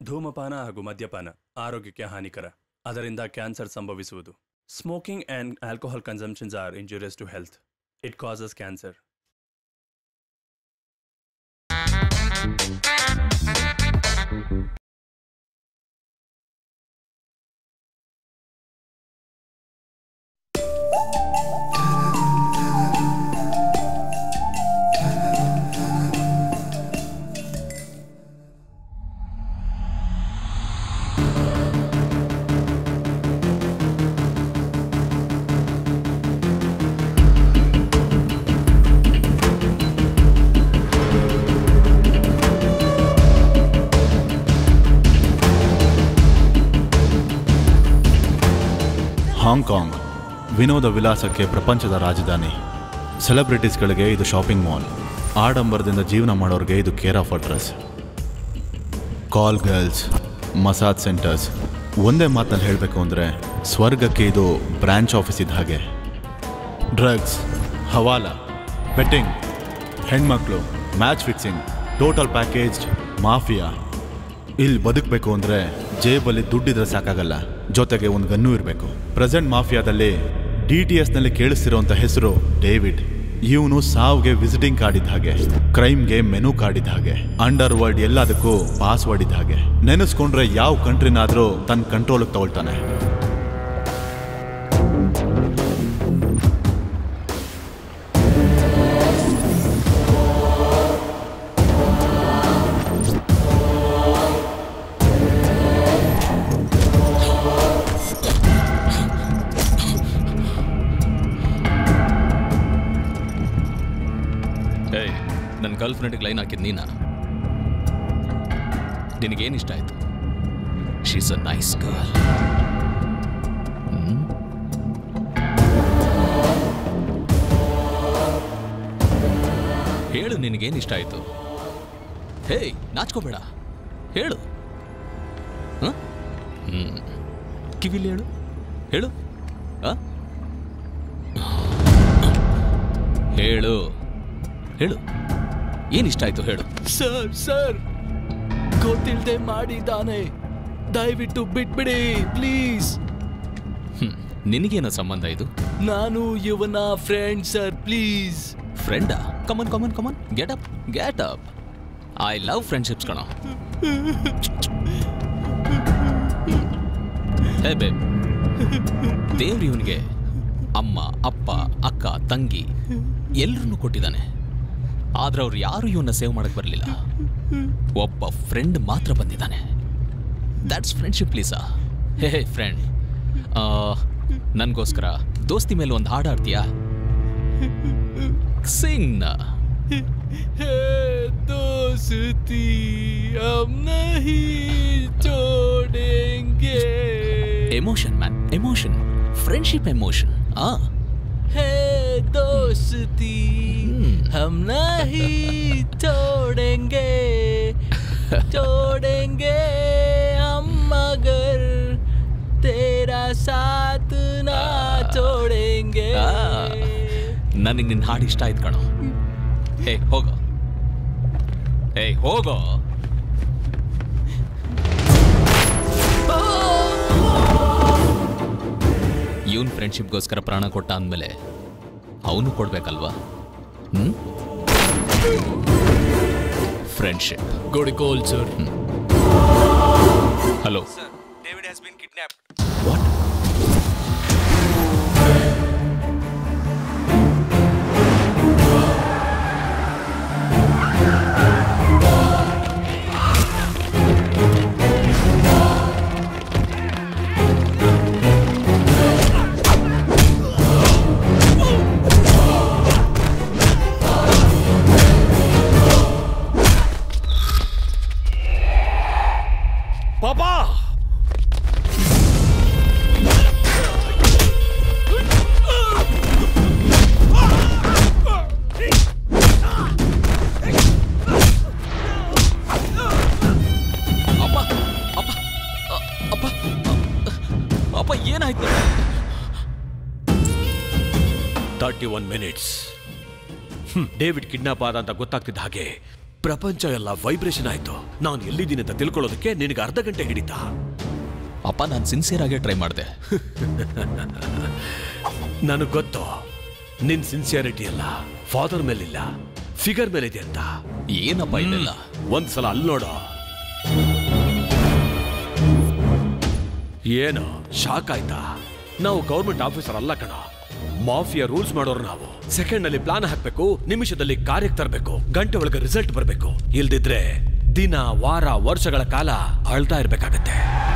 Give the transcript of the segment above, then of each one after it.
ಧೂಮಪಾನ ಹಾಗೂ ಮದ್ಯಪಾನ ಆರೋಗ್ಯಕ್ಕೆ ಹಾನಿಕರ. ಅದರಿಂದ ಕ್ಯಾನ್ಸರ್ ಸಂಭವಿಸುವುದು. Smoking and alcohol consumptions are injurious to health. It causes cancer. Hong Kong ವಿನೋದ ವಿಲಾಸಕ್ಕೆ ಪ್ರಪಂಚದ ರಾಜಧಾನಿ. ಸೆಲೆಬ್ರಿಟೀಸ್ಗಳಿಗೆ ಇದು ಶಾಪಿಂಗ್ ಮಾಲ್. ಆಡಂಬರದಿಂದ ಜೀವನ ಮಾಡೋರಿಗೆ ಇದು care of address. Call girls, massage centres, ಒಂದೇ ಮಾತಲ್ಲಿ ಹೇಳಬೇಕು ಅಂದರೆ ಸ್ವರ್ಗಕ್ಕೆ ಇದು ಬ್ರಾಂಚ್ ಆಫೀಸ್ ಇದ್ದ ಹಾಗೆ. ಡ್ರಗ್ಸ್, ಹವಾಲ, ಬೆಟ್ಟಿಂಗ್, ಹೆಣ್ಮಕ್ಳು, match fixing, total packaged mafia. ಇಲ್ಲಿ ಬದುಕಬೇಕು ಅಂದರೆ ಜೇಬಲ್ಲಿ ದುಡ್ಡಿದ್ರೆ ಸಾಕಾಗಲ್ಲ, ಜೊತೆಗೆ ಒಂದು ಗನ್ನೂ ಇರಬೇಕು. ಪ್ರೆಸೆಂಟ್ ಮಾಫಿಯಾದಲ್ಲಿ DTSನಲ್ಲಿ ಕೇಳಿಸ್ತಿರೋಂಥ ಹೆಸರು ಡೇವಿಡ್. ಇವನು ಸಾವ್ಗೆ ವಿಸಿಟಿಂಗ್ ಕಾರ್ಡ್ ಇದ್ದ ಹಾಗೆ, ಕ್ರೈಮ್ಗೆ ಮೆನು ಕಾರ್ಡ್ ಇದ್ದ ಹಾಗೆ, ಅಂಡರ್ ವರ್ಲ್ಡ್ ಎಲ್ಲದಕ್ಕೂ ಪಾಸ್ವರ್ಡ್ ಇದ್ದ ಹಾಗೆ. ನೆನೆಸ್ಕೊಂಡ್ರೆ ಯಾವ ಕಂಟ್ರಿನಾದರೂ ತನ್ನ ಕಂಟ್ರೋಲಿಗೆ ತಗೊಳ್ತಾನೆ. ನನ್ನ ಗರ್ಲ್ ಫ್ರೆಂಡಿಗೆ ಲೈನ್ ಹಾಕಿದ್ ನೀನಾ? ನಿನಗೇನು ಇಷ್ಟ ಆಯ್ತು? She's a nice girl. ಹೇಳು, ನಿನಗೇನು ಇಷ್ಟ ಆಯ್ತು? ಹೇ, ನಾಚ್ಕೋಬೇಡ, ಹೇಳು. ಕಿವಿಲಿ ಹೇಳು, ಹೇಳು, ಹೇಳು, ಹೇಳು, ಏನಿಷ್ಟ ಆಯ್ತು ಹೇಳು. ಸರ್ ಸರ್, ಗೊತ್ತಿಲ್ಲದೆ ಮಾಡಿದ್ದಾನೆ, ದಯವಿಟ್ಟು ಬಿಟ್ಬಿಡಿ ಪ್ಲೀಸ್. ನಿನಗೇನೋ ಸಂಬಂಧ ಇದು? ನಾನು ಇವನ ಫ್ರೆಂಡ್ ಸರ್, ಪ್ಲೀಸ್. ಫ್ರೆಂಡಾ? Come on come on come on, get up get up. I love friendships ಕಣ. ಹೇ ಬೇಬ್, ದೇವ್ರು ಇವನಿಗೆ ಅಮ್ಮ, ಅಪ್ಪ, ಅಕ್ಕ, ತಂಗಿ ಎಲ್ಲರನ್ನೂ ಕೊಟ್ಟಿದ್ದಾನೆ. ಆದ್ರೆ ಅವ್ರು ಯಾರು ಇವನ್ನ ಸೇವ್ ಮಾಡಕ್ ಬರಲಿಲ್ಲ. ಒಬ್ಬ ಫ್ರೆಂಡ್ ಮಾತ್ರ ಬಂದಿದ್ದಾನೆ. That's friendship Lisa. Hey friend, ನನಗೋಸ್ಕರ ದೋಸ್ತಿ ಮೇಲೆ ಒಂದು ಹಾಡು ಹಾಡ್ತೀಯಾ? ಸಿಂಗ್. ದೋಸ್ತಿ ಹಮ್ ನಹೀ ಛೋಡೆಂಗೆ. Emotion man, emotion, friendship emotion. है दोस्ती हम नहीं छोड़ेंगे, छोड़ेंगे हम मगर तेरा साथ ना छोड़ेंगे. ನನಗೆ ನಿನ್ನ ಹಾಡು ಇಷ್ಟ ಆಯ್ತು ಕಣೋ. ಹೇ ಹೋಗೋ, ಹೇ ಹೋಗೋ. ಇವನ್ ಫ್ರೆಂಡ್ಶಿಪ್ಗೋಸ್ಕರ ಪ್ರಾಣ ಕೊಟ್ಟ ಅಂದಮೇಲೆ ಅವನು ಕೊಡ್ಬೇಕಲ್ವಾ? Friendship. Good call, sir. Hello. Sir, David has been kidnapped. What? Papa! ಅಪ್ಪ ಏನಾಯ್ತು? 31 minutes. ಡೇವಿಡ್ ಕಿಡ್ನಾಪ್ ಆದ ಅಂತ ಗೊತ್ತಾಗ್ತಿದ್ದ ಹಾಗೆ ಪ್ರಪಂಚ ಎಲ್ಲ ವೈಬ್ರೇಷನ್ ಆಯ್ತು. ನಾನು ಎಲ್ಲಿದ್ದೀನಿ ಅಂತ ತಿಳ್ಕೊಳ್ಳೋದಕ್ಕೆ ನಿನಗೆ ಅರ್ಧ ಗಂಟೆ ಹಿಡಿತಾ? ಅಪ್ಪ, ನಾನು ಸಿನ್ಸಿಯರ್ ಆಗೇ ಟ್ರೈ ಮಾಡಿದೆ. ನನಗೆ ಗೊತ್ತು ನಿನ್ ಸಿನ್ಸಿಯಾರಿಟಿ ಅಲ್ಲ, ಫಾದರ್ ಮೇಲಿಲ್ಲ, ಫಿಗರ್ ಮೇಲಿದೆ ಅಂತ. ಏನಪ್ಪ ಇದೆಲ್ಲ? ಒಂದ್ಸಲ ಅಲ್ಲಿ ನೋಡೋ. ಏನು ಶಾಕ್ ಆಯ್ತಾ? ನಾವು ಗೌರ್ಮೆಂಟ್ ಆಫೀಸರ್ ಅಲ್ಲ ಕಣ, ಮಾಫಿಯಾ ರೂಲ್ಸ್ ಮಾಡೋರು ನಾವು. ಸೆಕೆಂಡ್ ನಲ್ಲಿ ಪ್ಲಾನ್ ಹಾಕ್ಬೇಕು, ನಿಮಿಷದಲ್ಲಿ ಕಾರ್ಯಕ್ಕೆ ತರಬೇಕು, ಗಂಟೆ ಒಳಗೆ ರಿಸಲ್ಟ್ ಬರಬೇಕು. ಇಲ್ದಿದ್ರೆ ದಿನ, ವಾರ, ವರ್ಷಗಳ ಕಾಲ ಅಳ್ತಾ ಇರ್ಬೇಕಾಗತ್ತೆ.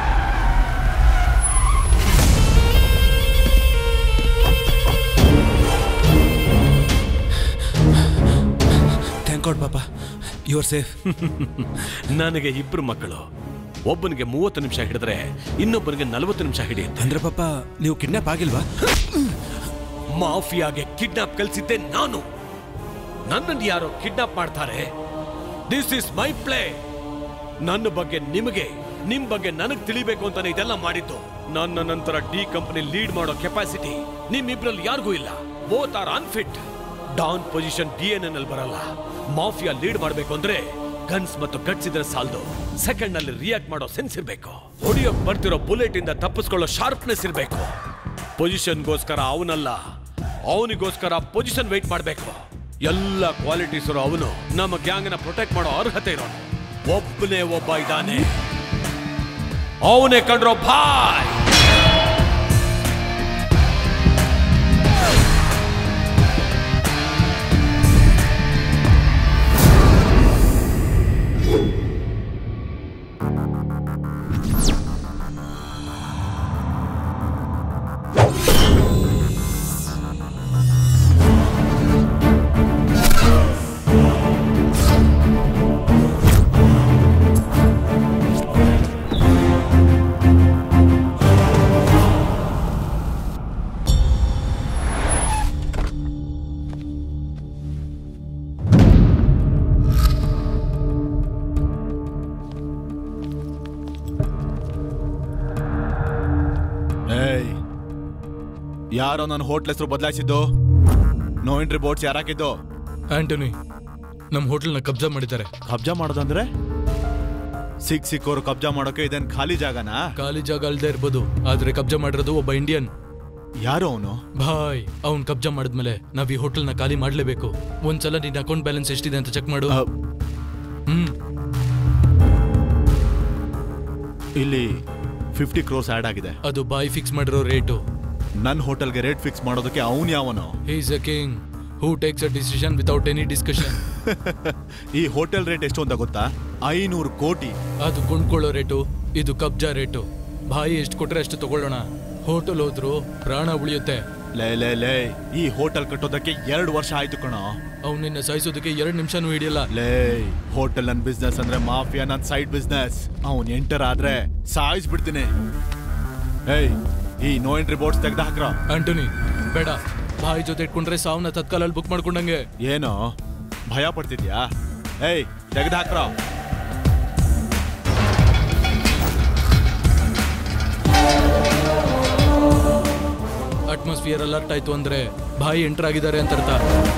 ಥ್ಯಾಂಕ್ ಗಾಡ್ ಪಾಪ, ಯು ಆರ್ ಸೇಫ್. ನನಗೆ ಇಬ್ರು ಮಕ್ಕಳು. ಒಬ್ಬನಿಗೆ 30 ನಿಮಿಷ ಹಿಡಿದ್ರೆ ಇನ್ನೊಬ್ಬನಿಗೆ 40 ನಿಮಿಷ ಹಿಡಿಯುತ್ತೆ. ಅಂದ್ರೆ ಪಾಪ ನೀವು ಕಿಡ್ನಾಪ್ ಆಗಿಲ್ವಾ? ಮಾಫಿಯಾಗೆ ಕಿಡ್ನಾಪ್ ಕಲಿಸಿದ್ದೆ ನಾನು. ನನ್ನನ್ನು ಯಾರೋ ಕಿಡ್ನಾಪ್ ಮಾಡ್ತಾರೆ. This is my play. ನನ್ನ ಬಗ್ಗೆ ನಿಮಗೆ, ನಿಮ್ ಬಗ್ಗೆ ನನಗೆ ತಿಳಿಬೇಕು ಅಂತಾನೆ ಇದೆಲ್ಲ ಮಾಡಿದ್ದು. ನನ್ನ ನಂತರ ಡಿ ಕಂಪನಿ ಲೀಡ್ ಮಾಡೋ ಕೆಪಾಸಿಟಿ ನಿಮ್ಮಿಬ್ರಲ್ಲಿ ಯಾರಿಗೂ ಇಲ್ಲ. Both are unfit. Don position DNA ನಲ್ಲಿ ಬರಲ್ಲ. ಮಾಫಿಯಾ ಲೀಡ್ ಮಾಡಬೇಕು ಅಂದ್ರೆ ಗನ್ಸ್ ಮತ್ತು ಗಟ್ಸ್ ಇದ್ರೆ ಸಾಲದು, ಸೆಕೆಂಡ್ ನಲ್ಲಿ ರಿಯಾಕ್ಟ್ ಮಾಡೋ ಸೆನ್ಸ್ ಇರಬೇಕು. ಹೊಡಿಯೋಕ್ ಬರ್ತಿರೋ ಬುಲೆಟ್ ಇಂದ ತಪ್ಪಿಸ್ಕೊಳ್ಳೋ ಶಾರ್ಪ್ನೆಸ್ ಇರಬೇಕು. ಪೊಸಿಷನ್ಗೋಸ್ಕರ ಅವನಲ್ಲ, ಅವನಿಗೋಸ್ಕರ ಪೊಸಿಷನ್ ವೇಟ್ ಮಾಡಬೇಕು. ಎಲ್ಲ ಕ್ವಾಲಿಟೀಸ್ ಇರೋ ಅವನು ನಮ್ಮ ಗ್ಯಾಂಗ್ನ ಪ್ರೊಟೆಕ್ಟ್ ಮಾಡೋ ಅರ್ಹತೆ ಇರೋನು. ಒಬ್ಬನೇ ಒಬ್ಬ ಇದ್ದಾನೆ, ಅವನೇ ಕಂಡ್ರೋ ಭಾಯ್. ಯಾರೋ ನನ್ನ ಹೋಟ್ಲ್ ಹೆಸರು ಬದಲಾಯಿಸಿದ್ದು? ನೋ ಎಂಟ್ರಿ ಬೋರ್ಡ್ಸ್ ಯಾರಾಕಿದ್ದು? ಆಂಟನಿ, ನಮ್ಮ ಹೋಟೆಲ್ನ ಕಬ್ಜಾ ಮಾಡಿದ್ದಾರೆ. ಕಬ್ಜಾ ಮಾಡೋದಂದ್ರೆ ಸಿಕ್ಕೋರು ಕಬ್ಜಾ ಮಾಡೋಕೆ ಇದೇನ್ ಖಾಲಿ ಜಾಗನಾ? ಖಾಲಿ ಜಾಗ ಅಲ್ದೇ ಇರ್ಬೋದು, ಆದ್ರೆ ಕಬ್ಜಾ ಮಾಡಿರೋದು ಒಬ್ಬ ಇಂಡಿಯನ್. ಯಾರು ಅವನು? ಭಾಯ್, ಅವ್ನ್ ಕಬ್ಜಾ ಮಾಡಿದ್ಮೇಲೆ ನಾವ್ ಈ ಹೋಟೆಲ್ನ ಖಾಲಿ ಮಾಡ್ಲೇಬೇಕು. ಒಂದ್ಸಲ ನಿನ್ನ ಅಕೌಂಟ್ ಬ್ಯಾಲೆನ್ಸ್ ಎಷ್ಟಿದೆ ಅಂತ ಚೆಕ್ ಮಾಡು. ಇಲ್ಲಿ 50 crores ಆಡ್ ಆಗಿದೆ. ಅದು ಬಾಯ್ ಫಿಕ್ಸ್ ಮಾಡಿರೋ ರೇಟು. ನನ್ನ ಹೋಟೆಲ್ಗೆ ರೇಟ್ ಫಿಕ್ಸ್ ಮಾಡೋದಕ್ಕೆ ಅವನು ಯಾವನು? He is a king who takes a decision without any discussion. ಈ ಹೋಟೆಲ್ ರೇಟ್ ಎಷ್ಟು ಅಂತ ಗೊತ್ತಾ? 500 ಕೋಟಿ. ಅದು ಕೊಂಡ್ಕೊಳ್ಳೋ ರೇಟು, ಇದು ಕಬ್ಜಾ ರೇಟು. ಬಾಯಿ ಎಷ್ಟು ಕೊಟ್ರೆ ಅಷ್ಟು ತಗೊಳ್ಳೋಣ. ಹೋಟೆಲ್ ಹೋದ್ರು ಪ್ರಾಣ ಉಳಿಯುತ್ತೆ. ಲೇ ಈ ಹೋಟೆಲ್ ಕಟ್ಟೋದಕ್ಕೆ 2 ವರ್ಷ ಆಯ್ತು ಕಣ. ಅವ್ನು ನಿನ್ನ ಸಾಯಿಸೋದಕ್ಕೆ 2 ನಿಮಿಷನೂ ಹಿಡಿಯಲ್ಲ. ಲೇ, ಹೋಟೆಲ್ ನನ್ ಬಿಸ್ನೆಸ್ ಅಂದ್ರೆ ಮಾಫಿಯಾ ನನ್ ಸೈಡ್ ಬಿಸ್ನೆಸ್. ಅವ್ನ್ ಎಂಟರ್ ಆದ್ರೆ ಸಾಯಿಸ್ಬಿಡ್ತೀನಿ. ಏಯ್, ಈ ನೋ ಎಂಟ್ರಿ ಬೋರ್ಡ್ಸ್ ತೆಗ್ದು ಹಾಕ್ರ. ಆಂಟನಿ, ಬೇಡ. ಬಾಯಿ ಜೊತೆ ಇಟ್ಕೊಂಡ್ರೆ ಸಾವನ್ನ ತತ್ಕಾಲಲ್ಲಿ ಬುಕ್ ಮಾಡ್ಕೊಂಡಂಗೆ. ಏನೋ ಭಯ ಪಡ್ತಿದ್ಯಾ? ಏಯ್, ತೆಗ್ದು ಹಾಕ್ರ. ಅಟ್ಮಾಸ್ಫಿಯರ್ ಅಲರ್ಟ್ ಆಯ್ತು ಅಂದ್ರೆ ಬಾಯಿ ಎಂಟರ್ ಆಗಿದ್ದಾರೆ ಅಂತ ಅರ್ಥ.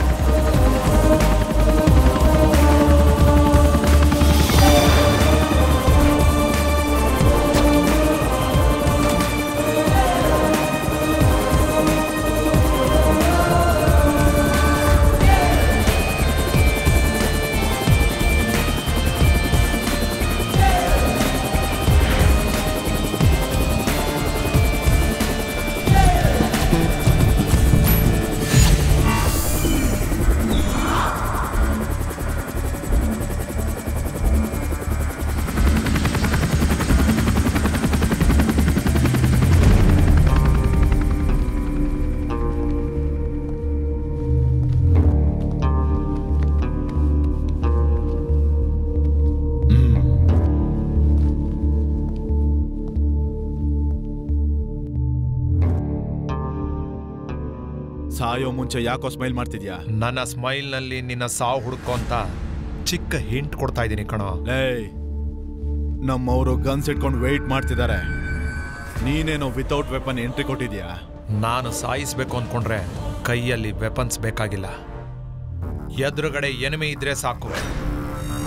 ಸಾಯೋ ಮುಂಚೆ ಯಾಕೋ ಸ್ಮೈಲ್ ಮಾಡ್ತಿದ್ಯಾ? ನನ್ನ ಸ್ಮೈಲ್ ನಲ್ಲಿ ನಿನ್ನ ಸಾವು ಹುಡುಕೋ ಅಂತ ಚಿಕ್ಕ ಹಿಂಟ್ ಕೊಡ್ತಾ ಇದ್ದೀನಿ ಕಣೋ. ಏಯ್, ನಮ್ಮವರು ಗನ್ಸ್ ಇಟ್ಕೊಂಡು ವೆಯ್ಟ್ ಮಾಡ್ತಿದ್ದಾರೆ. ನೀನೇನೋ ವಿತೌಟ್ ವೆಪನ್ ಎಂಟ್ರಿ ಕೊಟ್ಟಿದ್ಯಾ? ನಾನು ಸಾಯಿಸ್ಬೇಕು ಅನ್ಕೊಂಡ್ರೆ ಕೈಯಲ್ಲಿ ವೆಪನ್ಸ್ ಬೇಕಾಗಿಲ್ಲ. ಎದುರುಗಡೆ ಎನಿಮಿ ಇದ್ರೆ ಸಾಕು.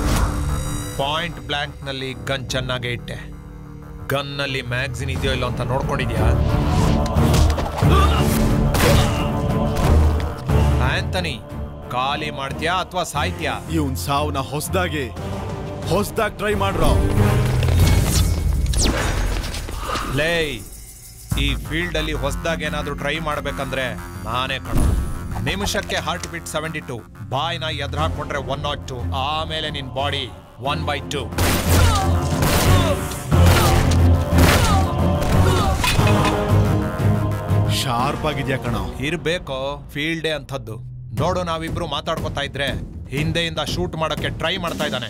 ಪಾಯಿಂಟ್ ಬ್ಲಾಂಕ್ ನಲ್ಲಿ ಗನ್ ಚೆನ್ನಾಗೇ ಇಟ್ಟೆ. ಗನ್ನಲ್ಲಿ ಮ್ಯಾಗ್ಝಿನ್ ಇದೆಯೋ ಇಲ್ಲೋ ಅಂತ ನೋಡ್ಕೊಂಡಿದ್ಯಾ? ಆಂಥನಿ, ಖಾಲಿ ಮಾಡ್ತೀಯಾ ಅಥವಾ ಸಾಯ್ತೀಯಾ? ಇವನ್ ಸಾವ್ನ ಹೊಸದಾಗಿ ಟ್ರೈ ಮಾಡ್ರೋ. ಲೇ, ಈ ಫೀಲ್ಡ್ ಅಲ್ಲಿ ಹೊಸದಾಗಿ ಏನಾದ್ರೂ ಟ್ರೈ ಮಾಡ್ಬೇಕಂದ್ರೆ ನಾನೇ ಕಣ. ನಿಮಿಷಕ್ಕೆ ಹಾರ್ಟ್ ಬೀಟ್ 72, ಬಾಯ್ನ ಎದುರು ಹಾಕೊಂಡ್ರೆ 102, ಆಮೇಲೆ ನಿನ್ ಬಾಡಿ 1/2. ಶಾರ್ಪ್ ಆಗಿದ್ಯಾ ಕಣ. ಇರ್ಬೇಕೋ, ಫೀಲ್ಡೇ ಅಂಥದ್ದು. ನೋಡು, ನಾವಿಬ್ರು ಮಾತಾಡ್ಕೊತಾ ಇದ್ರೆ ಹಿಂದೆಯಿಂದ ಶೂಟ್ ಮಾಡೋಕೆ ಟ್ರೈ ಮಾಡ್ತಾ ಇದ್ದಾನೆ.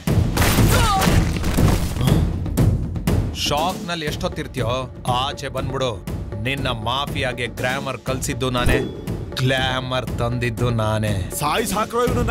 ಶಾಕ್ ನಲ್ಲಿ ಎಷ್ಟೊತ್ತಿರ್ತೀಯೋ ಆಚೆ ಬಂದ್ಬಿಡು. ನಿನ್ನ ಮಾಫಿಯಾಗೆ ಗ್ರಾಮರ್ ಕಲ್ಸಿದ್ದು ನಾನೇ, ಗ್ಲಾಮರ್ ತಂದಿದ್ದು ನಾನೇ. ಸಾಯ್ಸ್ ಹಾಕ್ರೋ ಇವನನ್ನ.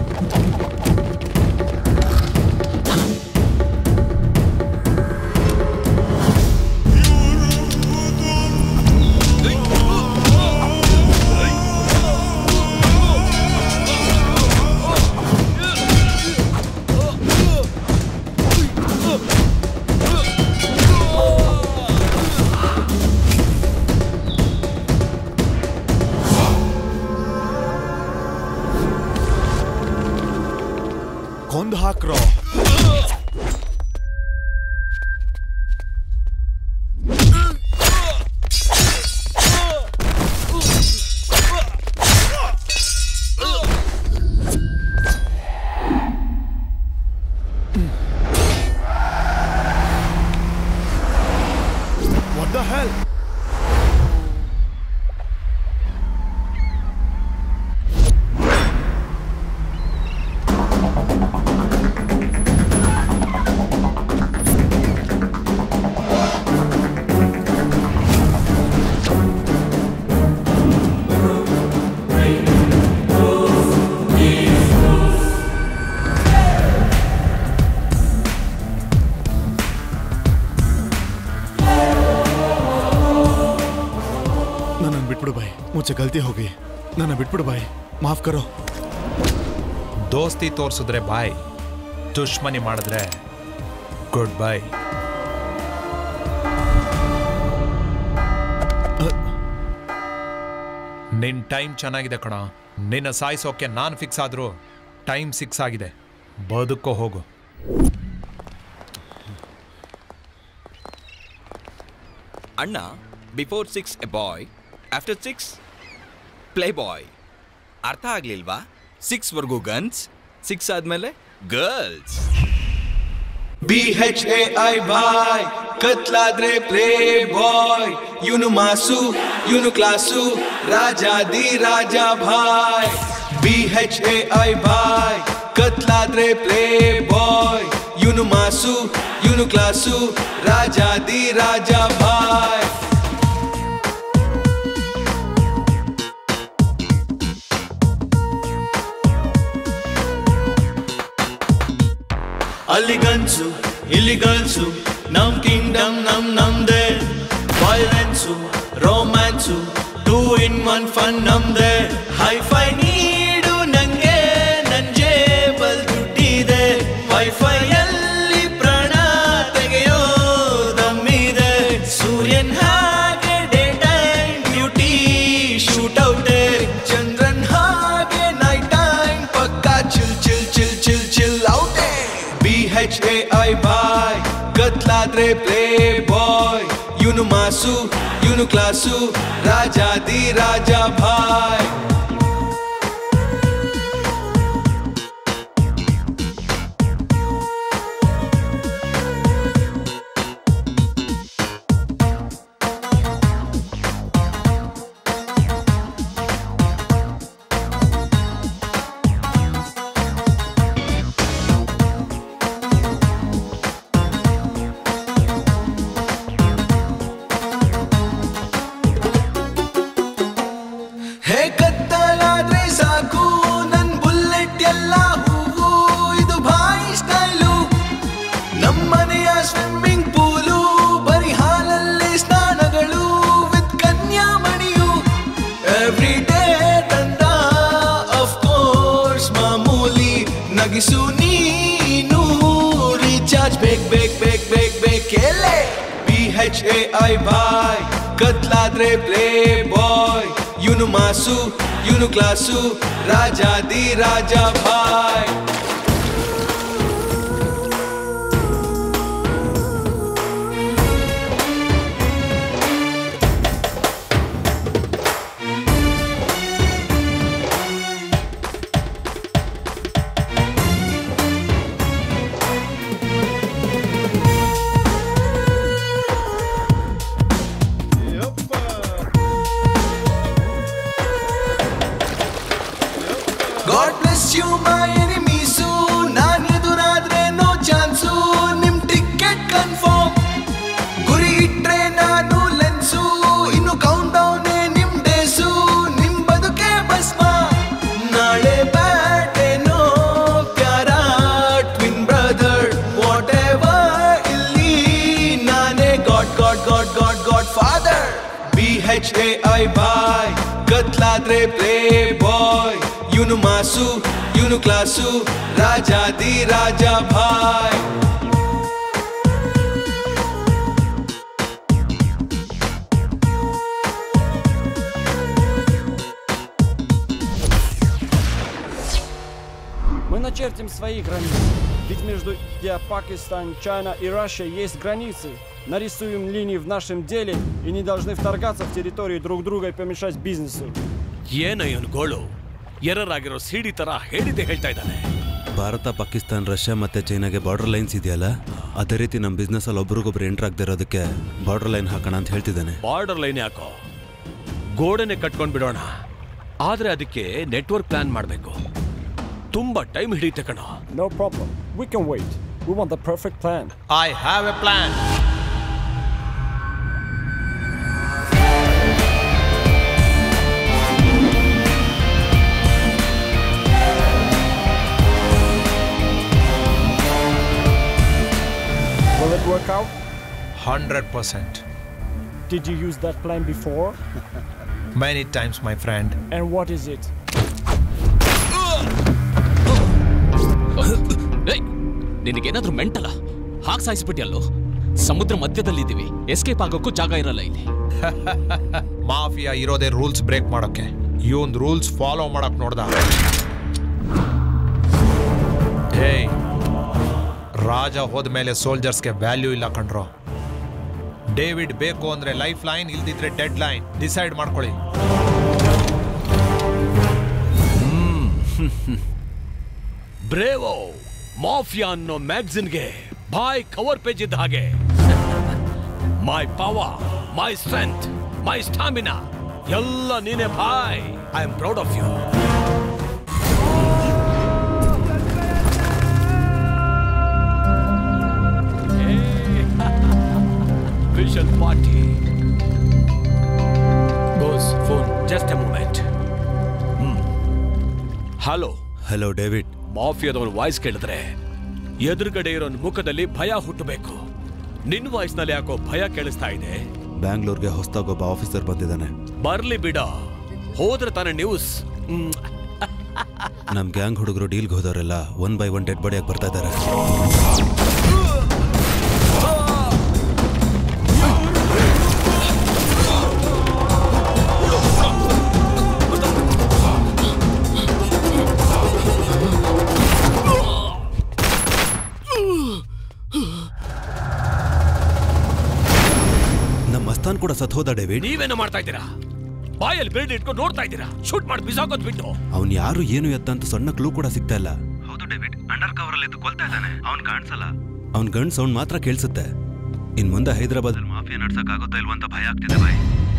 ಕೊಂದು ಹಾಕ್ರೋ. What the hell? बिटबिड़ भाई, मुझसे गलती हो गई. ನನ್ನ ಬಿಟ್ಬಿಡು ಬಾಯ್, ಮಾಫ್ ಕರೋ. ದೋಸ್ತಿ ತೋರ್ಸಿದ್ರೆ ಬಾಯ್, ದುಶ್ಮನಿ ಮಾಡಿದ್ರೆ ಗುಡ್ ಬೈ. ನಿನ್ ಟೈಮ್ ಚೆನ್ನಾಗಿದೆ ಕಣ. ನಿನ್ನ ಸಾಯಿಸೋಕೆ ನಾನು ಫಿಕ್ಸ್ ಆದ್ರೂ ಟೈಮ್ 6 ಆಗಿದೆ. ಬದುಕೋ ಹೋಗು. ಅಣ್ಣ, before 6 a boy, after 6 play boy. ಅರ್ಥ ಆಗ್ಲಿಲ್ವಾ? 6 ವರ್ಗೂ ಗನ್ಸ್, 6 ಆದ್ಮೇಲೆ ಗರ್ಲ್ಸ್. BHAI ಬಾಯ್, ಕತ್ಲಾದ್ರೆ ಪ್ಲೇ ಬಾಯ್. ಇವನು ಮಾಸು, ಇವನು ಕ್ಲಾಸು, ರಾಜಾದಿ ರಾಜ ಭಾಯ್. BHAI ಬಾಯ್, ಕತ್ಲಾದ್ರೆ ಪ್ಲೇ ಬಾಯ್. ಇವನು ಮಾಸು, ಇವನು ಕ್ಲಾಸು, ರಾಜಾದಿ ರಾಜ ಭಾಯ್. ಅಲ್ಲಿ ಗನ್ಸು, ಇಲ್ಲಿ ಗರ್ಲ್ಸು, ನಮ್ ಕಿಂಗ್ಡಮ್ ನಮ್ದೇ. ವೈಲೆನ್ಸು, ರೊಮ್ಯಾನ್ಸು, 2 in 1 ಫನ್ ನಮ್ದೇ. ಹೈಫೈ ನೀಡು ನಂಗೆ, ನನ್ ಜೇಬಲ್ ದುಡ್ಡಿದೆ. ವೈಫೈಯಲ್ಲಿ ಪ್ರಾಣ ತೆಗೆಯೋ ದಮ್ಮಿದೆ. ಸೂರ್ಯನ್ ಹಾಗೆ ಡೇ ಟೈಮ್ ಬ್ಯೂಟಿ ಶೂಟ್ ಔಟೆ. ಚಂದ್ರನ್ ಹಾಗೆ ನೈಟ್ ಟೈಮ್ ಪಕ್ಕಾ chill chill chill chill chill ಔಟೆ. BHAI ಬಾಯ್, ಕತ್ಲಾದ್ರೆ ಪ್ಲೇ ಬಾಯ್. ಇವನು ಮಾಸು, ಇವನು ಕ್ಲಾಸು, ರಾಜಾದಿ ರಾಜ ಭಾಯ್. ಹೇ ಕತ್ತ BHAI ಬಾಯ್ ಕತ್ಲಾದ್ರೆ ಪ್ಲೇ ಬಾಯ್ ಇವನು ಮಾಸು ಇವನು ಕ್ಲಾಸು ರಾಜಾದಿ ರಾಜ bhai God bless you my enemies ನಾನ್ ಎದುರಾದ್ರೆ ನೋ ಚಾನ್ಸು ನಿಮ್ ಟಿಕೆಟ್ ಕನ್ಫರ್ಮ್ ಗುರಿ ಇಟ್ರೆ ನಾನು ಲೆನ್ಸು ಇನ್ನು ಕೌಂಟ್ ಡೌನ್ ನಿಮ್ ಡೇಸು ನಿಮ್ ಬದುಕೆ ಭಸ್ಮ ನಾಳೆ ಬ್ಯಾಟೇನೋ ಪ್ಯಾರ ಟ್ವಿನ್ ಬ್ರದರ್ ವಾಟ್ ಎವರ್ ಇಲ್ಲಿ ನಾನೇ God God God God godfather BHAI ಬಾಯ್ ಕತ್ಲಾದ್ರೆ ಪ್ಲೇ ಬಾಯ್ ಇವನು ಮಾಸು ಇವನು ಕ್ಲಾಸು ರಾಜಾದಿ ರಾಜ ಭಾಯ್ Мы начертим свои границы. Ведь между Пакистан, Чайна и Россия есть границы. Нарисуем линии в нашем деле и не должны вторгаться в территории друг друга и помешать бизнесу. ಏನ ಇವನು ಗೋಳು ಎರರಾಗಿರೋ ಸಿಡಿ ತರ ಹೇಳಿದೆ ಹೇಳ್ತಾ ಇದ್ದಾನೆ. ಭಾರತ ಪಾಕಿಸ್ತಾನ್ ರಷ್ಯಾ ಮತ್ತೆ ಚೈನಾಗೆ ಬಾರ್ಡರ್ ಲೈನ್ಸ್ ಇದೆಯಲ್ಲ, ಅದೇ ರೀತಿ ನಮ್ಮ ಬಿಸ್ನೆಸ್ ಅಲ್ಲಿ ಒಬ್ರಿಗೊಬ್ರು ಎಂಟರ್ ಆಗದೆ ಇರೋದಕ್ಕೆ ಬಾರ್ಡರ್ ಲೈನ್ ಹಾಕೋಣ ಅಂತ ಹೇಳ್ತಿದ್ದಾನೆ. ಬಾರ್ಡರ್ ಲೈನ್ ಯಾಕೋ, ಗೋಡೆನೆ ಕಟ್ಕೊಂಡ್ ಬಿಡೋಣ. ಆದ್ರೆ ಅದಕ್ಕೆ ನೆಟ್ವರ್ಕ್ ಪ್ಲಾನ್ ಮಾಡಬೇಕು. ತುಂಬಾ ಟೈಮ್ ಹಿಡಿಯುತ್ತೆ ಕಣೋ. No problem. We can wait. We want the perfect plan. I have a plan. Will it work out? 100%. Did you use that plan before? Many times, my friend. And what is it? ನಿನಗೇನಾದ್ರೂ ಮೆಂಟಲ್ಲ? ಹಾಗೆ ಸಾಯಿಸ್ಬಿಟ್ಟಿಯಲ್ಲೋ. ಸಮುದ್ರ ಮಧ್ಯದಲ್ಲಿದ್ದೀವಿ, escape ಆಗೋಕ್ಕೂ ಜಾಗ ಇರಲ್ಲ ಇಲ್ಲಿ. Mafia ಇರೋದೇ rules break ಮಾಡೋಕೆ. ಇವನ್ rules follow ಮಾಡಕ್ ನೋಡ್ದ. ಏಯ್, ರಾಜ ಹೋದ್ಮೇಲೆ ಸೋಲ್ಜರ್ಸ್ಗೆ ವ್ಯಾಲ್ಯೂ ಇಲ್ಲ ಕಣ್ರೋ. ಡೇವಿಡ್ ಬೇಕು ಅಂದ್ರೆ ಲೈಫ್ ಲೈನ್, ಇಲ್ದಿದ್ರೆ ಡೆಡ್ ಲೈನ್. ಡಿಸೈಡ್ ಮಾಡ್ಕೊಳ್ಳಿ. ಬ್ರೇವೋ ಮಾಫಿಯಾ ಅನ್ನೋ ಮ್ಯಾಗಝಿನ್ಗೆ ಬಾಯ್ ಕವರ್ ಪೇಜ್ ಇದ್ದ ಹಾಗೆ. My power, my strength, my stamina ಎಲ್ಲ ನೀನೆ boy. I am proud of you. Vision party. Goes phone. Just a moment. Hello. Hello David. ಮಾಫಿಯಾದವನ voice ಕೇಳಿದ್ರೆ ಎದುರುಗಡೆ ಇರೋ ಮುಖದಲ್ಲಿ ಭಯ ಹುಟ್ಟಬೇಕು. ನಿನ್ನ ವಾಯ್ಸ್ ನಲ್ಲಿ ಯಾಕೋ ಭಯ ಕೇಳಿಸ್ತಾ ಇದೆ. ಬ್ಯಾಂಗ್ಳೂರ್ಗೆ ಹೊಸದಾಗಿ ಒಬ್ಬ ಆಫೀಸರ್ ಬಂದಿದ್ದಾನೆ. ಬರ್ಲಿ ಬಿಡ, ಹೋದ್ರೆ ತಾನೆ ನ್ಯೂಸ್. ನಮ್ ಗ್ಯಾಂಗ್ ಹುಡುಗರು ಡೀಲ್ಗೆ ಹೋದವರೆಲ್ಲ 1 by 1 ಡೆಡ್ ಬಾಡಿಯಾಗಿ ಬರ್ತಾ ಇದ್ದಾರೆ. ಮಸ್ತಾನ್ ಕೂಡ ಸತ್ ಹೋದ ಡೇವಿಡ್. ನೀವೇನು ಮಾಡ್ತಾ ಇದ್ದೀರಾ? ಬಾಯಲ್ಲಿ ಬಿಲ್ಡ್ ಇಟ್ಕೊಂಡು ನೋಡ್ತಾ ಇದ್ದೀರಾ? ಶೂಟ್ ಮಾಡಿ ಬಿಸಾಕೋದ್ ಬಿಟ್ಟು. ಅವ್ನು ಯಾರು ಏನು ಎತ್ತ ಅಂತ ಸಣ್ಣ ಕ್ಲೂ ಕೂಡ ಸಿಗ್ತಾ ಇಲ್ಲ. ಹೌದು ಡೇವಿಡ್, ಅಂಡರ್ ಕವರ್ ಅಲ್ಲಿ ಕೊಲ್ತಾ ಇದ್ದಾನೆ. ಅವ್ನು ಕಾಣಿಸಲ್ಲ. ಅವ್ನ ಗನ್ ಸೌಂಡ್ ಮಾತ್ರ ಕೇಳಿಸುತ್ತೆ. ಇನ್ ಮುಂದೆ ಹೈದರಾಬಾದ್ ಮಾಫಿಯಾ ನಡ್ಸಕ್ ಆಗುತ್ತಾ ಇಲ್ವಾ ಅಂತ ಭಯ ಆಗ್ತಿದೆ ಬಾಯ್.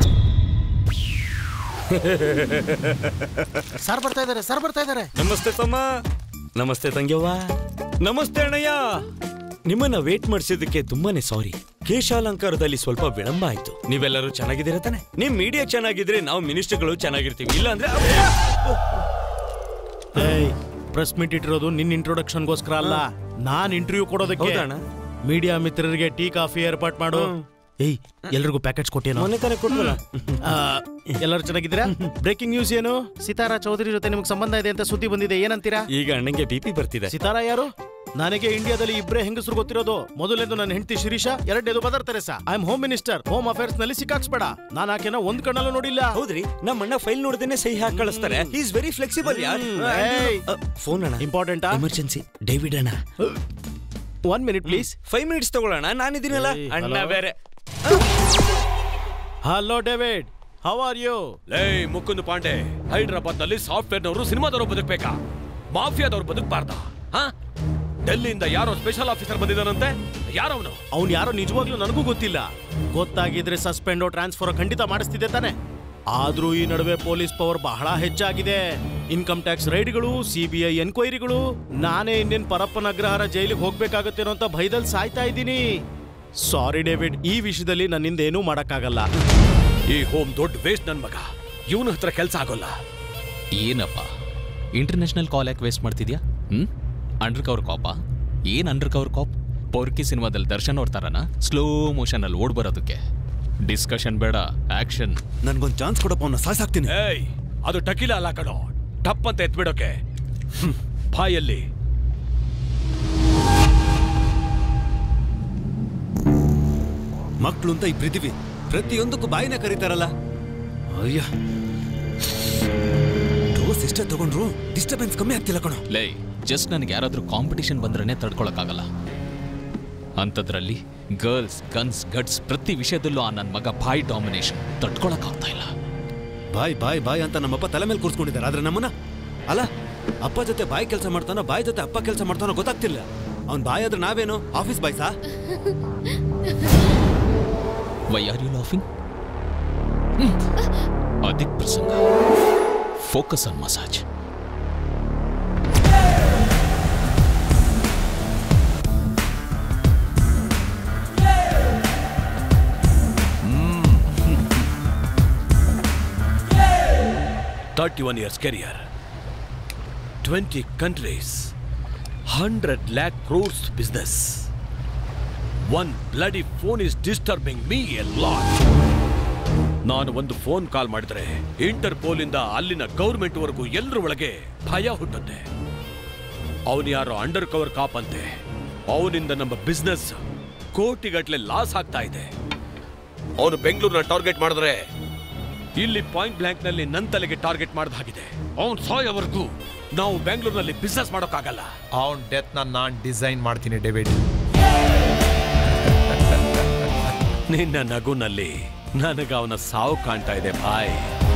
ಸರ್ ಬರ್ತಾ ಇದಾರೆ, ಸರ್ ಬರ್ತಾ ಇದಾರೆ. ನಮಸ್ತೆ ತಮ್ಮ. ನಮಸ್ತೆ ತಂಗ್ಯವ್ವ. ನಮಸ್ತೆ ಅಣ್ಣಯ್ಯ. ನಿಮ್ಮನ್ನ ವೇಟ್ ಮಾಡಿಸಿದ್ದಕ್ಕೆ ತುಂಬಾನೇ ಸಾರಿ. ಕೇಶಾಲಂಕಾರದಲ್ಲಿ ಸ್ವಲ್ಪ ವಿಳಂಬ ಆಯ್ತು. ನೀವೆಲ್ಲರೂ ಚೆನ್ನಾಗಿದ್ದೀರಾ ತಾನೆ? ನಿಮ್ ಮೀಡಿಯಾ ಚೆನ್ನಾಗಿದ್ರೆ ನಾವು ಮಿನಿಸ್ಟರ್ಗಳು ಚೆನ್ನಾಗಿರ್ತೀವಿ. ಇಲ್ಲ ಅಂದ್ರೆ ಪ್ರೆಸ್ ಮೀಟ್ ಇಟ್ಟಿರೋದು ನಿನ್ನ ಇಂಟ್ರೊಡಕ್ಷನ್ಗೋಸ್ಕರ ಅಲ್ಲ, ನಾನ್ ಇಂಟರ್ವ್ಯೂ ಕೊಡೋದಕ್ಕೆ. ಮೀಡಿಯಾ ಮಿತ್ರರಿಗೆ ಟೀ ಕಾಫಿ ಏರ್ಪಾಟ್ ಮಾಡು. ಏಯ್, ಎಲ್ರಿಗೂ ಪ್ಯಾಕೆಟ್ಸ್ ಕೊಟ್ಟೇನೋ? ಮೊನ್ನೆ ತಾನೇ ಕೊಟ್ವಲ್ಲ. ಎಲ್ಲರೂ ಚೆನ್ನಾಗಿದ್ದೀರಾ? ಬ್ರೇಕಿಂಗ್ ನ್ಯೂಸ್ ಏನು? ಸಿತಾರಾ ಚೌಧರಿ ಜೊತೆ ನಿಮ್ಗೆ ಸಂಬಂಧ ಇದೆ ಅಂತ ಸುದ್ದಿ ಬಂದಿದೆ, ಏನಂತೀರಾ? ಈಗ ಅಣ್ಣಂಗೆ ಬಿಪಿ ಬರ್ತಿದೆ. ಸಿತಾರಾ ಯಾರು? ನನಗೆ ಇಂಡಿಯಾದಲ್ಲಿ ಇಬ್ಬರೇ ಹೆಂಗಸರು ಗೊತ್ತಿರೋದು. ಮೊದಲನೇದು ನನ್ನ ಹೆಂಡತಿ ಶಿರೀಷಾ, ಎರಡನೇದು Mother Teresa. I am home minister. Home affairs ನಲ್ಲಿ ಸಿಕ್ಕಾಕ್ಸ್ಬೇಡ. ನಾನು ಆಕೆನ ಒಂದ್ ಕಣ್ಣಲ್ಲೂ ನೋಡಿಲ್ಲ. ಹೌದ್ರಿ, ನಮ್ಮ ಅಣ್ಣ ಫೈಲ್ ನೋಡ್ದೇನೆ ಸಹಿ ಹಾಕಿ ಕಳಿಸ್ತಾರೆ. ಹಿ ಇಸ್ ವೆರಿ ಫ್ಲೆಕ್ಸಿಬಲ್ ಯಾರ್. ಫೋನ್ ಅಣ್ಣ, ಇಂಪಾರ್ಟೆಂಟಾ? ಎಮರ್ಜೆನ್ಸಿ. ಡೇವಿಡ್ ಅಣ್ಣ 1 minute ಪ್ಲೀಸ್. 5 minutes ತಗೊಳ್ಳೋಣ, ನಾನಿದ್ದೀನಲ್ಲ. ಅಣ್ಣ ಬೇರೆ. Hello David, how are you? ಲೇ ಮುಕುಂದ್ ಪಾಂಡೆ, ಹೈದರಾಬಾದ್ ನಲ್ಲಿ ಸಾಫ್ಟ್ವೇರ್ನವರು ಸಿನಿಮಾದವರು ಬದುಕಬೇಕಾ, ಮಾಫಿಯಾದವ್ರು ಬದುಕಬಾರ್ದ? ಡೆಲ್ಲಿಯಿಂದ ಯಾರೋ ಸ್ಪೆಷಲ್ ಆಫೀಸರ್ ಬಂದಿದ್ದಾನಂತೆ. ಯಾರವನು? ಅವ್ನು ಯಾರೋ ನಿಜವಾಗ್ಲೂ ನನಗೂ ಗೊತ್ತಿಲ್ಲ. ಗೊತ್ತಾಗಿದ್ರೆ ಸಸ್ಪೆಂಡೋ ಟ್ರಾನ್ಸ್ಫರ್ ಖಂಡಿತ ಮಾಡಿಸ್ತಿದ್ದೆ ತಾನೆ. ಆದ್ರೂ ಈ ನಡುವೆ ಪೊಲೀಸ್ ಪವರ್ ಬಹಳ ಹೆಚ್ಚಾಗಿದೆ. ಇನ್ಕಮ್ ಟ್ಯಾಕ್ಸ್ ರೈಡ್ಗಳು, ಸಿಬಿಐ ಎನ್ಕ್ವೈರಿಗಳು. ನಾನೇ ಇನ್ನೇನ್ ಪರಪ್ಪನ ಅಗ್ರಹಾರ ಜೈಲಿಗೆ ಹೋಗ್ಬೇಕಾಗತ್ತೇನೋ ಅಂತ ಭಯದಲ್ಲಿ ಸಾಯ್ತಾ ಇದ್ದೀನಿ. ಸಾರಿ ಡೇವಿಡ್, ಈ ವಿಷಯದಲ್ಲಿ ನನ್ನಿಂದ ಏನೂ ಮಾಡಕ್ಕಾಗಲ್ಲ. ಈ ಹೋಮ್ ದೊಡ್ಡ ವೇಸ್ಟ್ ನನ್ ಮಗ, ಇವನ ಹತ್ರ ಕೆಲಸ ಆಗೋಲ್ಲ. ಏನಪ್ಪ ಇಂಟರ್ನ್ಯಾಷನಲ್ ಕಾಲ್ ಯಾಕೆ ವೇಸ್ಟ್ ಮಾಡ್ತಿದ್ಯಾ? ಅಂಡರ್ ಕವರ್ ಕಾಪಾ? ಏನ್ ಅಂಡರ್ ಕವರ್ ಕಾಪ್? ಪೊರ್ಕಿ ಸಿನಿಮಾದಲ್ಲಿ ದರ್ಶನ್ ಅವ್ರತಾರನ ಸ್ಲೋ ಮೋಷನ್ ಅಲ್ಲಿ ಓಡ್ ಬರೋದಕ್ಕೆ. ಡಿಸ್ಕಷನ್ ಬೇಡ, ಆಕ್ಷನ್. ನನ್ಗೊಂದು ಚಾನ್ಸ್ ಕೊಡಪ್ಪ, ಅವನ್ನ ಸಾಯ್ಸಾಕ್ತೀನಿ. ಏಯ್, ಅದು ಟಕೀಲ ಅಲ್ಲ ಕಣೋ, ಟಪ್ ಅಂತ ಎತ್ಬಿಡೋಕೆ. ಬಾಯಲ್ಲಿ ಮಕ್ಕಳು ಅಂತ ಈ ಪೃಥ್ವಿ ಪ್ರತಿಯೊಂದಕ್ಕೂ ಬಾಯಿನ ಕರೀತಾರಲ್ಲ. ಅಯ್ಯ, ಡೋಸ್ ಎಷ್ಟೇ ತಗೊಂಡ್ರು ಡಿಸ್ಟರ್ಬೆನ್ಸ್ ಕಮ್ಮಿ ಆಗ್ತಿಲ್ಲ ಕಣೋ. ಲೈ, ಜಸ್ಟ್ ನನಗೆ ಯಾರಾದ್ರೂ ಕಾಂಪಿಟಿಷನ್ ಬಂದ್ರೇ ತಡ್ಕೊಳಕ್ಕಾಗಲ್ಲ. ಅಂಥದ್ರಲ್ಲಿ ಗರ್ಲ್ಸ್, ಗನ್ಸ್, ಗಟ್ಸ್ ಪ್ರತಿ ವಿಷಯದಲ್ಲೂ ಆ ನನ್ನ ಮಗ ಬಾಯ್ ಡಾಮಿನೇಷನ್ ತಡ್ಕೊಳಕ್ಕಾಗ್ತಾ ಇಲ್ಲ. ಬಾಯ್ ಅಂತ ನಮ್ಮಪ್ಪ ತಲೆ ಮೇಲೆ ಕೂರ್ಸ್ಕೊಂಡಿದ್ದಾರೆ. ಆದ್ರೆ ನಮ್ಮನ್ನ ಅಲ್ಲ, ಅಪ್ಪ ಜೊತೆ ಬಾಯ್ ಕೆಲಸ ಮಾಡ್ತಾನೋ, ಬಾಯ್ ಜೊತೆ ಅಪ್ಪ ಕೆಲಸ ಮಾಡ್ತಾನೋ ಗೊತ್ತಾಗ್ತಿಲ್ಲ. ಅವ್ನ್ ಬಾಯ್ ಆದ್ರೆ ನಾವೇನು ಆಫೀಸ್ ಬಾಯ್ಸಾ? Why are you laughing? ಅದಿಕ್ ಪ್ರಸಂಗ. Focus on massage. $31 years career, 20 countries, 100 lakh crores business. One bloody phone is disturbing me a lot. ನಾನು ಒಂದು ಫೋನ್ ಕಾಲ್ ಮಾಡಿದ್ರೆ ಇಂಟರ್ಪೋಲ್ ಇಂದ ಅಲ್ಲಿನ ಗೌರ್ಮೆಂಟ್ ವರೆಗೂ ಎಲ್ಲರ ಒಳಗೆ ಭಯ ಹುಟ್ಟುತ್ತೆ. ಅವನು ಯಾರೋ ಅಂಡರ್ ಕವರ್ ಕಾಪ್ ಅಂತೆ. ಅವನಿಂದ ನಮ್ಮ ಬಿಸ್ನೆಸ್ ಕೋಟಿಗಟ್ಟಲೆ ಲಾಸ್ ಆಗ್ತಾ ಇದೆ. ಅವನು ಬೆಂಗಳೂರನ್ನ ಟಾರ್ಗೆಟ್ ಮಾಡಿದ್ರೆ ಇಲ್ಲಿ ಪಾಯಿಂಟ್ ಬ್ಲಾಂಕ್ ನಲ್ಲಿ ನನ್ನ ತಲೆಗೆ ಟಾರ್ಗೆಟ್ ಮಾಡಿದಾಗಿದೆ. ಅವನ್ ಸಾಯೋವರೆಗೂ ನಾವು ಬೆಂಗಳೂರಿನಲ್ಲಿ ಬಿಸ್ನೆಸ್ ಮಾಡೋಕ್ಕಾಗಲ್ಲ. ಅವನ್ ಡೆತ್ ನಾನ್ ಡಿಸೈನ್ ಮಾಡ್ತೀನಿ ಡೇವಿಡ್. ನಿನ್ನ ನಗುನಲ್ಲಿ ನನಗ ಅವನ ಸಾವು ಕಾಣ್ತಾ ಇದೆ ಬಾಯ್.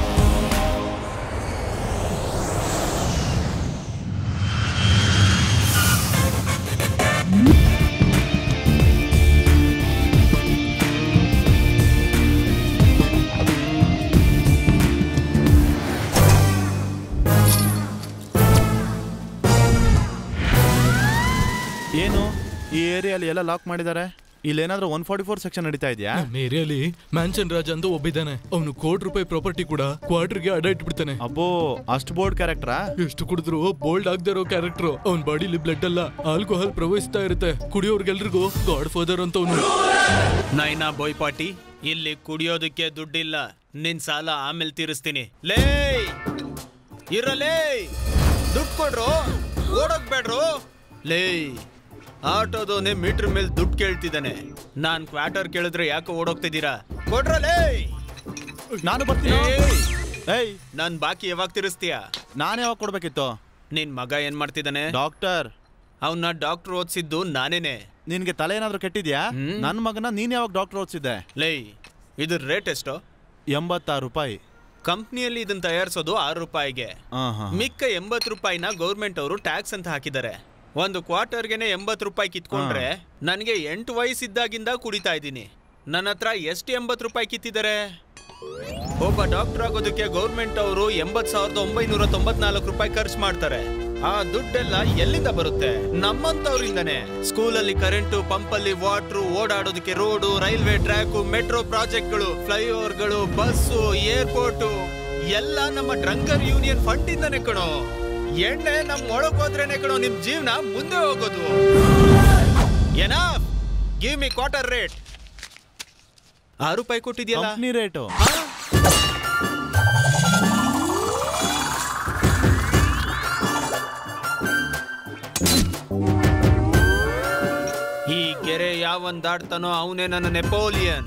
ಏನು ಈ ಏರಿಯಾಲಿ ಎಲ್ಲ ಲಾಕ್ ಮಾಡಿದ್ದಾರೆ? ಇಲ್ಲೇನಾದ್ರೂ 144 ಸೆಕ್ಷನ್ ನಡೀತಾ ಇದೆಯಾ? ನಮ್ಮ ಏರಿಯಾಲಿ ಮ್ಯಾನ್ಸನ್ ರಾಜ ಅಂತ ಒಬ್ಬಿದ್ದಾನೆ. ಅವನು ₹1,00,00,000 ಪ್ರಾಪರ್ಟಿ ಕೂಡ ಕ್ವಾರ್ಟರ್ಗೆ ಅಡ ಇಟ್ಬಿಡ್ತಾನೆ. ಅಬ್ಬೋ, ಅಷ್ಟು ಬೋಲ್ಡ್ ಕ್ಯಾರೆಕ್ಟರಾ? ಎಷ್ಟು ಕುಡಿದ್ರು ಬೋಲ್ಡ್ ಆಗದೆ ಇರೋ ಕ್ಯಾರೆಕ್ಟರ್. ಅವ್ನ ಬಾಡಿಲಿ ಬ್ಲಡ್ ಅಲ್ಲ, ಆಲ್ಕೋಹಾಲ್ ಪ್ರವಹಿಸ್ತಾ ಇರುತ್ತೆ. ಕುಡಿಯೋರ್ಗೆಲ್ರಿಗೂ ಗಾಡ್ ಫಾದರ್ ಅಂತ ಅವನು. ನೈನಾ ಬಾಯ್ ಪಾಟಿ, ಇಲ್ಲಿ ಕುಡಿಯೋದಕ್ಕೆ ದುಡ್ಡಿಲ್ಲ. ನಿನ್ ಸಾಲ ಆಮೇಲೆ ತೀರಿಸ್ತೀನಿ. ಲೇ ಇರಲೇ, ದುಡ್ಡು ಕೊಡ್ರು, ಓಡೋಗ್ಬೇಡ್ರು. ಲೇ, ಆಟೋದವನೇ ಮೀಟರ್ ಮೇಲೆ ದುಡ್ಡು ಕೇಳ್ತಿದ್ದಾನೆ. ನಾನ್ ಕ್ವಾರ್ಟರ್ ಕೇಳಿದ್ರೆ ಯಾಕೆ ಓಡೋಗ್ತಿದ್ದೀರಾ? ಕೊಡ್ರಲೇ. ನಾನು ಬರ್ತೀನಿ. ನನ್ ಬಾಕಿ ಯಾವಾಗ ತಿರ್ಸ್ತೀಯಾ? ನಾನೇ ಯಾವಾಗ ಕೊಡ್ಬೇಕಿತ್ತು? ನಿನ್ ಮಗ ಏನ್ ಮಾಡ್ತಿದ್ದಾನೆ? ಡಾಕ್ಟರ್. ಅವನ್ನ ಡಾಕ್ಟರ್ ಓದಿಸಿದ್ದು ನಾನೇನೆ. ನಿನ್ಗೆ ತಲೆ ಏನಾದ್ರು ಕೆಟ್ಟಿದ್ಯಾ? ನನ್ನ ಮಗನ ನೀನ್ ಯಾವಾಗ ಡಾಕ್ಟರ್ ಓದಿಸಿದ್ದೆ? ಲೇ, ಇದ್ರ ರೇಟ್ ಎಷ್ಟು? ₹86. ಕಂಪ್ನಿಯಲ್ಲಿ ಇದನ್ನ ತಯಾರಿಸೋದು ₹6. ಮಿಕ್ಕ ₹80 ಗೌರ್ಮೆಂಟ್ ಅವರು ಟ್ಯಾಕ್ಸ್ ಅಂತ ಹಾಕಿದ್ದಾರೆ. ಒಂದು ಕ್ವಾರ್ಟರ್ಗೆನೆ ₹80 ಕಿತ್ಕೊಂಡ್ರೆ ನನಗೆ 8 ವಯಸ್ಸಿದ್ದಾಗಿಂದ ಕುಡಿತಾ ಇದ್ದೀನಿ. ನನ್ನ ಹತ್ರ ಎಷ್ಟು ₹80 ಕಿತ್ತಿದ್ದಾರೆ? ಒಬ್ಬ ಡಾಕ್ಟರ್ ಆಗೋದಕ್ಕೆ ಗೌರ್ಮೆಂಟ್ ಅವರು ₹80,994 ಖರ್ಚು ಮಾಡ್ತಾರೆ. ಆ ದುಡ್ಡೆಲ್ಲ ಎಲ್ಲಿಂದ ಬರುತ್ತೆ? ನಮ್ಮಂತವ್ರಿಂದಾನೆ. ಸ್ಕೂಲಲ್ಲಿ ಕರೆಂಟು, ಪಂಪಲ್ಲಿ ವಾಟ್ರು, ಓಡಾಡೋದಕ್ಕೆ ರೋಡು, ರೈಲ್ವೆ ಟ್ರ್ಯಾಕು, ಮೆಟ್ರೋ ಪ್ರಾಜೆಕ್ಟ್ಗಳು, ಫ್ಲೈಓವರ್ಗಳು, ಬಸ್ಸು, ಏರ್ಪೋರ್ಟು ಎಲ್ಲ ನಮ್ಮ ಡ್ರಂಕರ್ ಯೂನಿಯನ್ ಫಂಡ್ ಇಂದಾನೆ ಕಣೋ. ಎಣ್ಣೆ ನಮ್ ಒಳಗ್ ಹೋದ್ರೇನೆ ಕಣೋ ನಿಮ್ ಜೀವನ ಮುಂದೆ ಹೋಗೋದು. ಏನಾ? Give me quarter rate. ₹6 ಕೊಟ್ಟಿದ್ಯಲ್ಲ ರೇಟು. ಯಾವನ್ ದಾಟ್ತಾನೋ ಅವನೇ ನನ್ನ ನೆಪೋಲಿಯನ್.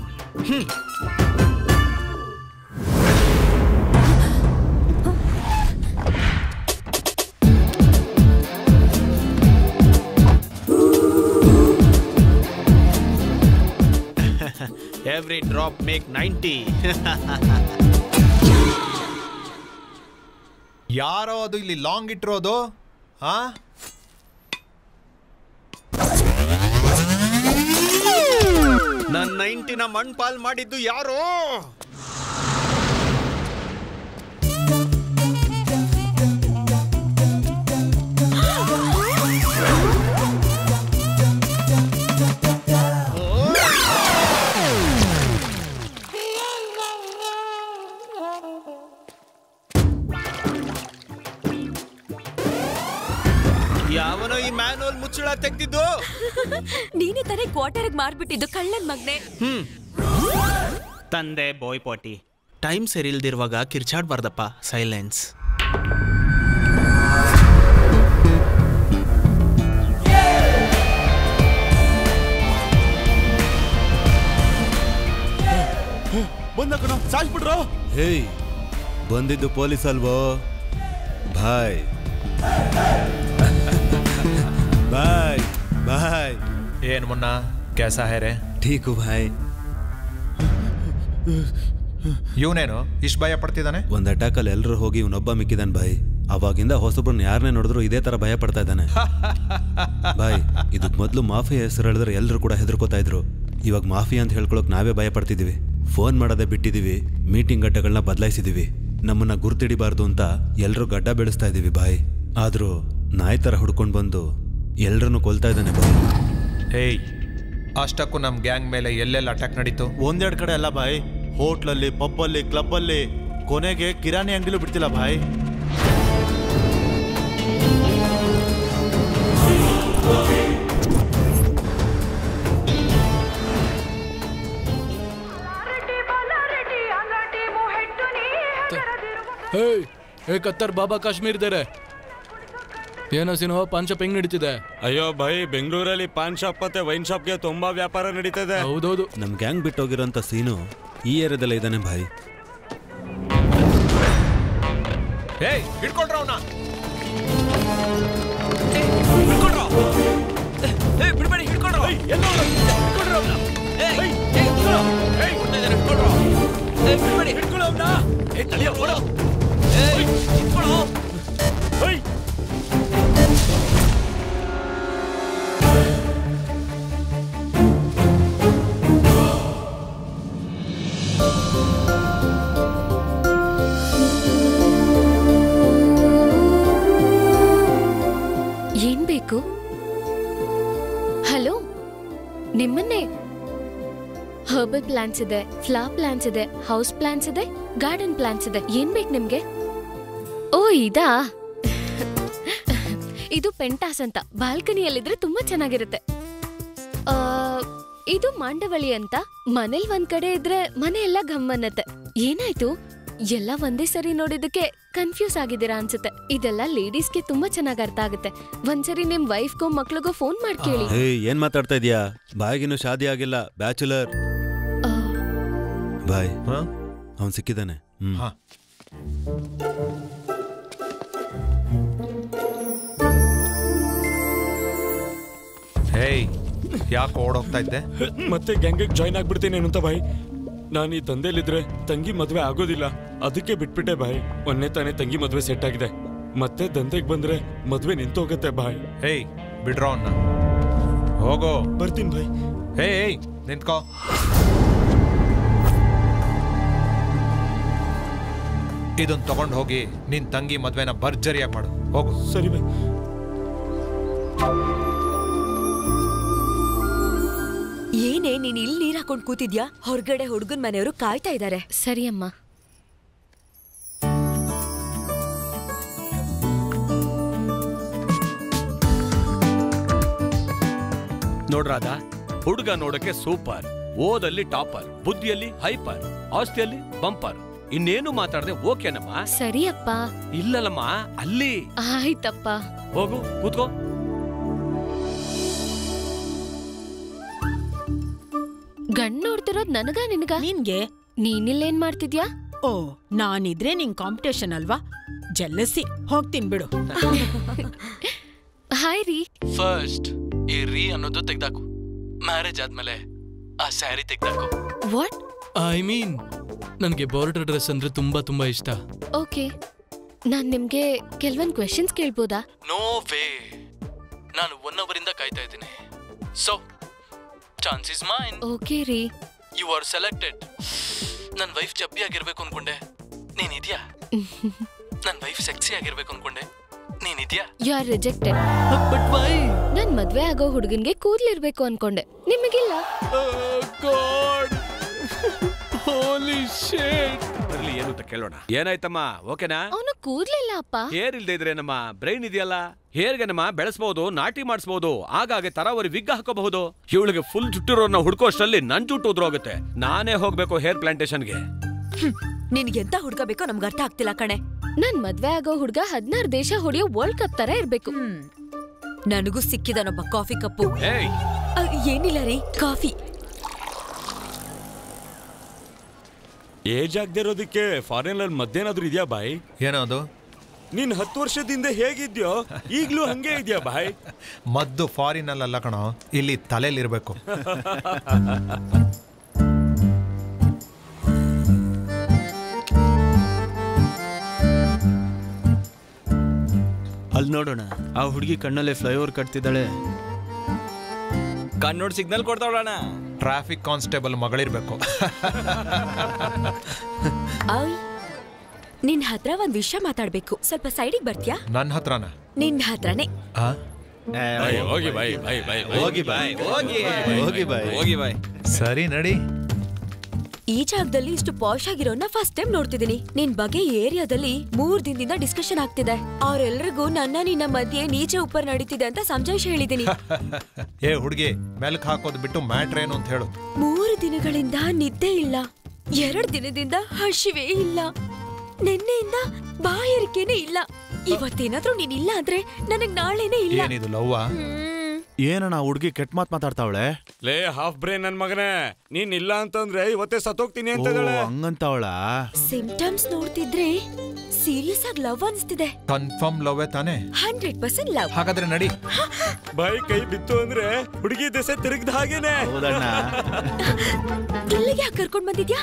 Every drop make 90. ಯಾರೋ ಅದು ಇಲ್ಲಿ ಲಾಂಗ್ ಇಟ್ಟಿರೋದು? ನನ್ನ 90ನ ಮಣ್ಪಾಲ್ ಮಾಡಿದ್ದು ಯಾರೋ? ಯಾವನೋ ಈ ಮ್ಯಾನುವಲ್ ಮುಚ್ಚಳ ತೆಗ್ದಿದ್ದು? ನೀನೇ ತಾನೇ ಕ್ವಾರ್ಟರ್ಗೆ ಮಾರ್ಬಿಟ್ಟಿದ್ದು ಕಳ್ಳನ್ ಮಗ್ನೆ. ತಂದೆ ಬಾಯ್ ಪಾಟಿ. ಟೈಮ್ ಸರಿ ಇಲ್ದಿರುವಾಗ ಕಿರ್ಚಾಡ್ಬಾರ್ದಪ್ಪ. ಸೈಲೆನ್ಸ್. ಬಂದ ಕಣ ಸಾಯಿಸ್ಬಿಟ್ರು. ಹೇಯ್, ಬಂದಿದ್ದು ಪೊಲೀಸ್ ಅಲ್ವೋ ಭಾಯ್? ಬಾಯ್ ಬಾಯ್. ಏನ್ ಮುನ್ನ कैसा है रे? ठीक हूँ भाई. ಇವನೇನು ಇಷ್ಟು ಭಯ ಪಡ್ತಿದ್ದಾನೆ? ಒಂದ್ ಅಟ್ಯಾಕಲ್ಲಿ ಎಲ್ಲರೂ ಹೋಗಿ ಇವನೊಬ್ಬ ಮಿಕ್ಕಿದಾನೆ ಭಾಯ್. ಅವಾಗಿಂದ ಹೊಸಬ್ರನ್ನ ಯಾರನ್ನೇ ನೋಡಿದ್ರು ಇದೇ ತರ ಭಯ ಪಡ್ತಾ ಇದ್ದಾನೆ ಭಾಯ್. ಇದಕ್ ಮೊದಲು ಮಾಫಿಯಾ ಹೆಸರು ಹೇಳಿದ್ರೆ ಎಲ್ಲರೂ ಕೂಡ ಹೆದರ್ಕೋತಾ ಇದ್ರು. ಇವಾಗ ಮಾಫಿಯಾ ಅಂತ ಹೇಳ್ಕೊಳಕ್ ನಾವೇ ಭಯ ಪಡ್ತಿದೀವಿ. ಫೋನ್ ಮಾಡೋದೇ ಬಿಟ್ಟಿದೀವಿ. ಮೀಟಿಂಗ್ ಗಡ್ಡಗಳನ್ನ ಬದಲಾಯಿಸಿದೀವಿ. ನಮ್ಮನ್ನ ಗುರ್ತಿಡಿಬಾರ್ದು ಅಂತ ಎಲ್ಲರೂ ಗಡ್ಡ ಬೆಳೆಸ್ತಾ ಇದೀವಿ ಭಾಯ್. ಆದ್ರೂ ನಾಯಿ ತರ ಹುಡ್ಕೊಂಡು ಬಂದು ಎಲ್ಲರನ್ನು ಕೊಲ್ತಾ ಇದ್ದಾನೆ ಭಾಯ್. ಹೇಯ್, ಅಷ್ಟಕ್ಕೂ ನಮ್ ಗ್ಯಾಂಗ್ ಮೇಲೆ ಎಲ್ಲೆಲ್ಲ ಅಟ್ಯಾಕ್ ನಡೀತು? ಒಂದೆರಡು ಕಡೆ ಅಲ್ಲ ಭಾಯ್. ಹೋಟ್ಲಲ್ಲಿ, ಪಬ್ಬಲ್ಲಿ, ಕ್ಲಬ್ಬಲ್ಲಿ, ಕೊನೆಗೆ ಕಿರಾಣಿ ಅಂಗಡಿಲೂ ಬಿಡ್ತಿಲ್ಲ ಭಾಯ್. ಕತ್ತರ್ ಬಾಬಾ ಕಾಶ್ಮೀರ್ ಇದ್ದಾರೆ. ಏನೋ ಸಿನಿಮಾ ಪಾನ್ ಶಾಪ್ ಹೆಂಗ್ ನಡೀತಿದೆ? ಅಯ್ಯೋ ಭಾಯ್, ಬೆಂಗಳೂರಲ್ಲಿ ಪಾನ್ ಶಾಪ್ ಮತ್ತೆ ವೈನ್ ಶಾಪ್ಗೆ ತುಂಬಾ ವ್ಯಾಪಾರ ನಡೀತದೆ. ಹೌದೌದು. ನಮ್ ಗ್ಯಾಂಗ್ ಬಿಟ್ಟೋಗಿರೋಂಥ ಸೀನು ಈ ಏರಿಯಾದಲ್ಲೇ ಇದ್ದಾನೆ ಭಾಯ್. ಏಯ್, ಹಿಡ್ಕೊಂಡ್ರ ಅವನ. ಬಿಡ್ಬೇಡಿ, ಹಿಡ್ಕೊಂಡ್ರ. ಏನ್ ಬೇಕು? ಹಲೋ, ನಿಮ್ಮನ್ನೇ. ಹರ್ಬಲ್ ಪ್ಲಾಂಟ್ಸ್ ಇದೆ, ಫ್ಲವರ್ ಪ್ಲಾಂಟ್ಸ್ ಇದೆ, ಹೌಸ್ ಪ್ಲಾಂಟ್ಸ್ ಇದೆ, ಗಾರ್ಡನ್ ಪ್ಲಾಂಟ್ಸ್ ಇದೆ. ಏನ್ ಬೇಕು ನಿಮ್ಗೆ? ಓ, ಇದಾ? ಇದು ಪೆಂಟಾಸ್ ಅಂತ. ಬಾಲ್ಕನಿಯಲ್ಲಿದ್ರೆ ತುಂಬಾ ಚೆನ್ನಾಗಿರುತ್ತೆ. ಇದು ಮಾಂಡವಳಿ ಅಂತ. ಮನೇಲಿ ಒಂದ್ ಕಡೆ ಇದ್ರೆ ಮನೆ ಎಲ್ಲ ಘಮ್ ಅನ್ನತ್ತೆ. ಏನಾಯ್ತು? ಎಲ್ಲ ಒಂದೇ ಸರಿ ನೋಡಿದಕ್ಕೆ ಕನ್ಫ್ಯೂಸ್ ಆಗಿದ್ದೀರಾ ಅನ್ಸುತ್ತೆ. ಇದೆಲ್ಲ ಲೇಡೀಸ್ಗೆ ತುಂಬಾ ಚೆನ್ನಾಗಿ ಅರ್ಥ ಆಗುತ್ತೆ. ಒಂದ್ಸರಿ ನಿಮ್ ವೈಫ್ಗೋ ಮಕ್ಳಿಗೋ ಫೋನ್ ಮಾಡಿ ಕೇಳಿ. ಏನ್ ಮಾತಾಡ್ತಾ ಇದೀಯಾ? ಬಾಯಿಗಿನ್ನು ಶಾದಿ ಆಗಿಲ್ಲ, ಬ್ಯಾಚುಲರ್. ಬಾಯ್, ಅವನ್ ಸಿಕ್ಕಿದ್ದಾನೆ. ಹೇಯ್, ಯಾಕೆ ಓಡೋಗ್ತಾ ಇದ್ದೆ? ಮತ್ತೆ ಗ್ಯಾಂಗಿಗೆ ಜಾಯ್ನ್ ಆಗ್ಬಿಡ್ತೀನಿ ಅಂತ ಭಾಯ್. ನಾನು ಈ ದಂಧೆಲಿದ್ರೆ ತಂಗಿ ಮದ್ವೆ ಆಗೋದಿಲ್ಲ, ಅದಕ್ಕೆ ಬಿಟ್ಬಿಟ್ಟೆ ಭಾಯ್. ಮೊನ್ನೆ ತಾನೇ ತಂಗಿ ಮದ್ವೆ ಸೆಟ್ ಆಗಿದೆ. ಮತ್ತೆ ದಂಧೆಗೆ ಬಂದ್ರೆ ಮದ್ವೆ ನಿಂತೋಗತ್ತೆ ಭಾಯ್. ಹೇಯ್, ಬಿಡ್ರೋ ಅವನ್ನ. ಹೋಗೋ. ಬರ್ತೀನಿ ಭಾಯ್. ಹೇಯ್, ನಿಂತ್ಕೋ. ಇದನ್ನ ತಗೊಂಡು ಹೋಗಿ ನಿನ್ ತಂಗಿ ಮದ್ವೆನ ಭರ್ಜರಿಯಾಗಿ ಮಾಡು. ಹೋಗು. ಸರಿ ಭಾಯ್. ಏನೇ ನೀನ್ ಇಲ್ಲಿ ನೀರ್ ಹಾಕೊಂಡ್ ಕೂತಿದ್ಯಾ? ಹೊರಗಡೆ ಹುಡುಗನ್ ಮನೆಯವರು ಕಾಯ್ತಾ ಇದ್ದಾರೆ. ಸರಿ ಅಮ್ಮ. ನೋಡ್ರಾದ, ಹುಡುಗ ನೋಡಕ್ಕೆ ಸೂಪರ್, ಓದಲ್ಲಿ ಟಾಪರ್, ಬುದ್ಧಿಯಲ್ಲಿ ಹೈಪರ್, ಆಸ್ತಿಯಲ್ಲಿ ಬಂಪರ್. ಇನ್ನೇನು ಮಾತಾಡದೆ ಓಕೆನಮ್ಮ? ಸರಿ ಅಪ್ಪ. ಇಲ್ಲಲ್ಲಮ್ಮ, ಅಲ್ಲಿ. ಆಯ್ತಪ್ಪ. ಹೋಗು, ಕೂತ್ಕೋ. ಇರೋದ್ ನನಗ ನಿನಗ? ನಿನ್ಗೆ. ನೀನಿಲ್ಲೇನ್ ಮಾಡ್ತಿದ್ಯಾ? ಓ, ನಾನಿದ್ರೆ ನಿಂಗ್ ಕಾಂಪಿಟೇಷನ್ ಅಲ್ವಾ? ಜೆಲ್ಲಸಿ. ಹೋಗ್ತೀನಿ ಬಿಡು. ಹಾಯ್ ರೀ. ಫಸ್ಟ್ ಈ ರೀ ಅನ್ನೋದು ತೆಗ್ದಾಕು. ಮ್ಯಾರೇಜ್ ಆದ್ಮೇಲೆ ಆ ಸ್ಯಾರಿ ತೆಗ್ದಾಕು. ವಾಟ್? ಐ ಮೀನ್ ನನಗೆ ಬಾರ್ಡರ್ ಡ್ರೆಸ್ ಅಂದ್ರೆ ತುಂಬಾ ತುಂಬಾ ಇಷ್ಟ. ಓಕೆ, ನಾನ್ ನಿಮ್ಗೆ ಕೆಲವೊಂದ್ ಕ್ವೆಶ್ಚನ್ಸ್ ಕೇಳ್ಬೋದಾ? No way. ನಾನು 1 hour ಇಂದ ಕಾಯ್ತಾ ಇದ್ದೀನಿ. So chance is mine. Okay ರೀ. You are selected. ನನ್ನ ವೈಫ್ ಚಬ್ಬಿ ಆಗಿರ್ಬೇಕು ಅನ್ಕೊಂಡೆ, ನೀನಿದ್ಯಾ? ನನ್ನ ವೈಫ್ ಸೆಕ್ಸಿ ಆಗಿರ್ಬೇಕು ಅನ್ಕೊಂಡೆ, ನೀನಿದ್ಯಾ? You are rejected. But why? ನಾನ್ ಮದ್ವೆ ಆಗೋ ಹುಡುಗನ್ಗೆ ಕೂದ್ಲಿರ್ಬೇಕು ಅನ್ಕೊಂಡೆ, ನಿಮಗಿಲ್ಲ. ಗಾಡ್, ಹೋಲಿ ಶಿಟ್. ಬರ್ಲಿ ಏನು ಅಂತ ಕೇಳೋಣ. ಏನಾಯ್ತಮ್ಮ, ಓಕೆನಾ? ಅವನು ಕೂದ್ಲಿಲ್ಲ ಅಪ್ಪ. ಹೇರ್ ಇಲ್ದೇ ಇದ್ರೆ ನಮ್ಮ ಬ್ರೈನ್ ಇದೆಯಲ್ಲ, ಹೇರ್ಗೆ ನಮ್ಮ ಬೆಳೆಸಬಹುದು, ನಾಟಿ ಮಾಡಿಸಬಹುದು, ಆಗಾಗೆ ತರಾವರಿ ವಿಗ್ ಹಾಕೋಬಹುದು. ಇವಳಿಗೆ ಫುಲ್ ಜುಟ್ಟಿರೋರ್ನ ಹುಡ್ಕೋಷ್ಟರಲ್ಲಿ ನನ್ ಜುಟ್ಟು ಉದ್ರೋಗುತ್ತೆ. ನಾನೇ ಹೋಗ್ಬೇಕು ಹೇರ್ ಪ್ಲಾಂಟೇಶನ್ಗೆ. ನಿನ್ಗೆ ಎಂತ ಹುಡ್ಗ ಬೇಕೋ ನಮ್ಗೆ ಅರ್ಥ ಆಗ್ತಿಲ್ಲ ಕಣೆ. ನನ್ ಮದ್ವೆ ಆಗೋ ಹುಡ್ಗ 16 ದೇಶ ಹೊಡೆಯೋ ವರ್ಲ್ಡ್ ಕಪ್ ತರ ಇರ್ಬೇಕು. ನನಗೂ ಸಿಕ್ಕಿದನೊಬ್ಬ ಕಾಫಿ ಕಪ್ಪು. ಏನಿಲ್ಲ ರೀ, ಕಾಫಿ. ಏಜ್ ಆಗದೆ ಇರೋದಕ್ಕೆ ಫಾರಿನ್ ಅಲ್ಲಿ ಮತ್ತೇನಾದ್ರೂ ಇದೆಯಾ ಬಾಯ್? ಏನದು? ನೀನ್ 10 ವರ್ಷದಿಂದ ಹೇಗಿದ್ಯೋ ಈಗ್ಲೂ ಹಂಗೆ ಇದೆಯಾ ಬಾಯ್? ಮದ್ದು ಫಾರಿನ್ ಅಲ್ಲ ಕಣೋ, ಇಲ್ಲಿ ತಲೆಯಲ್ಲಿರ್ಬೇಕು. ಅಲ್ಲಿ ನೋಡೋಣ, ಆ ಹುಡುಗಿ ಕಣ್ಣಲ್ಲೇ ಫ್ಲೈಓವರ್ ಕಟ್ತಿದ್ದಾಳೆ. ಕಣ್ಣೋಡ್ ಸಿಗ್ನಲ್ ಕೊಡ್ತಾವಳಣ. ಟ್ರಾಫಿಕ್ ಕಾನ್ಸ್ಟೇಬಲ್ ಮಗಳಿರ್ಬೇಕು. ನಿನ್ ಹತ್ರ ಒಂದ್ ವಿಷಯ ಮಾತಾಡ್ಬೇಕು, ಸ್ವಲ್ಪ ಸೈಡಿಗೆ ಬರ್ತೀಯಾ? ನನ್ನ ಹತ್ರನ? ನಿನ್ ಹತ್ರನೇ. ಹೋಗಿ ಬಾಯ್, ಬಾಯ್ ಬಾಯ್ ಹೋಗಿ ಬಾಯ್, ಹೋಗಿ ಬಾಯ್, ಹೋಗಿ ಬಾಯ್. ಸರಿ ನಡಿ. ಈ ಜಾಗದಲ್ಲಿ ಇಷ್ಟು ಪಾಶ್ ಆಗಿರೋನ್ನ ಫಸ್ಟ್ ಟೈಮ್ ನೋಡ್ತಿದೀನಿ. ನಿನ್ ಬಗ್ಗೆ ಏರಿಯಾದಲ್ಲಿ 3 ದಿನದಿಂದ ಡಿಸ್ಕಷನ್ ಆಗ್ತಿದೆ. ಅವ್ರೆಲ್ರಿಗೂ ನನ್ನ ನಿನ್ನ ಮಧ್ಯೆ ನೀಚೆ ಉಪ್ಪರ್ ನಡೀತಿದೆ ಅಂತ ಸಂಜಾಯಿಷ ಹೇಳಿದೀನಿ. ಏ ಹುಡುಗಿ, ಮೆಲ್ಕ್ ಹಾಕೋದ್ ಬಿಟ್ಟು ಮ್ಯಾಟ್ರ್ ಏನು ಅಂತ ಹೇಳು. 3 ದಿನಗಳಿಂದ ನಿದ್ದೆ ಇಲ್ಲ, 2 ದಿನದಿಂದ ಹಸಿವೆ ಇಲ್ಲ, ನಿನ್ನೆಯಿಂದ ಬಾಯಾರಿಕೆನೇ ಇಲ್ಲ. ಇವತ್ತೇನಾದ್ರೂ ನೀನಿಲ್ಲ ಅಂದ್ರೆ ನನಗ್ ನಾಳೆನೇ ಇಲ್ಲ. ಏನಿದು ಲವ್ವಾ? ಏನಣ್ಣ ಹುಡುಗಿ ಕೆಟ್ಟ ಮಾತ್ ಮಾತಾಡ್ತಾವಳೆ? ಲೇ ಹಾಫ್ ಬ್ರೈನ್ ನನ್ ಮಗನೇ, ನೀನ್ ಇಲ್ಲ ಅಂತಂದ್ರೆ ಇವತ್ತೇ ಸತ್ತೋಗ್ತೀನಿ ಅಂತ ಹಂಗಂತವಳ? ಸಿಂಪ್ಟಮ್ಸ್ ನೋಡ್ತಿದ್ರೆ ಸೀರಿಯಸ್ ಆಗಿ ಲವ್ ಅನ್ಸ್ತಿದೆ. ಕನ್ಫರ್ಮ್ ಲವ್ ತಾನೆ? 100% ಲವ್. ಹಾಗಾದ್ರೆ ನಡಿ. ಬಾಯಿ ಕೈ ಬಿತ್ತು ಅಂದ್ರೆ ಹುಡುಗಿ ದೆಸೆ ತಿರುಗ್ದ ಹಾಗೇನೆ. ಇಲ್ಲಿಗೆ ಯಾಕೆ ಕರ್ಕೊಂಡ್ ಬಂದಿದ್ಯಾ?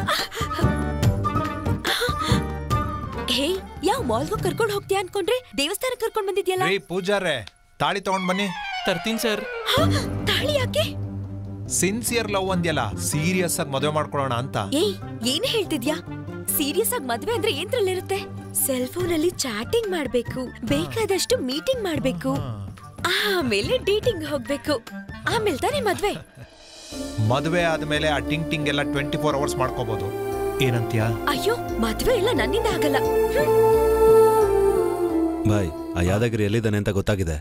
ಹೇ, ಯಾವ ಮಾಲ್ಗೂ ಕರ್ಕೊಂಡ್ ಹೋಗ್ತೀಯಾ ಅನ್ಕೊಂಡ್ರೆ ದೇವಸ್ಥಾನ ಕರ್ಕೊಂಡ್ ಬಂದಿದ್ಯಲ್ಲ. ಪೂಜಾರೆ, ತಾಳಿ ತಗೊಂಡ್ ಬನ್ನಿ. ತರ್ತೀನಿ ಸರ್. ತಾಳಿ ಯಾಕೆ? ಸಿನ್ಸಿಯರ್ ಲವ್ ಅಂದ್ಯಲ್ಲ, ಸೀರಿಯಸ್ ಆಗಿ ಮದುವೆ ಮಾಡ್ಕೊಳ್ಳೋಣ ಅಂತ. ಏನ್ ಹೇಳ್ತಿದ್ಯಾ? ಸೀರಿಯಸ್ ಆಗಿ ಮದ್ವೆ ಅಂದ್ರೆ ಏನ್ರಲ್ಲಿರುತ್ತೆ? ಸೆಲ್ ಫೋನ್ ಅಲ್ಲಿ ಚಾಟಿಂಗ್ ಮಾಡ್ಬೇಕು, ಬೇಕಾದಷ್ಟು ಮೀಟಿಂಗ್ ಮಾಡ್ಬೇಕು, ಆಮೇಲೆ ಡೇಟಿಂಗ್ ಹೋಗ್ಬೇಕು, ಆಮೇಲೆ ತಾನೇ ಮದ್ವೆ. ಮದುವೆ ಆದ್ಮೇಲೆ ಆ ಟಿಂಗ್ ಟಿಂಗ್ ಎಲ್ಲ 24 hours ಮಾಡ್ಕೋಬಹುದು. ಏನಂತ್ಯಾ? ಅಯ್ಯೋ, ಮದ್ವೆ ಎಲ್ಲ ನನ್ನಿಂದ ಆಗಲ್ಲ. ಬಾಯ್, ಆ ಯಾದಗಿರಿ ಎಲ್ಲಿದ್ದಾನೆ ಅಂತ ಗೊತ್ತಾಗಿದೆ.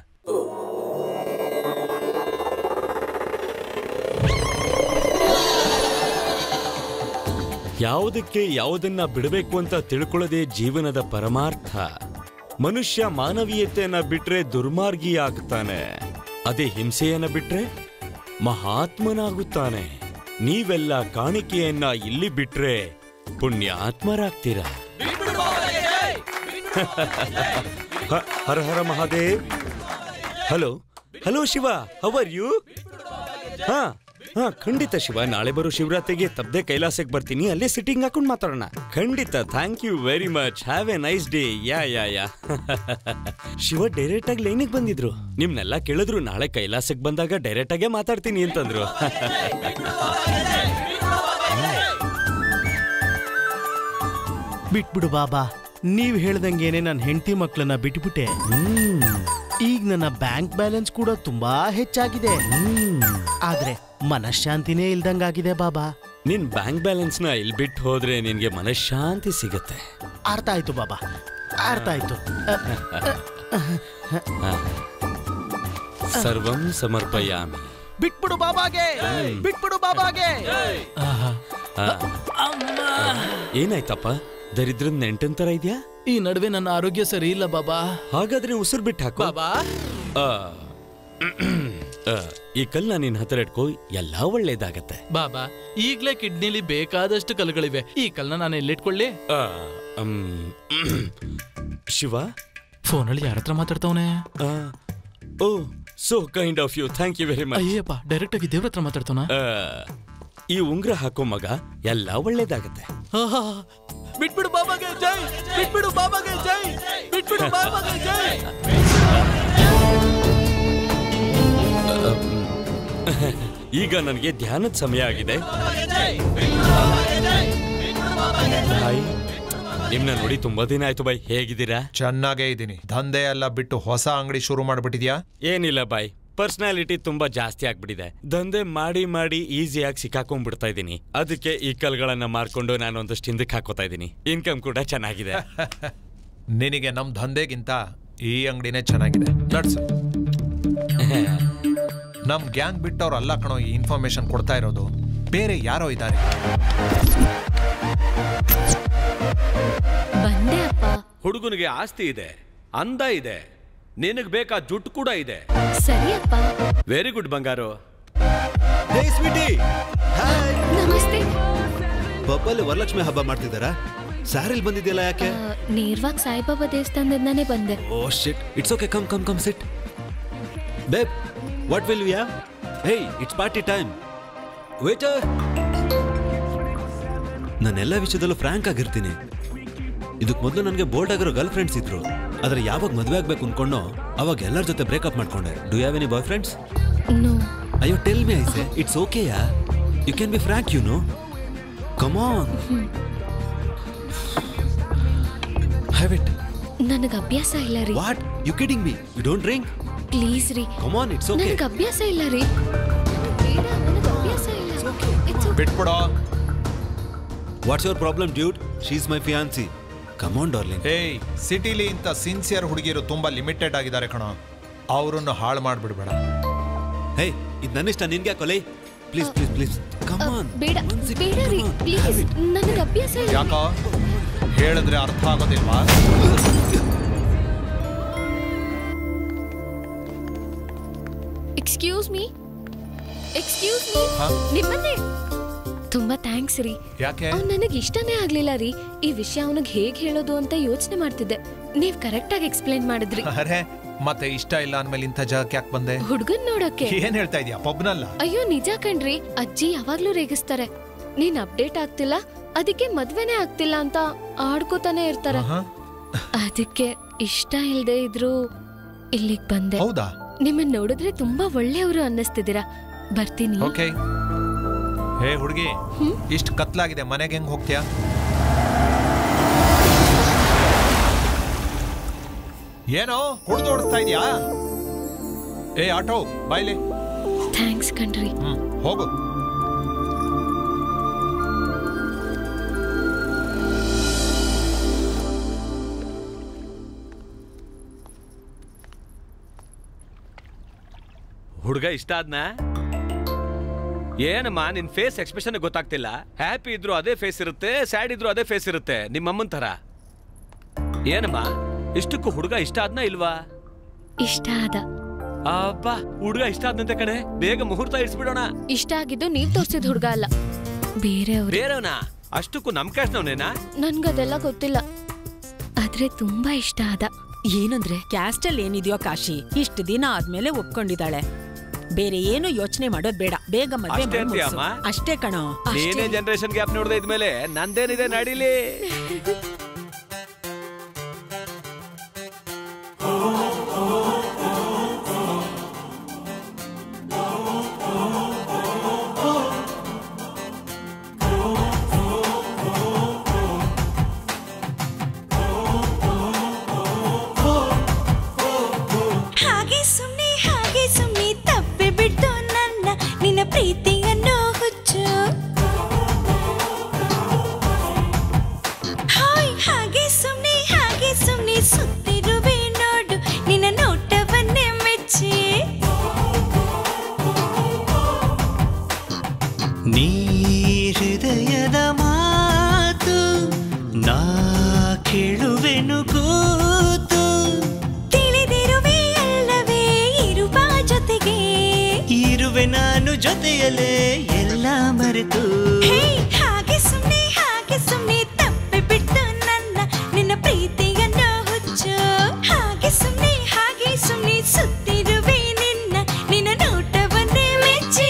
ಯಾವುದಕ್ಕೆ ಯಾವುದನ್ನ ಬಿಡಬೇಕು ಅಂತ ತಿಳ್ಕೊಳ್ಳೋದೇ ಜೀವನದ ಪರಮಾರ್ಥ. ಮನುಷ್ಯ ಮಾನವೀಯತೆಯನ್ನ ಬಿಟ್ರೆ ದುರ್ಮಾರ್ಗಿ ಆಗ್ತಾನೆ, ಅದೇ ಹಿಂಸೆಯನ್ನ ಬಿಟ್ರೆ ಮಹಾತ್ಮನಾಗುತ್ತಾನೆ. ನೀವೆಲ್ಲ ಕಾಣಿಕೆಯನ್ನ ಇಲ್ಲಿ ಬಿಟ್ರೆ ಪುಣ್ಯಾತ್ಮರಾಗ್ತೀರ. Hara Hara Mahadev. Hello hello Shiva, how are you? ಹಾ ಖಂಡಿತ ಶಿವ, ನಾಳೆ ಬರೋ ಶಿವರಾತ್ರಿಗೆ ತಪ್ಪದೆ ಕೈಲಾಸಕ್ಕೆ ಬರ್ತೀನಿ, ಅಲ್ಲೇ ಸಿಟ್ಟಿಂಗ್ ಹಾಕೊಂಡು ಮಾತಾಡೋಣ. ಖಂಡಿತ, thank you very much, have a nice day. ಯಾ ಶಿವ ಡೈರೆಕ್ಟ್ ಆಗಿ ಲೈನಿಗೆ ಬಂದಿದ್ರು. ನಿಮ್ನೆಲ್ಲ ಕೇಳಿದ್ರು ನಾಳೆ ಕೈಲಾಸಕ್ಕೆ ಬಂದಾಗ ಡೈರೆಕ್ಟ್ ಆಗೇ ಮಾತಾಡ್ತೀನಿ ಅಂತಂದ್ರು. ಬಿಟ್ಬಿಡು ಬಾಬಾ, ನೀವ್ ಹೇಳ್ದಂಗೇನೆ ನನ್ನ ಹೆಂಡತಿ ಮಕ್ಕಳನ್ನ ಬಿಟ್ಬಿಟ್ಟೆ. ಈಗ ನನ್ನ ಬ್ಯಾಂಕ್ ಬ್ಯಾಲೆನ್ಸ್ ಕೂಡ ತುಂಬಾ ಹೆಚ್ಚಾಗಿದೆ, ಆದ್ರೆ ಮನಃಶಾಂತಿನೇ ಇಲ್ದಂಗಾಗಿದೆ ಬಾಬಾ. ನಿನ್ ಬ್ಯಾಂಕ್ ಬ್ಯಾಲೆನ್ಸ್ ನ ಇಲ್ಲಿ ಬಿಟ್ಟು ಹೋದ್ರೆ ನಿನ್ಗೆ ಮನಃಶಾಂತಿ ಸಿಗತ್ತೆ. ಅರ್ಥ ಆಯ್ತು ಬಾಬಾ, ಅರ್ಥ ಆಯ್ತು. ಸರ್ವಂ ಸಮರ್ಪಯಾಮಿ. ಬಿಟ್ಬಿಡು ಬಾಬಾಗೆ, ಬಿಟ್ಬಿಡು ಬಾಬಾಗೆ. ಏನಾಯ್ತಪ್ಪ, ದರಿದ್ರದ ನೆಂಟನ್ ತರ ಇದ್ಯಾ? ಈ ನಡುವೆ ನನ್ನ ಆರೋಗ್ಯ ಸರಿ ಇಲ್ಲ ಬಾಬಾ. ಹಾಗಾದ್ರೆ ಉಸಿರು ಬಿಟ್ಟು ಹಾಕು ಬಾಬಾ. ಈ ಕಲ್ನ ನಿನ್ ಹತ್ರ ಇಟ್ಕೋ, ಎಲ್ಲಾ ಒಳ್ಳೇದಾಗತ್ತೆ. ಬಾಬಾ ಈಗ್ಲೇ ಕಿಡ್ನಿಲಿ ಬೇಕಾದಷ್ಟು ಕಲ್ಲುಗಳಿವೆ, ಈ ಕಲ್ನ ನಾನು ಎಲ್ಲಿಟ್ಕೊಳ್ಳಿ? ಶಿವ ಫೋನಲ್ಲಿ ಯಾರ ಹತ್ರ ಮಾತಾಡ್ತಾವನೆ? Oh so kind of you, thank you very much. Ayyappa, direct ಆಗಿ ದೇವ್ರ ಹತ್ರ ಮಾತಾಡ್ತಾನ. ಈ ಉಂಗ್ರ ಹಾಕೋ ಮಗ ಎಲ್ಲ ಒಳ್ಳೇದಾಗತ್ತೆ. ಬಿಟ್ಬಿಡು ಬಾಬಾಗೆ ಜೈ, ಬಿಟ್ಬಿಡು ಬಾಬಾಗೆ ಜೈ, ಬಿಟ್ಬಿಡು ಬಾಬಾಗೆ ಜೈ. ಈಗ ನನಗೆ ಧ್ಯಾನದ ಸಮಯ ಆಗಿದೆ. ಹಾಯ್, ನಿಮ್ನ ನೋಡಿ ತುಂಬಾ ದಿನ ಆಯ್ತು ಬಾಯ್, ಹೇಗಿದ್ದೀರಾ? ಚೆನ್ನಾಗೇ ಇದ್ದೀನಿ. ದಂಧೆ ಎಲ್ಲ ಬಿಟ್ಟು ಹೊಸ ಅಂಗಡಿ ಶುರು ಮಾಡ್ಬಿಟ್ಟಿದ್ಯಾ? ಏನಿಲ್ಲ ಬಾಯ್, ಪರ್ಸನಾಲಿಟಿ ತುಂಬಾ ಜಾಸ್ತಿ ಆಗ್ಬಿಟ್ಟಿದೆ. ದಂಧೆ ಮಾಡಿ ಮಾಡಿ ಈಸಿಯಾಗಿ ಸಿಕ್ಕಾಕೊಂಡ್ಬಿಡ್ತಾ ಇದ್ದೀನಿ. ಅದಕ್ಕೆ ಈ ಕಲ್ಗಳನ್ನ ಮಾರ್ಕೊಂಡು ನಾನು ಒಂದಷ್ಟು ಹಿಂದಕ್ಕೆ ಹಾಕೋತಾ ಇದ್ದೀನಿ. ಇನ್ಕಮ್ ಕೂಡ ಚೆನ್ನಾಗಿದೆ. ನಿನಗೆ ನಮ್ ದಂಧೆಗಿಂತ ಈ ಅಂಗಡಿನೇ ಚೆನ್ನಾಗಿದೆ. ನಡ್ಸು. ನಮ್ ಗ್ಯಾಂಗ್ ಬಿಟ್ಟವ್ರು ಅಲ್ಲ ಕಣೋ ಈ ಇನ್ಫಾರ್ಮೇಶನ್ ಕೊಡ್ತಾ ಇರೋದು, ಬೇರೆ ಯಾರೋ ಇದ್ದಾರೆ. ಹುಡುಗನಿಗೆ ಆಸ್ತಿ ಇದೆ, ಅಂದ ಇದೆ, ನಿನಗ್ ಬೇಕಾ ಜುಟ್ಟು ಕೂಡ ಇದೆ. ಸರಿಯಪ್ಪ. ವೆರಿ ಗುಡ್ ಬಂಗಾರು. ನಮಸ್ತೆ. ಪಬ್ಬಲ್ಲಿ ವರಲಕ್ಷ್ಮಿ ಹಬ್ಬ ಮಾಡ್ತಿದ್ದಾರಾ? ಸ್ಯಾರಿಲ್ ಬಂದಿದ್ಯಲ್ಲ ಯಾಕೆ? ನೇರವಾಗಿ ಸಾಯಿಬಾಬಾ ದೇವಸ್ಥಾನದಿಂದಾನೇ ಬಂದೆ. Oh shit, it's okay, come come come sit. Babe, what will we have? Hey, it's party time. Waiter. ನಾನೆಲ್ಲ ವಿಷಯದಲ್ಲೂ ಫ್ರಾಂಕ್ ಆಗಿರ್ತೀನಿ. ಇದಕ್ಕೆ ಮೊದಲು ನನಗೆ ಬೋಲ್ಡ್ ಆಗಿರೋ ಗರ್ಲ್ ಫ್ರೆಂಡ್ಸ್ ಇದ್ರು. ಆದ್ರೆ ಯಾವಾಗ ಮದುವೆ ಆಗ್ಬೇಕು ಅನ್ಕೊಂಡೋ ಅವಾಗ ಎಲ್ಲರ ಜೊತೆ ಬ್ರೇಕಪ್ ಮಾಡ್ಕೊಂಡೆ. Do you have any boyfriends? No. ಅಯ್ಯೋ tell me I say, it's okay yeah, you can be frank, you know. Come on, have it. ನನಗೆ ಅಭ್ಯಾಸ ಇಲ್ಲ ರೀ. What, you kidding me? You don't drink? Please ರೀ. Come on, it's okay. ನನಗೆ ಅಭ್ಯಾಸ ಇಲ್ಲ ರೀ. ಬೇಡ, ನನಗೆ ಅಭ್ಯಾಸ ಇಲ್ಲ. It's okay. ಬಿಟ್ಬಿಡೋ. What's your problem dude? She is my fiancee. Come on darling. ಏಯ್, ಸಿಟಿಲಿ ಇಂಥ ಸಿನ್ಸಿಯರ್ ಹುಡುಗಿರು ತುಂಬಾ ಲಿಮಿಟೆಡ್ ಆಗಿದ್ದಾರೆ ಕಣೋ, ಅವರನ್ನು ಹಾಳು ಮಾಡ್ಬಿಡ್ಬೇಡ. ಹೇ, ಇದು ನನ್ನಿಷ್ಟ, ನಿನ್ಗೆ ಕೊಲೆ. Please please please come on. ಬೇಡ ಬೇಡ ರೀ, ಪ್ಲೀಸ್, ನನಗೆ ಅಭ್ಯಾಸ ಇಲ್ಲ. ಯಾಕೋ ಹೇಳಿದ್ರೆ ಅರ್ಥ ಆಗೋದಿಲ್ವಾ? Excuse me, excuse me. ನಿಮ್ಮನ್ನೇ. ತುಂಬಾ ಥ್ಯಾಂಕ್ಸ್ ರೀ. ಯಾಕೆ? ಅವ್ನು ನನಗೆ ಇಷ್ಟನೇ ಆಗ್ಲಿಲ್ಲ ರೀ. ಈ ವಿಷಯ ಅವನಿಗೆ ಹೇಗ್ ಹೇಳೋದು ಅಂತ ಯೋಚನೆ ಮಾಡ್ತಿದ್ದೆ. ನೀವ್ ಕರೆಕ್ಟ್ ಆಗಿ ಎಕ್ಸ್ಪ್ಲೇನ್ ಮಾಡಿದ್ರಿ. ಅರೆ, ಮತ್ತೆ ಇಷ್ಟ ಇಲ್ಲ ಅಂದ್ಮೇಲೆ ಇಂಥ ಜಾಗಕ್ಕೆ ಯಾಕೆ ಬಂದೆ? ಹುಡುಗನ್ ನೋಡಕ್ಕೆ. ಏನ್ ಹೇಳ್ತಾ ಇದೀಯಾ? ಪಬ್ನಲ್ಲ? ಅಯ್ಯೋ ನಿಜ ಕಣ್ರಿ, ಅಜ್ಜಿ ಯಾವಾಗ್ಲೂ ರೇಗಿಸ್ತಾರೆ. ನೀನ್ ಅಪ್ಡೇಟ್ ಆಗ್ತಿಲ್ಲ, ಅದಕ್ಕೆ ಮದ್ವೆನೇ ಆಗ್ತಿಲ್ಲ ಅಂತ ಆಡ್ಕೋತಾನೆ ಇರ್ತಾರೆ. ಅದಕ್ಕೆ ಇಷ್ಟ ಇಲ್ದೆ ಇದ್ರು ಇಲ್ಲಿಗ್ ಬಂದೆ. ಹೌದಾ? ನಿಮ್ಮನ್ ನೋಡಿದ್ರೆ ತುಂಬಾ ಒಳ್ಳೆಯವರು ಅನ್ನಿಸ್ತಿದ್ದೀರಾ. ಬರ್ತೀನಿ. ಓಕೆ. ಹೇ ಹುಡುಗಿ, ಇಷ್ಟು ಕತ್ಲಾಗಿದೆ, ಮನೆಗೆ ಹೆಂಗ್ ಹೋಗ್ತೀಯಾ? ಏನೋ ಕುಡ್ದು ಓಡಿಸ್ತಾ ಇದೀಯಾ? ಏ ಆಟೋ, ಬಾಯ್ಲಿ. ಥ್ಯಾಂಕ್ಸ್ ಕಣ್ರಿ. ಹೋಗು. ಹುಡುಗ ಇಷ್ಟ ಆದ್ನ? ಏನಮ್ಮ ನಿನ್ ಫೇಸ್ ಎಕ್ಸ್ಪ್ರೆಷನ್ ಗೊತ್ತಾಗ್ತಿಲ್ಲ. ಹ್ಯಾಪಿ ಇದ್ರು ಅದೇ ಫೇಸ್ ಇರುತ್ತೆ, ಸ್ಯಾಡ್ ಇದ್ರು ಅದೇ ಫೇಸ್ ಇರುತ್ತೆ, ನಿಮ್ಮಮ್ಮನ್ ತರ. ಏನಮ್ಮ ಇಷ್ಟಕ್ಕೂ ಹುಡುಗ ಇಷ್ಟ ಆದ್ನ ಇಲ್ವಾ? ಇಷ್ಟ ಆದ. ಅಬ್ಬಾ, ಹುಡುಗ ಇಷ್ಟ ಆದ್ನಂತೆ ಕಣೆ, ಬೇಗ ಮುಹೂರ್ತ ಇಡ್ಸ್ಬಿಡೋಣ. ಇಷ್ಟ ಆಗಿದ್ದು ನೀವ್ ತೋರ್ಸಿದ ಹುಡುಗ ಅಲ್ಲ, ಬೇರೆಯವ್ರು. ಬೇರೆಯವನಾ? ಅಷ್ಟಕ್ಕೂ ನಮ್ ಕ್ಯಾಸ್ಟ್ನವನೇನಾ? ನನ್ಗದೆಲ್ಲ ಗೊತ್ತಿಲ್ಲ, ಆದ್ರೆ ತುಂಬಾ ಇಷ್ಟ ಆದ. ಏನಂದ್ರೆ ಕ್ಯಾಸ್ಟಲ್ ಏನಿದೆಯೋ ಕಾಶಿ, ಇಷ್ಟು ದಿನ ಆದ್ಮೇಲೆ ಒಪ್ಕೊಂಡಿದ್ದಾಳೆ. ಬೇರೆ ಏನು ಯೋಚನೆ ಮಾಡೋದ್ ಬೇಡ, ಬೇಗ ಮದ್ವೆ ಮಾಡ್ಬಿಡು. ಅಷ್ಟೇ ಕಣೋ. ನೀನೇ ಜನರೇಷನ್ ಗ್ಯಾಪ್ ನೋಡ್ದೆ ಇದ್ಮೇಲೆ ನಂದೇನಿದೆ ನಡೀಲಿ. ಪ್ರೀತಿಯನ್ನು ಹುಚ್ಚು ಹಾಯ್ ಜೊತೆಯಲ್ಲೇ ಎಲ್ಲ ಮರೆತು ಹಾಗೆ ಸುಮ್ನೆ ತಪ್ಪಿ ಬಿಟ್ಟು ನಿನ್ನ ಪ್ರೀತಿಯನ್ನು ಹುಚ್ಚು ಹಾಗೆ ಸುಮ್ನೆ ಸುತ್ತಿರುವೆ ನಿನ್ನ ನೋಟವನ್ನೇ ಮೆಚ್ಚಿ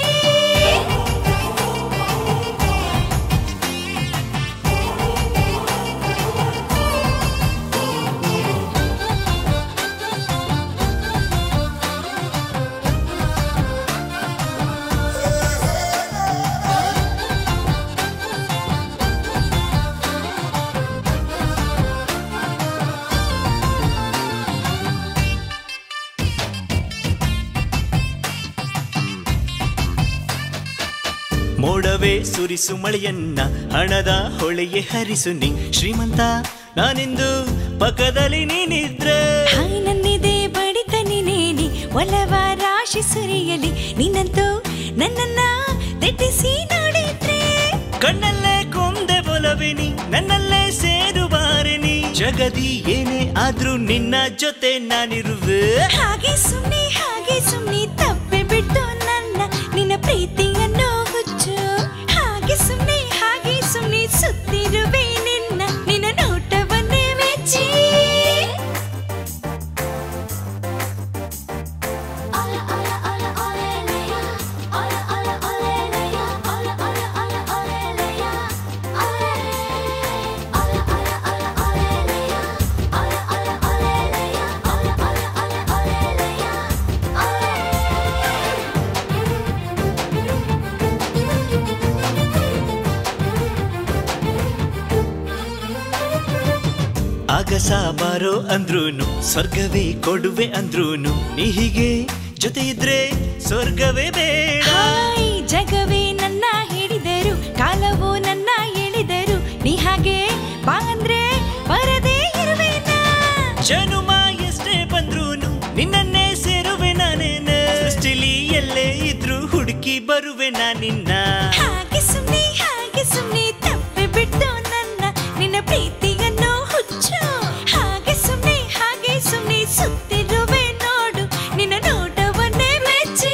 ಮೋಡವೇ ಸುರಿಸು ಮಳೆಯನ್ನ ಹಣದ ಹೊಳೆಯೇ ಹರಿಸು ನೀ ಶ್ರೀಮಂತ ನಾನಿಂದು ಪಕ್ಕದಲ್ಲಿ ನೀನಿದ್ರೆ ನನ್ನಿದೆ ಬಡಿತ ನೀನೇನಿ ಒಲವ ರಾಶಿ ಸುರಿಯಲಿ ನಿನ್ನಂತೂ ನನ್ನನ್ನ ತೆಟ್ಟಿಸಿ ನೋಡಿದ್ರೆ ಕಣ್ಣಲ್ಲೇ ಕೊಂದೆ ಬೊಲವಿನಿ ನನ್ನಲ್ಲೇ ಸೇರುವಾರೆ ನೀ ಜಗದಿ ಏನೇ ಆದ್ರೂ ನಿನ್ನ ಜೊತೆ ನಾನಿರುವೆ ಹಾಗೆ ಸುಮ್ನೆ ತಪ್ಪಿ ಬಿಟ್ಟು ನಿನ್ನ ಪ್ರೀತಿಯನ್ನು ಹುಚ್ಚು ಹಾಗೆ ಸುಮ್ನೆ ಸುತ್ತಿರುವೆ ನಿನ್ನ ನೋಟವನ್ನೇ ಮೆಚ್ಚಿ ಆಗಸ ಬಾರೋ ಅಂದ್ರೂನು ಸ್ವರ್ಗವೇ ಕೊಡುವೆ ಅಂದ್ರೂನು ನೀ ಹೀಗೆ ಜೊತೆ ಇದ್ರೆ ಸ್ವರ್ಗವೇ ಬೇಡ ಜಗವೇ ನನ್ನ ಹಿಡಿದರು ಕಾಲವೋ ನನ್ನ ಎಳೆದರು ನೀ ಹಾಗೆ ಬಾ ಅಂದ್ರೆ ಬರದೇ ಇರುವೆ ಜನುಮ ಎಷ್ಟೇ ಬಂದ್ರೂನು ನಿನ್ನನ್ನೇ ಸೇರುವೆ ನಾನೇನ ಸೃಷ್ಟಿಲಿ ಎಲ್ಲೇ ಇದ್ರು ಹುಡುಕಿ ಬರುವೆ ನಾನಿನ್ನ ಹಾಗೆ ಸುಮ್ನೆ ತಪ್ಪಿ ಬಿಟ್ಟು ನಿನ್ನ ಪ್ರೀತಿಯನ್ನು ಹುಚ್ಚು ಹಾಗೆ ಸುಮ್ನೆ ಸುತ್ತಿರುವೆ ನೋಡು ನಿನ್ನ ನೋಟವನ್ನೇ ಮೆಚ್ಚಿ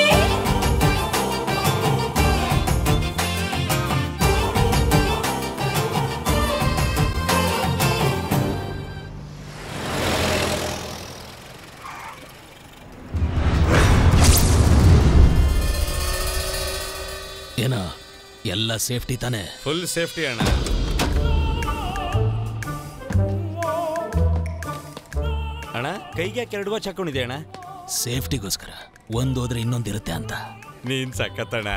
ಏನ ಎಲ್ಲ ಸೇಫ್ಟಿ ತಾನೆ? ಫುಲ್ ಸೇಫ್ಟಿ ಅಣ್ಣ. ಅಣ್ಣ ಕೈಗೆ ಯಾಕೆ 2 ವಾಚ್ ಹಾಕೊಂಡಿದೆ ಅಣ್ಣ? ಸೇಫ್ಟಿಗೋಸ್ಕರ. ಒಂದು ಹೋದ್ರೆ ಇನ್ನೊಂದಿರುತ್ತೆ ಅಂತ. ನೀನ್ ಸಕ್ಕತ್ತಣ್ಣ.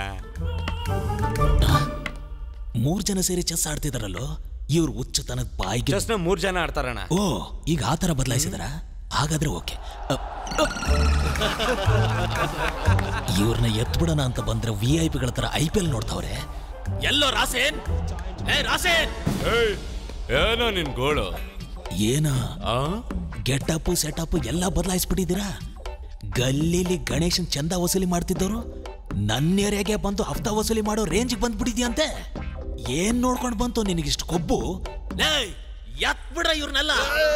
3 ಜನ ಸೇರಿ ಚೆಸ್ ಆಡ್ತಿದಾರಲ್ಲೋ, ಇವ್ರು ಹುಚ್ಚುತನದ ಬಾಯಿಗೆ ಚೆಸ್ನ 3 ಜನ ಆಡ್ತಾರಣ್ಣ. ಓ, ಈಗ ಆ ಥರ ಬದಲಾಯಿಸಿದಾರ? ಹಾಗಾದ್ರೆ ಓಕೆ. ಇವ್ರನ್ನ ಎತ್ಬಿಡೋಣ ಅಂತ ಬಂದ್ರೆ VIP ಗಳ ತರ IPL ನೋಡ್ತಾವ್ರೆ. ಎಲ್ಲೋ ರಾಸೇನ್, ರಾಸೇನ್, ಏನೋ ನಿನ್ ಗೋಳು? ಏನ ಗೆಟಪ್ ಸೆಟಪ್ ಎಲ್ಲ ಬದಲಾಯಿಸ್ಬಿಟ್ಟಿದ್ದೀರಾ? ಗಲ್ಲಿಲಿ ಗಣೇಶನ್ ಚಂದ ವಸೂಲಿ ಮಾಡ್ತಿದ್ದವರು ನನ್ನ ಏರಿಯಾಗೆ ಬಂದು ಹಫ್ತಾ ವಸೂಲಿ ಮಾಡೋ ರೇಂಜಿಗೆ ಬಂದ್ಬಿಟ್ಟಿದ್ಯಂತೆ. ಏನ್ ನೋಡ್ಕೊಂಡು ಬಂತು ನಿನಗಿಷ್ಟು ಕೊಬ್ಬು? ಎತ್ಬಿಡ್ರ ಇವ್ರನ್ನೆಲ್ಲ.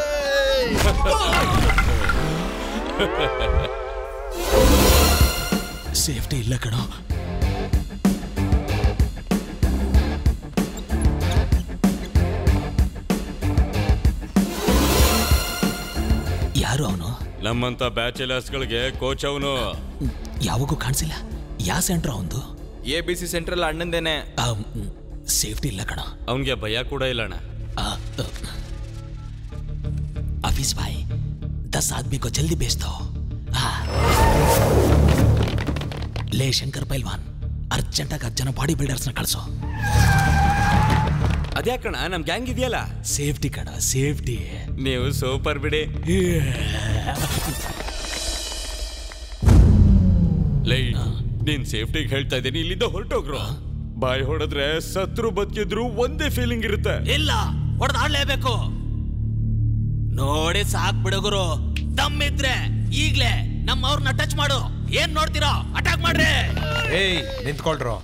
ಸೇಫ್ಟಿ ಇಲ್ಲ ಕಣೋ. ಯಾರು ಅವನು? ನಮ್ಮಂತ ಬ್ಯಾಚುಲರ್ಸ್ಗಳಿಗೆ ಕೋಚ್ ಅವನು. ಯಾವಾಗೂ ಕಾಣಿಸಿಲ್ಲ. ಯಾವ ಸೆಂಟ್ರ್ ಅವಂದು? ABC central ಅಣ್ಣಂದೇನೆ. ಸೇಫ್ಟಿ ಇಲ್ಲ ಕಣ. ಅವನ್ಗೆ ಭಯ ಕೂಡ ಇಲ್ಲಣ್ಣ. ಆಫೀಸ್ ಬಾಯ್ 10 आदमी को जल्दी भेज दो. ಲೇ ಶಂಕರ್ ಪೈಲ್ವಾನ್, ಅರ್ಜೆಂಟಾಗಿ 10 ಜನ ಬಾಡಿ ಬಿಲ್ಡರ್ಸ್ನ ಕಳಿಸೋ. ಅದ್ಯಾಕಣ ನಮ್ ಗ್ಯಾಂಗ್ ಇದೆಯಲ್ಲ. ಸೇಫ್ಟಿ ಕಣ, ಸೇಫ್ಟಿ. ನೀವು ಸೂಪರ್ ಬಿಡಿ. ಲೈ, ನೀನ್ ಸೇಫ್ಟಿಗೆ ಹೇಳ್ತಾ ಇದ್ದೀನಿ, ಇಲ್ಲಿಂದ ಹೊರಟೋಗ್ರು. ಬಾಯ್ ಹೊಡೆದ್ರೆ ಸತ್ರು ಬದುಕಿದ್ರು ಒಂದೇ ಫೀಲಿಂಗ್ ಇರುತ್ತೆ. ಇಲ್ಲ, ಹೊಡೆದಾಡ್ಲೇಬೇಕು. ನೋಡಿ ಸಾಕ್ ಬಿಡಗುರು. ದಮ್ಮಿದ್ರೆ ಈಗ್ಲೇ ನಮ್ಮವ್ರನ್ನ ಟಚ್ ಮಾಡು. ಏನ್ ನೋಡ್ತೀರಾ? ಅಟ್ಯಾಕ್ ಮಾಡ್ರಿ. ಏಯ್, ನಿಂತ್ಕೊಳ್ರು.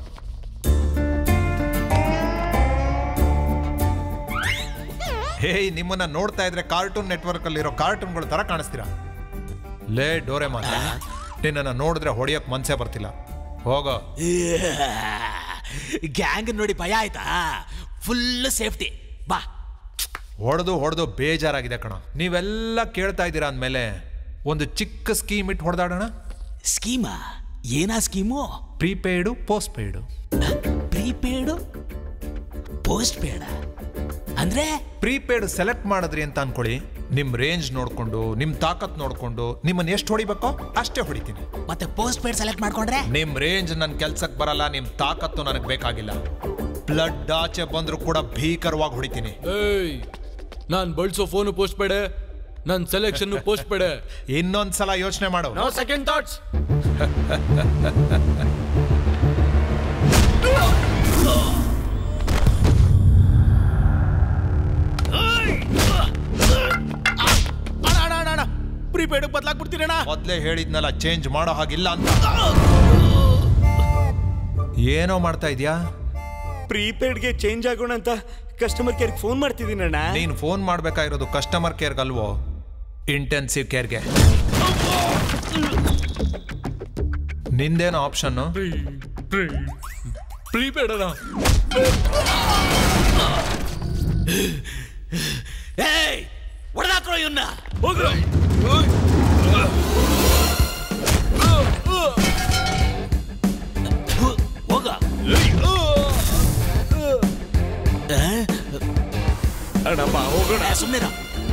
ಹೇಯ್, ನಿಮ್ಮನ್ನ ನೋಡ್ತಾ ಇದ್ರೆ ಕಾರ್ಟೂನ್ ನೆಟ್ವರ್ಕ್ ಅಲ್ಲಿರೋ ಕಾರ್ಟೂನ್ಗಳ ತರ ಕಾಣಿಸ್ತೀರಾ. ಲೇ ಡೋರೆಮಾನ್, ನಿನ್ನನ್ನ ನೋಡಿದ್ರೆ ಹೊಡೆಯಕ್ ಮನ್ಸೇ ಬರ್ತಿಲ್ಲ. ಹೋಗೋ. ಗ್ಯಾಂಗ್ ನೋಡಿ ಭಯ ಆಯ್ತಾ? Full safety. ಬಾ. ಹೊಡೆದು ಬೇಜಾರಾಗಿದೆ ಕಣ. ನೀವೆಲ್ಲ ಕೇಳ್ತಾ ಇದ್ದೀರಾ ಅಂದಮೇಲೆ ಒಂದು ಚಿಕ್ಕ ಸ್ಕೀಮ್ ಇಟ್ಟು ಹೊಡೆದಾಡೋಣ. ಸ್ಕೀಮಾ? ಏನಾ scheme? Prepaid postpaid. Prepaid postpaid ಅಂದ್ರೆ? ಪ್ರೀಪೇಯ್ಡ್ ಸೆಲೆಕ್ಟ್ ಮಾಡಿದ್ರಿ ಅಂತ ಅನ್ಕೊಳ್ಳಿ, ನಿಮ್ ರೇಂಜ್ ನೋಡ್ಕೊಂಡು ನಿಮ್ ತಾಕತ್ ನೋಡ್ಕೊಂಡು ನಿಮ್ಮನ್ನ ಎಷ್ಟು ಹೊಡಿಬೇಕೋ ಅಷ್ಟೇ ಹೊಡಿತೀನಿ. ಮತ್ತೆ ಪೋಸ್ಟ್ ಪೇಯ್ಡ್ ಸೆಲೆಕ್ಟ್ ಮಾಡ್ಕೊಂಡ್ರೆ? ನಿಮ್ ರೇಂಜ್ ನನ್ ಕೆಲ್ಸಕ್ಕೆ ಬರಲ್ಲ, ನಿಮ್ ತಾಕತ್ತು ನನಗೆ ಬೇಕಾಗಿಲ್ಲ. ಬ್ಲಡ್ ಆಚೆ ಬಂದ್ರು ಕೂಡ ಭೀಕರವಾಗಿ ಹೊಡಿತೀನಿ. ನಾನ್ ಬಳಸೋ ಫೋನು ಪೋಸ್ಟ್ ಪೇಡೆ, ನನ್ ಸೆಲೆಕ್ಷನ್ ಪೋಸ್ಟ್ ಪೇಡೆ. ಇನ್ನೊಂದ್ಸಲ ಯೋಚನೆ ಮಾಡು. No second thoughts. ಪ್ರೀಪೇಡ್ ಬದಲಾಗ್ಬಿಡ್ತೀರಣ್ಣ. ಮೊದ್ಲೇ ಹೇಳಿದ್ನಲ್ಲ ಚೇಂಜ್ ಮಾಡೋ ಹಾಗಿಲ್ಲ ಅಂತ. ಏನೋ ಮಾಡ್ತಾ ಇದ್ಯಾ? ಪ್ರೀಪೇಡ್ಗೆ ಚೇಂಜ್ ಆಗೋಣ ಅಂತ ಕಸ್ಟಮರ್ ಕೇರ್ಗೆ ಫೋನ್ ಮಾಡ್ತಿದ್ದೀನಣ್ಣ. ನೀನು ಫೋನ್ ಮಾಡ್ಬೇಕಾಗಿರೋದು ಕಸ್ಟಮರ್ ಕೇರ್ಗಲ್ವೋ, ಇಂಟೆನ್ಸಿವ್ ಕೇರ್ಗೆ. ನಿಂದೇನೋ ಆಪ್ಷನ್? ಪ್ರೀಪೇಡ್ ಅಣ್ಣ. ಹೊಡೆದಾಕ್ರೋ ಇವನ್ನ. ಹೋಗ್ರು. ಹೋಗ. ಅಣ್ಣಪ್ಪ ಹೋಗೋಣ. ಸುಮ್ಮನೆ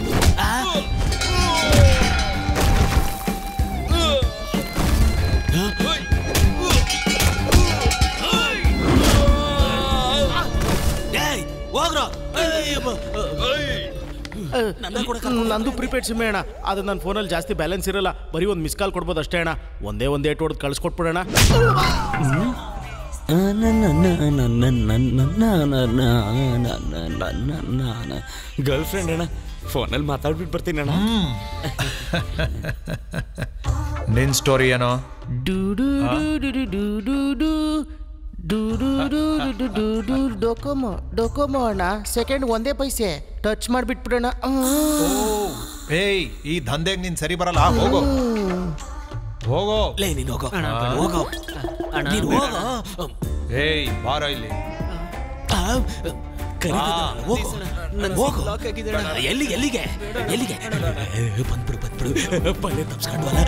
ಹೋಗ್ರ. ನಂದು ಪ್ರಿಪೇಡ್ ಸಿಮ್ಮೆ ಅಣ್ಣ. ಅದು ನನ್ನ ಫೋನಲ್ಲಿ ಜಾಸ್ತಿ ಬ್ಯಾಲೆನ್ಸ್ ಇರಲ್ಲ, ಬರೀ ಒಂದು ಮಿಸ್ ಕಾಲ್ ಕೊಡ್ಬೋದು ಅಷ್ಟೇ ಅಣ್ಣ. ಒಂದೇ ಏಟ್ ಹೊಡೆದು ಕಳ್ಸ್ಕೊಟ್ಬಿಡೋಣ. ಗರ್ಲ್ ಫ್ರೆಂಡ್ ಅಣ್ಣ, ಫೋನಲ್ಲಿ ಮಾತಾಡ್ಬಿಟ್ಟು ಬರ್ತೀನಿ ಅಣ್ಣ. ನಿನ್ ಸ್ಟೋರಿ ಏನೋ? ಡೊಕೊಮೋ ಅಣ್ಣ. ಸೆಕೆಂಡ್ ಒಂದೇ ಪೈಸೆ ಟಚ್ ಮಾಡಿಬಿಟ್ಬಿಡೋಣ. ಏಯ್, ಈ ದಂಧೆಗೆ ನೀನ್ ಸರಿ ಬರಲ್ಲ. ಹೋಗೋ ಹೋಗೋ. ಲೇ ನೀನು ಹೋಗೋ ಹೋಗೋ. ನೀನು ಹೋಗೋ. ಏಯ್ ಬಾರ ಇಲ್ಲಿ. ಎಲ್ಲಿಗೆ ಎಲ್ಲಿಗೆ ಎಲ್ಲಿಗೆ? ಬಂದ್ಬಿಡು ಪಲ್ಲೆ ತಪ್ಸ್ಕೊಂಡ್ವಲ್ಲ.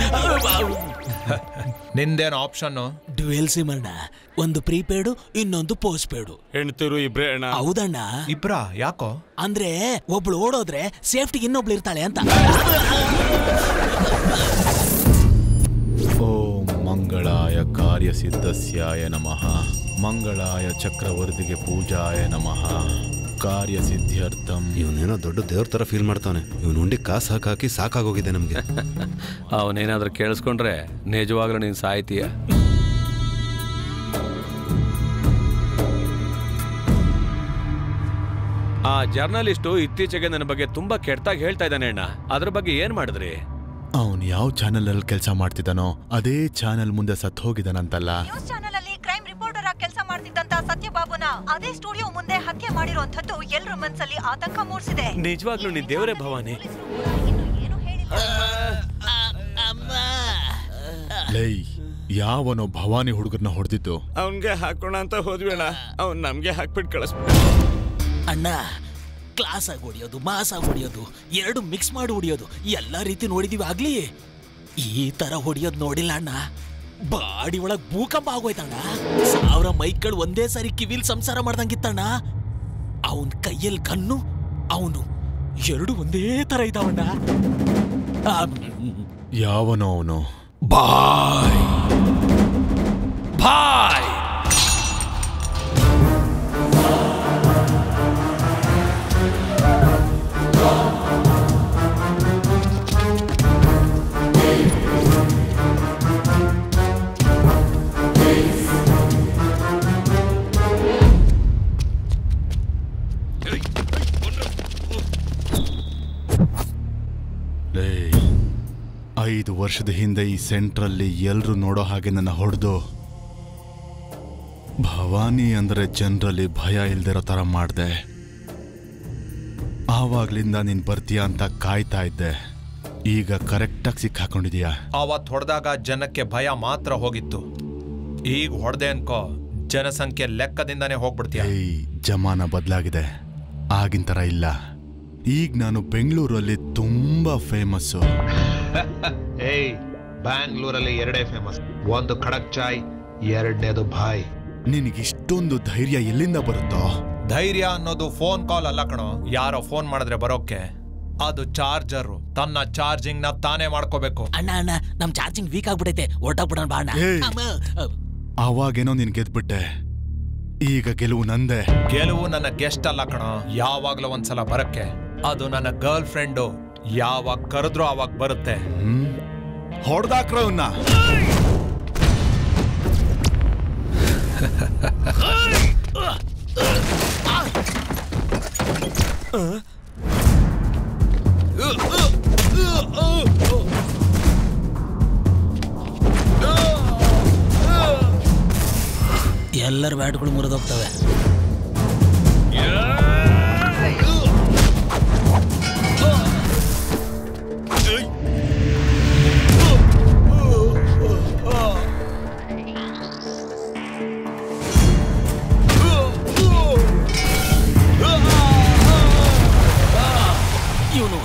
ನಿಂದೇನು ಆಪ್ಷನ್? ಡ್ಯುಯಲ್ ಸಿಮ್ ಅಣ್ಣ. ಒಂದು ಪ್ರೀಪೇಡು, ಇನ್ನೊಂದು ಪೋಸ್ಟ್ ಪೇಡು. ಹೆಣ್ತಿರು ಇಬ್ರೇ ಅಣ್ಣ? ಹೌದಣ್ಣ. ಇಬ್ರಾ? ಯಾಕೋ? ಅಂದ್ರೆ ಒಬ್ಳು ಓಡೋದ್ರೆ ಸೇಫ್ಟಿಗೆ ಇನ್ನೊಬ್ಳು ಇರ್ತಾಳೆ ಅಂತ. ಓಂ ಮಂಗಳಾಯ ಕಾರ್ಯಸಿದ್ಧಸ್ಯಾಯ ನಮಃ. ಮಂಗಳಾಯ ಚಕ್ರವರ್ತಿಗೆ ಪೂಜಾಯ ನಮಃ. ಕಾರ್ಯಸಿದ್ಧ್ಯರ್ಥಂ. ಇವನೇನೋ ದೊಡ್ಡ ದೇವ್ರ ಥರ ಫೀಲ್ ಮಾಡ್ತಾನೆ. ಇವನು ಉಂಡಿ ಕಾಸು ಹಾಕಿ ಸಾಕಾಗೋಗಿದೆ ನಮಗೆ. ಅವನೇನಾದ್ರೂ ಕೇಳಿಸ್ಕೊಂಡ್ರೆ ನಿಜವಾಗ್ಲೂ ನೀನು ಸಾಯ್ತೀಯ. ಆ ಜರ್ನಲಿಸ್ಟು ಇತ್ತೀಚೆಗೆ ನನ್ನ ಬಗ್ಗೆ ತುಂಬಾ ಕೆಟ್ಟದಾಗಿ ಹೇಳ್ತಾ ಇದ್ದಾನೆ ಅಣ್ಣ. ಅದ್ರ ಬಗ್ಗೆ ಏನ್ ಮಾಡಿದ್ರಿ? ಅವನು ಯಾವ ಚಾನೆಲ್ ಅಲ್ಲಿ ಕೆಲಸ ಮಾಡ್ತಿದ್ದಾನೋ ಅದೇ ಚಾನೆಲ್ ಮುಂದೆ ಸತ್ತು ಹೋಗಿದ್ದಾನಂತಲ್ಲ. ನ್ಯೂಸ್ ಚಾನೆಲ್ ಅಲ್ಲಿ ಕ್ರೈಮ್ ರಿಪೋರ್ಟರ್ ಆಗಿ ಕೆಲಸ ಮಾಡ್ತಿದ್ದಂತ ಸತ್ಯಬಾಬುನ ಅದೇ ಸ್ಟುಡಿಯೋ ಮುಂದೆ ಹತ್ಯೆ ಮಾಡಿರುವಂತದ್ದು ಎಲ್ಲರ ಮನಸ್ಸಲ್ಲಿ ಆತಂಕ ಮೂಡಿಸಿದೆ. ನಿಜವಾಗ್ಲೂ ನೀ ದೇವರೇ ಭವಾನಿ. ಲೈ, ಯಾವನೋ ಭವಾನಿ ಹುಡುಗರನ್ನ ಹೊಡೆದಿದ್ದು? ಅವನ್ಗೆ ಹಾಕೋಣ ಅಂತ ಹೋದ್ವಿ ಅಣ್ಣ. ಅವ್ನ್ ನಮ್ಗೆ ಹಾಕ್ಬಿಟ್ಟು ಕಳಿಸ್ಬಿಟ್ಟು. ಅಣ್ಣ, ಕ್ಲಾಸ್ ಆಗಿ ಹೊಡಿಯೋದು, ಮಾಸ್ ಆಗಿ ಹೊಡಿಯೋದು, ಎರಡು ಮಿಕ್ಸ್ ಮಾಡಿ ಹೊಡಿಯೋದು ಎಲ್ಲ ರೀತಿ ನೋಡಿದೀವಿ. ಆಗ್ಲಿ ಈ ತರ ಹೊಡಿಯೋದು ನೋಡಿಲ್ಲ ಅಣ್ಣ. ಬಾಡಿ ಒಳಗ್ ಭೂಕಂಪ ಆಗೋಯ್ತಣ್ಣ. 1000 ಮೈಕ್ಗಳು ಒಂದೇ ಸಾರಿ ಕಿವಿಲ್ ಸಂಸಾರ ಮಾಡ್ದಂಗಿತ್ತಣ್ಣ. ಅವನ್ ಕೈಯಲ್ಲಿ ಕಣ್ಣು, ಅವನು ಎರಡು ಒಂದೇ ತರ ಇದ್ದಾವಣ್ಣ. ಯಾವನೋ ಅವನು? ಬಾಯ್ ಬಾಯ್. ಲೇ, 5 ವರ್ಷದ ಹಿಂದೆ ಈ ಸೆಂಟ್ರಲ್ಲಿ ಎಲ್ರು ನೋಡೋ ಹಾಗೆ ನನ್ನ ಹೊಡೆದು ಭವಾನಿ ಅಂದ್ರೆ ಜನರಲ್ಲಿ ಭಯ ಇಲ್ದಿರೋ ತರ ಮಾಡ್ದೆ. ಆವಾಗ್ಲಿಂದ ನೀನ್ ಬರ್ತೀಯ ಅಂತ ಕಾಯ್ತಾ ಇದ್ದೆ. ಈಗ ಕರೆಕ್ಟಾಗಿ ಸಿಕ್ಕಾಕೊಂಡಿದೀಯಾ. ಅವತ್ತು ಹೊಡೆದಾಗ ಜನಕ್ಕೆ ಭಯ ಮಾತ್ರ ಹೋಗಿತ್ತು, ಈಗ ಹೊಡೆದೆ ಅನ್ಕೋ ಜನಸಂಖ್ಯೆ ಲೆಕ್ಕದಿಂದಾನೇ ಹೋಗ್ಬಿಡ್ತೀಯ. ಜಮಾನ ಬದಲಾಗಿದೆ, ಆಗಿನ ಥರ ಇಲ್ಲ. ಈಗ ನಾನು ಬೆಂಗಳೂರಲ್ಲಿ ತುಂಬಾ ಫೇಮಸ್ಸು. ಏಯ್, ಬ್ಯಾಂಗ್ಳೂರಲ್ಲಿ ಎರಡೇ ಫೇಮಸ್, ಒಂದು ಖಡಕ್ ಚಾಯ್, ಎರಡನೇದು ಭಾಯ್. ನಿನಗಿಷ್ಟೊಂದು ಧೈರ್ಯ ಎಲ್ಲಿಂದ ಬರುತ್ತೋ? ಧೈರ್ಯ ಅನ್ನೋದು ಫೋನ್ ಕಾಲ್ ಅಲ್ಲ ಕಣೋ. ಯಾರೋ ಫೋನ್ ಮಾಡಿದ್ರೆ ಬರೋಕೆ, ಅದು ಚಾರ್ಜರ್. ತನ್ನ ಚಾರ್ಜಿಂಗ್ ನ ತಾನೇ ಮಾಡ್ಕೋಬೇಕು. ಅಣ್ಣ ಅಣ್ಣ ನಮ್ ಚಾರ್ಜಿಂಗ್ ವೀಕ್ ಆಗ್ಬಿಟ್ಟೈತೆ, ಹೊರಟಾಗ್ಬಿಡೋಣ ಬಾ ಅಣ್ಣ. ಅವಾಗೇನೋ ನೀನ್ ಗೆದ್ಬಿಟ್ಟೆ, ಈಗ ಗೆಲುವು ನಂದೆ. ಗೆಲುವು ನನ್ನ ಗೆಸ್ಟ್ ಅಲ್ಲ ಕಣೋ, ಯಾವಾಗ್ಲೂ ಒಂದ್ಸಲ ಬರಕ್ಕೆ. ಅದು ನನ್ನ ಗರ್ಲ್ ಫ್ರೆಂಡು, ಯಾವಾಗ ಕರೆದ್ರೂ ಅವಾಗ ಬರುತ್ತೆ. ಹೊಡೆದಾಕ್ರವನ್ನ. ಎಲ್ಲರ ಬ್ಯಾಟ್ಗಳು ಮುರಿದೋಗ್ತವೆ. ಇವನು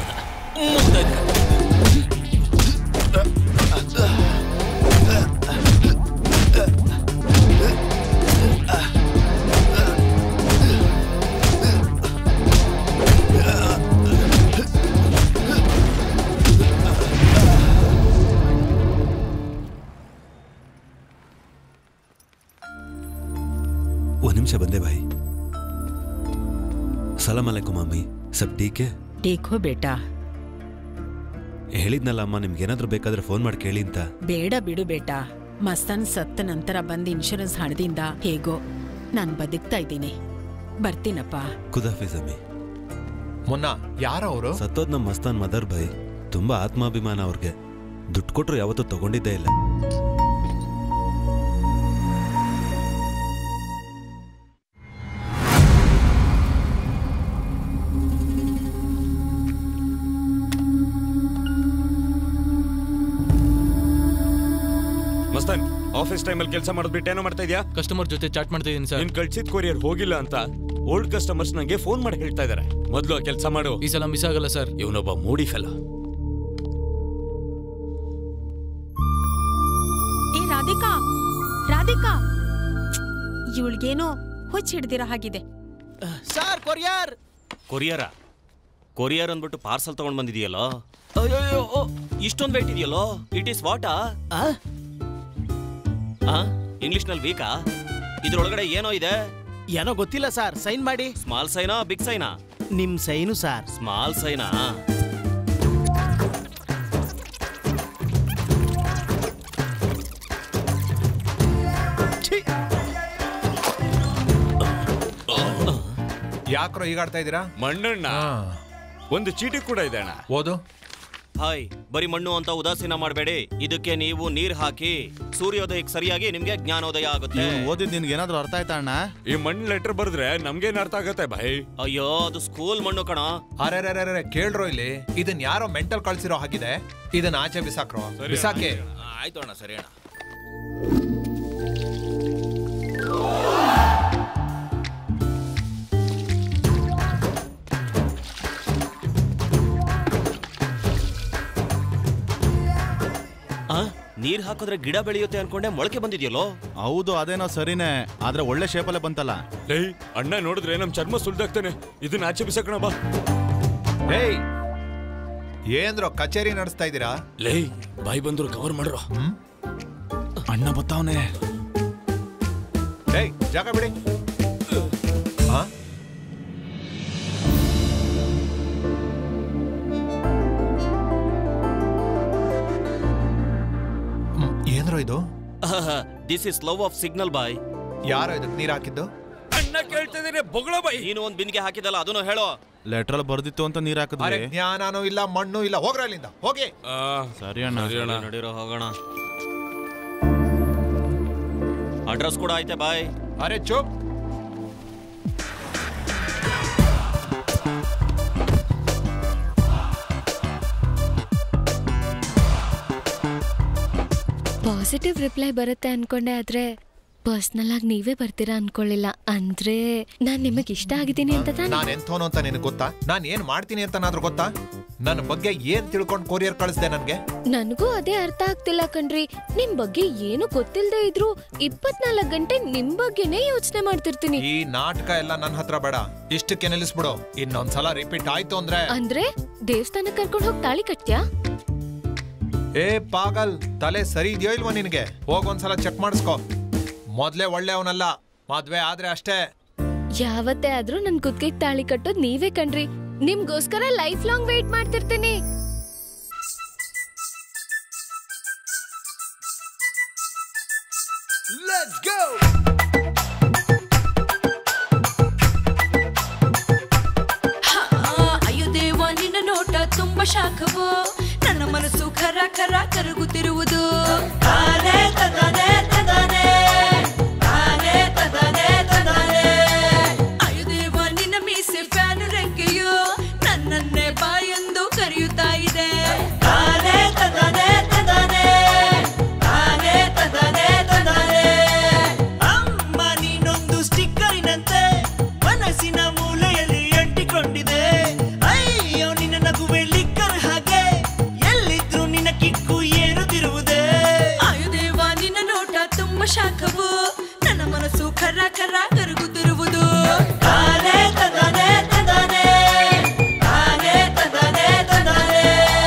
ಒಂದು ನಿಮಿಷ ಬಂದೆ ಭಾಯಿ. ಸಲಾಮ್ ಅಲೈಕುಮ್ ಅಮ್ಮಿ, ಸಬ್ ಟೀಕ್ ಹೈ? ಟೀಕ್ ಹೋ ಬೇಟಾ. ಹೇಳಿದ್ನಲ್ಲ ಅಮ್ಮ, ನಿಮ್ಗೇನಾದ್ರೂ ಬೇಕಾದ್ರೆ ಫೋನ್ ಮಾಡಿ ಕೇಳಿ ಅಂತ. ಬೇಡ ಬಿಡು ಬೇಟಾ, ಮಸ್ತಾನ್ ಸತ್ತ ನಂತರ ಬಂದ ಇನ್ಶೂರೆನ್ಸ್ ಹಣದಿಂದ ಹೇಗೋ ನಾನು ಬದುಕ್ತಾ ಇದ್ದೀನಿ. ಬರ್ತೀನಪ್ಪ. ಖುದಾಫಿಜ್ ಅಮ್ಮಿ. ಮುನ್ನ ಯಾರು ಅವರು? ಸತ್ತೋದ್ ನಮ್ಮ ಮಸ್ತಾನ್ ಮದರ್ ಭಾಯ್. ತುಂಬಾ ಆತ್ಮಾಭಿಮಾನ ಅವ್ರಿಗೆ. ದುಡ್ಡು ಕೊಟ್ರು ಯಾವತ್ತೂ ತಗೊಂಡಿದ್ದೇ ಇಲ್ಲ. ಮಸ್ತಾನ್, ಆಫೀಸ್ ಟೈಮಲ್ಲಿ ಕೆಲಸ ಮಾಡೋದು ಬಿಟ್ಟು ಏನೋ ಮಾಡ್ತಾ ಇದೆಯಾ? ಕಸ್ಟಮರ್ ಜೊತೆ ಚಾಟ್ ಮಾಡ್ತಾ ಇದೀನಿ ಸರ್. ನೀನ್ ಕಳ್ಸಿದ ಕೊರಿಯರ್ ಹೋಗಿಲ್ಲ ಅಂತ ಓಲ್ಡ್ ಕಸ್ಟಮರ್ಸ್ ನಂಗೆ ಫೋನ್ ಮಾಡಿ ಹೇಳ್ತಾ ಇದಾರೆ. ಮೊದಲು ಕೆಲಸ ಮಾಡು. ಈ ಸಲ ಮಿಸ್ ಆಗಲ್ಲ ಸರ್. ಇವನೊಬ್ಬ ಮೂಡಿ ಫೆಲ. ಏ ರಾಧಿಕಾ, ರಾಧಿಕಾ, ಇವಳಿಗೇನೋ ಹುಚ್ಚ ಹಿಡ್ದಿರೋ ಹಾಗಿದೆ. Sir courier. ಕೊರಿಯರ್ ಅಂದ್ಬಿಟ್ಟು ಪಾರ್ಸಲ್ ತಗೊಂಡ್ ಬಂದಿದೆಯಲ್ಲೋ. ಅಯ್ಯೋ, ಇಷ್ಟೊಂದು ವೇಟ್ ಇದೆಯಲ್ಲೋ. It is what? ಇಂಗ್ಲಿಷ್ ನಲ್ಲಿ ವೀಕಾ? ಇದ್ರೊಳಗಡೆ ಏನೋ ಇದೆ. ಏನೋ ಗೊತ್ತಿಲ್ಲ ಸರ್. ಸೈನ್ ಮಾಡಿ. ಸ್ಮಾಲ್ ಸೈನಾ ಬಿಗ್ ಸೈನಾ? ನಿಮ್ ಸೈನು ಸರ್. ಸ್ಮಾಲ್ ಸೈನಾ? ಯಾಕ್ರೋ ಹೀಗಾಡ್ತಾ ಇದ್ದೀರಾ? ಮಣ್ಣಣ್ಣ, ಒಂದು ಚೀಟಿ ಕೂಡ ಇದೆ ಅಣ್ಣ, ಓದು. ಹಾಯ್, ಬರೀ ಮಣ್ಣು ಅಂತ ಉದಾಸೀನ ಮಾಡಬೇಡಿ. ಇದಕ್ಕೆ ನೀವು ನೀರ್ ಹಾಕಿ ಸೂರ್ಯೋದಯಕ್ಕೆ ಸರಿಯಾಗಿ ನಿಮ್ಗೆ ಜ್ಞಾನೋದಯ ಆಗುತ್ತೆ. ಓದಿದ್ ನಿನ್ಗೆ ಏನಾದ್ರೂ ಅರ್ಥ ಆಯ್ತಾ ಅಣ್ಣ? ಈ ಮಣ್ಣು ಲೆಟರ್ ಬರೆದ್ರೆ ನಮ್ಗೇನ್ ಅರ್ಥ ಆಗತ್ತೆ ಭಾಯ್? ಅಯ್ಯೋ, ಅದು ಸ್ಕೂಲ್ ಮಣ್ಣು ಕಣ. ಅರೆ ಕೇಳ್ರೋ ಇಲ್ಲಿ, ಇದನ್ ಯಾರೋ ಮೆಂಟಲ್ ಕಳ್ಸಿರೋ ಹಾಗಿದೆ. ಇದನ್ನ ಆಚೆ ಬಿಸಾಕ್ರೋ. ಬಿಸಾಕೆ. ಆಯ್ತು ಅಣ್ಣ, ಸರಿ ಅಣ್ಣ. ನೀರ್ ಹಾಕಿದ್ರೆ ಗಿಡ ಬೆಳೆಯುತ್ತೆ ಅನ್ಕೊಂಡೆ, ಮೊಳಕೆ ಬಂದಿದ್ಯಲ್ಲೋ. ಹೌದು, ಅದೇನೋ ಸರಿನೇ, ಆದ್ರೆ ಒಳ್ಳೆ ಶೇಪಲ್ಲೇ ಬಂತಲ್ಲ. ಏಯ್ ಅಣ್ಣ, ನೋಡಿದ್ರೆ ನಮ್ ಚರ್ಮ ಸುಲ್ದಾಗ್ತಾನೆ. ಇದನ್ನ ಆಚೆ ಬಿಸಾಕೋಣ ಬಾ. ಏಯ್, ಏನ್ರೋ ಕಚೇರಿ ನಡೆಸ್ತಾ ಇದ್ದೀರಾ? ಲೇ, ಬಾಯ್ ಬಂದ್ರು ಕವರ್ ಮಾಡ್ರೋ. ಅಣ್ಣ ಬತ್ತಾವನೆ. ಏಯ್, ಜಾಗ ಬಿಡಿ. ಏನ್ರೋ ಇದು? This is love of signal boy. ಯಾರೋ ಇದಕ್ಕೆ ನೀರ್ ಹಾಕಿದ್ದು? ಅಣ್ಣ ಕೇಳ್ತಿದ್ದೀನಿ, ಬೊಗಳ ಬಾಯ್. ನೀನು ಒಂದ್ ಬಿನ್ಗೆ ಹಾಕಿದಲ್ಲ, ಅದನ್ನು ಹೇಳೋ. ಲೆಟ್ರಲ್ಲಿ ಬರ್ದಿತ್ತು ಅಂತ ನೀರ್ ಹಾಕಿದ್ವಿ. ಜ್ಞಾನನೂ ಇಲ್ಲ, ಮಣ್ಣು ಇಲ್ಲ. ಹೋಗ್ರ ಇಲ್ಲಿಂದ, ಹೋಗಿ. ಸರಿ ಅಣ್ಣ, ನಡೀರೋ, ಹೋಗೋಣ. ಅಡ್ರೆಸ್ ಕೂಡ ಆಯ್ತೆ ಬಾಯ್. ಅರೆ ಚುಪ್. ಪಾಸಿಟಿವ್ ರಿಪ್ಲೈ ಬರುತ್ತೆ ಅನ್ಕೊಂಡೆ, ಆದ್ರೆ ಪರ್ಸನಲ್ ಆಗಿ ನೀವೇ ಬರ್ತೀರಾ ಅನ್ಕೊಳ್ಳಿಲ್ಲ. ಅಂದ್ರೆ ನಾನ್ ನಿಮಗ್ ಇಷ್ಟ ಆಗಿದ್ದೀನಿ ಅಂತ ತಾನೆ? ನಾನು ಎಂಥವನು ಅಂತ ನಿನಗೆ ಗೊತ್ತಾ? ನಾನು ಏನ್ ಮಾಡ್ತೀನಿ ಅಂತನಾದ್ರೂ ಗೊತ್ತಾ? ನನ್ನ ಬಗ್ಗೆ ಏನ್ ತಿಳ್ಕೊಂಡು ಕೊರಿಯರ್ ಕಳಿಸ್ದೆ ನನ್ಗೆ? ನನಗೂ ಅದೇ ಅರ್ಥ ಆಗ್ತಿಲ್ಲ ಕಣ್ರಿ. ನಿಮ್ ಬಗ್ಗೆ ಏನು ಗೊತ್ತಿಲ್ಲದೆ ಇದ್ರು 24 ಗಂಟೆ ನಿಮ್ ಬಗ್ಗೆನೇ ಯೋಚನೆ ಮಾಡ್ತಿರ್ತೀನಿ. ಈ ನಾಟಕ ಎಲ್ಲ ನನ್ನ ಹತ್ರ ಬೇಡ, ಇಷ್ಟಕ್ಕೆ ನಿಲ್ಲಿಸ್ಬಿಡು. ಇನ್ನೊಂದ್ಸಲ ರಿಪೀಟ್ ಆಯ್ತು ಅಂದ್ರೆ ದೇವಸ್ಥಾನ ಕರ್ಕೊಂಡು ಹೋಗಿ ತಾಳಿ ಕಟ್ತ್ಯಾ? ಏ ಪಾಗಲ್, ತಲೆ ಸರಿ ಇದೆಯೋ ಇಲ್ವಾ ನಿನಗೆ? ಹೋಗೊಂದ್ಸಲ ಚೆಕ್ ಮಾಡಿಸ್ಕೋ. ಮೊದ್ಲೇ ಒಳ್ಳೆಯವನಲ್ಲ, ಮದ್ವೆ ಆದ್ರೆ ಅಷ್ಟೇ. ಯಾವತ್ತೇ ಆದ್ರೂ ನನ್ ಕುತ್ತಿಗೆ ತಾಳಿ ಕಟ್ಟೋದ್ ನೀವೇ ಕಣ್ರಿ. ನಿಮ್ಗೋಸ್ಕರ ಲೈಫ್ ಲಾಂಗ್ ವೇಟ್ ಮಾಡ್ತಿರ್ತೀನಿ. Let's go! ಅಯ್ಯೋ ದೇವ ನಿನ್ನ ನೋಟ ತುಂಬಾ ಶಾಖವೋ, ನನ್ನ ಮನಸ್ಸು ಖರ ಖರ ಕರಗುತ್ತಿರುವುದು. ತಾನೇ ತದಾನೆ ತದಾನೆ, ತಾನೇ ತದಾನೆ ತದಾನೆ. ಅಯ್ಯೋ ದೇವ ನಿನ್ನ ಮೀಸೆ ಫ್ಯಾನ್ ರೆಕ್ಕೆಯೋ ನನ್ನನ್ನೇ ಬಾಯೆಂದು ಕರೆಯುತ್ತಾ ಇದೆ. ತಾನೇ ತದಾನೆ ತದಾನೆ, ತಾನೇ ತದಾನೆ ತದಾನೆ. ಅಮ್ಮ ನೀನೊಂದು ಸ್ಟಿಕ್ಕರಿನಂತೆ ಮನಸ್ಸಿನ ಮೂಲೆಯಲ್ಲಿ ಅಂಟಿಕೊಂಡಿದೆ. ಅಯ್ಯೋ ನಿನ್ನ ನಗುವೆ ಲಿಕ್ಕರ್ ಹಾಗೆ, ಎಲ್ಲಿದ್ರು ನಿನ್ನ ಕಿಕ್ಕು ಏರುತ್ತಿರುವುದೇ. ಅಯ್ಯೋ ದೇವ ನಿನ್ನ ನೋಟ ತುಂಬಾ ಶಾಖವು, ನನ್ನ ಮನಸ್ಸು ಖರ ಖರ ಕರಗುತ್ತಿರುವುದು. ತಾನೇ ತದಾನೆ ತದಾನೆ, ತಾನೇ ತದಾನೆ ತದಾನೆ.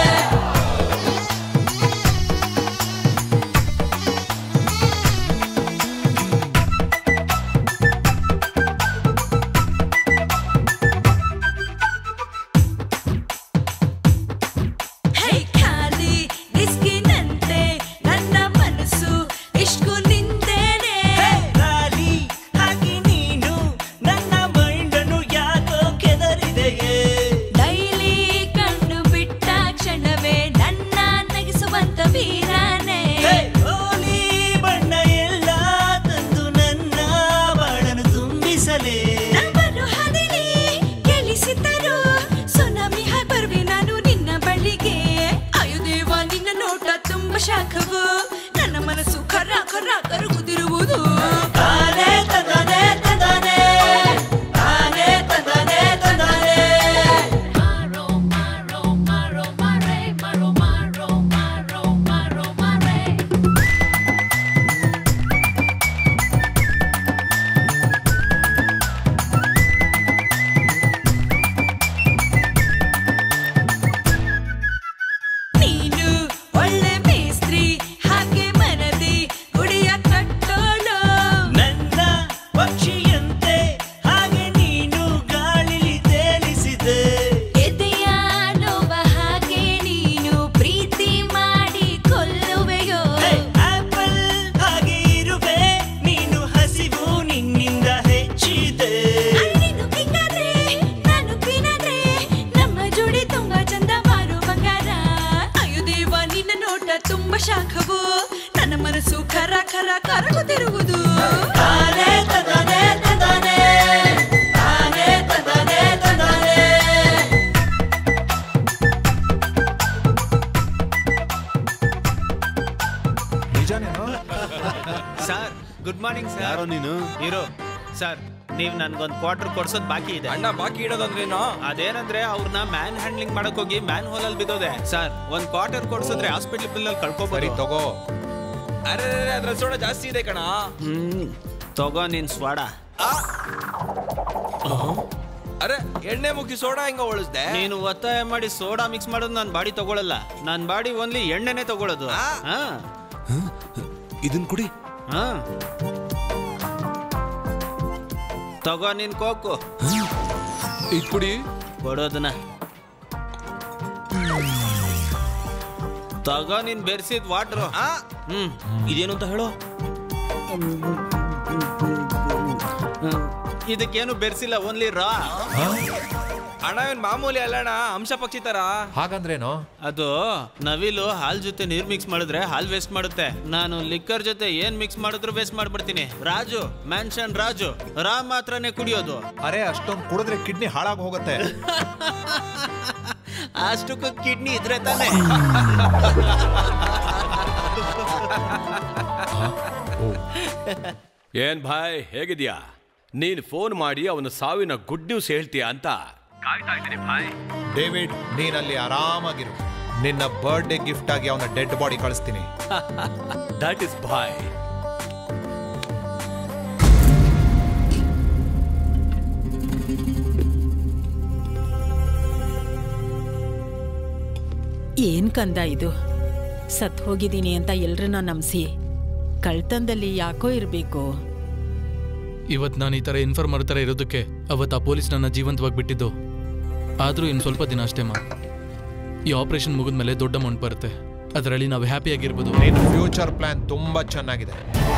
ಹೇ ಖಾಲಿ ಡಿಸ್ಕಿನಂತೆ ನನ್ನ ಮನಸ್ಸು ಇಷ್ಟು ನಿಂದೇನೆ. ರಾಲಿ ಹಾಗೆ ನೀನು ನನ್ನ ಮೈಂಡನ್ನು ಯಾಕೋ ಕೆದರಿದೆಯೇ. ಡೈಲಿ ಕಣ್ಣು ಬಿಟ್ಟ ಕ್ಷಣವೇ ನನ್ನ ನಗಿಸುವಂತ ವೀರಾನೆ. ಹೋಲಿ ಬಣ್ಣ ಎಲ್ಲ ತಂದು ನನ್ನ ಬಾಳನ್ನು ತುಂಬಿಸಲೇ. ನಮ್ಮನ್ನು ಹದಿಲಿ ಗೆಲ್ಲಿಸಿದರು ಸುನಾಮಿ ಹಾಗೆ ಬರುವೆ ನಾನು ನಿನ್ನ ಬಳಿಗೆ. ಅಯ್ಯೋ ದೇವ ನಿನ್ನ ನೋಟ ತುಂಬಾ ಶಾಖವು, ನನ್ನ ಮನಸ್ಸು ಖರ ಖರ ಕರಗುತ್ತಿರುವುದು. ತಾನೇ ತದಾನೆ ತದಾನೆ, ತಾನೇ ತದಾನೆ ತದಾನೆ. ನೀನು ಒಳ್ಳೆ ಮೇಸ್ತ್ರಿ ಹಾಗೆ ಮನದಿ ಗುಡಿಯ ಕಟ್ಟೋಳು. ನನ್ನ ಪಕ್ಷಿಯಂತೆ ಹಾಗೆ ನೀನು ಗಾಳಿಲಿ ತೇಲಿಸಿದೆ. ಎದೆಯ ನೋವ ಹಾಗೆ ನೀನು ಪ್ರೀತಿ ಮಾಡಿ ಕೊಲ್ಲುವೆಯೋ. ಆಪಲ್ ಹಾಗೆ ಇರುವೆ ನೀನು, ಹಸಿವು ನಿನ್ನಿಂದ ಹೆಚ್ಚಿದೆ. ನೀನು ಕಿಂಗಾದ್ರೆ ನಾನು ಪೀನಾದ್ರೆ ನಮ್ಮ ಜೋಡಿ ತುಂಬಾ ಚಂದ ಮಾರು ಬಂಗಾರ. ಅಯ್ಯೋ ದೇವ ನಿನ್ನ ನೋಟ ತುಂಬಾ ಶಾಖವು, ನನ್ನ ಮನಸ್ಸು ಖರ ಖರ ಕರಗುತ್ತಿರುವುದು. ತಾನೇ ತದಾನೆ ತದಾನೆ, ತಾನೇ ತದಾನೆ ತದಾನೆ. Sir good morning sir. ಯಾರೋ ನೀನು? ಇರೋ ಸರ್, ನೀವ್ ನನ್ಗೊಂದ್ ಕ್ವಾರ್ಟರ್ ಕೊಡ್ಸೋದ್ ಬಾಕಿ ಇದೆ. ಅಣ್ಣ ಬಾಕಿ ಇಡೋದಂದ್ರೇನು? ಅದೇನಂದ್ರೆ ಅವ್ರನ್ನ ಮ್ಯಾನ್ ಹ್ಯಾಂಡ್ಲಿಂಗ್ ಮಾಡಕ್ ಹೋಗಿ ಮ್ಯಾನ್ ಹೋಲ್ ಅಲ್ಲಿ ಬಿದ್ದೋದೆ ಸರ್. ಒಂದ್ ಕ್ವಾರ್ಟರ್ ಕೊಡ್ಸಿದ್ರೆ ಹಾಸ್ಪಿಟಲ್ ಬಿಲ್ ಅಲ್ಲಿ ಕಳ್ಕೊಬರಿ. ತಗೋ. ಅರೆ ಅದ್ರ ಸೋಡಾ ಜಾಸ್ತಿ ಇದೆ ಕಣ. ತಗೋ ನಿನ್ ಸ್ವಾಡ. ಅರೆ ಎಣ್ಣೆ ಮುಗಿ ಸೋಡಾ ಹೆಂಗ ಒಳಿಸ್ದೆ? ನೀನು ಒತ್ತಾಯ ಮಾಡಿ ಸೋಡಾ ಮಿಕ್ಸ್ ಮಾಡೋದು ನಾನ್ ಬಾಡಿ ತಗೊಳಲ್ಲ. ನಾನ್ ಬಾಡಿ ಓನ್ಲಿ ಎಣ್ಣೆನೆ ತಗೊಳ್ಳೋದು. ಇದನ್ ಕುಡಿ. ತಗೋ ನಿನ್ ಕೋಕು. ಇದ್ ಕುಡಿ. ಕೊಡೋದನ್ನ ತಗೋ ನಿನ್ ಬೆರ್ಸಿದ್ ವಾಟ್ರು. ಇದೇನು ಅಂತ ಹೇಳೋ. ಇದಕ್ಕೇನು ಬೆರ್ಸಿಲ್ಲ, ಓನ್ಲಿ ರಾ. ಅಣ್ಣ ಇವನ್ ಮಾಮೂಲಿ ಅಲ್ಲಣ್ಣ, ಅಂಶ ಪಕ್ಷಿ ತರ. ಹಾಗಂದ್ರೇನು? ಅದು ನವಿಲು ಹಾಲ್ ಜೊತೆ ನೀರ್ ಮಿಕ್ಸ್ ಮಾಡಿದ್ರೆ ಹಾಲ್ ವೇಸ್ಟ್ ಮಾಡುತ್ತೆ. ನಾನು ಲಿಕ್ಕರ್ ಜೊತೆ ಏನ್ ಮಿಕ್ಸ್ ಮಾಡಿದ್ರು ವೇಸ್ಟ್ ಮಾಡ್ಬಿಡ್ತೀನಿ. ರಾಜು ಮೆನ್ಷನ್ ರಾಜು ರಾ ಮಾತ್ರನೇ ಕುಡಿಯೋದು. ಅರೆ ಅಷ್ಟೊಂದು ಕುಡಿದ್ರೆ ಕಿಡ್ನಿ ಹಾಳಾಗಿ ಹೋಗುತ್ತೆ. ಅಷ್ಟಕ್ಕೂ ಕಿಡ್ನಿ ಇದ್ರೆ ತಾನೆ. ಏನ್ ಭಾಯ್ ಹೇಗಿದ್ಯಾ? ನೀನ್ ಫೋನ್ ಮಾಡಿ ಅವನ ಸಾವಿನ ಗುಡ್ ನ್ಯೂಸ್ ಹೇಳ್ತೀಯ ಅಂತ ಕಾಯ್ತಾ ಇದ್ದೀನಿ ಭಾಯ್. ಡೇವಿಡ್, ನೀನಲ್ಲಿ ಆರಾಮಾಗಿರು. ನಿನ್ನ ಬರ್ಡೇ ಗಿಫ್ಟ್ ಆಗಿ ಅವನ ಡೆಡ್ ಬಾಡಿ ಕಳಿಸ್ತೀನಿ. That is Bhai. ಏನ್ ಕಂದ ಇದು? ಸತ್ ಹೋಗಿದ್ದೀನಿ ಅಂತ ಎಲ್ರನ್ನ ನಂಬಿಸಿ ಕಳ್ತನದಲ್ಲಿ ಯಾಕೋ ಇರ್ಬೇಕು. ಇವತ್ತು ನಾನು ಈ ಥರ ಇನ್ಫಾರ್ಮ್ ಮಾಡ್ತಾರೆ ಇರೋದಕ್ಕೆ ಅವತ್ತು ಆ ಪೊಲೀಸ್ ನನ್ನ ಜೀವಂತವಾಗಿ ಬಿಟ್ಟಿದ್ದು. ಆದರೂ ಇನ್ನು ಸ್ವಲ್ಪ ದಿನ ಅಷ್ಟೇ ಈ ಆಪರೇಷನ್ ಮುಗಿದ್ಮೇಲೆ ದೊಡ್ಡ ಅಮೌಂಟ್ ಬರುತ್ತೆ. ಅದರಲ್ಲಿ ನಾವು ಹ್ಯಾಪಿಯಾಗಿರ್ಬೋದು. ನಿನ್ನ ಫ್ಯೂಚರ್ ಪ್ಲಾನ್ ತುಂಬಾ ಚೆನ್ನಾಗಿದೆ.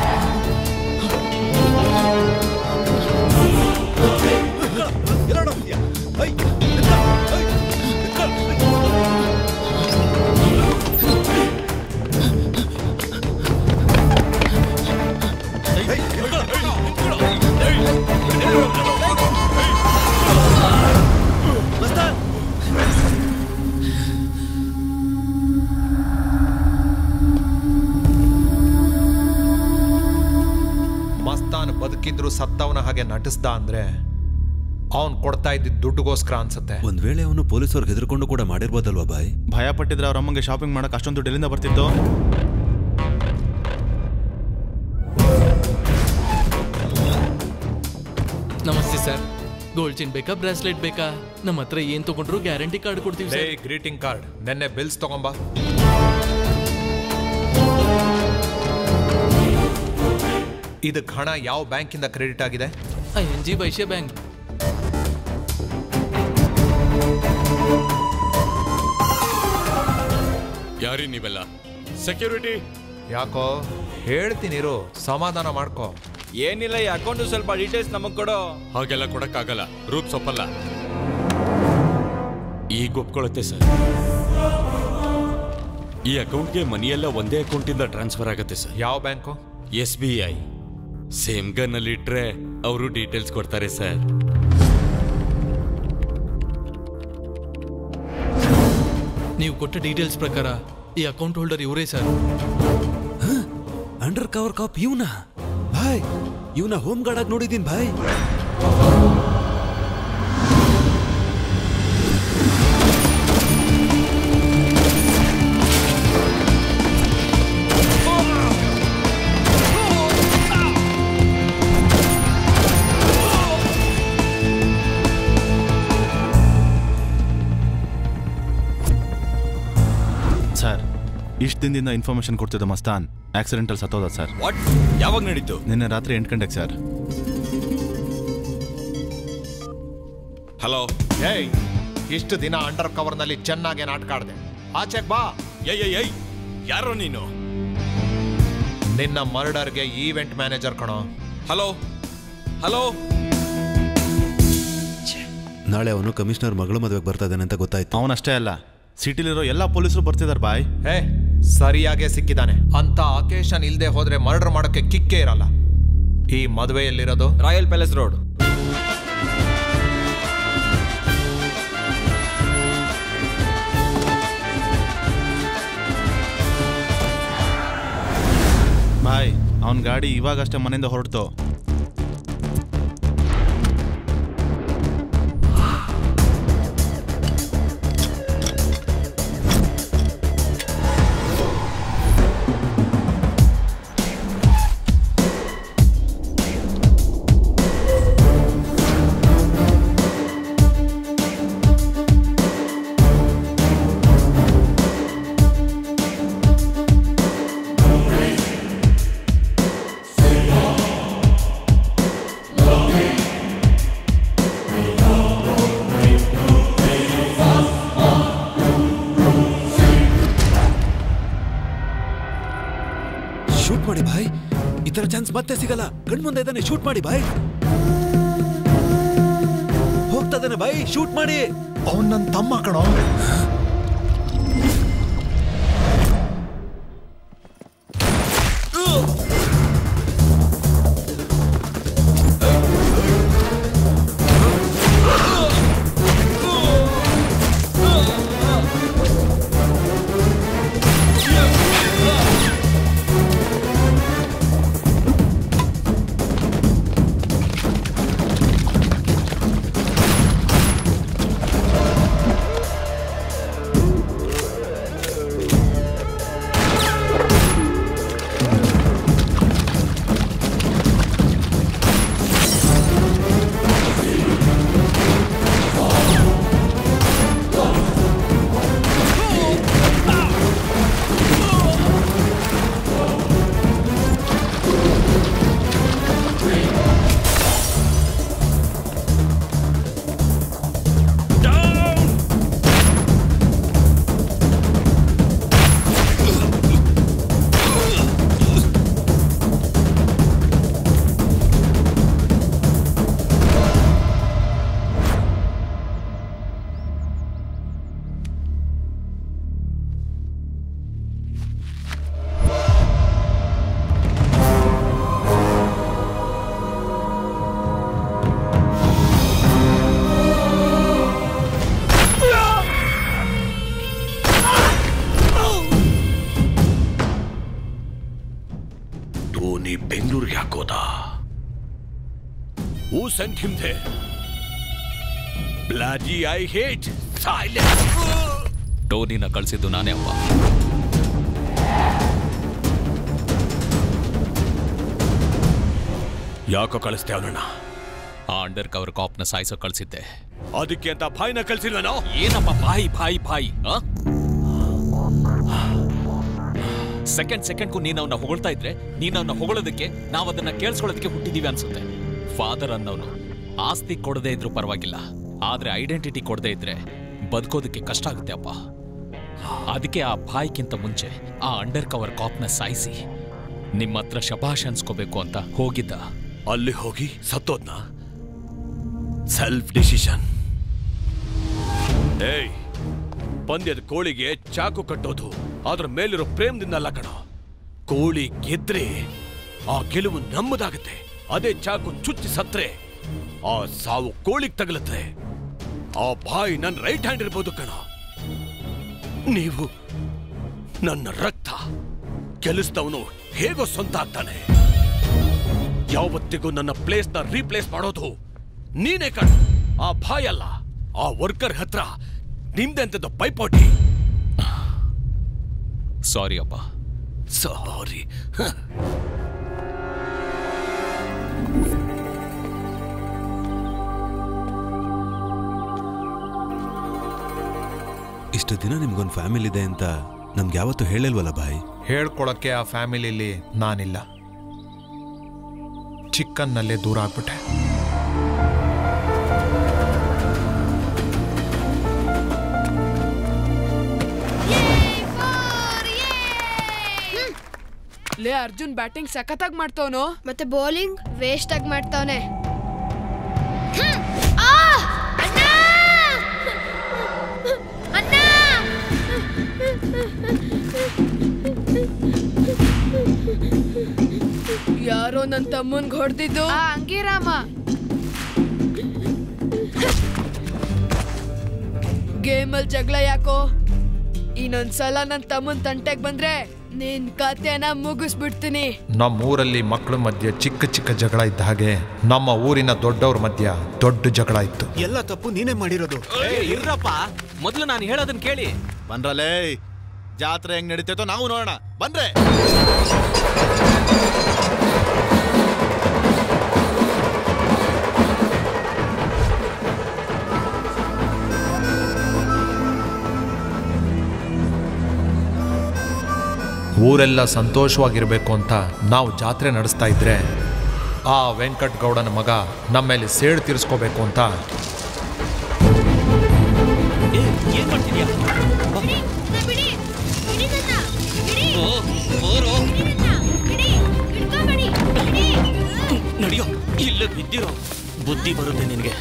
ಮಸ್ತಾನ್ ಬದುಕಿದ್ರು ಸತ್ತವನ ಹಾಗೆ ನಟಿಸ್ದ ಅಂದ್ರೆ ಅವನ್ ಕೊಡ್ತಾ ಇದ್ದ ದುಡ್ಡುಗೋಸ್ಕರ ಅನ್ಸುತ್ತೆ. ಒಂದ್ ವೇಳೆ ಅವನು ಪೊಲೀಸವ್ರಿಗೆ ಹೆದರ್ಕೊಂಡು ಕೂಡ ಮಾಡಿರ್ಬೋದಲ್ವಾ ಬಾಯ್? ಭಯ ಪಟ್ಟಿದ್ರೆ ಅವ್ರ ಅಮ್ಮಂಗೆ ಶಾಪಿಂಗ್ ಮಾಡಕ್ ಅಷ್ಟೊಂದು ದುಡ್ಡು ಎಲ್ಲಿಂದ ಬರ್ತಿತ್ತು? ನಮಸ್ತೆ ಸರ್. ಗೋಲ್ಡ್ ಚೈನ್ ಬೇಕಾ, ಬ್ರಾಸ್ಲೆಟ್ ಬೇಕಾ? ನಮ್ಮ ಹತ್ರ ಏನ್ ತಗೊಂಡ್ರು ಗ್ಯಾರಂಟಿ ಕಾರ್ಡ್ ಕೊಡ್ತೀವಿ ಸರ್. ಗ್ರೀಟಿಂಗ್ ಕಾರ್ಡ್, ನೆನ್ನೆ ಬಿಲ್ಸ್ ತಗೊಂಬಾ. ಇದಕ್ಕೆ ಹಣ ಯಾವ ಬ್ಯಾಂಕಿಂದ ಕ್ರೆಡಿಟ್ ಆಗಿದೆ? ING Vysya bank. ಯಾರಿ ನೀವೆಲ್ಲ? ಸೆಕ್ಯೂರಿಟಿ? ಯಾಕೋ ಹೇಳ್ತೀನಿರು, ಸಮಾಧಾನ ಮಾಡ್ಕೋ. ಏನಿಲ್ಲ, ಈ ಅಕೌಂಟ್ ಸ್ವಲ್ಪ ಡೀಟೇಲ್ಸ್ ನಮಗ್ ಕೊಡೋ. ಹಾಗೆಲ್ಲ ಕೊಡಕ್ಕಾಗಲ್ಲ, ರೂಪ್ಸ್ ಒಪ್ಪಲ್ಲ. ಈಗ ಒಪ್ಕೊಳ್ಳುತ್ತೆ ಸರ್. ಈ ಅಕೌಂಟ್ಗೆ ಮನಿಯೆಲ್ಲ ಒಂದೇ ಅಕೌಂಟಿಂದ ಟ್ರಾನ್ಸ್ಫರ್ ಆಗುತ್ತೆ ಸರ್. ಯಾವ ಬ್ಯಾಂಕು? SBI. ಸೇಮ್ ಗನ್ ಅಲ್ಲಿ ಇಟ್ರೆ ಅವರು ಡೀಟೇಲ್ಸ್ ಕೊಡ್ತಾರೆ ಸರ್. ನೀವು ಕೊಟ್ಟ ಡೀಟೇಲ್ಸ್ ಪ್ರಕಾರ ಈ ಅಕೌಂಟ್ ಹೋಲ್ಡರ್ ಇವರೇ ಸರ್. ಅಂಡರ್ ಕವರ್ ಕಾಪ್ ಇವನ ಭಾಯ್? ಇವನ ಹೋಮ್ ಗಾರ್ಡ್ ಆಗಿ ನೋಡಿದೀನಿ ಭಾಯ್. ಸರ್, ಇಷ್ಟು ದಿನದಿಂದ ಇನ್ಫಾರ್ಮೇಶನ್ ಕೊಡ್ತಿದ್ದ ಮಸ್ತಾನ್ ಆಕ್ಸಿಡೆಂಟಲ್ ಸತ್ತೋದ ಸರ್. ವಾಟ್? ಯಾವಾಗ ನಡೀತು? ನಿನ್ನೆ ರಾತ್ರಿ 8 ಗಂಟೆಗೆ ಸರ್. ಹಲೋ. ಏಯ್, ಇಷ್ಟು ದಿನ ಅಂಡರ್ ಕವರ್ ನಲ್ಲಿ ಚೆನ್ನಾಗಿ ನಾಟಕ ಆಡ್ದೆ. ಆಚೆಗ್ ಬಾ. ಏಯ್, ಯಾರೋ ನೀನು? ನಿನ್ನ ಮರ್ಡರ್ಗೆ ಈವೆಂಟ್ ಮ್ಯಾನೇಜರ್ ಕಣೋ. Hello hello. ನಾಳೆ ಅವನು ಕಮಿಷನರ್ ಮಗಳು ಮದುವೆಗೆ ಬರ್ತಾ ಇದ್ದಾನೆ ಅಂತ ಗೊತ್ತಾಯ್ತು. ಅವನಷ್ಟೇ ಅಲ್ಲ, ಸಿಟಿಲಿರೋ ಎಲ್ಲ ಪೊಲೀಸರು ಬರ್ತಿದ್ದಾರೆ ಬಾಯ್. ಸರಿಯಾಗೇ ಸಿಕ್ಕಿದ್ದಾನೆ ಅಂತ ಅಕೇಶನ್ ಇಲ್ದೆ ಹೋದ್ರೆ ಮರ್ಡರ್ ಮಾಡೋಕೆ ಕಿಕ್ಕೇ ಇರಲ್ಲ. ಈ ಮದುವೆಯಲ್ಲಿರೋದು ರಾಯಲ್ ಪ್ಯಾಲೇಸ್ ರೋಡ್. ಬಾಯ್, ಅವನ ಗಾಡಿ ಇವಾಗಷ್ಟೇ ಮನೆಯಿಂದ ಹೊರಡ್ತು. ಶೂಟ್ ಮಾಡಿ ಭಾಯ್, ಈ ತರ ಚಾನ್ಸ್ ಮತ್ತೆ ಸಿಗಲ್ಲ. ಕಣ್ ಮುಂದೆ ಇದ್ದಾನೆ, ಶೂಟ್ ಮಾಡಿ ಭಾಯ್. ಹೋಗ್ತಾ ಇದ್ದಾನೆ ಭಾಯ್, ಶೂಟ್ ಮಾಡಿ. ಅವನ್ ನನ್ನ ತಮ್ಮ ಕಣೋ. sent him there? Bloody I hate silence. ಟೋನಿನ ಕಳಿಸಿದ್ದು ನಾನೇ ಅಪ್ಪ. ಯಾಕೋ ಕಳಿಸ್ತೆ ಅವನನ್ನ? ಆ ಅಂಡರ್ ಕವರ್ ಕಾಪ್ನ ಸಾಯಿಸೋ ಕಳಿಸಿದ್ದೆ. ಅದಕ್ಕೆ ಅಂತ ಬಾಯಿನ ಕಳಿಸಿಲ್ವೇನೋ? ಏನಪ್ಪ ಬಾಯಿ ಸೆಕೆಂಡ್ಗೂ ನೀನು ಅವನ್ನ ಹೊಗಳ್ತಾ ಇದ್ರೆ ನೀನು ಅವನ್ನ ಹೊಗಳೋದಕ್ಕೆ ನಾವು ಅದನ್ನ ಕೇಳಿಸ್ಕೊಳ್ಳೋದಕ್ಕೆ ಹುಟ್ಟಿದೀವಿ ಅನ್ಸುತ್ತೆ. ಫಾದರ್ ಅನ್ನೋನು ಆಸ್ತಿ ಕೊಡದೇ ಇದ್ರು ಪರವಾಗಿಲ್ಲ, ಆದ್ರೆ ಐಡೆಂಟಿಟಿ ಕೊಡದೇ ಇದ್ರೆ ಬದುಕೋದಕ್ಕೆ ಕಷ್ಟ ಆಗುತ್ತೆ ಅಪ್ಪ. ಅದಕ್ಕೆ ಆ ಬಾಯಿಗಿಂತ ಮುಂಚೆ ಆ ಅಂಡರ್ ಕವರ್ ಕಾಪ್ನ ಸಾಯಿಸಿ ನಿಮ್ಮ ಹತ್ರ ಶಭಾಷ್ ಅನ್ಸ್ಕೋಬೇಕು ಅಂತ ಹೋಗಿದ್ದ. ಅಲ್ಲಿ ಹೋಗಿ ಸತ್ತೋದ್ನ? Self decision. ಏಯ್, ಪಂದ್ಯದ ಕೋಳಿಗೆ ಚಾಕು ಕಟ್ಟೋದು ಅದ್ರ ಮೇಲಿರೋ ಪ್ರೇಮದಿಂದ ಅಲ್ಲ ಕಣೋ. ಕೋಳಿ ಗೆದ್ರೆ ಆ ಗೆಲುವು ನಮ್ಮದಾಗತ್ತೆ. ಅದೇ ಚಾಕು ಚುಚ್ಚಿ ಸತ್ರೆ ಆ ಸಾವು ಕೋಳಿಗೆ ತಗಲತ್ತೆ. ಆ ಬಾಯಿ ನನ್ನ ರೈಟ್ ಹ್ಯಾಂಡ್ ಇರ್ಬೋದು ಕಣೋ. ನೀವು ನನ್ನ ರಕ್ತ. ಗೆಲ್ಲಿಸಿದವನು ಹೇಗೋ ಸ್ವಂತ ಆಗ್ತಾನೆ. ಯಾವತ್ತಿಗೂ ನನ್ನ ಪ್ಲೇಸ್ನ ರೀಪ್ಲೇಸ್ ಮಾಡೋದು ನೀನೇ ಕಣ್. ಆ ಬಾಯ್ ಅಲ್ಲ, ಆ ವರ್ಕರ್ ಹತ್ರ ನಿಮ್ದೆ ಅಂತದ್ದು ಪೈಪೋಟಿ. ಸಾರಿ ಅಪ್ಪ. ಸಾರಿ. ಇಷ್ಟು ದಿನ ನಿಮ್ಗೊಂದು ಫ್ಯಾಮಿಲಿ ಇದೆ ಅಂತ ನಮ್ಗೆ ಯಾವತ್ತೂ ಹೇಳಿಲ್ವಲ್ಲ ಬಾಯ್? ಹೇಳ್ಕೊಳಕ್ಕೆ ಆ ಫ್ಯಾಮಿಲಿಲಿ ನಾನಿಲ್ಲ. ಚಿಕ್ಕನ್ನಲ್ಲೇ ದೂರ ಆಗ್ಬಿಟ್ಟೆ. ಲೇ ಅರ್ಜುನ್ ಬ್ಯಾಟಿಂಗ್ ಸಖತ್ತಾಗಿ ಮಾಡ್ತವನು, ಮತ್ತೆ ಬೌಲಿಂಗ್ ವೇಸ್ಟ್ ಆಗಿ ಮಾಡ್ತಾವನೆ. ಯಾರೋ ನನ್ನ ತಮ್ಮನ್ಗೆ ಹೊಡೆದಿದ್ದು ಅಂಗಿರಾಮ. ಗೇಮಲ್ಲಿ ಜಗಳ ಯಾಕೋ? ಇನ್ನೊಂದ್ಸಲ ನನ್ನ ತಮ್ಮನ್ ತಂಟೆಗೆ ಬಂದ್ರೆ ನಿನ್ ಕತೆನ ಮುಗಿಸ್ಬಿಡ್ತೀನಿ. ನಮ್ಮೂರಲ್ಲಿ ಮಕ್ಕಳ ಮಧ್ಯೆ ಚಿಕ್ಕ ಚಿಕ್ಕ ಜಗಳ ಇದ್ದ ಹಾಗೆ ನಮ್ಮ ಊರಿನ ದೊಡ್ಡವ್ರ ಮಧ್ಯ ದೊಡ್ಡ ಜಗಳ ಇತ್ತು. ಎಲ್ಲ ತಪ್ಪು ನೀನೇ ಮಾಡಿರೋದು. ಇರ್ರಪ್ಪ, ಮೊದಲು ನಾನು ಹೇಳೋದನ್ನ ಕೇಳಿ. ಬನ್ರಲೇ, ಜಾತ್ರೆ ಹೆಂಗ್ ನಡೀತೈತೋ ನಾವು ನೋಡೋಣ. ಬನ್ರೆ. ಊರೆಲ್ಲ ಸಂತೋಷವಾಗಿರ್ಬೇಕು ಅಂತ ನಾವು ಜಾತ್ರೆ ನಡೆಸ್ತಾ ಇದ್ರೆ ಆ ವೆಂಕಟ್ ಗೌಡನ ಮಗ ನಮ್ಮ ಮೇಲೆ ಸೇಡು ತೀರಿಸ್ಕೋಬೇಕು ಅಂತ ನಡಿಯೋ, ಇಲ್ಲ ಬಿದ್ದಿರೋ ಬುದ್ಧಿ ಬರುತ್ತೆ ನಿನಗೆ.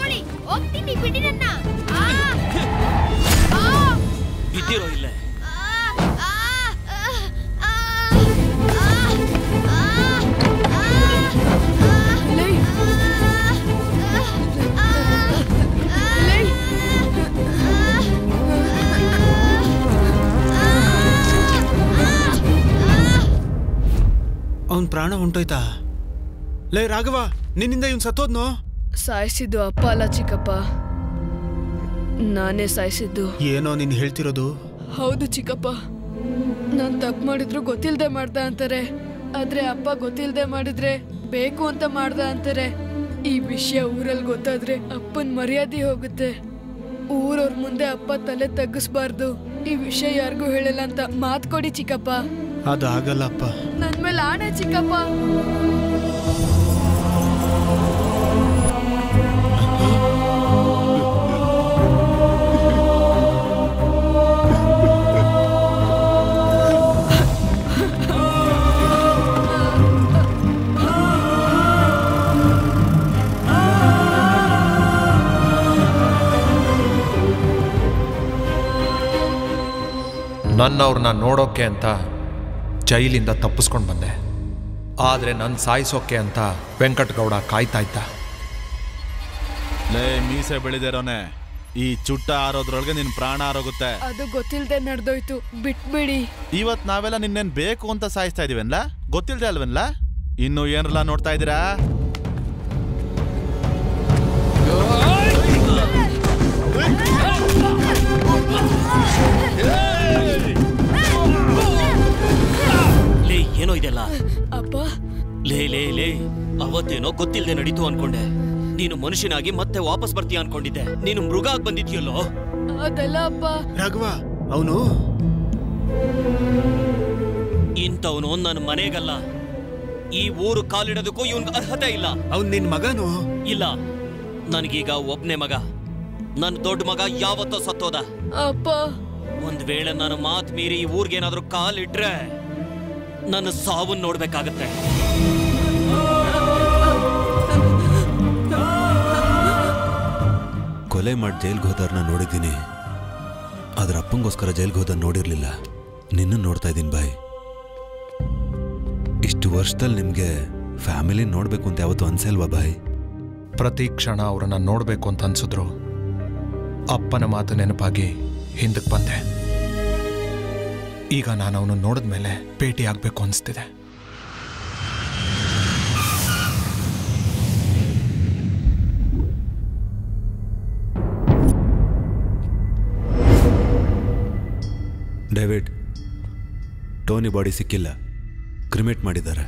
ಬಿದ್ದಿರೋ ಇಲ್ಲೇ. ಅವನ್ ಪ್ರಾಣ ಹೊಂಟೋಯ್ತಾ? ಲೇ ರಾಘವ, ನಿನ್ನಿಂದ ಇವನ್ ಸತ್ತೋದ್ನೋ? ಸಾಯಿಸಿದ್ದು ಅಪ್ಪ ಅಲ್ಲ ಚಿಕ್ಕಪ್ಪ, ನಾನೇ ಸಾಯಿಸಿದ್ದು. ಏನೋ ನೀನ್ ಹೇಳ್ತಿರೋದು? ಹೌದು ಚಿಕ್ಕಪ್ಪ, ನಾನ್ ತಪ್ಪು ಮಾಡಿದ್ರು ಗೊತ್ತಿಲ್ದೆ ಮಾಡ್ದ ಅಂತಾರೆ, ಆದ್ರೆ ಅಪ್ಪ ಗೊತ್ತಿಲ್ದೆ ಮಾಡಿದ್ರೆ ಬೇಕು ಅಂತ ಮಾಡ್ದ ಅಂತಾರೆ. ಈ ವಿಷಯ ಊರಲ್ಲಿ ಗೊತ್ತಾದ್ರೆ ಅಪ್ಪನ್ ಮರ್ಯಾದೆ ಹೋಗುತ್ತೆ. ಊರವ್ರ ಮುಂದೆ ಅಪ್ಪ ತಲೆ ತಗ್ಗಿಸ್ಬಾರ್ದು. ಈ ವಿಷಯ ಯಾರಿಗೂ ಹೇಳಿಲ್ಲ ಅಂತ ಮಾತ್ ಕೊಡಿ ಚಿಕ್ಕಪ್ಪ. ಅದು ಆಗಲ್ಲಪ್ಪ. ನನ್ ಮೇಲೆ ಆಣೆ ಚಿಕ್ಕಪ್ಪ. ನನ್ನವ್ರನ್ನ ನೋಡೋಕೆ ಅಂತ ಜೈಲಿಂದ ತಪ್ಪಿಸ್ಕೊಂಡು ಬಂದೆ. ಆದರೆ ನನ್ನ ಸಾಯಿಸೋಕೆ ಅಂತ ವೆಂಕಟಗೌಡ ಕಾಯ್ತಾ ಇದ್ದ. ಲೇ ಮೀಸೆ ಬೆಳೆದಿರೋನೆ, ಈ ಚುಟ್ಟ ಆರೋದ್ರೊಳಗೆ ನಿನ್ ಪ್ರಾಣ ಆರೋಗುತ್ತೆ. ಅದು ಗೊತ್ತಿಲ್ದೆ ನಡೆದೋಯ್ತು, ಬಿಟ್ಬಿಡಿ. ಇವತ್ ನಾವೆಲ್ಲ ನಿನ್ನೇನ್ ಬೇಕು ಅಂತ ಸಾಯಿಸ್ತಾ ಇದೀವನ್ಲ? ಗೊತ್ತಿಲ್ದೆ ಅಲ್ವನ್ಲ? ಇನ್ನು ಏನ್ರಲ್ಲ ನೋಡ್ತಾ ಇದೀರಾ? ಗೊತ್ತಿಲ್ಲದೆ ನಡೀತು ಅನ್ಕೊಂಡೆ. ನೀನು ಮನುಷ್ಯನಾಗಿ ಮತ್ತೆ ವಾಪಸ್ ಬರ್ತೀಯ ಅನ್ಕೊಂಡಿದ್ದೆ. ನೀನು ಮೃಗ ಆಗಿ ಬಂದಿದ್ಯಲ್ಲೋ. ಅದೆಲ್ಲ ಅಪ್ಪ. ರಾಘವ ಅವನು ಇಂಥವನು ನನ್ನ ಮನೆಗಲ್ಲ, ಈ ಊರು ಕಾಲಿಡೋದಕ್ಕೂ ಇವನ್ ಅರ್ಹತೆ ಇಲ್ಲ. ಅವ್ನು ನಿನ್ ಮಗನು? ಇಲ್ಲ, ನನಗೀಗ ಒಬ್ನೇ ಮಗ. ನನ್ನ ದೊಡ್ಡ ಮಗ ಯಾವತ್ತೋ ಸತ್ತೋದ. ಅಪ್ಪ, ಒಂದ್ ವೇಳೆ ನನ್ನ ಮಾತು ಮೀರಿ ಈ ಊರ್ಗೇನಾದ್ರೂ ಕಾಲಿಟ್ರೆ ನನ್ನ ಸಾವನ್ನ ನೋಡ್ಬೇಕಾಗತ್ತೆ. ಕೊಲೆ ಮಾಡಿ ಜೈಲ್ಗೆ ಹೋದವ್ರನ್ನ ನೋಡಿದ್ದೀನಿ, ಅದ್ರ ಅಪ್ಪಂಗೋಸ್ಕರ ಜೈಲ್ಗೆ ಹೋದ ನೋಡಿರ್ಲಿಲ್ಲ. ನಿನ್ನ ನೋಡ್ತಾ ಇದ್ದೀನಿ ಬಾಯ್. ಇಷ್ಟು ವರ್ಷದಲ್ಲಿ ನಿಮ್ಗೆ ಫ್ಯಾಮಿಲಿ ನೋಡ್ಬೇಕು ಅಂತ ಯಾವತ್ತೂ ಅನ್ಸಲ್ವಾ ಬಾಯ್? ಪ್ರತಿ ಕ್ಷಣ ಅವ್ರನ್ನ ನೋಡ್ಬೇಕು ಅಂತ ಅನ್ಸಿದ್ರು ಅಪ್ಪನ ಮಾತು ನೆನಪಾಗಿ ಹಿಂದಕ್ಕೆ ಬಂದೆ. ಈಗ ನಾನು ಅವನು ನೋಡಿದ್ಮೇಲೆ ಭೇಟಿ ಆಗ್ಬೇಕು ಅನಿಸ್ತಿದೆ. ಡೇವಿಡ್, ಟೋನಿ ಬಾಡಿ ಸಿಕ್ಕಿಲ್ಲ, ಕ್ರಿಮೇಟ್ ಮಾಡಿದ್ದಾರೆ.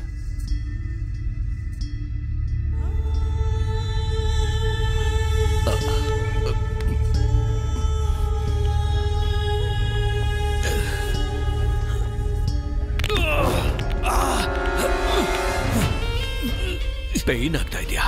ಪೇಯ್ನ್ ಆಗ್ತಾ ಇದೆಯಾ?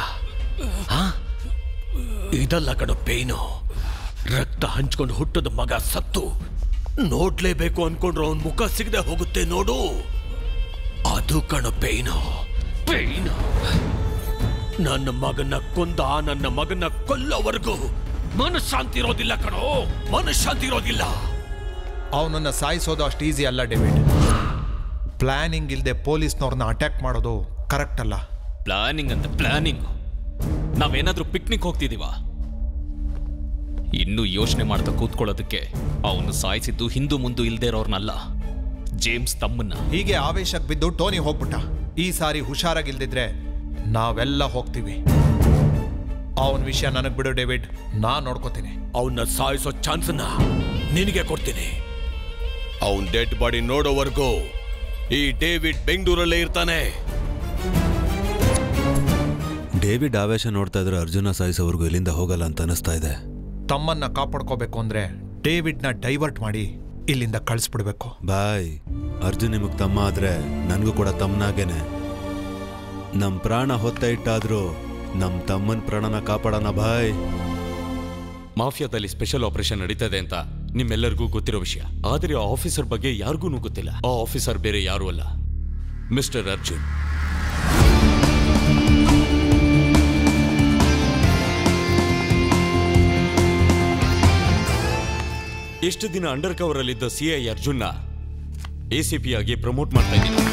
ಇದಲ್ಲ ಕಣೋ ಪೇಯ್ನು. ರಕ್ತ ಹಂಚ್ಕೊಂಡು ಹುಟ್ಟದ ಮಗ ಸತ್ತು ನೋಡ್ಲೇಬೇಕು ಅನ್ಕೊಂಡ್ರು ಅವನ್ ಮುಖ ಸಿಗದೆ ಹೋಗುತ್ತೆ ನೋಡು, ಅದು ಕಣೋ ಪೇಯ್ನು. ಪೇಯ್ನು. ನನ್ನ ಮಗನ ಕೊಂದ ನನ್ನ ಮಗನ ಕೊಲ್ಲೋವರೆಗೂ ಮನಃಶಾಂತಿ ಇರೋದಿಲ್ಲ ಕಣೋ, ಮನಃಶಾಂತಿ ಇರೋದಿಲ್ಲ. ಅವನನ್ನ ಸಾಯಿಸೋದು ಅಷ್ಟು ಈಸಿ ಅಲ್ಲ ಡೇವಿಡ್. ಪ್ಲಾನಿಂಗ್ ಇಲ್ಲದೆ ಪೊಲೀಸ್ನವ್ರನ್ನ ಅಟ್ಯಾಕ್ ಮಾಡೋದು ಕರೆಕ್ಟ್ ಅಲ್ಲ. ಪ್ಲಾನಿಂಗ್ ಅಂತ ಪ್ಲಾನಿಂಗ್? ನಾವೇನಾದ್ರೂ ಪಿಕ್ನಿಕ್ ಹೋಗ್ತಿದೀವ? ಇನ್ನೂ ಯೋಚನೆ ಮಾಡ್ತಾ ಕೂತ್ಕೊಳ್ಳೋದಕ್ಕೆ ಅವನು ಸಾಯಿಸಿದ್ದು ಹಿಂದೂ ಮುಂದು ಇಲ್ದೇ ಇರೋರ್ನಲ್ಲ, ಜೇಮ್ಸ್ ತಮ್ಮನ್ನ. ಹೀಗೆ ಆವೇಶಕ್ಕೆ ಬಿದ್ದು ಟೋನಿ ಹೋಗ್ಬಿಟ್ಟ. ಈ ಸಾರಿ ಹುಷಾರಾಗಿಲ್ದಿದ್ರೆ ನಾವೆಲ್ಲ ಹೋಗ್ತೀವಿ. ಅವನ ವಿಷಯ ನನಗ್ ಬಿಡು ಡೇವಿಡ್, ನಾನ್ ನೋಡ್ಕೋತೀನಿ. ಅವನ್ನ ಸಾಯಿಸೋ ಚಾನ್ಸನ್ನ ನಿನಗೆ ಕೊಡ್ತೀನಿ. ಅವನ್ ಡೆಡ್ ಬಾಡಿ ನೋಡೋವರೆಗೂ ಈ ಡೇವಿಡ್ ಬೆಂಗಳೂರಲ್ಲೇ ಇರ್ತಾನೆ. ಡೇವಿಡ್ ಆವೇಶ ನೋಡ್ತಾ ಇದ್ರೆ ಅರ್ಜುನ ಸಾಯಿಸೋವರೆಗೂ ಇಲ್ಲಿಂದ ಹೋಗಲ್ಲ ಅಂತ ಅನಿಸ್ತಾ ಇದೆ. ತಮ್ಮನ್ನ ಕಾಪಾಡ್ಕೋಬೇಕು ಅಂದ್ರೆ ಡೇವಿಡ್ನ ಡೈವರ್ಟ್ ಮಾಡಿ ಇಲ್ಲಿಂದ ಕಳಿಸ್ಬಿಡ್ಬೇಕು. ಬಾಯ್, ಅರ್ಜುನ್ ನಿಮಗ್ ತಮ್ಮ ಆದ್ರೆ ನನಗೂ ಕೂಡ ತಮ್ಮನಾಗೇನೆ. ನಮ್ ಪ್ರಾಣ ಹೊತ್ತ ಇಟ್ಟಾದ್ರೂ ನಮ್ ತಮ್ಮನ್ ಪ್ರಾಣನ ಕಾಪಾಡೋಣ ಬಾಯ್. ಮಾಫಿಯಾದಲ್ಲಿ ಸ್ಪೆಷಲ್ ಆಪರೇಷನ್ ನಡೀತದೆ ಅಂತ ನಿಮ್ಮೆಲ್ಲರಿಗೂ ಗೊತ್ತಿರೋ ವಿಷಯ. ಆದರೆ ಆ ಆಫೀಸರ್ ಬಗ್ಗೆ ಯಾರಿಗೂ ಗೊತ್ತಿಲ್ಲ. ಆ ಆಫೀಸರ್ ಬೇರೆ ಯಾರೂ ಅಲ್ಲ, ಮಿಸ್ಟರ್ ಅರ್ಜುನ್. ಇಷ್ಟು ದಿನ ಅಂಡರ್ ಕವರ್ ಅಲ್ಲಿದ್ದ CI ಅರ್ಜುನ್ನ ACP ಆಗಿ ಪ್ರಮೋಟ್ ಮಾಡ್ತಾ ಇದ್ದೀನಿ.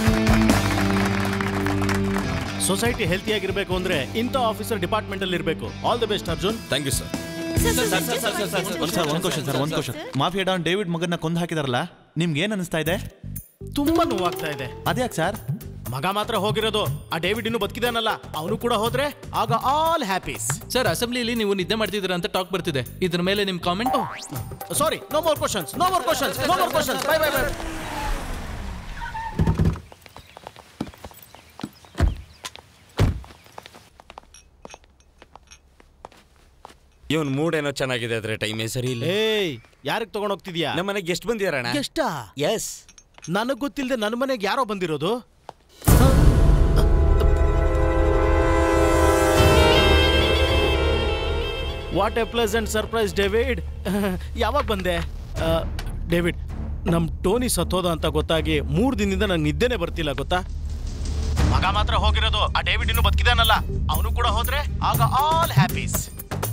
ಸೊಸೈಟಿ ಹೆಲ್ತಿಯಾಗಿರ್ಬೇಕು ಅಂದ್ರೆ ಇಂಥ ಆಫೀಸರ್ ಡಿಪಾರ್ಟ್ಮೆಂಟ್ ಅಲ್ಲಿ ಇರಬೇಕು. All the best Arjun. Thank you sir. ಒಂದು ಕ್ವಶನ್. ಮಾಫಿಯಾ ಡಾನ್ ಡೇವಿಡ್ ಮಗನ್ನ ಕೊಂದು ಹಾಕಿದಾರಲ್ಲ, ನಿಮ್ಗೆ ಏನ್ ಅನಿಸ್ತಾ ಇದೆ? ತುಂಬಾ ನೋವಾಗ್ತಾ ಇದೆ. ಅದ್ಯಾಕ್ ಸರ್? ಮಗ ಮಾತ್ರ ಹೋಗಿರೋದು, ಆ ಡೇವಿಡ್ ಇನ್ನು ಬದುಕಿದಾನಲ್ಲ, ಅವನು ಕೂಡ ಹೋದ್ರೆ ಆಗ ಆಲ್ ಹ್ಯಾಪೀಸ್. ಸರ್, ಅಸೆಂಬ್ಲಿಲಿ ನೀವು ನಿದ್ದೆ ಮಾಡ್ತಿದ್ದೀರಾ ಅಂತ ಟಾಕ್ ಬರ್ತಿದೆ. ಇದ್ರ ಮೇಲೆ ನಿಮ್ comment? Sorry, no more questions. Bye bye bye. ಇವನ್ ಮೂಡ್ ಏನೋ ಚೆನ್ನಾಗಿದೆ, ಆದ್ರೆ ಟೈಮೇ ಸರಿ ಇಲ್ಲ. ಏಯ್, ಯಾರಿಗೆ ತಗೊಂಡ್ ಹೋಗ್ತಿದ್ಯಾ? ನಮ್ಮ ಮನೆಗೆ ಗೆಸ್ಟ್ ಬಂದಿಯಾರಣ್ಣ. ಗೆಸ್ಟಾ? ಎಸ್. ನನಗ್ ಗೊತ್ತಿಲ್ಲದೆ ನನ್ನ ಮನೆಗೆ ಯಾರೋ ಬಂದಿರೋದು. What a pleasant surprise David. ಯಾವಾಗ ಬಂದೆ? ಡೇವಿಡ್, ನಮ್ ಟೋನಿ ಸತ್ತೋದ ಅಂತ ಗೊತ್ತಾಗಿ 3 ದಿನದಿಂದ ನಂಗೆ ನಿದ್ದೆನೆ ಬರ್ತಿಲ್ಲ ಗೊತ್ತಾ. ಮಗ ಮಾತ್ರ ಹೋಗಿರೋದು, ಆ ಡೇವಿಡ್ ಇನ್ನು ಬದುಕಿದಾನಲ್ಲ, ಅವನು ಕೂಡ ಹೋದ್ರೆ ಆಗ ಆಲ್ ಹ್ಯಾಪೀಸ್.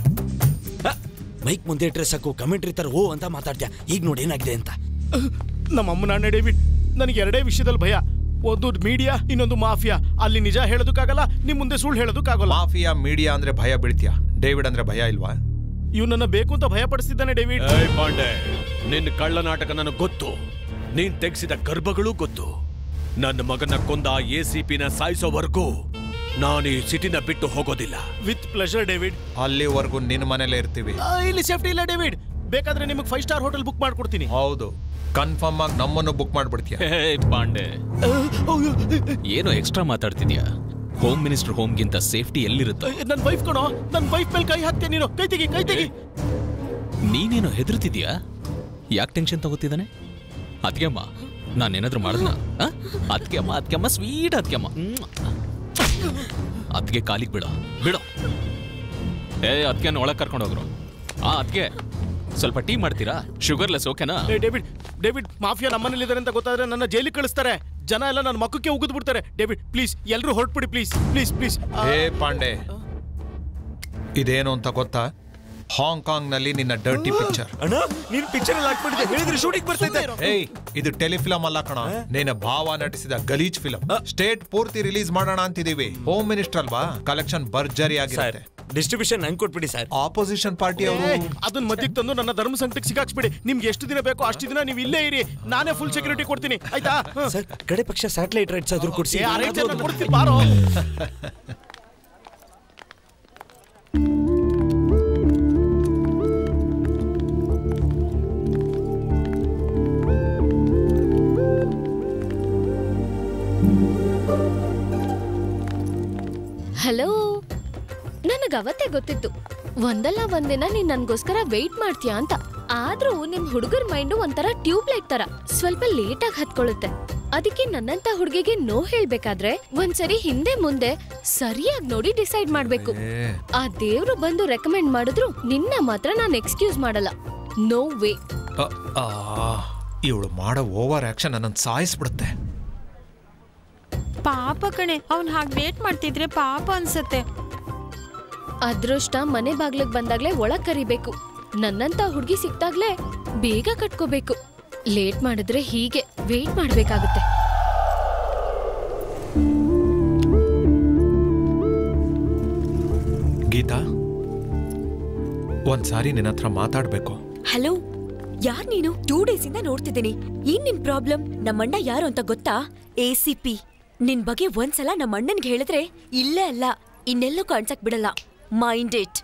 ಮೈಕ್ ಮುಂದೆ ಇಟ್ರೆ ಸಾಕು, ಕಮೆಂಟ್ರಿ ತರ ಓ ಅಂತ ಮಾತಾಡ್ತೀಯ. ಈಗ ನೋಡಿ ಏನಾಗಿದೆ ಅಂತ. ನಮ್ಮ ಅಮ್ಮನ ಅಣ್ಣ ಡೇವಿಡ್, ನನಗೆ 2 ವಿಷಯದಲ್ಲಿ ಭಯ. ಒಂದು ಮೀಡಿಯಾ, ಇನ್ನೊಂದು ಮಾಫಿಯಾ. ಅಲ್ಲಿ ನಿಜ ಹೇಳೋದಕ್ಕಾಗಲ್ಲ, ನಿಮ್ ಮುಂದೆ ಸುಳ್ಳು ಹೇಳೋದಕ್ಕಾಗಲ್ಲ. ಮಾಫಿಯಾ, ಮೀಡಿಯಾ ಅಂದ್ರೆ ಭಯ ಬೀಳ್ತೀಯ, ಡೇವಿಡ್ ಅಂದ್ರೆ ಭಯ ಇಲ್ವಾ? ಇವನನ್ನ ಬೇಕು ಅಂತ ಭಯ ಪಡಿಸ್ತಿದ್ದಾನೆ ಡೇವಿಡ್. ಪಾಂಡೆ, ನಿನ್ನ ಕಳ್ಳ ನಾಟಕ ನನಗೆ ಗೊತ್ತು. ನೀನ್ ತೆಗೆಸಿದ ಗರ್ಭಗಳು ಗೊತ್ತು. ನನ್ನ ಮಗನ ಕೊಂದ ACPನ ಸಾಯಿಸೋವರೆಗೂ ನಾನು ಈ ಸಿಟಿನ ಬಿಟ್ಟು ಹೋಗೋದಿಲ್ಲ. With pleasure David. ಅಲ್ಲಿವರೆಗೂ ನಿನ್ನ ಮನೇಲೇ ಇರ್ತೀವಿ. ಇಲ್ಲಿ ಸೇಫ್ಟಿ ಇಲ್ಲ ಡೇವಿಡ್. ಬೇಕಾದ್ರೆ ನಿಮಗೆ 5 ಸ್ಟಾರ್ ಹೋಟೆಲ್ ಬುಕ್ ಮಾಡ್ಕೊಡ್ತೀನಿ. ಹೌದು, ಕನ್ಫರ್ಮ್ ಆಗಿ ನಮ್ಮನ್ನು ಬುಕ್ ಮಾಡ್ಬಿಡ್ತೀಯ. ಪಾಂಡೆ, ಏನೋ ಎಕ್ಸ್ಟ್ರಾ ಮಾತಾಡ್ತಿದ್ಯಾ? ಹೋಮ್ ಮಿನಿಸ್ಟರ್ ಹೋಮ್ಗಿಂತ ಸೇಫ್ಟಿ ಎಲ್ಲಿರುತ್ತೆ? ನನ್ನ ವೈಫ್ ಕಣೋ, ನನ್ನ ವೈಫ್ ಮೇಲೆ ಕೈ ಹಾಕ್ತೆ ನೀನು. ಕೈ ತೆಗಿ, ಕೈ ತೆಗಿ. ನೀನೇನೋ ಹೆದರ್ತಿದ್ಯಾ? ಯಾಕೆ ಟೆನ್ಷನ್ ತಗೋತಿದ್ದಾನೆ? ಅದ್ಕೆಮ್ಮ ನಾನೇನಾದ್ರೂ ಮಾಡಿದ್ನ? ಅದ್ಕೆಮ್ಮ ಸ್ವೀಟ್ ಅದ್ಕೆಮ್ಮ. ಅದ್ಗೆ ಕಾಲಿಗೆ ಬಿಡೋ ಬಿಡೋ. ಅದ್ಕೆನ ಒಳಗೆ ಕರ್ಕೊಂಡು ಹೋಗ್ರು. ಅದ್ಕೆ ಸ್ವಲ್ಪ ಟೀ ಮಾಡ್ತೀರಾ? ಶುಗರ್ಲೆಸ್ ಓಕೆನಾ? ಡೇವಿಡ್ ಮಾಫಿಯಾ ನಮ್ಮನೇಲಿದ್ದಾರೆ ಅಂತ ಗೊತ್ತಾದ್ರೆ ನನ್ನ ಜೈಲಿಗೆ ಕಳಿಸ್ತಾರೆ. ಜನ ಎಲ್ಲ ನನ್ನ ಮಕ್ಕಕ್ಕೆ ಉಗಿದು ಬಿಡ್ತಾರೆ. ಡೇವಿಡ್ ಪ್ಲೀಸ್ ಎಲ್ಲರೂ ಹೊರಟ್ಬಿಡಿ please please please. Hey Pandey, ಇದೇನು ಅಂತ ಗೊತ್ತಾ? ಹಾಂಗ್ಕಾಂಗ್ ನಲ್ಲಿ ನಿನ್ನ ಡರ್ಟಿ ಪಿಕ್ಚರ್. ಅಣ್ಣ ನೀನ್ ಪಿಕ್ಚರ್ ಅಲ್ಲಿ ಹಾಕ್ಬಿಟ್ಟಿದೆ, ಹೇಳಿದ್ರೆ ಶೂಟಿಂಗ್ ಬರ್ತಾ ಇದೆ. ಏಯ್, ಇದು ಟೆಲಿಫಿಲಂ ಅಲ್ಲ ಕಣ, ನಿನ್ನ ಭಾವ ನಟಿಸಿದ ಗಲೀಜ್ ಫಿಲಂ. ಸ್ಟೇಟ್ ಪೂರ್ತಿ ರಿಲೀಸ್ ಮಾಡೋಣ ಅಂತಿದೀವಿ. ಹೋಮ್ ಮಿನಿಸ್ಟರ್ ಅಲ್ವಾ, ಕಲೆಕ್ಷನ್ ಭರ್ಜರಿ ಆಗಿರುತ್ತೆ. ಡಿಸ್ಟ್ರಿಬ್ಯೂಷನ್ ನಂಗೆ ಕೊಟ್ಬಿಡಿ ಸರ್. ಆಪೋಸಿಷನ್ ಪಾರ್ಟಿ ಅವರು ಅದನ್ನ ಮಧ್ಯಕ್ಕೆ ತಂದು ನನ್ನ ಧರ್ಮ ಸಂಕಟಕ್ಕೆ ಸಿಗಾಕ್ಸ್ಬಿಡಿ. ನಿಮ್ಗೆ ಎಷ್ಟು ದಿನ ಬೇಕೋ ಅಷ್ಟು ದಿನ ನೀವು ಇಲ್ಲೇ ಇರಿ. ನಾನೇ ಫುಲ್ ಸೆಕ್ಯೂರಿಟಿ ಕೊಡ್ತೀನಿ, ಆಯ್ತಾ? ಸರ್ ಕಡೆ ಪಕ್ಷ ಸ್ಯಾಟಲೈಟ್ ರೈಟ್ಸ್ ಆದ್ರೂ ಕೊಡ್ಸಿ. ಕೊಡ್ತೀನಿ ಬಾರೋ. ಹಲೋ, ನನಗವತ್ತೇ ಗೊತ್ತಿತ್ತು ಒಂದಲ್ಲ ಒಂದಿನ ನೀನ್ ನನ್ಗೋಸ್ಕರ ವೆಯ್ಟ್ ಮಾಡ್ತೀಯಾ ಅಂತ. ಆದ್ರೂ ನಿಮ್ ಹುಡುಗರ ಮೈಂಡು ಒಂಥರ ಟ್ಯೂಬ್ ಲೈಟ್ ತರ ಸ್ವಲ್ಪ ಲೇಟ್ ಆಗಿ ಹತ್ಕೊಳ್ಳುತ್ತೆ. ಅದಕ್ಕೆ ನನ್ನಂತ ಹುಡುಗಿಗೆ ನೋ ಹೇಳ್ಬೇಕಾದ್ರೆ ಒಂದ್ಸರಿ ಹಿಂದೆ ಮುಂದೆ ಸರಿಯಾಗಿ ನೋಡಿ ಡಿಸೈಡ್ ಮಾಡ್ಬೇಕು. ಆ ದೇವ್ರು ಬಂದು ರೆಕಮೆಂಡ್ ಮಾಡಿದ್ರು ನಿನ್ನ ಮಾತ್ರ ನಾನು ಎಕ್ಸ್ಕ್ಯೂಸ್ ಮಾಡಲ್ಲ. No way. ಇವಳು ಮಾಡೋ ಓವರ್ ಆಕ್ಷನ್ ನನ್ನನ್ನು ಸಾಯಿಸ್ಬಿಡುತ್ತೆ. ಪಾಪ ಕಣೆ, ಅವ್ನ್ ಹಾಗೆ ವೇಟ್ ಮಾಡ್ತಿದ್ರೆ ಪಾಪ ಅನ್ಸತ್ತೆ. ಅದೃಷ್ಟ ಮನೆ ಬಾಗ್ಲಿಗೆ ಬಂದಾಗ್ಲೇ ಒಳಗ್ ಕರಿಬೇಕು. ನನ್ನಂತ ಹುಡುಗಿ ಸಿಕ್ತಾಗ್ಲೇ ಬೇಗ ಕಟ್ಕೋಬೇಕು. ಲೇಟ್ ಮಾಡಿದ್ರೆ ಹೀಗೆ ವೇಟ್ ಮಾಡ್ಬೇಕಾಗುತ್ತೆ. ಗೀತಾ, ಒಂದ್ಸಾರಿ ನಿನ್ನ ಹತ್ರ ಮಾತಾಡ್ಬೇಕು. ಹಲೋ, ಯಾರ್ ನೀನು? 2 days ಇಂದ ನೋಡ್ತಿದ್ದೀನಿ. ಏನ್ ನಿನ್ ಪ್ರಾಬ್ಲಮ್? ನಮ್ಮಣ್ಣ ಯಾರು ಅಂತ ಗೊತ್ತಾ? ACP. ನಿನ್ ಬಗ್ಗೆ ಒಂದ್ಸಲ ನಮ್ಮ ಅಣ್ಣನ್ಗೆ ಹೇಳಿದ್ರೆ ಇಲ್ಲೇ ಅಲ್ಲ ಇನ್ನೆಲ್ಲೂ ಕಾಣ್ಸಕ್ ಬಿಡಲ್ಲ. Mind it.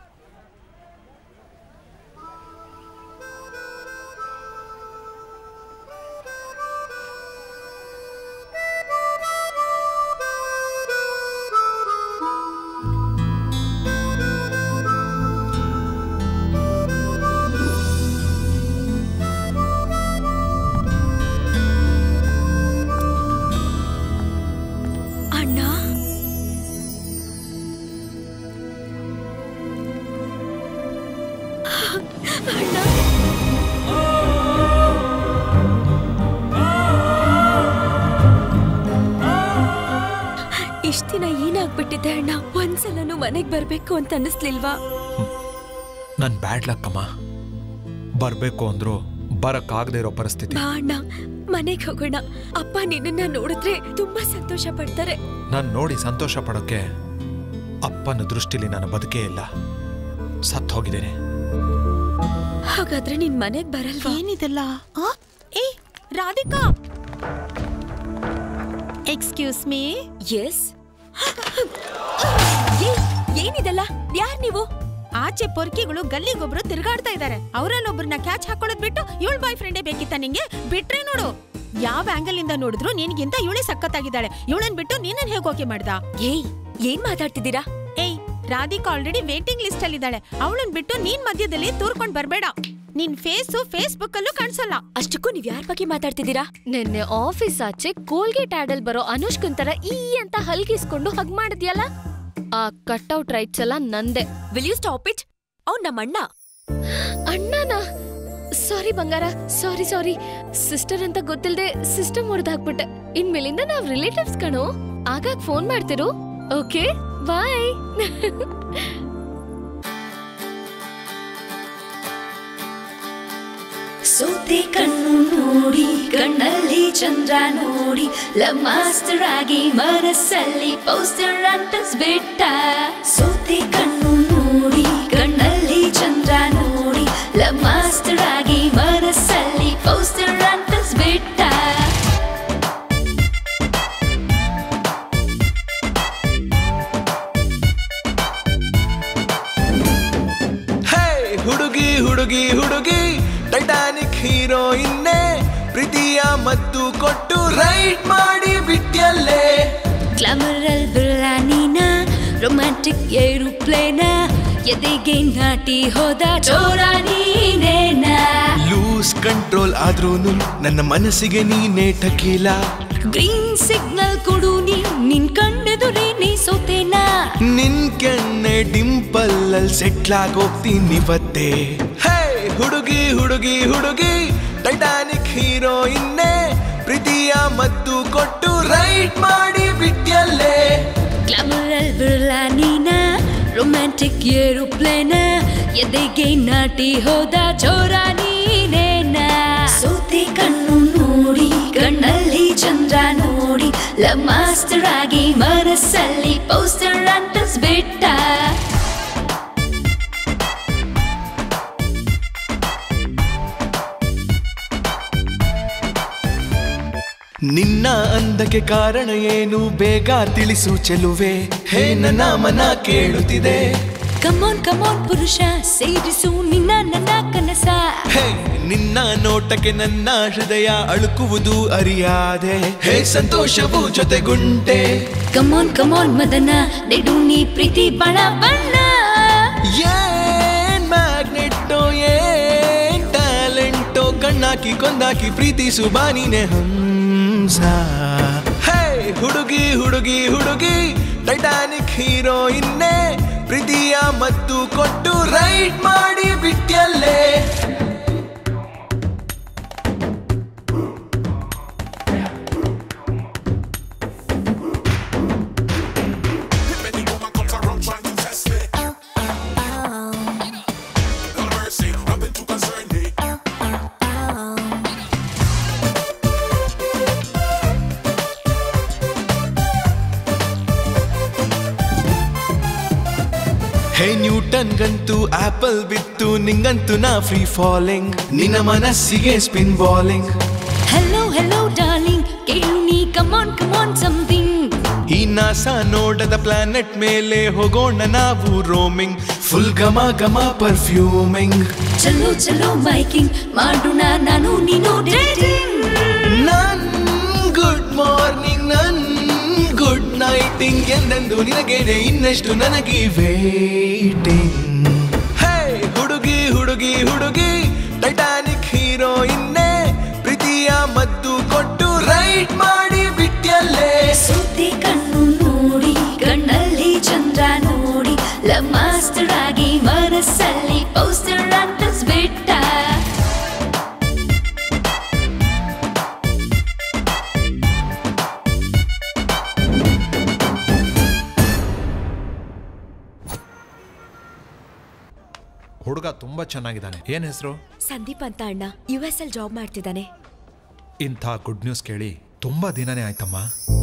ಇಷ್ಟ ದಿನ ಏನಾಗ್ಬಿಟ್ಟಿದೆ ಅಣ್ಣ? ಒಂದ್ಸಲನೂ ಮನೆಗ್ ಬರ್ಬೇಕು ಅಂತ ಅನ್ನಿಸ್ಲಿಲ್ವಾ? ನನ್ ಬ್ಯಾಡ್ ಲಕ್ ಅಮ್ಮ. ಬರ್ಬೇಕು ಅಂದ್ರು ಬರಕ್ಕಾಗದೇ ಇರೋ ಪರಿಸ್ಥಿತಿ. ಬಾ ಅಣ್ಣ, ಮನೆಗ್ ಹೋಗೋಣ. ಅಪ್ಪ ನಿನ್ನ ನೋಡಿದ್ರೆ ತುಂಬಾ ಸಂತೋಷ ಪಡ್ತಾರೆ. ನಾನ್ ನೋಡಿ ಸಂತೋಷ ಪಡೋಕೆ ಅಪ್ಪನ ದೃಷ್ಟಿಲಿ ನನ್ನ ಬದುಕೇ ಇಲ್ಲ, ಸತ್ ಹೋಗಿದ್ದೇನೆ. ಹಾಗಾದ್ರೆ ನಿನ್ ಮನೆಗ್ ಬರಲ್ವಾ? ಏನಿದೆಲ್ಲ? ಏ ರಾಧಿಕಾ, ಎಕ್ಸ್ಕ್ಯೂಸ್ ಮೀ. ಎಸ್. ಏನಿದೆಲ್ಲ? ಯಾರ್ ನೀವು? ಆಚೆ ಪೊರ್ಕಿಗಳು ಗಲ್ಲಿಗೊಬ್ರು ತಿರುಗಾಡ್ತಾ ಇದ್ದಾರೆ. ಅವರಲ್ಲೊಬ್ರನ್ನ ಕ್ಯಾಚ್ ಹಾಕೊಳ್ಳೋದ್ ಬಿಟ್ಟು ಇವಳ ಬಾಯ್ ಫ್ರೆಂಡೇ ಬೇಕಿತ್ತ ನಿಂಗೆ? ಬಿಟ್ರೆ ನೋಡು, ಯಾವ ಆಂಗಲ್ ಇಂದ ನೋಡಿದ್ರು ನಿನ್ಗಿಂತ ಇವಳೇ ಸಖತ್ತಾಗಿದ್ದಾಳೆ. ಇವಳನ್ ಬಿಟ್ಟು ನೀನನ್ ಹೇಗೆ ಓಕೆ ಮಾಡ್ದ? ಏಯ್, ಏನ್ ಮಾತಾಡ್ತಿದ್ದೀರಾ? ಏಯ್, ರಾಧಿಕಾ ಆಲ್ರೆಡಿ ವೇಟಿಂಗ್ ಲಿಸ್ಟ್ ಅಲ್ಲಿ ಇದ್ದಾಳೆ. ಅವಳನ್ ಬಿಟ್ಟು ನೀನ್ ಮಧ್ಯದಲ್ಲಿ ತೂರ್ಕೊಂಡ್ ಬರ್ಬೇಡ. ನಿನ್ ಫೇಸು ಫೇಸ್ಬುಕ್ ಅಲ್ಲೂ ಕಾಣಿಸಲ್ಲ. ಅಷ್ಟಕ್ಕೂ ನೀವ್ ಯಾರ ಬಗ್ಗೆ ಮಾತಾಡ್ತಿದ್ದೀರಾ? ನಿನ್ನೆ ಆಫೀಸ್ ಆಚೆ ಕೋಲ್ಗೇಟ್ ಆಡಲ್ ಬರೋ ಅನುಷ್ಕನ್ ತರ ಈ ಅಂತ ಹಲ್ಗಿಸ್ಕೊಂಡು ಹಗ್ ಮಾಡಿದ್ಯಲ್ಲ, ಆ ಕಟ್ಔಟ್ ರೈಟ್ಸ್ ಎಲ್ಲ ನಂದೆ. Will you stop it? ಅವ್ನ್ ನಮ್ಮ ಅಣ್ಣ. ಅಣ್ಣನಾ? ಸಾರಿ ಬಂಗಾರ, ಸಾರಿ ಸಾರಿ. ಸಿಸ್ಟರ್ ಅಂತ ಗೊತ್ತಿಲ್ದೆ ಸಿಸ್ಟಮ್ ಹೊಡೆದು ಹಾಕ್ಬಿಟ್ಟೆ. ಇನ್ಮೇಲಿಂದ ನಾವ್ ರಿಲೇಟಿವ್ಸ್ ಕಣೋ. ಆಗಾಗ ಫೋನ್ ಮಾಡ್ತಿರು. Okay bye. ಸೋತೆ ಕಣ್ಣು ನೋಡಿ ಕಣ್ಣಲ್ಲಿ ಚಂದ್ರ ನೋಡಿ ಲವ್ ಮಾಸ್ಟರ್ ಆಗಿ ಮನಸ್ಸಲ್ಲಿ ಪೋಸ್ಟರ್ ಅಂಟಿಸ್ಬಿಟ್ಟ. ಸೋತೆ ಕಣ್ಣು ನೋಡಿ ಕಣ್ಣಲ್ಲಿ ಚಂದ್ರ ನೋಡಿ ಲವ್ ಮಾಸ್ಟರ್ ಆಗಿ ಮನಸ್ಸಲ್ಲಿ ಪೋಸ್ಟರ್ ಅಂಟಿಸ್ಬಿಟ್ಟ. ಹುಡುಗಿ ಹುಡುಗಿ ಹುಡುಗಿ ಟೈಟಾನಿಕ್ ಹೀರೋಯಿನ್ನೇ ಪ್ರೀತಿಯ ಮದ್ದು ಕೊಟ್ಟು ರೈಡ್ ಮಾಡಿ ಬಿಟ್ಯಲ್ಲೇ. ಗ್ಲಾಮರಲ್ ಬಿರ್ಲಾನಿನ ರೊಮ್ಯಾಂಟಿಕ್ ಏರುಪ್ಲೇನ ಎದೆಗೆ ನಾಟಿ ಹೋದ ಚೋರ ನೀನೇನ ಲೂಸ್ ಕಂಟ್ರೋಲ್ ಆದ್ರೂನು ನನ್ನ ಮನಸ್ಸಿಗೆ ನೀನೇ ಟಕೀಲ ಗ್ರೀನ್ ಸಿಗ್ನಲ್ ಕೊಡು ನಿನ್ ಕಣ್ಣೆದುರೇ ನೀ ಸೋತೇನಾ ನಿನ್ ಕೆನ್ನೆ ಡಿಂಪಲ್ ಅಲ್ಲಿ ಸೆಟ್ಲ್ ಆಗೋಗ್ತೀನಿ ಇವತ್ತೇ ಹೇ ಹುಡುಗಿ ಹುಡುಗಿ ಹುಡುಗಿ ಟೈಟಾನಿಕ್ ಹೀರೋ ಇನ್ನೇ ಪ್ರೀತಿಯ ಮದ್ದು ಕೊಟ್ಟು ರೈಟ್ ಮಾಡಿ ಬಿಟ್ಯಲ್ಲೇ ಗ್ಲಾಮರಲ್ ಬಿರ್ಲಾನಿನ ರೊಮ್ಯಾಂಟಿಕ್ ಏರುಪ್ಲೇನ ಎದೆಗೆ ನಾಟಿ ಹೋದ ಚೋರ ನೀನೇನ ಸೋತೆ ಕಣ್ಣು ನೋಡಿ ಕಣ್ಣಲ್ಲಿ ಚಂದ್ರ ನೋಡಿ ಲವ್ ಮಾಸ್ಟರ್ ಆಗಿ ಮನಸ್ಸಲ್ಲಿ ಪೋಸ್ಟರ್ ಅಂಟಿಸ್ಬಿಟ್ಟ ನಿನ್ನ ಅಂದಕ್ಕೆ ಕಾರಣ ಏನು ಬೇಗ ತಿಳಿಸು ಚೆಲುವೆ ಹೇ ನನ್ನ ಮನ ಕೇಳುತ್ತಿದೆ ಕಮೋನ್ ಕಮೋನ್ ಪುರುಷ ಸೇರಿಸು ನಿನ್ನ ನನ್ನ ಕನಸ ಹೇ ನಿನ್ನ ನೋಟಕ್ಕೆ ನನ್ನ ಹೃದಯ ಅಳುಕುವುದು ಅರಿಯಾದೆ ಹೇ ಸಂತೋಷವು ಜೊತೆಗುಂಟೆ ಕಮೋನ್ ಕಮೋನ್ ಮದನ ನೆಡು ನೀ ಪ್ರೀತಿ ಬಣ ಬಣ್ಣ ಏನ್ ಮ್ಯಾಗ್ನೆಟ್ಟೋ ಏನ್ ಟ್ಯಾಲೆಂಟೋ ಕಣ್ಣಾಕಿ ಕೊಂದಾಕಿ ಪ್ರೀತಿ ಸುಬಾನಿನೇ ಹಂಸ ಹೇ ಹುಡುಗಿ ಹುಡುಗಿ ಹುಡುಗಿ ಟೈಟಾನಿಕ್ ಹೀರೋ ಇನ್ನೇ ಪ್ರೀತಿಯ ಮತ್ತು ಕೊಟ್ಟು ರೈಟ್ ಮಾಡಿ ಬಿಟ್ಯಲ್ಲೇ ಹೇ ನ್ಯೂಟನ್ಗಂತೂ ಆಪಲ್ ಬಿತ್ತು ನಿಂಗಂತೂ ನಾ ಫ್ರೀ ಫಾಲಿಂಗ್ ನಿನ್ನ ಮನಸ್ಸಿಗೆ spin bowling hello hello darling ಕೇಳು ನೀ ಕಮಾನ್ ಕಮಾನ್ ಸಮಥಿಂಗ್ ಈ ನಾಸಾ ನೋಡದ ಪ್ಲಾನೆಟ್ ಮೇಲೆ ಹೋಗೋಣ ನಾವು ರೋಮಿಂಗ್ ಫುಲ್ ಘಮ ಘಮ ಪರ್ಫ್ಯೂಮಿಂಗ್ ಚಲೋ ಚಲೋ ಬೈಕಿಂಗ್ ಮಾಡೋಣ ನಾನು ನೀನು ಡೇಟಿಂಗ್ ನನ್ ಗುಡ್ ಮಾರ್ನಿಂಗ್ ನನ್ ಗುಡ್ ನೈಟಿಂಗ್ ಎಂದೆಂದು ನಿನಗೇನೆ ಇನ್ನೆಷ್ಟು ನನಗೆ ವೇಟಿಂಗ್ ಹೇ ಹುಡುಗಿ ಹುಡುಗಿ ಹುಡುಗಿ ಟೈಟಾನಿಕ್ ಹೀರೋ ಇನ್ನೇ ಪ್ರೀತಿಯ ಮದ್ದು ಕೊಟ್ಟು ರೈಟ್ ಮಾಡಿ ಬಿಟ್ಯಲ್ಲೇ ಸುದ್ದಿ ಕಣ್ಣು ನೋಡಿ ಕಣ್ಣಲ್ಲಿ ಚಂದ್ರ ನೋಡಿ ಲವ್ ಮಾಸ್ಟರ್ ಆಗಿ ಮನಸ್ಸಲ್ಲಿ ಪೋಸ್ಟರ್ ಅಂಟಿಸ್ಬಿಟ್ಟ ಹುಡುಗ ತುಂಬಾ ಚೆನ್ನಾಗಿದ್ದಾನೆ ಏನ್ ಹೆಸರು ಸಂದೀಪ್ ಅಂತ ಅಣ್ಣ US ಅಲ್ಲಿ ಜಾಬ್ ಮಾಡ್ತಿದ್ದಾನೆ ಇಂಥ ಗುಡ್ ನ್ಯೂಸ್ ಕೇಳಿ ತುಂಬಾ ದಿನನೇ ಆಯ್ತಮ್ಮ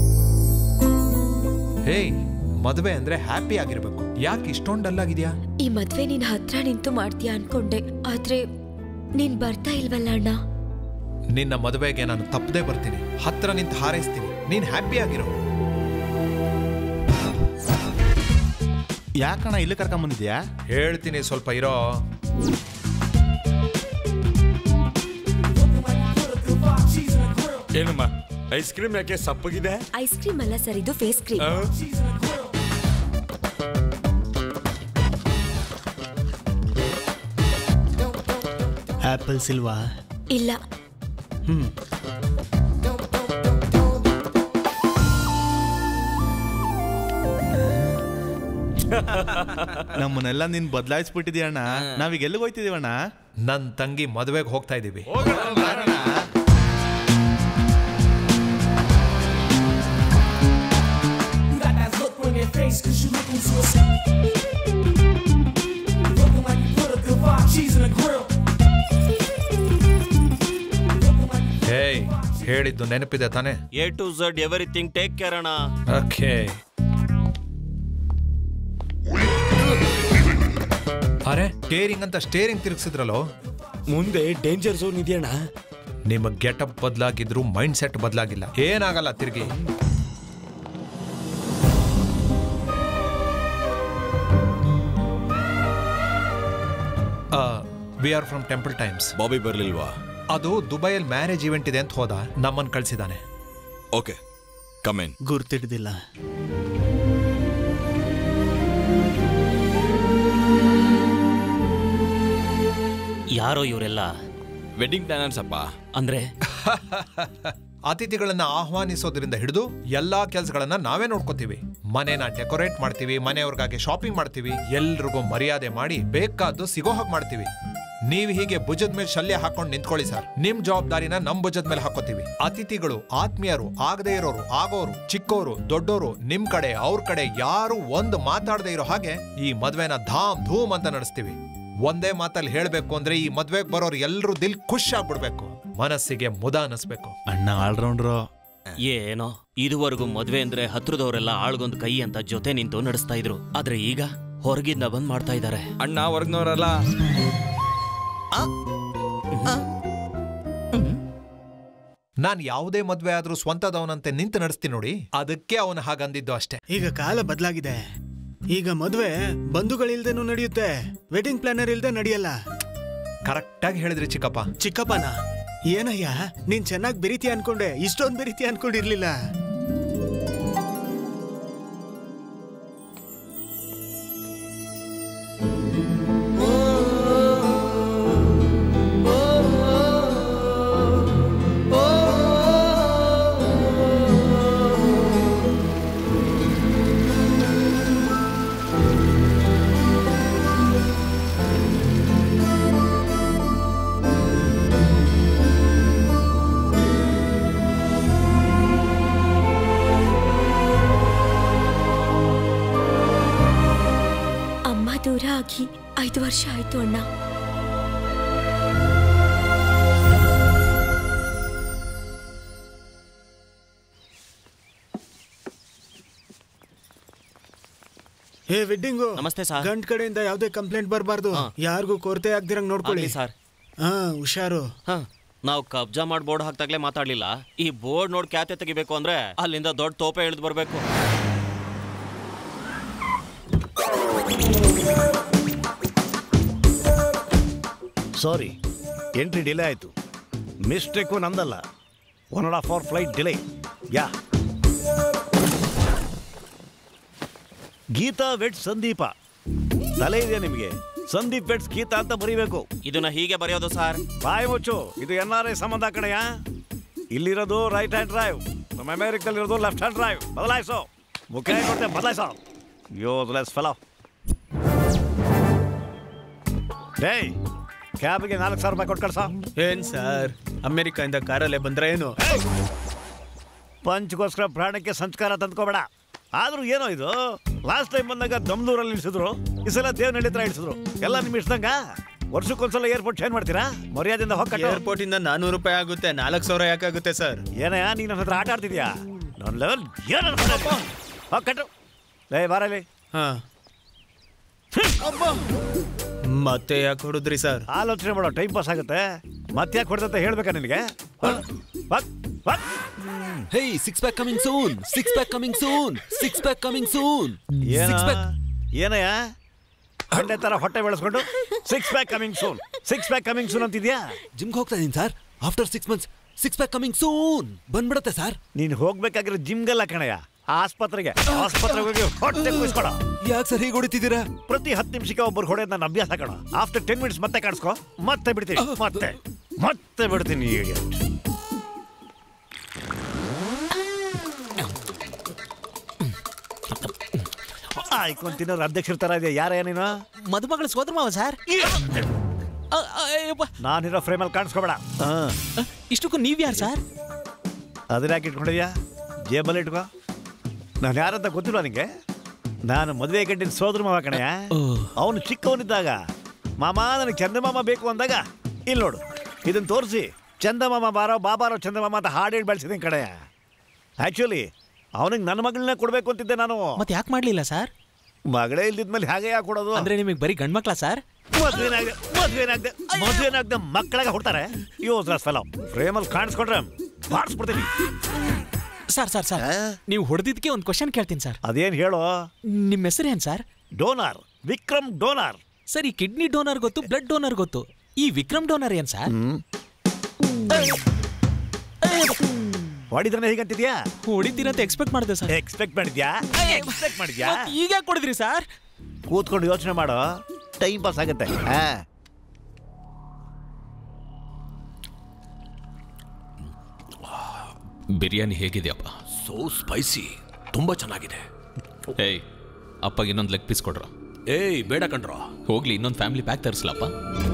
ಹೇಯ್ ಮದುವೆ ಅಂದ್ರೆ ಹ್ಯಾಪಿ ಆಗಿರ್ಬೇಕು ಯಾಕೆ ಇಷ್ಟೊಂದು ಡಲ್ ಆಗಿದ್ಯಾ ಈ ಮದ್ವೆ ನೀನ್ ಹತ್ರ ನಿಂತು ಮಾಡ್ತೀಯ ಅನ್ಕೊಂಡೆ ಆದ್ರೆ ನೀನ್ ಬರ್ತಾ ಇಲ್ವಲ್ಲ ಅಣ್ಣ ನಿನ್ನ ಮದುವೆಗೆ ನಾನು ತಪ್ಪದೇ ಬರ್ತೀನಿ ಹತ್ರ ನಿಂತು ಹಾರೈಸ್ತೀನಿ ನೀನ್ ಹ್ಯಾಪಿ ಆಗಿರೋ ಯಾಕಣ್ಣ ಇಲ್ಲಿ ಕರ್ಕೊಂಬಂದಿದ್ಯಾ ಹೇಳ್ತೀನಿ ಸ್ವಲ್ಪ ಇರೋ ಏನಮ್ಮ ಐಸ್ ಕ್ರೀಮ್ ಯಾಕೆ ಸಪ್ಪಗಿದೆ ಐಸ್ ಕ್ರೀಮ್ ಅಲ್ಲ ಸರ್ ಇದು ಫೇಸ್ ಕ್ರೀಮ್ ಆಪಲ್ಸ್ ಇಲ್ವಾ ಇಲ್ಲ ನಮ್ಮನ್ನೆಲ್ಲ ನೀನ್ ಬದಲಾಯಿಸ್ಬಿಟ್ಟಿದ್ಯಣ್ಣ ನಾವೀಗ ಎಲ್ಲಿಗೆ ಹೋಯ್ತಿದೀವಣ್ಣ ನನ್ ತಂಗಿ ಮದುವೆಗೆ ಹೋಗ್ತಾ ಇದೀವಿ ಹೇಯ್ ಹೇಳಿದ್ದು ನೆನಪಿದೆ ತಾನೆ A to Z everything take care ಅಣ್ಣ ಓಕೆ ಅರೆ ಸ್ಟೇರಿಂಗ್ ಅಂತ ಸ್ಟೇರಿಂಗ್ ತಿರುಗಿಸಿದ್ರಲ್ಲೋ ಮುಂದೆ ಡೇಂಜರ್ ಝೋನ್ ಇದೆಯಣ್ಣ ನಿಮ್ಮ ಗೆಟಪ್ ಬದಲಾಗಿದ್ರು ಮೈಂಡ್ ಸೆಟ್ ಬದಲಾಗಿಲ್ಲ ಏನಾಗಲ್ಲ ತಿರುಗಿ we are from temple times Bobby ಬರ್ಲಿಲ್ವಾ ಅದು ದುಬೈಯಲ್ಲಿ ಮ್ಯಾರೇಜ್ ಇವೆಂಟ್ ಇದೆ ಅಂತ ಹೋದ ನಮ್ಮನ್ನು ಕಳ್ಸಿದಾನೆ ಓಕೆ ಕಮೆನ್. ಗುರ್ತಿಡ್ದಿಲ್ಲ. ಯಾರೋ ಇವರೆಲ್ಲ? ವೆಡ್ಡಿಂಗ್ ಪ್ಲಾನರ್ಸ್ ಅಪ್ಪ. ಅಂದ್ರೆ ಅತಿಥಿಗಳನ್ನ ಆಹ್ವಾನಿಸೋದ್ರಿಂದ ಹಿಡಿದು ಎಲ್ಲಾ ಕೆಲಸಗಳನ್ನ ನಾವೇ ನೋಡ್ಕೋತೀವಿ. ಮನೆನ ಡೆಕೋರೇಟ್ ಮಾಡ್ತೀವಿ, ಮನೆಯವ್ರಿಗಾಗಿ ಶಾಪಿಂಗ್ ಮಾಡ್ತೀವಿ, ಎಲ್ರಿಗೂ ಮರ್ಯಾದೆ ಮಾಡಿ ಬೇಕಾದ್ದು ಸಿಗೋ ಹಾಗೆ ಮಾಡ್ತೀವಿ. ನೀವ್ ಹೀಗೆ ಭುಜದ ಮೇಲೆ ಶಲ್ಯ ಹಾಕೊಂಡು ನಿಂತ್ಕೊಳ್ಳಿ ಸರ್. ನಿಮ್ ಜವಾಬ್ದಾರಿನ ನಮ್ ಭುಜದ ಮೇಲೆ ಹಾಕೋತೀವಿ. ಅತಿಥಿಗಳು, ಆತ್ಮೀಯರು, ಆಗದೆ ಇರೋರು, ಆಗೋರು, ಚಿಕ್ಕೋರು, ದೊಡ್ಡೋರು, ನಿಮ್ ಕಡೆ ಅವ್ರ ಕಡೆ ಯಾರು ಒಂದು ಮಾತಾಡದೆ ಇರೋ ಹಾಗೆ ಈ ಮದ್ವೆನ ಧಾಮ್ ಧೂಮ್ ಅಂತ ನಡೆಸ್ತೀವಿ. ಒಂದೇ ಮಾತಲ್ಲಿ ಹೇಳ್ಬೇಕು ಅಂದ್ರೆ ಈ ಮದ್ವೆಗ್ ಬರೋರು ಎಲ್ರೂ ದಿಲ್ ಖುಷ್ ಆಗ್ಬಿಡ್ಬೇಕು, ಮನಸ್ಸಿಗೆ ಮುದ ಅನಿಸ್ಬೇಕು. ಅಣ್ಣ ಆಲ್ರೌಂಡ್ರು. ಏನೋ ಇದುವರೆಗೂ ಮದ್ವೆ ಅಂದ್ರೆ ಹತ್ರದವರೆಲ್ಲ ಆಳ್ಗೊಂದು ಕೈ ಅಂತ ಜೊತೆ ನಿಂತು ನಡೆಸ್ತಾ ಇದ್ರು. ಆದ್ರೆ ಈಗ ಹೊರಗಿಂದ ಬಂದ್ ಮಾಡ್ತಾ ಇದ್ದಾರೆ. ಅಣ್ಣ ಹೊರಗ್ನವರಲ್ಲ. ನಾನ್ ಯಾವುದೇ ಮದ್ವೆ ಆದ್ರೂ ಸ್ವಂತದವನಂತೆ ನಿಂತು ನಡೆಸ್ತೀನಿ ನೋಡಿ, ಅದಕ್ಕೆ ಅವನು ಹಾಗಂದಿದ್ದು ಅಷ್ಟೇ. ಈಗ ಕಾಲ ಬದಲಾಗಿದೆ. ಈಗ ಮದ್ವೆ ಬಂಧುಗಳಿಲ್ದೇನೂ ನಡೆಯುತ್ತೆ, ವೆಡ್ಡಿಂಗ್ ಪ್ಲಾನರ್ ಇಲ್ದೆ ನಡೆಯಲ್ಲ. ಕರೆಕ್ಟ್ ಆಗಿ ಹೇಳಿದ್ರಿ ಚಿಕ್ಕಪ್ಪ. ಚಿಕ್ಕಪ್ಪನ ಏನಯ್ಯ, ನೀನ್ ಚೆನ್ನಾಗಿ ಬೆರಿತೀಯ ಅನ್ಕೊಂಡೆ, ಇಷ್ಟೊಂದು ಬೆರಿತೀಯ ಅನ್ಕೊಂಡಿರ್ಲಿಲ್ಲ. ದೂರ ಆಗಿ 5 ವರ್ಷ ಆಯ್ತು ಅಣ್ಣ. Hey wedding. ನಮಸ್ತೆ ಸರ್. ಗಂಟ್ ಕಡೆಯಿಂದ ಯಾವ್ದೇ ಕಂಪ್ಲೇಂಟ್ ಬರಬಾರ್ದು. ಯಾರಿಗೂ ಕೊರತೆ ಆಗ್ದಿರಂಗ್ ನೋಡ್ಕೊಳ್ಳಿ ಸರ್. ಹಾ, ಹುಷಾರು. ನಾವು ಕಬ್ಜಾ ಮಾಡಿ ಬೋರ್ಡ್ ಹಾಕ್ದಾಗ್ಲೇ ಮಾತಾಡ್ಲಿಲ್ಲ. ಈ ಬೋರ್ಡ್ ನೋಡಿ ಕ್ಯಾತೆ ತೆಗಿಬೇಕು ಅಂದ್ರೆ ಅಲ್ಲಿಂದ ದೊಡ್ಡ ತೋಪೆ ಇಳಿದು ಬರ್ಬೇಕು. ಸಾರಿ, ಎಂಟ್ರಿ ಡಿಲೇ ಆಯಿತು. ಮಿಸ್ಟೇಕು ನಂದಲ್ಲ. 1.5 hour ಫ್ಲೈಟ್ ಡಿಲೇ. ಯಾ ಗೀತಾ ವೆಟ್ಸ್ ಸಂದೀಪ ತಲೆ ಇದೆ ನಿಮಗೆ. ಸಂದೀಪ್ ವೆಟ್ಸ್ ಗೀತಾ ಅಂತ ಬರೀಬೇಕು. ಇದನ್ನ ಹೀಗೆ ಬರೆಯೋದು ಸರ್? ಬಾಯ್ ಮುಚ್ಚು, ಇದು NRI ಸಂಬಂಧ ಕಡೆಯ. ಇಲ್ಲಿರೋದು ರೈಟ್ ಹ್ಯಾಂಡ್ ಡ್ರೈವ್, ನಮ್ಮ ಅಮೆರಿಕಲ್ಲಿರೋದು ಲೆಫ್ಟ್ ಹ್ಯಾಂಡ್ ಡ್ರೈವ್. ಬದಲಾಯಿಸೋ, ಮುಖ್ಯ ಕೊಡ್ತೆ ಬದಲಾಯಿಸೋ. Useless fellow. ಡೇಯ್, ಕ್ಯಾಬ್ಗೆ 4,000 ರೂಪಾಯಿ ಕೊಟ್ಟು ಕಳ್ಸ. ಏನ್ ಸರ್, ಅಮೆರಿಕದಿಂದ ಕಾರಲ್ಲೇ ಬಂದ್ರೆ ಏನು? ಪಂಚ್ಗೋಸ್ಕರ ಪ್ರಾಣಕ್ಕೆ ಸಂಸ್ಕಾರ ತಂದ್ಕೋಬೇಡ. ಆದ್ರೂ ಏನೋ ಇದು, ಲಾಸ್ಟ್ ಟೈಮ್ ಬಂದಾಗ ದಮ್ದೂರಲ್ಲಿ ಇಳಿಸಿದ್ರು, ಈ ಸಲ ದೇವನಹಳ್ಳಿ ಹತ್ರ ಇಳಿಸಿದ್ರು. ಎಲ್ಲ ನಿಮ್ ಇಷ್ಟಂಗ ವರ್ಷಕ್ಕೊಂದ್ಸಲ ಏರ್ಪೋರ್ಟ್ ಚೇಂಜ್ ಮಾಡ್ತೀರಾ? ಮರ್ಯಾದೆಯಿಂದ ಹೋಗಿ. ಏರ್ಪೋರ್ಟ್ ಇಂದ 400 ರೂಪಾಯಿ ಆಗುತ್ತೆ, 4,000 ಯಾಕಾಗುತ್ತೆ ಸರ್? ಏನಯ್ಯ ನೀನ್ ನನ್ನ ಹತ್ರ ಆಟ ಆಡ್ತಿದ್ಯಾ? ನನ್ನ ಲೆವೆಲ್ ಏನು ಕಟ್ಟು. ಲೇ ಬಾರಲ್ಲಿ. ಹಾ, ಮತ್ತೆ ಯಾಕೆ ಹೊಡಿದ್ರಿ ಸರ್? ಆಲೋಚನೆ ಮಾಡೋ ಟೈಮ್ ಪಾಸ್ ಆಗುತ್ತೆ. ಮತ್ತೆ ಯಾಕೆ ಹೊಡೆದಂತ ಹೇಳ್ಬೇಕಾ ನಿನಗೆ? Hey, 6 pack coming soon, 6 pack coming soon, 6 pack coming soon. ಏನಯ್ಯ ಹಂಡೆ ತರ ಹೊಟ್ಟೆ ಬೆಳೆಸ್ಕೊಂಡು 6 pack coming soon, 6 pack coming soon ಅಂತಿದ್ಯಾ? ಜಿಮ್ಗೆ ಹೋಗ್ತಾ ಇದೀನಿ sir. After 6 months 6 pack coming soon ಬಂದ್ಬಿಡುತ್ತೆ ಸರ್. ನೀನ್ ಹೋಗ್ಬೇಕಾಗಿರೋ ಜಿಮ್ಗಲ್ಲ ಕಣಯ್ಯ, ಆಸ್ಪತ್ರೆಗೆ ಹೋಗಿ ಹೊಟ್ಟೆ ಕುಯ್ಸ್ಕೊಳ. ಯಾಕೆ ಸರ್ ಹೀಗೆ ಹೊಡಿತಿದ್ದೀರಾ? ಪ್ರತಿ 10 ನಿಮಿಷಕ್ಕೆ ಒಬ್ಬರು ಹೊಡೆಯೋದು ನನ್ನ ಅಭ್ಯಾಸ ಕಣ. ಆಫ್ಟರ್ 10 minutes ಮತ್ತೆ ಕಾಣಿಸ್ಕೊ, ಮತ್ತೆ ಬಿಡ್ತೀನಿ, ಮತ್ತೆ ಬಿಡ್ತೀನಿ. ಆಯ್ಕೊಂತಿನೋರು ಅಧ್ಯಕ್ಷರ ತರ ಇದೆ. ಯಾರ ನೀನು? ಮದುಮಗಳ ಸೋದರ ಮಾವ ಸರ್. ನಾನಿರೋ ಫ್ರೇಮಲ್ಲಿ ಕಾಣಿಸ್ಕೋಬೇಡ. ಇಷ್ಟಕ್ಕೂ ನೀವ್ ಯಾರು ಸರ್? ಅದನ್ನ ಯಾಕೆ ಇಟ್ಕೊಂಡಿದ್ಯಾ? ಜೇಬಲ್ಲಿ ಇಟ್ಕೋ. ನಾನು ಯಾರಂತ ಗೊತ್ತಿಲ್ಲ ನಿಂಗೆ? ನಾನು ಮದುವೆ ಗಂಡಿನ ಸೋದರ ಮಾವ ಕಣಯ್ಯ. ಅವನು ಚಿಕ್ಕವನಿದ್ದಾಗ ಮಾಮ ನನಗೆ ಚಂದಮಾಮ ಬೇಕು ಅಂದಾಗ ಇಲ್ಲಿ ನೋಡು ಇದನ್ನ ತೋರಿಸಿ ಚಂದಮಾಮ ಬಾರೋ ಬಾಬಾರೋ ಚಂದಮಾಮ ಅಂತ ಹಾಡು ಹೇಳಿ ಬೆಳೆಸಿದ್ದೀನಿ ಕಣಯ್ಯ. ಆ್ಯಕ್ಚುಲಿ ಅವನಿಗೆ ನನ್ನ ಮಗಳನ್ನ ಕೊಡಬೇಕು ಅಂತಿದ್ದೆ ನಾನು. ಮತ್ತೆ ಯಾಕೆ ಮಾಡಲಿಲ್ಲ ಸರ್? ಮಗಳೇ ಇಲ್ದಿದ್ಮೇಲೆ ಹಾಗೆ ಯಾಕೆ ಕೊಡೋದು? ಅಂದ್ರೆ ನಿಮಗೆ ಬರೀ ಗಂಡು ಮಕ್ಕಳ ಸರ್? ಮದುವೆನಾಗದೆ ಮಕ್ಕಳಾಗ ಹುಡ್ತಾರೆ. Useless fellow. ಫ್ರೇಮಲ್ಲಿ ಕಾಣಿಸ್ಕೊಂಡ್ರೆ ಬಾರಿಸ್ಬಿಡ್ತೀನಿ. ಸರ್ ಸರ್ ಸರ್, ನೀವು ಹೊಡೆದಿದ್ದಕ್ಕೆ ಒಂದು ಕ್ವಶನ್ ಕೇಳ್ತೀನಿ ಸರ್. ಅದೇನು ಹೇಳೋ? ನಿಮ್ಮ ಹೆಸರು ಏನು sir? Donor, Vikram donor. Sir, ಈ ಕಿಡ್ನಿ ಡೋನರ್ ಗೊತ್ತು, ಬ್ಲಡ್ ಡೋನರ್ ಗೊತ್ತು. ಈ ವಿಕ್ರಮ್ ಡೋನರ್ ಏನು ಸರ್? ಹೊಡಿದ್ರೆ ಹೇಗಂತಿದ್ಯಾ? ಹೊಡಿತೀರಂತ ಎಕ್ಸ್ಪೆಕ್ಟ್ ಮಾಡಿದೆ ಸರ್. ಎಕ್ಸ್ಪೆಕ್ಟ್ ಮಾಡಿದ್ಯಾ? ಎಕ್ಸ್ಪೆಕ್ಟ್ ಮಾಡಿದ್ಯಾ? ಈಗ ಕೊಡಿದ್ರಿ ಸರ್? ಕೂತ್ಕೊಂಡು ಯೋಚನೆ ಮಾಡೋ, ಟೈಮ್ ಪಾಸ್ ಆಗುತ್ತೆ. ಬಿರಿಯಾನಿ ಹೇಗಿದೆಯಪ್ಪ? ಸೋ ಸ್ಪೈಸಿ, ತುಂಬಾ ಚೆನ್ನಾಗಿದೆ. ಏಯ್, ಅಪ್ಪಗೆ ಇನ್ನೊಂದು ಲೆಗ್ ಪೀಸ್ ಕೊಡ್ರ. ಏಯ್ ಬೇಡ ಕಣ್ರೋ. ಹೋಗ್ಲಿ, ಇನ್ನೊಂದು ಫ್ಯಾಮಿಲಿ ಪ್ಯಾಕ್ ತರಿಸ್ಲಪ್ಪ.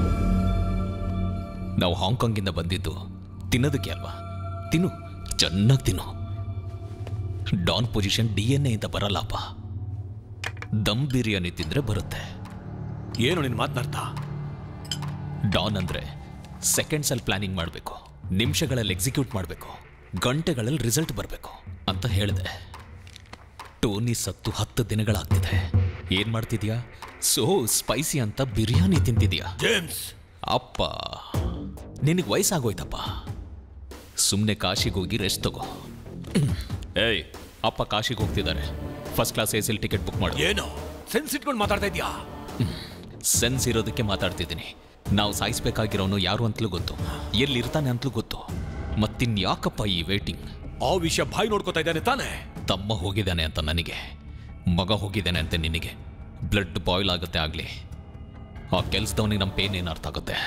ನಾವು ಹಾಂಗ್ಕಾಂಗಿಂದ ಬಂದಿದ್ದು ತಿನ್ನೋದಕ್ಕೆ ಅಲ್ವಾ? ತಿನ್ನು, ಚೆನ್ನಾಗಿ ತಿನ್ನು. ಡಾನ್ ಪೊಸಿಷನ್ DNA ಇಂದ ಬರಲ್ಲಪ್ಪ, ದಮ್ ಬಿರಿಯಾನಿ ತಿಂದ್ರೆ ಬರುತ್ತೆ. ಏನು ನೀನು ಮಾತನಾಡ್ತಾ? ಡಾನ್ ಅಂದ್ರೆ ಸೆಕೆಂಡ್ಸಲ್ಲಿ ಪ್ಲಾನಿಂಗ್ ಮಾಡಬೇಕು, ನಿಮಿಷಗಳಲ್ಲಿ ಎಕ್ಸಿಕ್ಯೂಟ್ ಮಾಡಬೇಕು, ಗಂಟೆಗಳಲ್ಲಿ ರಿಸಲ್ಟ್ ಬರಬೇಕು ಅಂತ ಹೇಳಿದೆ. ಟೋನಿ ಸತ್ತು 10 ದಿನಗಳಾಗ್ತಿದೆ. ಏನ್ ಮಾಡ್ತಿದ್ಯಾ? ಸೋ ಸ್ಪೈಸಿ ಅಂತ ಬಿರಿಯಾನಿ ತಿಂತಿದ್ಯಾ? ಜೇಮ್ಸ್ ಅಪ್ಪ, ನಿನಗೆ ವಯಸ್ಸಾಗೋಯ್ತಪ್ಪ. ಸುಮ್ಮನೆ ಕಾಶಿಗೆ ಹೋಗಿ ರೆಸ್ಟ್ ತಗೋ. ಏಯ್, ಅಪ್ಪ ಕಾಶಿಗೆ ಹೋಗ್ತಿದ್ದಾರೆ. First class AC ticket book ಮಾಡು. ಏನು ಸೆನ್ಸ್ ಇಟ್ಕೊಂಡು ಮಾತಾಡ್ತಾ ಇದೀಯಾ? ಸೆನ್ಸ್ ಇರೋದಕ್ಕೆ ಮಾತಾಡ್ತಿದ್ದೀನಿ. ನಾವು ಸಾಯಿಸ್ಬೇಕಾಗಿರೋನು ಯಾರು ಅಂತಲೂ ಗೊತ್ತು, ಎಲ್ಲಿರ್ತಾನೆ ಅಂತಲೂ ಗೊತ್ತು. ಮತ್ತಿನ್ಯಾಕಪ್ಪ ಈ ವೇಟಿಂಗ್? ಆ ವಿಷಯ ಬಾಯಿ ನೋಡ್ಕೋತಾ ಇದ್ದಾನೆ ತಾನೆ. ತಮ್ಮ ಹೋಗಿದ್ದಾನೆ ಅಂತ ನನಗೆ, ಮಗ ಹೋಗಿದ್ದಾನೆ ಅಂತ ನಿನಗೆ. ಬ್ಲಡ್ ಬಾಯ್ಲ್ ಆಗುತ್ತೆ. ಆಗಲಿ, ಆ ಕೆಲ್ಸದವನಿಗೆ ನಮ್ಮ ಪೇನ್ ಏನು ಅರ್ಥ ಆಗುತ್ತೆ.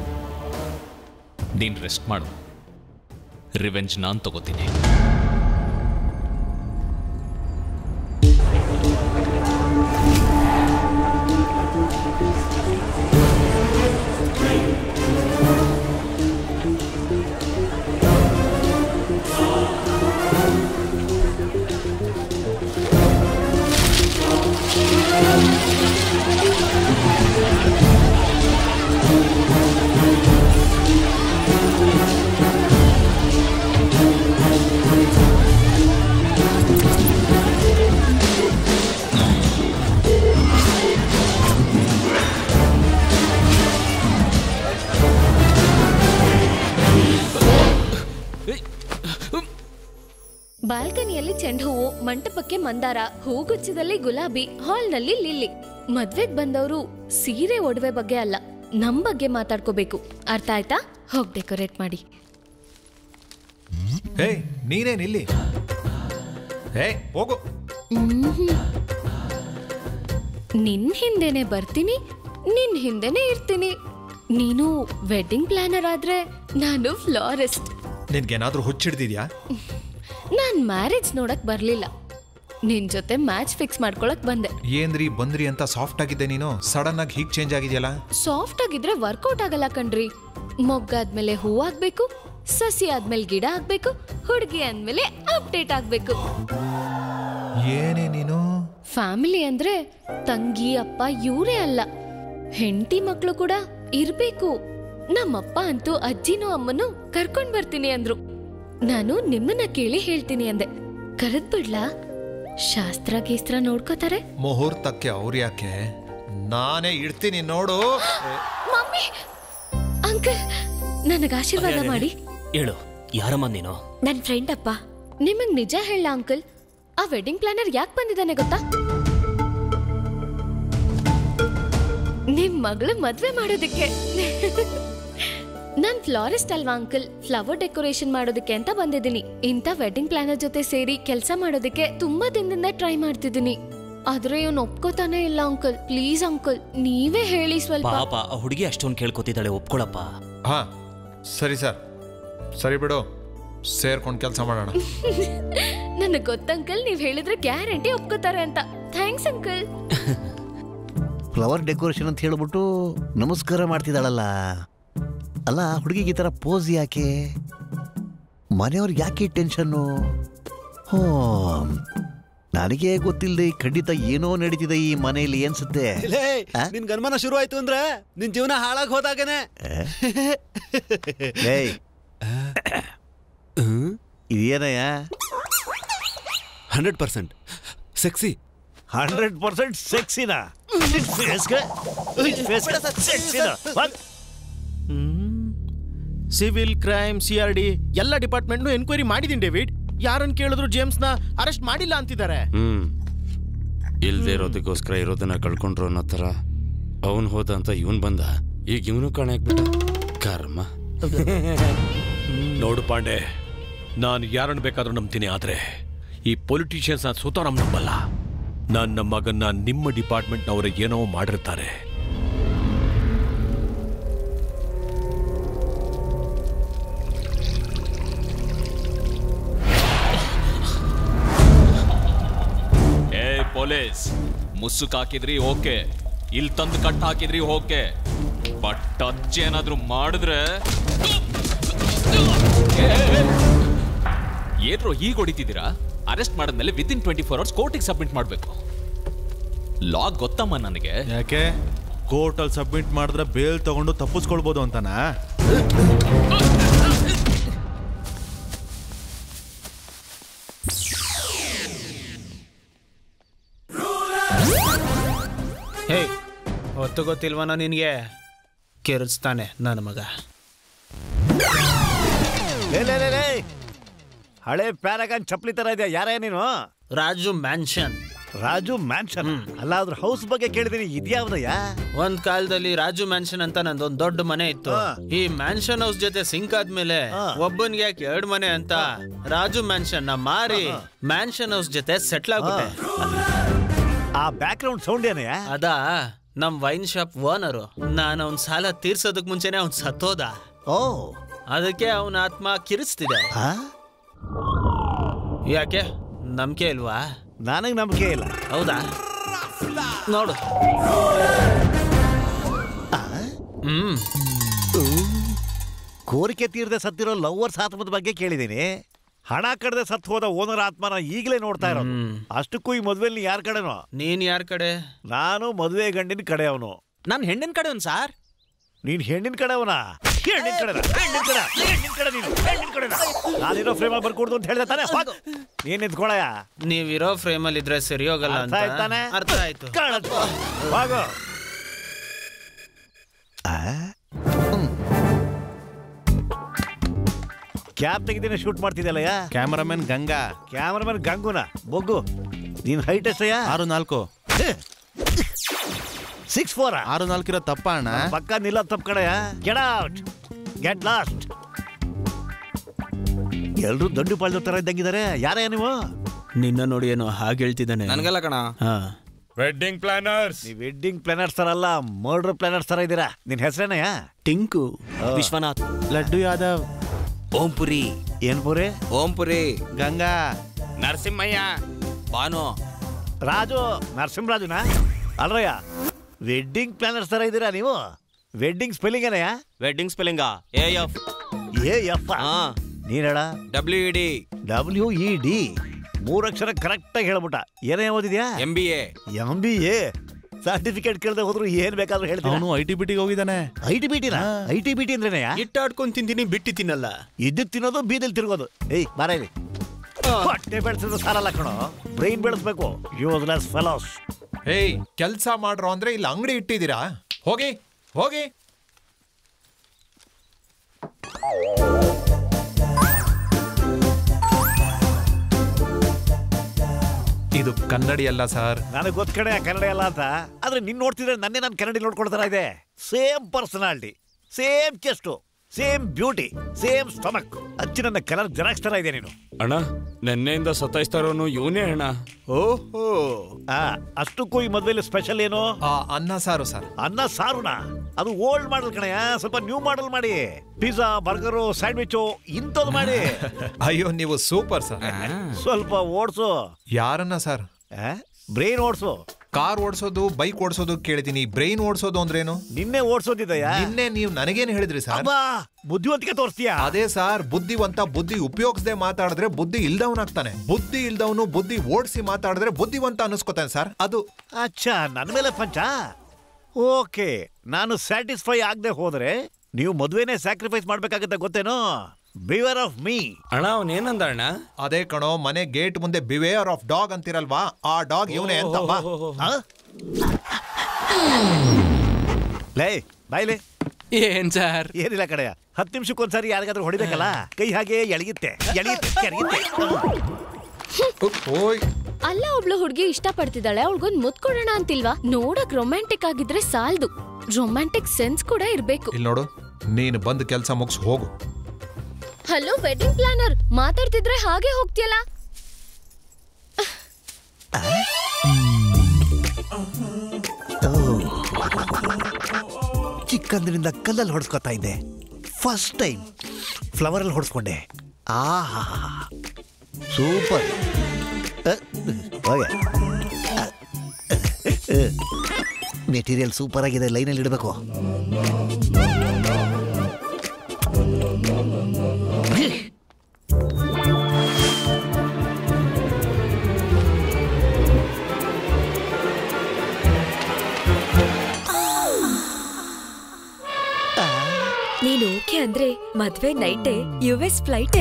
ನೀನು ರೆಸ್ಟ್ ಮಾಡು, ರಿವೆಂಜ್ ನಾನು ತಗೋತೀನಿ. ಬಾಲ್ಕನಿಯಲ್ಲಿ ಚೆಂಡು ಹೂವು, ಮಂಟಪಕ್ಕೆ ಮಂದಾರ, ಹೂಗುಚ್ಛದಲ್ಲಿ ಗುಲಾಬಿ, ಹಾಲ್ನಲ್ಲಿ ಲಿಲ್ಲಿ. ಮದ್ವೆಗ್ ಬಂದವರು ಸೀರೆ ಒಡವೆ ಬಗ್ಗೆ ಅಲ್ಲ, ನಮ್ ಬಗ್ಗೆ ಮಾತಾಡ್ಕೋಬೇಕು. ಅರ್ಥ ಆಯ್ತಾ? ಹೋಗ್ ಡೆಕೋರೇಟ್ ಮಾಡಿ. ಹೇ, ನೀನೇನ್ ಇಲ್ಲಿ? ಹೇ, ಹೋಗು. ನಿನ್ ಹಿಂದೆನೆ ಬರ್ತೀನಿ, ನಿನ್ ಹಿಂದೆನೆ ಇರ್ತೀನಿ. ನೀನು ವೆಡ್ಡಿಂಗ್ ಪ್ಲಾನರ್ ಆದ್ರೆ ನಾನು ಫ್ಲಾರಿಸ್ಟ್. ನಿನ್ಗೇನಾದ್ರೂ ಹುಚ್ಚಿಡ್ದಿದ್ಯಾ? ನಾನ್ ಮ್ಯಾರೇಜ್ ನೋಡಕ್ ಬರ್ಲಿಲ್ಲ, ನಿನ್ ಜೊತೆ ಮ್ಯಾಚ್ ಫಿಕ್ಸ್ ಮಾಡ್ಕೊಳಕ್ ಬಂದೆ. ಏನ್ರಿ ಬಂದ್ರಿ ಅಂತ ಸಾಫ್ಟ್ ಆಗಿದ್ದೆ ನೀನು, ಸಡನ್ ಆಗಿ ಹೀಗ್ ಚೇಂಜ್ ಆಗಿದ್ಯಲ್ಲ? ಸಾಫ್ಟ್ ಆಗಿದ್ರೆ ವರ್ಕೌಟ್ ಆಗಲ್ಲ ಕಣ್ರಿ. ಮೊಗ್ಗಾದ್ಮೇಲೆ ಹೂ ಆಗ್ಬೇಕು, ಸಸಿ ಆದ್ಮೇಲೆ ಗಿಡ ಆಗ್ಬೇಕು, ಹುಡುಗಿ ಅಂದ್ಮೇಲೆ ಅಪ್ಡೇಟ್ ಆಗ್ಬೇಕು. ಏನೇ ನೀನು? ಫ್ಯಾಮಿಲಿ ಅಂದ್ರೆ ತಂಗಿ ಅಪ್ಪ ಇವರೇ ಅಲ್ಲ, ಹೆಂಡತಿ ಮಕ್ಳು ಕೂಡ ಇರ್ಬೇಕು. ನಮ್ಮಪ್ಪ ಅಂತೂ ಅಜ್ಜಿನೂ ಅಮ್ಮನೂ ಕರ್ಕೊಂಡ್ ಬರ್ತೀನಿ ಅಂದ್ರು. ನಾನು ನಿಮ್ಮನ್ನ ಕೇಳಿ ಹೇಳ್ತೀನಿ ಅಂದೆ. ಕರೆದ್ ಬಿಡ್ಲಾ? ಶಾಸ್ತ್ರ ಗೀಸ್ತ್ರ ನೋಡ್ಕೋತಾರೆ. ಮುಹೂರ್ತಕ್ಕೆ ಅವ್ರು ಯಾಕೆ, ನಾನೇ ಇಡ್ತೀನಿ ನೋಡು. ಮಮ್ಮಿ, ಅಂಕಲ್, ನನಗೆ ಆಶೀರ್ವಾದ ಮಾಡಿ. ಹೇಳು, ಯಾರಮ್ಮ ನೀನು? ನನ್ ಫ್ರೆಂಡ್ ಅಪ್ಪ. ನಿಮಗ್ ನಿಜ ಹೇಳ ಅಂಕಲ್, ಆ ವೆಡ್ಡಿಂಗ್ ಪ್ಲಾನರ್ ಯಾಕೆ ಬಂದಿದ್ದಾನೆ ಗೊತ್ತಾ? ನಿಮ್ ಮಗಳು ಮದ್ವೆ ಮಾಡೋದಕ್ಕೆ. ನಾನ್ ಫ್ಲಾರಿಸ್ಟ್ ಅಲ್ವಾ ಅಂಕಲ್, ಫ್ಲವರ್ ಡೆಕೋರೇಷನ್ ಮಾಡೋದಕ್ಕೆ ಅಂತ ಬಂದಿದ್ದೀನಿ. ಇಂಥ ವೆಡ್ಡಿಂಗ್ ಪ್ಲಾನರ್ ಜೊತೆ ಸೇರಿ ಕೆಲಸ ಮಾಡೋದಕ್ಕೆ ತುಂಬಾ ದಿನದಿಂದ ಟ್ರೈ ಮಾಡ್ತಿದ್ದೀನಿ. ಆದ್ರೆ ಇವನು ಒಪ್ಕೋತಾನೆ ಇಲ್ಲ ಅಂಕಲ್. ಪ್ಲೀಸ್ ಅಂಕಲ್, ನೀವೇ ಹೇಳಿ ಸ್ವಲ್ಪ. ಪಾಪ, ಆ ಹುಡುಗಿ ಅಷ್ಟೊಂದು ಕೇಳ್ಕೊತಿದ್ದಾಳೆ, ಒಪ್ಕೊಳಪ್ಪ. ಹಾ ಸರಿ ಸರ್, ಸರಿ ಬಿಡು, ಸೇರ್ಕೊಂಡು ಕೆಲಸ ಮಾಡೋಣ. ನನಗೆ ಗೊತ್ತಂಕಲ್, ನೀವ್ ಹೇಳಿದ್ರೆ ಗ್ಯಾರಂಟಿ ಒಪ್ಕೋತಾರೆ ಅಂತ. Thanks uncle. ಫ್ಲವರ್ ಡೆಕೋರೇಷನ್ ಅಂತ ಹೇಳ್ಬಿಟ್ಟು ನಮಸ್ಕಾರ ಮಾಡ್ತಿದ್ದಾಳಲ್ಲ. ಅಲ್ಲ, ಹುಡುಗಿಗೆ ಈ ಥರ ಪೋಸ್ ಯಾಕೆ? ಮನೆಯವ್ರಿಗೆ ಯಾಕೆ ಟೆನ್ಷನ್ನು? ಹೋ, ನನಗೆ ಗೊತ್ತಿಲ್ಲದೆ ಖಂಡಿತ ಏನೋ ನಡೀತಿದೆ ಈ ಮನೆಯಲ್ಲಿ ಅನ್ಸುತ್ತೆ. ನಿನ್ ಗನ್ಮನ ಶುರು ಆಯ್ತು ಅಂದ್ರೆ ನಿನ್ ಜೀವನ ಹಾಳಾಗಿ ಹೋದಾಗನೆ. ಇದೇನಯ್ಯ? 100% ಸೆಕ್ಸಿ. 100% ಸೆಕ್ಸಿನಾ? ಸಿವಿಲ್ ಕ್ರೈಮ್, CRD ಎಲ್ಲ ಡಿಪಾರ್ಟ್ಮೆಂಟ್ನು ಎನ್ಕ್ವೈರಿ ಮಾಡಿದೀನಿ ಡೇವಿಡ್. ಯಾರನ್ನ ಕೇಳಿದ್ರು ಜೇಮ್ಸ್ನ ಅರೆಸ್ಟ್ ಮಾಡಿಲ್ಲ ಅಂತಿದ್ದಾರೆ. ಇಲ್ದೇ ಇರೋದಕ್ಕೋಸ್ಕರ ಇರೋದನ್ನ ಕಳ್ಕೊಂಡ್ರು ಅನ್ನೋ ಥರ ಅವನು ಹೋದ ಅಂತ ಇವನ್ ಬಂದ. ಈಗ ಇವನು ಕಾಣೆ ಹಾಕ್ಬಿಟ್ಟ. ಕರ್ಮ. ನೋಡು ಪಾಂಡೆ, ನಾನು ಯಾರನ್ನು ಬೇಕಾದ್ರೂ ನಂಬ್ತೀನಿ, ಆದ್ರೆ ಈ ಪೊಲಿಟಿಷಿಯನ್ಸ್ ಸುತ ನಂಬಲ್ಲ. ನನ್ನ ಮಗನ್ನ ನಿಮ್ಮ ಡಿಪಾರ್ಟ್ಮೆಂಟ್ನವರು ಏನೋ ಮಾಡಿರ್ತಾರೆ. ಪೊಲೀಸ್ ಮುಸುಕ್ ಹಾಕಿದ್ರಿ ಓಕೆ, ಇಲ್ಲಿ ತಂದು ಕಟ್ ಹಾಕಿದ್ರಿ ಓಕೆ, ಬಟ್ ಟಚ್ ಏನಾದ್ರೂ ಮಾಡಿದ್ರೆ ಏನ್ರೋ ಹೀಗೆ ಹೊಡಿತಿದ್ದೀರಾ? ಅರೆಸ್ಟ್ ಮಾಡಿದ್ಮೇಲೆ ವಿದಿನ್ 24 hours ಕೋರ್ಟಿಗೆ ಸಬ್ಮಿಟ್ ಮಾಡಬೇಕು. ಲಾಗ್ ಗೊತ್ತಮ್ಮ ನನಗೆ. ಯಾಕೆ ಕೋರ್ಟಲ್ಲಿ ಸಬ್ಮಿಟ್ ಮಾಡಿದ್ರೆ ಬೇಲ್ ತಗೊಂಡು ತಪ್ಪಿಸ್ಕೊಳ್ಬೋದು ಅಂತನಾ? ಹೇ, ಹೊತ್ತು ಗೊತ್ತಿಲ್ವನ ನಿನ್ಗೆ? ಕೆರಚ್ತಾನೆ ನನ್ನ ಮಗ. ಹಳೆ ಪ್ಯಾರಾಗಾನ್ ಚಪ್ಪಲಿ ತರ ಇದೆಯಾ? ಯಾರೇ ನೀನು? ರಾಜು ಮ್ಯಾನ್ಷನ್. ರಾಜು ಮ್ಯಾನ್ಷನ್ ಅಲ್ಲ, ಅದ್ರ ಹೌಸ್ ಬಗ್ಗೆ ಕೇಳಿದೀನಿ. ಇದ್ಯಾವ್ದಯ್ಯ? ಒಂದ್ ಕಾಲದಲ್ಲಿ ರಾಜು ಮ್ಯಾನ್ಷನ್ ಅಂತ ನಂದೊಂದ್ ದೊಡ್ಡ ಮನೆ ಇತ್ತು. ಈ ಮ್ಯಾನ್ಷನ್ ಹೌಸ್ ಜೊತೆ ಸಿಂಕ್ ಆದ್ಮೇಲೆ ಒಬ್ಬನ್ಗೆ ಯಾಕೆ 2 ಮನೆ ಅಂತ ರಾಜು ಮ್ಯಾನ್ಷನ್ ನ ಮಾರಿ ಮ್ಯಾನ್ಷನ್ ಹೌಸ್ ಜೊತೆ ಸೆಟ್ಲ್ ಆಗ್ಬಿಟ್ಟೆ. ಆ ಬ್ಯಾಕ್ ಗ್ರೌಂಡ್ ಸೌಂಡ್ ಏನಯ್ಯ? ಅದಾ ನಮ್ ವೈನ್ ಶಾಪ್ ಓನರು. ನಾನು ಅವ್ನ್ ಸಾಲ ತೀರ್ಸೋದಕ್ ಮುಂಚೆನೆ ಅವ್ನ್ ಸತ್ತೋದ. ಅದಕ್ಕೆ ಅವನ ಆತ್ಮ ಕಿರಿಸ್ತಿದೆ. ಯಾಕೆ ನಂಬಿಕೆ ಇಲ್ವಾ? ನನಗೆ ನಂಬಿಕೆ ಇಲ್ಲ. ಹೌದಾ? ನೋಡು. ಕೋರಿಕೆ ತೀರದೆ ಸತ್ತಿರೋ ಲವ್ವರ್ಸ್ ಆತ್ಮದ ಬಗ್ಗೆ ಕೇಳಿದೀನಿ. ಹಣ ಕಡದೆ ಸತ್ತು ಹೋದ ಓನರ್ ಆತ್ಮನ ಈಗಲೇ ನೋಡ್ತಾ ಇರೋದು. ಅಷ್ಟಕ್ಕೂ ಈ ಮದ್ವೆಲಿ ಯಾರ ಕಡೆನೋ? ನೀನ್ ಯಾರ ಕಡೆ? ನಾನು ಮದುವೆ ಗಂಡಿನ ಕಡೆ ಅವನು. ನಾನು ಹೆಣ್ಣಿನ ಕಡೆ ಅವನು ಸಾರ್. ನೀನ್ ಹೆಣ್ಣಿನ ಕಡೆ ಅವನ? ನಾನಿರೋ ಫ್ರೇಮಲ್ಲಿ ಬರ್ಕೊಡ್ದು ಅಂತ ಹೇಳ್ದೆ ತಾನೆ. ನೀನ್ ನಿಂತ್ಕೊಳಯ. ನೀವಿರೋ ಫ್ರೇಮಲ್ಲಿ ಇದ್ರೆ ಸರಿ ಹೋಗಲ್ಲ ಅಂತ ಅರ್ಥ ಆಯ್ತು. ಕ್ಯಾಬ್ ತೆಗಿದೇನೆ ಶೂಟ್ ಮಾಡ್ತಿದ್ದಲ್ಲಯ್ಯ? ಕ್ಯಾಮರಾಮನ್ ಗಂಗಾ. ಕ್ಯಾಮರಾಮನ್ ಗಂಗುನ ಬೊಗ್ಗು. ನೀನ್ ಹೈಟ್ ಎಷ್ಟಯ್ಯ? 6'4". 6'4". 6'4" ಇರೋ ತಪ್ಪ ಅಣ್ಣ? ಪಕ್ಕ ನಿಲ್ಲ ತಪ್ಪ ಕಡೆಯ. Get out, get lost. ಎಲ್ರು ದಂಡು ಪಾಳ್ದ ತರ ಇದ್ದಂಗಿದ್ದಾರೆ. ಯಾರಯ್ಯ ನೀವು? ನಿನ್ನ ನೋಡಿ ಏನೋ ಹಾಗೆ ಹೇಳ್ತಿದ್ದಾನೆ. ನನಗಲ್ಲ ಕಣ. Wedding planners. ನೀವು ವೆಡ್ಡಿಂಗ್ ಪ್ಲಾನರ್ಸ್ ತರ ಅಲ್ಲ, ಮರ್ಡರ್ ಪ್ಲಾನರ್ಸ್ ತರ ಇದ್ದೀರಾ. ನಿನ್ ಹೆಸರೇನಯ್ಯ? ಟಿಂಕು. ವಿಶ್ವನಾಥ್. ಲಡ್ಡು ಯಾದವ್. ಓಂಪುರಿ. ಏನ್ ಪುರಿ? ಓಂಪುರಿ. ಗಂಗಾ. ನರಸಿಂಹಯ್ಯ. ಭಾನು. ರಾಜು. ನರಸಿಂಹರಾಜುನಾ? ಅಲ್ರಯ್ಯ, ವೆಡ್ಡಿಂಗ್ ಪ್ಲಾನರ್ಸ್ ತರ ಇದ್ದೀರಾ ನೀವು. ವೆಡ್ಡಿಂಗ್ ಸ್ಪೆಲ್ಲಿಂಗ್ ಏನಯ್ಯ? ವೆಡ್ಡಿಂಗ್ ಸ್ಪೆಲ್ಲಿಂಗಾ? AF. AF? ನೀನ್ ಹೇಳ. WED. WED. 3 ಅಕ್ಷರ ಕರೆಕ್ಟ್ ಆಗಿ ಹೇಳ್ಬಿಟ್ಟ. ಏನೇ ಓದಿದ್ಯಾ? MBA. MBA. ಸರ್ಟಿಫಿಕೇಟ್ ಕೇಳದೆ ಹೋದ್ರು ಏನ್ ಬೇಕಾದ್ರೂ ಹೇಳ್ತೀನಿ. ಅವನು IT/BT ಹೋಗಿದ್ದಾನೆ. IT/BTನಾ? IT/BT ಅಂದ್ರೇನಯ್ಯ? ಇಟ್ಟಾಡ್ಕೊಂಡ್ ತಿಂತೀನಿ, ಬಿಟ್ಟು ತಿನ್ನಲ್ಲ. ಇದ್ದು ತಿನ್ನೋದು, ಬೀದಿಲ್ ತಿರ್ಗೋದು. ಏಯ್ ಬಾರ ಇಲ್ಲಿ. ಹೊಟ್ಟೆ ಬೆಳೆಸಿದ್ರೆ ಸಾಲಲ್ಲ ಕಣೋ, ಬ್ರೈನ್ ಬೆಳೆಸ್ಬೇಕು. Useless fellows. ಏಯ್, ಕೆಲ್ಸ ಮಾಡ್ರೋ ಅಂದ್ರೆ ಇಲ್ಲಿ ಅಂಗಡಿ ಇಟ್ಟಿದ್ದೀರಾ? ಹೋಗಿ ಹೋಗಿ. ಇದು ಕನ್ನಡಿ ಅಲ್ಲ ಸರ್. ನನಗೆ ಗೊತ್ತ ಕಡೆ ಕನ್ನಡ ಅಲ್ಲ ಅಂತ. ಆದ್ರೆ ನಿನ್ ನೋಡ್ತಿದ್ರೆ ನನ್ನೇ ನಾನು ಕನ್ನಡಿ ನೋಡ್ಕೊಳ್ತಾರ ಇದೆ. Same personality, same chest, same beauty, same stomach. ಅಚ್ಚಿ ನನ್ನ ಕಲರ್ ಜೆರಾಕ್ಸ್ ತರ ಇದೆ ನೀನು. ಅಣ್ಣ, ನೆನ್ನೆಯಿಂದ ಸತಾಯಿಸ್ತಾರೋನು ಇವನೇ ಅಣ್ಣ. ಓಹೋ, ಅಷ್ಟಕ್ಕೂ ಈ ಮದ್ವೆಲಿ ಸ್ಪೆಷಲ್ ಏನು? ಅನ್ನ ಸಾರು ಸರ್. ಅನ್ನ ಸಾರುನಾ? ಅದು ಓಲ್ಡ್ ಮಾಡಲ್ ಕಣಯ್ಯ, ಸ್ವಲ್ಪ ನ್ಯೂ ಮಾಡಲ್ ಮಾಡಿ. ಪಿಜ್ಜಾ, ಬರ್ಗರು, ಸ್ಯಾಂಡ್ವಿಚ್ ಇಂಥದ್ದು ಮಾಡಿ. ಅಯ್ಯೋ, ನೀವು ಸೂಪರ್ ಸರ್. ಸ್ವಲ್ಪ ಓಡ್ಸು. ಯಾರನ್ನ ಸರ್? ಬ್ರೈನ್ ಓಡ್ಸು. ಕಾರ್ ಓಡಿಸೋದು, ಬೈಕ್ ಓಡಿಸೋದು ಕೇಳಿದೀನಿ. ಬ್ರೈನ್ ಓಡಿಸೋದು ಅಂದ್ರೇನು? ನಿನ್ನೆ ಓಡಿಸೋದಿದೆಯಾ? ನಿನ್ನೆ ನೀವು ನನಗೇನು ಹೇಳಿದ್ರಿ ಸರ್? ಬುದ್ಧಿವಂತಿಕೆ ತೋರಿಸ್ತೀಯಾ? ಅದೇ ಸರ್, ಬುದ್ಧಿವಂತ ಬುದ್ಧಿ ಉಪಯೋಗಿಸದೆ ಮಾತಾಡಿದ್ರೆ ಬುದ್ಧಿ ಇಲ್ದವನಾಗ್ತಾನೆ. ಬುದ್ಧಿ ಇಲ್ದವನು ಬುದ್ಧಿ ಓಡಿಸಿ ಮಾತಾಡಿದ್ರೆ ಬುದ್ಧಿವಂತ ಅನ್ನಿಸ್ಕೊತಾನೆ ಸರ್. ಅದು ಅಚ್ಚಾ, ನನ್ನ ಮೇಲೆ ಪಂಚ. ಓಕೆ, ನಾನು ಸ್ಯಾಟಿಸ್ಫೈ ಆಗದೆ ಹೋದ್ರೆ ನೀವು ಮದುವೆನೇ ಸ್ಯಾಕ್ರಿಫೈಸ್ ಮಾಡ್ಬೇಕಾಗತ್ತೆ, ಗೊತ್ತೇನೋ? Beware of me. ಅಣ್ಣ, ಅವನೇನಂದ ಅಣ್ಣ? ಅದೇ ಕಣೋ, ಮನೆ ಗೇಟ್ ಮುಂದೆ ಬಿವೇರ್ ಆಫ್ ಡಾಗ್ ಅಂತಿರಲ್ವಾ, ಆ ಡಾಗ್ ಇವನೇ ಅಂತ. ಲೇ ಬಾಯ್ಲೆ. ಏನ್ ಸರ್? ಏನಿಲ್ಲ ಕಡೆಯ, 10 ನಿಮಿಷಕ್ಕೊಂದ್ಸರಿ ಯಾರಿಗಾದ್ರೂ ಹೊಡಿಬೇಕಲ್ಲ, ಕೈ ಹಾಗೆ ಎಳೆಯುತ್ತೆ. ಅಲ್ಲ, ಒಬ್ಳು ಹುಡುಗಿ ಇಷ್ಟ ಪಡ್ತಿದ್ದಾಳೆ, ಅವಳಿಗೊಂದು ಮುತ್ತು ಕೊಡೋಣ ಅಂತಿಲ್ವಾ? ನೋಡಕ್ ರೊಮ್ಯಾಂಟಿಕ್ ಆಗಿದ್ರೆ ಸಾಲ್ದು, ರೊಮ್ಯಾಂಟಿಕ್ ಸೆನ್ಸ್ ಕೂಡ ಇರ್ಬೇಕು. ಇಲ್ಲಿ ನೋಡು, ನೀನು ಬಂದು ಕೆಲಸ ಮುಗಿಸ್ ಹೋಗು. ಹಲೋ ವೆಡ್ಡಿಂಗ್ ಪ್ಲಾನರ್, ಮಾತಾಡ್ತಿದ್ರೆ ಹಾಗೆ ಹೋಗ್ತಿಯಲ್ಲ. ಚಿಕ್ಕಂದಿನಿಂದ ಕಲ್ಲಲ್ಲಿ ಹೊಡ್ಸ್ಕೊತಾ ಇದ್ದೆ, ಫಸ್ಟ್ ಟೈಮ್ ಫ್ಲವರಲ್ಲಿ ಹೊಡ್ಸ್ಕೊಂಡೆ. ಆಹಾ ಸೂಪರ್. ಮೆಟೀರಿಯಲ್ ಸೂಪರ್ ಆಗಿದೆ, ಲೈನಲ್ಲಿ ಇಡಬೇಕು. ನೀನು ಓಕೆ ಅಂದ್ರೆ ಮದ್ವೆ ನೈಟೇ US ಫ್ಲೈಟೇ.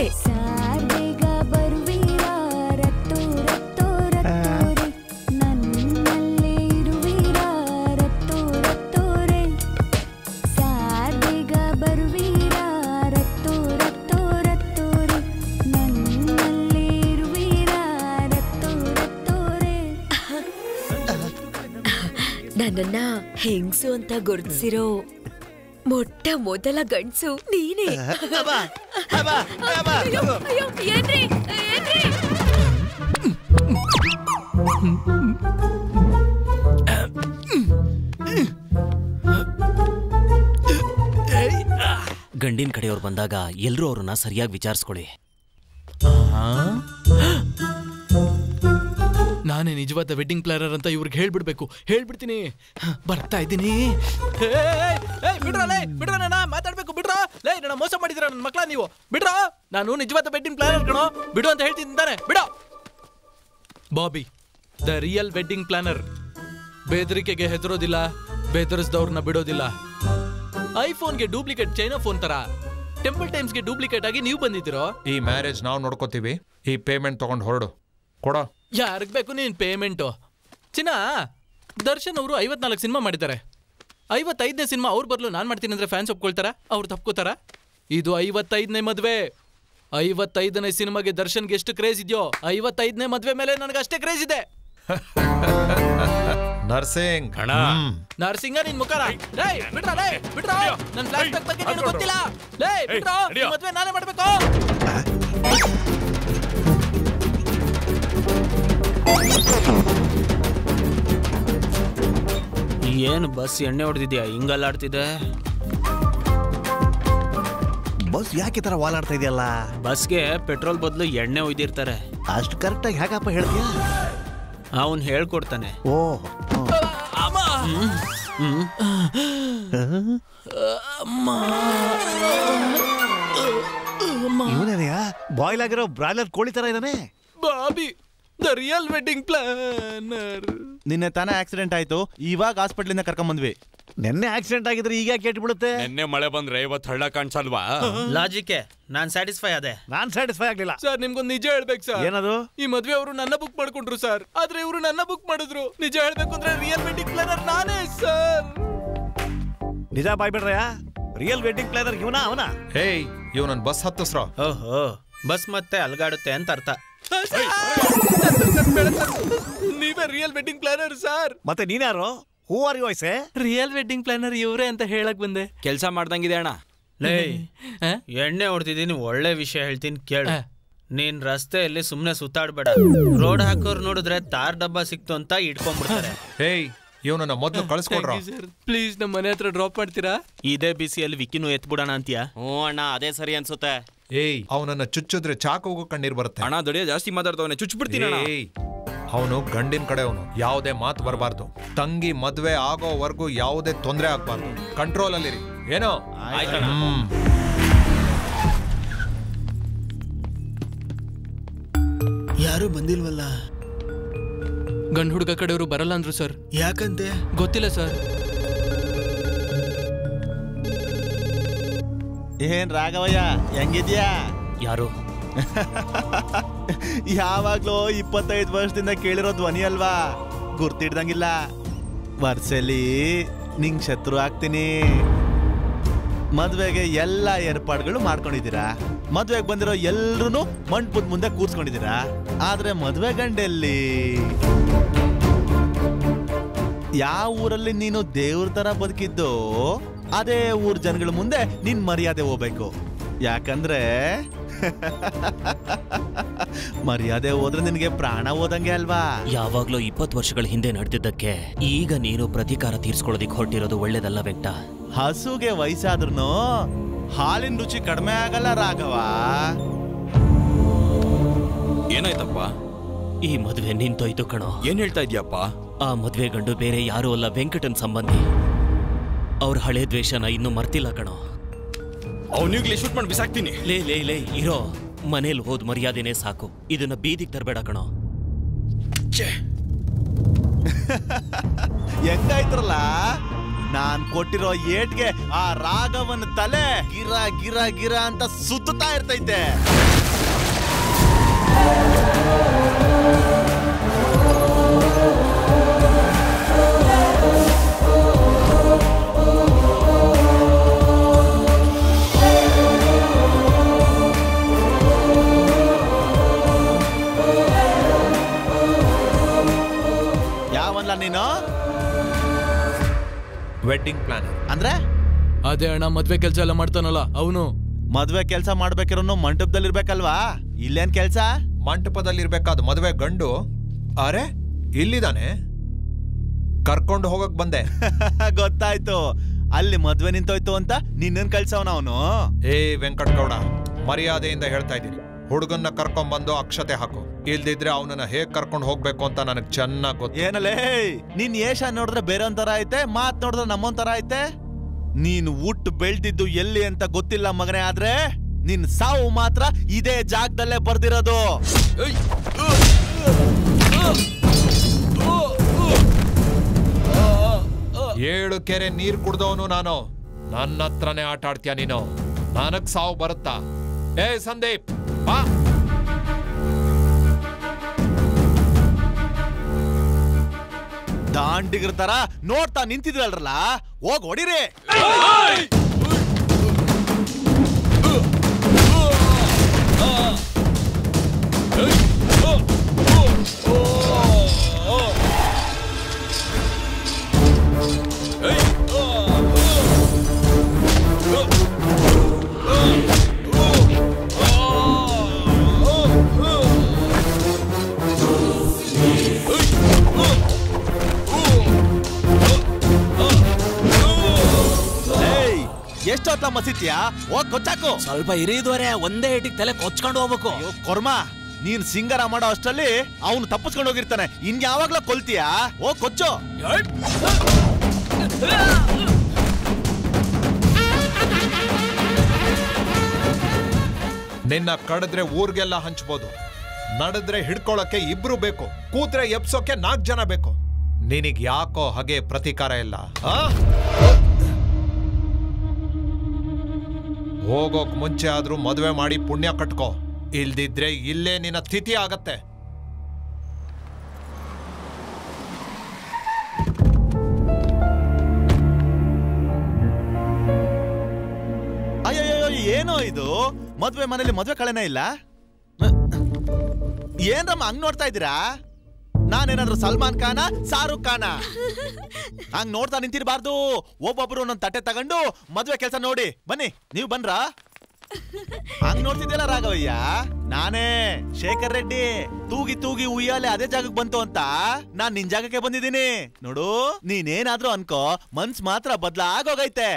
ನನ್ನನ್ನ ಹೆಂಗ್ಸು ಅಂತ ಗುರುತಿಸಿರೋ ಮೊಟ್ಟ ಮೊದಲ ಗಂಡ್ಸು ನೀನೇ. ಏನ್ರಿ ಗಂಡಿನ ಕಡೆಯವ್ರು ಬಂದಾಗ ಎಲ್ರೂ ಅವ್ರನ್ನ ಸರಿಯಾಗಿ ವಿಚಾರಿಸ್ಕೊಳ್ಳಿ. ನಾನೇ ನಿಜವಾದ ವೆಡ್ಡಿಂಗ್ ಪ್ಲಾನರ್ ಅಂತ ಇವ್ರಿಗೆ ಹೇಳ್ಬಿಡ್ಬೇಕು. ಹೇಳ್ಬಿಡ್ತೀನಿ, ಬರ್ತಾ ಇದ್ದೀನಿ. ಬಿಡ್ರ ನನ್ನ ಮಾತಾಡ್ಬೇಕು. ಬಿಡ್ರ ನನ್ನ ಮೋಸ ಮಾಡಿದ್ರ ನನ್ನ ಮಕ್ಕಳ ನೀವು. ಬಿಡ್ರ, ನಾನು ನಿಜವಾದ ವೆಡ್ಡಿಂಗ್ ಪ್ಲಾನರ್ ಕಣೋ. ಬಿಡು ಅಂತ ಹೇಳ್ತಿದ್ದಾನೆ. ಬಿಡೋ. Bobby, the real wedding planner. ಬೆದರಿಕೆಗೆ ಹೆದರೋದಿಲ್ಲ, ಬೆದರಿಸಿದವ್ರನ್ನ ಬಿಡೋದಿಲ್ಲ. ಐಫೋನ್ಗೆ ಡೂಪ್ಲಿಕೇಟ್ ಚೈನಾ ಫೋನ್ ತರ ಟೆಂಪಲ್ ಟೈಮ್ಸ್ಗೆ ಡೂಪ್ಲಿಕೇಟ್ ಆಗಿ ನೀವು ಬಂದಿದ್ದೀರೋ. ಈ ಮ್ಯಾರೇಜ್ ನಾವು ನೋಡ್ಕೋತೀವಿ. ಈ ಪೇಮೆಂಟ್ ತಗೊಂಡು ಹೊರಡು. ಕೊಡೋ. ಯಾರಿಗೆ ಬೇಕು ನೀನ್ ಪೇಮೆಂಟು? ಚಿನ್ನ, ದರ್ಶನ್ ಅವರು 54 ಸಿನಿಮಾ ಮಾಡಿದ್ದಾರೆ. 55ನೇ ಸಿನಿಮಾ ಅವ್ರ ಬದಲು ನಾನು ಮಾಡ್ತೀನಿ ಅಂದ್ರೆ ಫ್ಯಾನ್ಸ್ ಒಪ್ಕೊಳ್ತಾರ? ಅವ್ರು ತಪ್ಕೋತಾರ? ಇದು 55ನೇ ಮದ್ವೆ. 55ನೇ ಸಿನಿಮಾಗೆ ದರ್ಶನ್ಗೆ ಎಷ್ಟು ಕ್ರೇಜ್ ಇದೆಯೋ 55ನೇ ಮದ್ವೆ ಮೇಲೆ ನನಗೆ ಅಷ್ಟೇ ಕ್ರೇಜ್ ಇದೆ. ನರ್ಸಿಂಗ್ ನರ್ಸಿಂಗ ನಿನ್ ಮುಖ. ಬಿಡ್ರ ನನ್ನ ಫ್ಲಾಶ್ ಬ್ಯಾಕ್ ಬಗ್ಗೆ ನಿನಗೆ ಗೊತ್ತಿಲ್ಲ. ಬಿಡ್ರ, ಮದ್ವೆ ನಾನೇ ಮಾಡ್ಬೇಕು. ಏನು ಬಸ್ ಎಣ್ಣೆ ಹೊಡೆದಿದ್ಯಾ ಹಿಂಗಲ್ಲಾಡ್ತಿದೆ? ಬಸ್ ಯಾಕೆ ತರ ವಾಲಾಡ್ತಾ ಇದೆಯಲ್ಲ? ಬಸ್ಗೆ ಪೆಟ್ರೋಲ್ ಬದಲು ಎಣ್ಣೆ ಒಯ್ದಿರ್ತಾರೆ. ಅಷ್ಟು ಕರೆಕ್ಟಾಗಿ ಹೇಗಪ್ಪ ಹೇಳ್ತೀಯ? ಅವನು ಹೇಳ್ಕೊಡ್ತಾನೆ. ಇವನೇನೆಯಾ ಬಾಯ್ಲ್ ಆಗಿರೋ ಬ್ರಾಯ್ಲರ್ ಕೋಳಿ ತರ ಇದ್ದಾನೆ. Bobby, the real wedding planner. ನಿನ್ನೆ ತಾನೇ ಆಕ್ಸಿಡೆಂಟ್ ಆಯ್ತು, ಇವಾಗ ಹಾಸ್ಪಿಟ್ಲಿಂದ ಕರ್ಕೊಂಡ್ ಬಂದ್ವಿ. ನಿನ್ನೆ ಆಕ್ಸಿಡೆಂಟ್ ಆಗಿದ್ರೆ ಈಗ ಕೆಟ್ಟು ಬಿಡುತ್ತೆ. ನಿನ್ನೆ ಮಳೆ ಬಂದ್ರೆ ಇವತ್ತು ಹಳ್ಳ ಕಾಣಿಸಲ್ವಾ? ಲಾಜಿಕ್ಕೆ ನಾನ್ ಸ್ಯಾಟಿಸ್ಫೈ ಆದೆ. ನಾನ್ ಸ್ಯಾಟಿಸ್ಫೈ ಆಗ್ಲಿಲ್ಲ ಸರ್. ನಿಮ್ಗೊಂದು ನಿಜ ಹೇಳ್ಬೇಕು ಸರ್. ಏನದು? ಈ ಮದ್ವೆ ಅವರು ನನ್ನ ಬುಕ್ ಮಾಡ್ಕೊಂಡ್ರು ಸರ್, ಆದ್ರೆ ಇವರು ನನ್ನ ಬುಕ್ ಮಾಡಿದ್ರು. ನಿಜ ಹೇಳ್ಬೇಕು ಅಂದ್ರೆ ರಿಯಲ್ ವೆಡ್ಡಿಂಗ್ ಪ್ಲಾನರ್ ನಾನೇ ಸರ್. ನಿಜ ಬಾಯ್ಬಿಡ್ರಯ್ಯ, ರಿಯಲ್ ವೆಡ್ಡಿಂಗ್ ಪ್ಲಾನರ್ ಇವನ ಅವನ? ಹೇಯ್, ಇವ್ ನನ್ ಬಸ್ ಹತ್ತಿಸ್ರ. ಓಹೋ, ಬಸ್ ಮತ್ತೆ ಅಲ್ಗಾಡುತ್ತೆ ಅಂತ ಅರ್ಥ. ನೀವೇ ರಿಯಲ್ ವೆಡ್ಡಿಂಗ್ ಪ್ಲಾನರ್ ಸರ್. ಮತ್ತೆ ನೀನ್ಯಾರು? ಹೂ ಆರ್ ಯು ಐಸೆ? ರಿಯಲ್ ವೆಡ್ಡಿಂಗ್ ಪ್ಲಾನರ್ ಇವರೇ ಅಂತ ಹೇಳಕ್ ಬಂದೆ. ಕೆಲಸ ಮಾಡ್ದಂಗಿದೆ ಅಣ್ಣ. ಲೇ, ಎಣ್ಣೆ ಹೊಡ್ತಿದ್ದೀನಿ, ಒಳ್ಳೆ ವಿಷಯ ಹೇಳ್ತೀನಿ ಕೇಳು. ನೀನ್ ರಸ್ತೆಯಲ್ಲಿ ಸುಮ್ನೆ ಸುತ್ತಾಡ್ಬೇಡ. ರೋಡ್ ಹಾಕೋರ್ ನೋಡಿದ್ರೆ ತಾರ್ ಡಬ್ಬ ಸಿಕ್ತು ಅಂತ ಇಟ್ಕೊಂಡ್ಬಿಡ್ತಾರೆ. ಹೇಯ್, ಇವನನ್ನ ಮೊದ್ಲು ಕಳ್ಸ್ಕೊಡ್ರ. ಪ್ಲೀಸ್ ನಮ್ಮ ಮನೆ ಹತ್ರ ಡ್ರಾಪ್ ಮಾಡ್ತೀರಾ? ಇದೇ ಬಿಸಿಯಲ್ಲಿ ವಿಕಿನೂ ಎತ್ಬಿಡೋಣ ಅಂತೀಯಾ? ಹ್ಞೂ ಅಣ್ಣ, ಅದೇ ಸರಿ ಅನ್ಸುತ್ತೆ. ಏಯ್, ಅವನನ್ನ ಚುಚ್ಚಿದ್ರೆ ಚಾಕು ಹೋಗೋ ಕಣ್ಣೀರ್ ಬರುತ್ತೆ. ಅಣ್ಣ ದೊಡ್ಡ ಜಾಸ್ತಿ ಮಾತಾಡ್ತವನೆ, ಚುಚ್ಬಿಡ್ತೀನಿ. ಅವನು ಗಂಡಿನ ಕಡೆ ಅವನು, ಯಾವುದೇ ಮಾತು ಬರಬಾರ್ದು. ತಂಗಿ ಮದ್ವೆ ಆಗೋವರೆಗೂ ಯಾವುದೇ ತೊಂದರೆ ಆಗ್ಬಾರ್ದು. ಕಂಟ್ರೋಲ್ ಅಲ್ಲಿರಿ. ಏನೋ? ಯಾರು ಬಂದಿಲ್ವಲ್ಲ? ಗಂಡು ಹುಡುಗ ಕಡೆಯವರು ಬರಲ್ಲ ಅಂದ್ರು ಸರ್. ಯಾಕಂತೆ ಗೊತ್ತಿಲ್ಲ ಸರ್. ಏನ್ ರಾಘವಯ್ಯ, ಹೆಂಗಿದ್ಯಾ? ಯಾರು? ಯಾವಾಗ್ಲೂ 25 ವರ್ಷದಿಂದ ಕೇಳಿರೋ ಧ್ವನಿ ಅಲ್ವಾ? ಗುರ್ತಿಡ್ದಂಗಿಲ್ಲ. ವರ್ಷಲಿ ನಿಂಗ್ ಶತ್ರು ಆಗ್ತೀನಿ. ಮದ್ವೆಗೆ ಎಲ್ಲ ಏರ್ಪಾಡುಗಳು ಮಾಡ್ಕೊಂಡಿದ್ದೀರಾ. ಮದ್ವೆಗೆ ಬಂದಿರೋ ಎಲ್ರು ಮಂಟಪದ ಮುಂದೆ ಕೂರ್ಸ್ಕೊಂಡಿದ್ದೀರಾ. ಆದ್ರೆ ಮದ್ವೆ ಗಂಡೆಲ್ಲಿ? ಯಾವ ಊರಲ್ಲಿ ನೀನು ದೇವ್ರ ತರ ಬದುಕಿದ್ದು ಅದೇ ಊರ್ ಜನಗಳ ಮುಂದೆ ನಿನ್ ಮರ್ಯಾದೆ ಹೋಗ್ಬೇಕು. ಯಾಕಂದ್ರೆ ಮರ್ಯಾದೆ ಹೋದ್ರೆ ನಿನಗೆ ಪ್ರಾಣ ಹೋದಂಗೆ ಅಲ್ವಾ? ಯಾವಾಗ್ಲೂ 20 ವರ್ಷಗಳ ಹಿಂದೆ ನಡೆದಿದ್ದಕ್ಕೆ ಈಗ ನೀನು ಪ್ರತೀಕಾರ ತೀರ್ಸ್ಕೊಳ್ಳೋದಿಕ್ ಹೊರಟಿರೋದು ಒಳ್ಳೇದಲ್ಲ ವೆಂಕಟ. ಹಸುಗೆ ವಯಸ್ಸಾದ್ರೂ ಹಾಲಿನ ರುಚಿ ಕಡಿಮೆ ಆಗಲ್ಲ ರಾಘವ. ಏನಾಯ್ತಪ್ಪ? ಈ ಮದ್ವೆ ನಿಂತೋಯ್ತು ಕಣೋ. ಏನ್ ಹೇಳ್ತಾ ಇದ್ಯಪ್ಪ? ಆ ಮದ್ವೆ ಗಂಡು ಬೇರೆ ಯಾರೂ ಅಲ್ಲ, ವೆಂಕಟನ್ ಸಂಬಂಧಿ. ಅವ್ರ ಹಳೆ ದ್ವೇಷನ ಇನ್ನೂ ಮರ್ತಿಲ್ಲ ಕಣೋ. ಅವನಿಗ್ಲಿ ಶೂಟ್ ಮಾಡಿ ಬಿಸಾಕ್ತೀನಿ. ಲೇ ಇರೋ, ಮನೇಲಿ ಹೋದ್ ಮರ್ಯಾದೆನೇ ಸಾಕು, ಇದನ್ನ ಬೀದಿಗೆ ತರಬೇಡ ಕಣೋ. ಹೆಂಗಾಯ್ತ್ರಲ್ಲ ನಾನ್ ಕೊಟ್ಟಿರೋ ಏಟ್ಗೆ ಆ ರಾಘವನ್ ತಲೆ ಗಿರ ಗಿರ ಗಿರ ಅಂತ ಸುತ್ತಾ ಇರ್ತೈತೆ. ಯಾವನ್ಲ ನೀನು? ವೆಡ್ಡಿಂಗ್ ಪ್ಲಾನ್ ಅಂದ್ರೆ ಅದೇ ಅಣ್ಣ, ಮದ್ವೆ ಕೆಲ್ಸ ಎಲ್ಲ ಮಾಡ್ತಾನಲ್ಲ ಅವನು. ಮದ್ವೆ ಕೆಲ್ಸ ಮಾಡ್ಬೇಕಿರೋನು ಮಂಟಪದಲ್ಲಿ ಇರ್ಬೇಕಲ್ವಾ? ಇಲ್ಲೇನ್ ಕೆಲ್ಸ? ಮಂಟಪದಲ್ಲಿ ಇರ್ಬೇಕಾದ ಮದ್ವೆ ಗಂಡು ಅರೆ ಇಲ್ಲಿದಾನೆ, ಕರ್ಕೊಂಡು ಹೋಗಕ್ ಬಂದೆ. ಗೊತ್ತಾಯ್ತು, ಅಲ್ಲಿ ಮದ್ವೆ ನಿಂತೋಯ್ತು ಅಂತ ನಿನ್ನನ್ ಕಳ್ಸವನ ಅವನು. ಏ ವೆಂಕಟಗೌಡ, ಮರ್ಯಾದೆಯಿಂದ ಹೇಳ್ತಾ ಇದ್ದೀನಿ, ಹುಡುಗನ್ನ ಕರ್ಕೊಂಡ್ ಬಂದು ಅಕ್ಷತೆ ಹಾಕು. ಇಲ್ದಿದ್ರೆ ಅವನನ್ನ ಹೇಗ್ ಕರ್ಕೊಂಡು ಹೋಗ್ಬೇಕು ಅಂತ ನನಗ್ ಚೆನ್ನಾಗ್ ಗೊತ್ತು. ಏನಲ್ಲೇ ನೀನ್ ಏಷ ನೋಡಿದ್ರೆ ಬೇರೆ ಒಂಥರ ಐತೆ, ಮಾತ್ ನೋಡಿದ್ರೆ ನಮ್ಮೊಂಥರ ಐತೆ. ನೀನು ಹುಟ್ಟು ಬೆಳ್ದಿದ್ದು ಎಲ್ಲಿ ಅಂತ ಗೊತ್ತಿಲ್ಲ ಮಗನೇ, ಆದ್ರೆ ನಿನ್ ಸಾವು ಮಾತ್ರ ಇದೇ ಜಾಗದಲ್ಲೇ ಬರ್ದಿರೋದು. 7 ಕೆರೆ ನೀರ್ ಕುಡ್ದವನು ನಾನು, ನನ್ನ ಹತ್ರನೇ ಆಟ ಆಡ್ತೀಯ ನೀನು? ನನಗ್ ಸಾವು ಬರುತ್ತಾ? ಏ ಸಂದೀಪ್ ಬಾ. ದಾಂಡಿಗ್ರ ತರ ನೋಡ್ತಾ ನಿಂತಿದ್ರಲ್ರಲ್ಲ, ಹೋಗ್ ಹೊಡಿರಿ. ಎಷ್ಟೊತ್ತ ಮಸಿತ್ಯಾ? ಹೋಗ್ ಕೊಚ್ಚಾಕು. ಸ್ವಲ್ಪ ಇರಿದವರೆ ಒಂದೇ ಏಟಿಗೆ ತಲೆ ಕೊಚ್ಕೊಂಡು ಹೋಗ್ಬೇಕು. ಕೊರ್ಮ, ನೀನ್ ಸಿಂಗಾರ ಮಾಡೋ ಅಷ್ಟರಲ್ಲಿ ಅವನು ತಪ್ಪಿಸ್ಕೊಂಡು ಹೋಗಿರ್ತಾನೆ. ಇನ್ ಯಾವಾಗ್ಲೂ ಕೊಲ್ತೀಯಾ? ಹೋಗ್ ಕೊಚ್ಚು. ನಿನ್ನ ಕಡಿದ್ರೆ ಊರ್ಗೆಲ್ಲ ಹಂಚ್ಬೋದು, ನಡೆದ್ರೆ ಹಿಡ್ಕೊಳಕ್ಕೆ ಇಬ್ರು ಬೇಕು, ಕೂತ್ರೆ ಎಪ್ಸೋಕೆ 4 ಜನ ಬೇಕು. ನಿನಗ್ ಯಾಕೋ ಹಾಗೆ ಪ್ರತೀಕಾರ ಇಲ್ಲ? ಹೋಗೋಕ್ ಮುಂಚೆ ಆದ್ರೂ ಮದುವೆ ಮಾಡಿ ಪುಣ್ಯ ಕಟ್ಕೋ, ಇಲ್ದಿದ್ರೆ ಇಲ್ಲೇ ನಿನ್ನ ತಿಥಿ ಆಗತ್ತೆ. ಅಯ್ಯಯ್ಯೋ, ಏನೋ ಇದು? ಮದ್ವೆ ಮನೇಲಿ ಮದ್ವೆ ಕಳೆನೇ ಇಲ್ಲ. ಏನ್ರಮ್ಮ ಹಂಗ್ ನೋಡ್ತಾ ಇದ್ದೀರಾ? ನಾನೇನಾದ್ರೂ ಸಲ್ಮಾನ್ ಖಾನ, ಶಾರುಖ್ ಖಾನ? ಹಂಗ್ ನೋಡ್ತಾ ನಿಂತಿರ್ಬಾರ್ದು. ಒಬ್ಬೊಬ್ರು ಒಂದೊಂದ್ ತಟ್ಟೆ ತಗೊಂಡು ಮದ್ವೆ ಕೆಲ್ಸ ನೋಡಿ ಬನ್ನಿ. ನೀವು ಬನ್ರಾ? ಹಂಗ್ ನೋಡ್ತಿದ್ಯಲ್ಲ ರಾಘವಯ್ಯ, ನಾನೇ ಶೇಖರ್ ರೆಡ್ಡಿ. ತೂಗಿ ತೂಗಿ ಉಯ್ಯಾಲೆ ಅದೇ ಜಾಗಕ್ಕೆ ಬಂತು ಅಂತ ನಾನ್ ನಿನ್ ಜಾಗಕ್ಕೆ ಬಂದಿದ್ದೀನಿ ನೋಡು. ನೀನೇನಾದ್ರೂ ಅನ್ಕೋ, ಮನ್ಸ್ ಮಾತ್ರ ಬದ್ಲಾಗೋಗೈತೆ.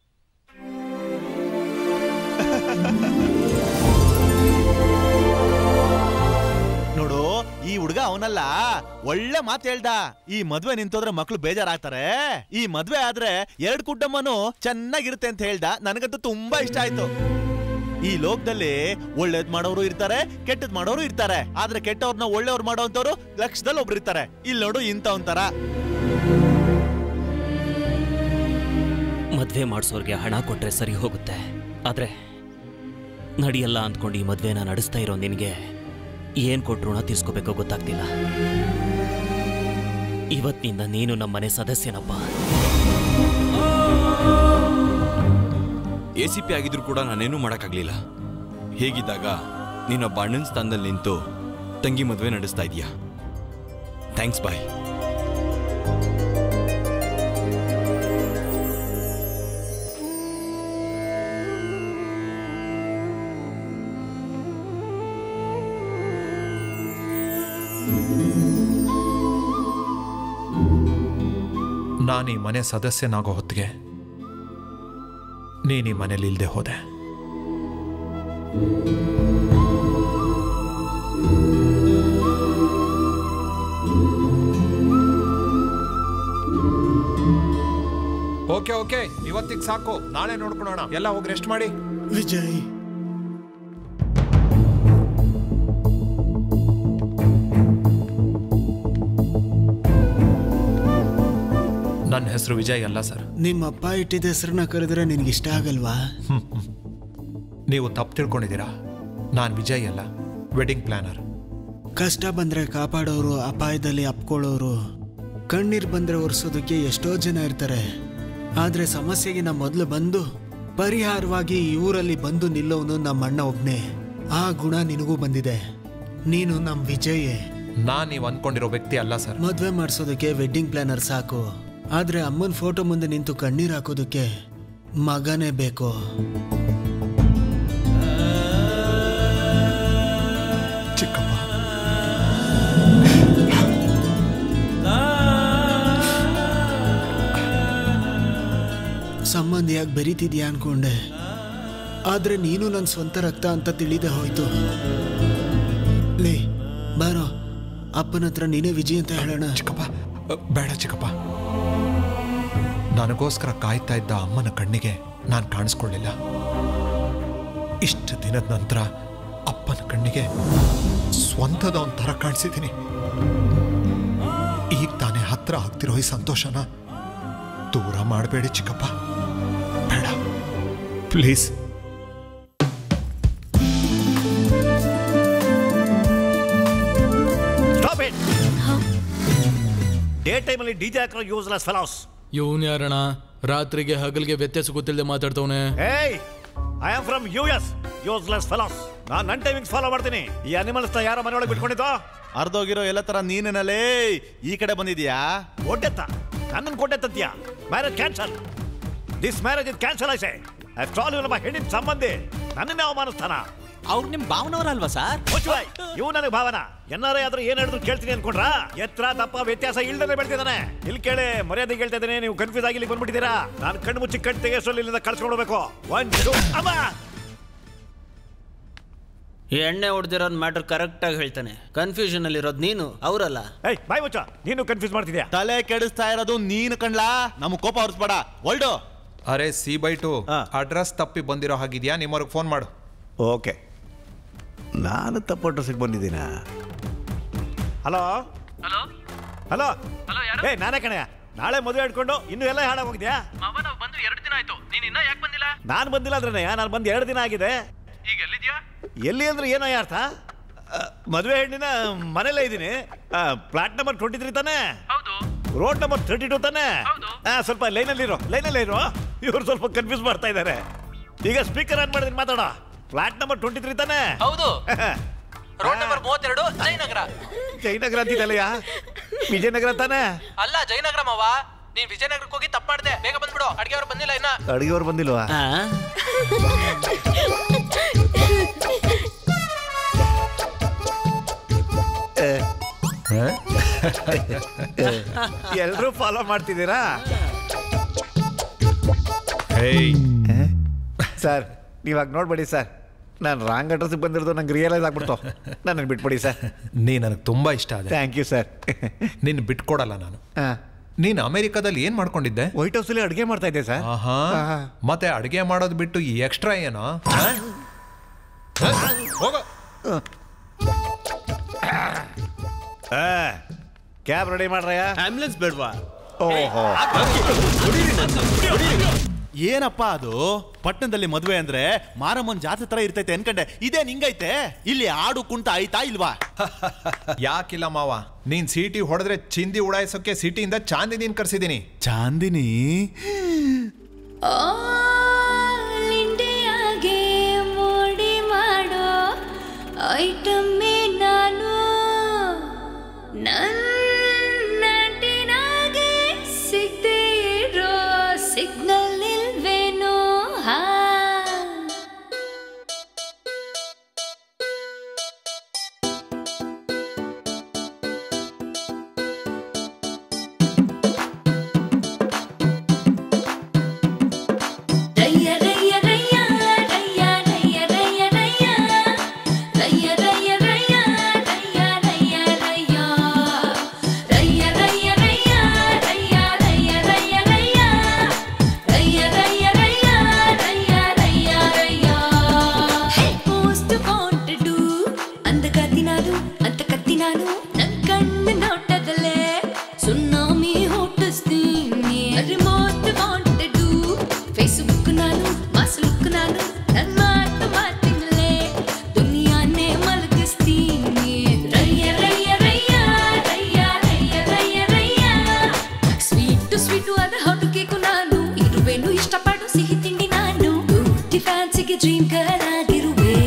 ನೋಡು, ಈ ಹುಡುಗ ಅವನಲ್ಲ, ಒಳ್ಳೆ ಮಾತು ಹೇಳ್ದ. ಈ ಮದ್ವೆ ನಿಂತೋದ್ರೆ ಮಕ್ಳು ಬೇಜಾರಾಗ್ತಾರೆ, ಈ ಮದ್ವೆ ಆದ್ರೆ 2 ಕುಟುಂಬನೂ ಚೆನ್ನಾಗಿರುತ್ತೆ ಅಂತ ಹೇಳ್ದ. ನನಗಂತೂ ತುಂಬಾ ಇಷ್ಟ ಆಯ್ತು. ಈ ಲೋಕದಲ್ಲಿ ಒಳ್ಳೇದ್ ಮಾಡೋರು ಇರ್ತಾರೆ, ಕೆಟ್ಟದ್ ಮಾಡೋರು ಇರ್ತಾರೆ. ಆದ್ರೆ ಕೆಟ್ಟವ್ರನ್ನ ಒಳ್ಳೆಯವ್ರು ಮಾಡೋಂಥವ್ರು ಲಕ್ಷದಲ್ಲಿ ಒಬ್ರು ಇರ್ತಾರೆ. ಇಲ್ಲಿ ನೋಡು, ಇಂಥ ಒಂಥರ ಮದ್ವೆ ಮಾಡಿಸೋರ್ಗೆ ಹಣ ಕೊಟ್ರೆ ಸರಿ ಹೋಗುತ್ತೆ, ಆದ್ರೆ ನಡಿಯಲ್ಲ ಅಂದ್ಕೊಂಡು ಈ ಮದ್ವೆನ ನಡೆಸ್ತಾ ಇರೋ ನಿನಗೆ ಏನ್ ಕೊಟ್ರು ಋಣ ತೀರ್ಸ್ಕೋಬೇಕೋ ಗೊತ್ತಾಗ್ತಿಲ್ಲ. ಇವತ್ತಿನಿಂದ ನೀನು ನಮ್ಮನೆ ಸದಸ್ಯನಪ್ಪ. ACP ಆಗಿದ್ರು ಕೂಡ ನಾನೇನು ಮಾಡೋಕ್ಕಾಗಲಿಲ್ಲ. ಹೇಗಿದ್ದಾಗ ನೀನೊಬ್ಬ ಅಣ್ಣನ ಸ್ಥಾನದಲ್ಲಿ ನಿಂತು ತಂಗಿ ಮದುವೆ ನಡೆಸ್ತಾ ಇದೀಯಾ. ಥ್ಯಾಂಕ್ಸ್ ಬಾಯ್. ನಾನು ಈ ಮನೆ ಸದಸ್ಯನಾಗೋ ಹೊತ್ತಿಗೆ ನೀನು ಈ ಮನೇಲಿ ಇಲ್ಲದೆ ಹೋದೆ. ಓಕೆ ಓಕೆ, ಇವತ್ತಿಗೆ ಸಾಕು, ನಾಳೆ ನೋಡ್ಕೊಳ್ಳೋಣ. ಎಲ್ಲ ಹೋಗಿ ರೆಸ್ಟ್ ಮಾಡಿ. ವಿಜಯ್, ನನ್ನ ಹೆಸರು ವಿಜಯ್ ಅಲ್ಲ ಸರ್. ನಿಮ್ಮಪ್ಪ ಇಟ್ಟಿದ್ದ ಹೆಸರನ್ನ ಕರೆದ್ರೆ ನಿನ್ಗೆ ಇಷ್ಟ ಆಗಲ್ವಾ? ನೀವು ತಪ್ಪು ತಿಳ್ಕೊಂಡಿದ್ದೀರಾ. ನಾನು ವಿಜಯ್ ಅಲ್ಲ, ವೆಡ್ಡಿಂಗ್ ಪ್ಲಾನರ್. ಕಷ್ಟ ಬಂದ್ರೆ ಕಾಪಾಡೋರು, ಅಪಾಯದಲ್ಲಿ ಅಪ್ಕೊಳ್ಳೋರು, ಕಣ್ಣೀರ್ ಬಂದ್ರೆ ಒರೆಸೋದಕ್ಕೆ ಎಷ್ಟೋ ಜನ ಇರ್ತಾರೆ. ಆದ್ರೆ ಸಮಸ್ಯೆಗೆ ನಾ ಮೊದಲು ಬಂದು ಪರಿಹಾರವಾಗಿ ಈ ಊರಲ್ಲಿ ಬಂದು ನಿಲ್ಲೋನು ನಮ್ಮ ಅಣ್ಣ ಒಬ್ನೇ. ಆ ಗುಣ ನಿನಗೂ ಬಂದಿದೆ. ನೀನು ನಮ್ ವಿಜಯೇ. ನಾನು ನೀವು ಅನ್ಕೊಂಡಿರೋ ವ್ಯಕ್ತಿ ಅಲ್ಲ ಸರ್. ಮದ್ವೆ ಮಾಡಿಸೋದಕ್ಕೆ ವೆಡ್ಡಿಂಗ್ ಪ್ಲಾನರ್ ಸಾಕು, ಆದ್ರೆ ಅಮ್ಮನ ಫೋಟೋ ಮುಂದೆ ನಿಂತು ಕಣ್ಣೀರ್ ಹಾಕೋದಕ್ಕೆ ಮಗನೇ ಬೇಕು. ಚಿಕ್ಕಪ್ಪ, ಸಂಬಂಧಿಯಾಗಿ ಬೆರೀತಿದ್ಯಾ ಅನ್ಕೊಂಡೆ, ಆದ್ರೆ ನೀನು ನನ್ನ ಸ್ವಂತ ರಕ್ತ ಅಂತ ತಿಳಿದೇ ಹೋಯ್ತು. ಲೇ ಬಾರೋ, ಅಪ್ಪನ ಹತ್ರ ನೀನೇ ವಿಜಯ್ ಅಂತ ಹೇಳೋಣ. ಚಿಕ್ಕಪ್ಪ ಬೇಡ ಚಿಕ್ಕಪ್ಪ. ನನಗೋಸ್ಕರ ಕಾಯ್ತಾ ಇದ್ದ ಅಮ್ಮನ ಕಣ್ಣಿಗೆ ನಾನು ಕಾಣಿಸ್ಕೊಳ್ಳಿಲ್ಲ. ಇಷ್ಟು ದಿನದ ನಂತರ ಅಪ್ಪನ ಕಣ್ಣಿಗೆ ಸ್ವಂತದ ಒಂಥರ ಕಾಣಿಸಿದ್ದೀನಿ. ಈಗ ತಾನೇ ಹತ್ರ ಆಗ್ತಿರೋ ಈ ಸಂತೋಷನ ದೂರ ಮಾಡಬೇಡಿ ಚಿಕ್ಕಪ್ಪ, ಬೇಡ ಪ್ಲೀಸ್. ಡೇ ಟೈಮಲ್ಲಿ ಡಿಜೆ ಹಾಕೋ ಯೂಸ್ಲೆಸ್ ಫೆಲೋಸ್. ಇವನ್ ಯಾರಣ ರಾತ್ರಿಗೆ ಹಗಲ್ಗೆ ವ್ಯತ್ಯಾಸ ಗೊತ್ತಿಲ್ಲದೆ ಮಾತಾಡ್ತವನೆ. ಏಯ್, I am from US. Useless fellows. ನಾನು ನನ್ನ ಟೈಮಿಂಗ್ಸ್ ಫಾಲೋ ಮಾಡ್ತೀನಿ. ಈ ಅನಿಮಲ್ಸ್ ನ ಯಾರೋ ಮನೆಯೊಳಗೆ ಬಿಟ್ಕೊಂಡಿದ್ದೋ? ಅರ್ಧೋಗಿರೋ ಎಲ್ಲ ತರ ನೀನೇನಲ್ಲೇ ಈ ಕಡೆ ಬಂದಿದ್ಯಾ? ಒಡ್ಡೆತ್ತ ನನ್ನನ್ನು ಕೊಟ್ಟೆತ್ತೀಯಾ? Marriage cancel. This marriage is cancel. I say after all ನಮ್ಮ ಹೆಣ್ಣಿನ ಸಂಬಂಧಿ ನನ್ನನ್ನೇ ಅವಮಾನಿಸ್ತಾನ. ಅವ್ರು ನಿಮ್ ಭಾವನವರಲ್ವಾ ಸರ್? ಇವ್ ನನಗೆ ಭಾವನ. ಎನ್ನಾರೇ ಆದ್ರೂ ಏನ್ ಹೇಳಿದ್ರು ಕೇಳ್ತೀನಿ ಅನ್ಕೊಂಡ್ರಾ? ಎತ್ತರ ದಪ್ಪ ವ್ಯತ್ಯಾಸ ಇಲ್ದೇ ಬೆಳ್ತಿದ್ದಾನೆ. ಇಲ್ಲಿ ಕೇಳಿ, ಮರ್ಯಾದೆ ಕೇಳ್ತಾ ಇದ್ದೇನೆ. ನೀವು ಕನ್ಫ್ಯೂಸ್ ಆಗಿ ಇಲ್ಲಿ ಬಂದ್ಬಿಟ್ಟಿದ್ದೀರಾ. ನಾನು ಕಣ್ಣು ಮುಚ್ಚಿ ಕಣ್ಣು ತೆಗೆಸೋಲ್ಲಿ ಇಲ್ಲಿಂದ ಕಳ್ಸ್ಕೊಂಡ್ಬೇಕು. ಈ ಎಣ್ಣೆ ಹೊಡೆದಿರೋನ್ ಮ್ಯಾಟರ್ ಕರೆಕ್ಟ್ ಆಗಿ ಹೇಳ್ತಾನೆ. ಕನ್ಫ್ಯೂಷನ್ ಅಲ್ಲಿ ಇರೋದು ನೀನು, ಅವರಲ್ಲ. ಏಯ್ ಬಾಯ್ ಮುಚ್ಚ, ನೀನು ಕನ್ಫ್ಯೂಸ್ ಮಾಡ್ತಿದ್ಯಾ. ತಲೆ ಕೆಡಿಸ್ತಾ ಇರೋದು ನೀನು ಕಣ್ಲಾ. ನಮ್ಗೆ ಕೋಪ ಹೊರಿಸ್ಬೇಡ. ಒಳ್ಡು. ಅರೆ C/2 ಅಡ್ರೆಸ್ ತಪ್ಪಿ ಬಂದಿರೋ ಹಾಗಿದ್ಯಾ? ನಿಮ್ಮವ್ರಿಗೆ ಫೋನ್ ಮಾಡು. ಓಕೆ, ನಾನು ತಪ್ಪು ಅಡ್ರೆಸ್ಗೆ ಬಂದಿದ್ದೀನ. ಹಲೋ ಹಲೋ ಹಲೋ ಹಲೋ, ಏ ನಾನೇ ಕಣೆ. ನಾಳೆ ಮದುವೆ ಇಟ್ಕೊಂಡು ಇನ್ನು ಎಲ್ಲ ಹಾಳಾಗಿ ಹೋಗಿದ್ಯಾ? ಬಂದು 2 ದಿನ ಆಯ್ತು. ನೀನ್ ಇನ್ನ ಯಾಕೆ ಬಂದಿಲ್ಲ? ನಾನು ಬಂದಿಲ್ಲ ಅಂದ್ರೆ ನಾನು ಬಂದು 2 ದಿನ ಆಗಿದೆ. ಈಗ ಎಲ್ಲಿದ್ಯಾ? ಎಲ್ಲಿ ಅಂದ್ರೆ ಏನೋ ಅರ್ಥ? ಮದುವೆ ಹೆಣ್ಣಿನ ಮನೇಲೇ ಇದ್ದೀನಿ. ಫ್ಲಾಟ್ ನಂಬರ್ 23 ತಾನೆ? ಹೌದು. ರೋಡ್ ನಂಬರ್ 32 ತಾನೆ? ಸ್ವಲ್ಪ ಲೈನಲ್ಲಿ ಇರೋ. ಇವ್ರು ಸ್ವಲ್ಪ ಕನ್ಫ್ಯೂಸ್ ಮಾಡ್ತಾ ಇದ್ದಾರೆ. ಈಗ ಸ್ಪೀಕರ್ ಆನ್ ಮಾಡಿದ್ರೆ ಮಾತಾಡೋ. ಫ್ಲಾಟ್ ನಂಬರ್ 23 ತಾನೆ? ಹೌದು. Road number 32, Jayanagar. ಜಯನಗರ ಅಂತಿದ್ದಲ್ಲಯ್ಯ, ವಿಜಯನಗರ ತಾನೆ? ಅಲ್ಲ, ಜಯನಗರ ಮಾವ. ನೀನ್ ವಿಜಯನಗರಕ್ಕೆ ಹೋಗಿ ತಪ್ಪು ಮಾಡಿದೆ. ಬೇಗ ಬಂದ್ಬಿಡು. ಅಡಿಗೆ ಅವ್ರು ಬಂದಿಲ್ಲ ಇನ್ನ. ಅಡಿಗೆಯವ್ರು ಬಂದಿಲ್ವಾ? ಎಲ್ರೂ ಫಾಲೋ ಮಾಡ್ತಿದ್ದೀರಾ? ಸರ್ ನೀವಾಗ ನೋಡ್ಬೇಡಿ ಸರ್, ನಾನು ರಾಂಗ್ ಅಡ್ರೆಸ್ಗೆ ಬಂದಿರೋದು ನಂಗೆ ರಿಯಲೈಸ್ ಆಗ್ಬಿಡ್ತು. ನನ್ನನ್ನು ಬಿಟ್ಬಿಡಿ ಸರ್. ನೀ ನನಗೆ ತುಂಬಾ ಇಷ್ಟ ಆದ. Thank you sir. ನಿನ್ನ ಬಿಟ್ಕೊಡಲ್ಲ ನಾನು. ನೀನು ಅಮೆರಿಕಾದಲ್ಲಿ ಏನ್ ಮಾಡ್ಕೊಂಡಿದ್ದೆ? ವೈಟ್ ಹೌಸ್ ಅಲ್ಲಿ ಅಡುಗೆ ಮಾಡ್ತಾ ಇದ್ದೆ ಸರ್. ಮತ್ತೆ ಅಡುಗೆ ಮಾಡೋದು ಬಿಟ್ಟು ಈ ಎಕ್ಸ್ಟ್ರಾ ಏನೋ? ಹೋಗ. Cab ready ಮಾಡ್ರಯ್ಯ. ಆಂಬ್ಯುಲೆನ್ಸ್ ಬೇಡವಾ? ಓಹೋ, ಏನಪ್ಪ ಅದು? ಪಟ್ಟಣದಲ್ಲಿ ಮದುವೆ ಅಂದ್ರೆ ಮಾರಮ್ಮನ್ ಜಾತ್ರೆ ತರ ಇರ್ತೈತೆ ಅನ್ಕಂಡೆ. ಇದೇ ನಿಂಗೈತೆ? ಇಲ್ಲಿ ಆಡು ಕುಂಟ ಆಯ್ತಾ ಇಲ್ವಾ? ಯಾಕಿಲ್ಲ ಮಾವ, ನೀನ್ ಸಿಟಿ ಹೊಡೆದ್ರೆ ಚಿಂದಿ ಉಡಾಯಿಸೋಕೆ ಸಿಟಿಯಿಂದ ಚಾಂದಿನಿನ್ ಕರ್ಸಿದೀನಿ. ಚಾಂದಿನಿ? ಇಂಡಿಯಾಗೆ ಮೋಡಿ ಮಾಡೋ ಐಟಮ್ಮೇ ನಾನು. ನನ್ನಟಿನಾಗೆ ಸಿಗದೆ ಇರೋ ಸಿಗ್ನಲ್ ಇಲ್ವೇನೋ? ನಿನಗಾಗಿ ಡ್ರೀಮ್ ಗರ್ಲ್ ಆಗಿರುವೆ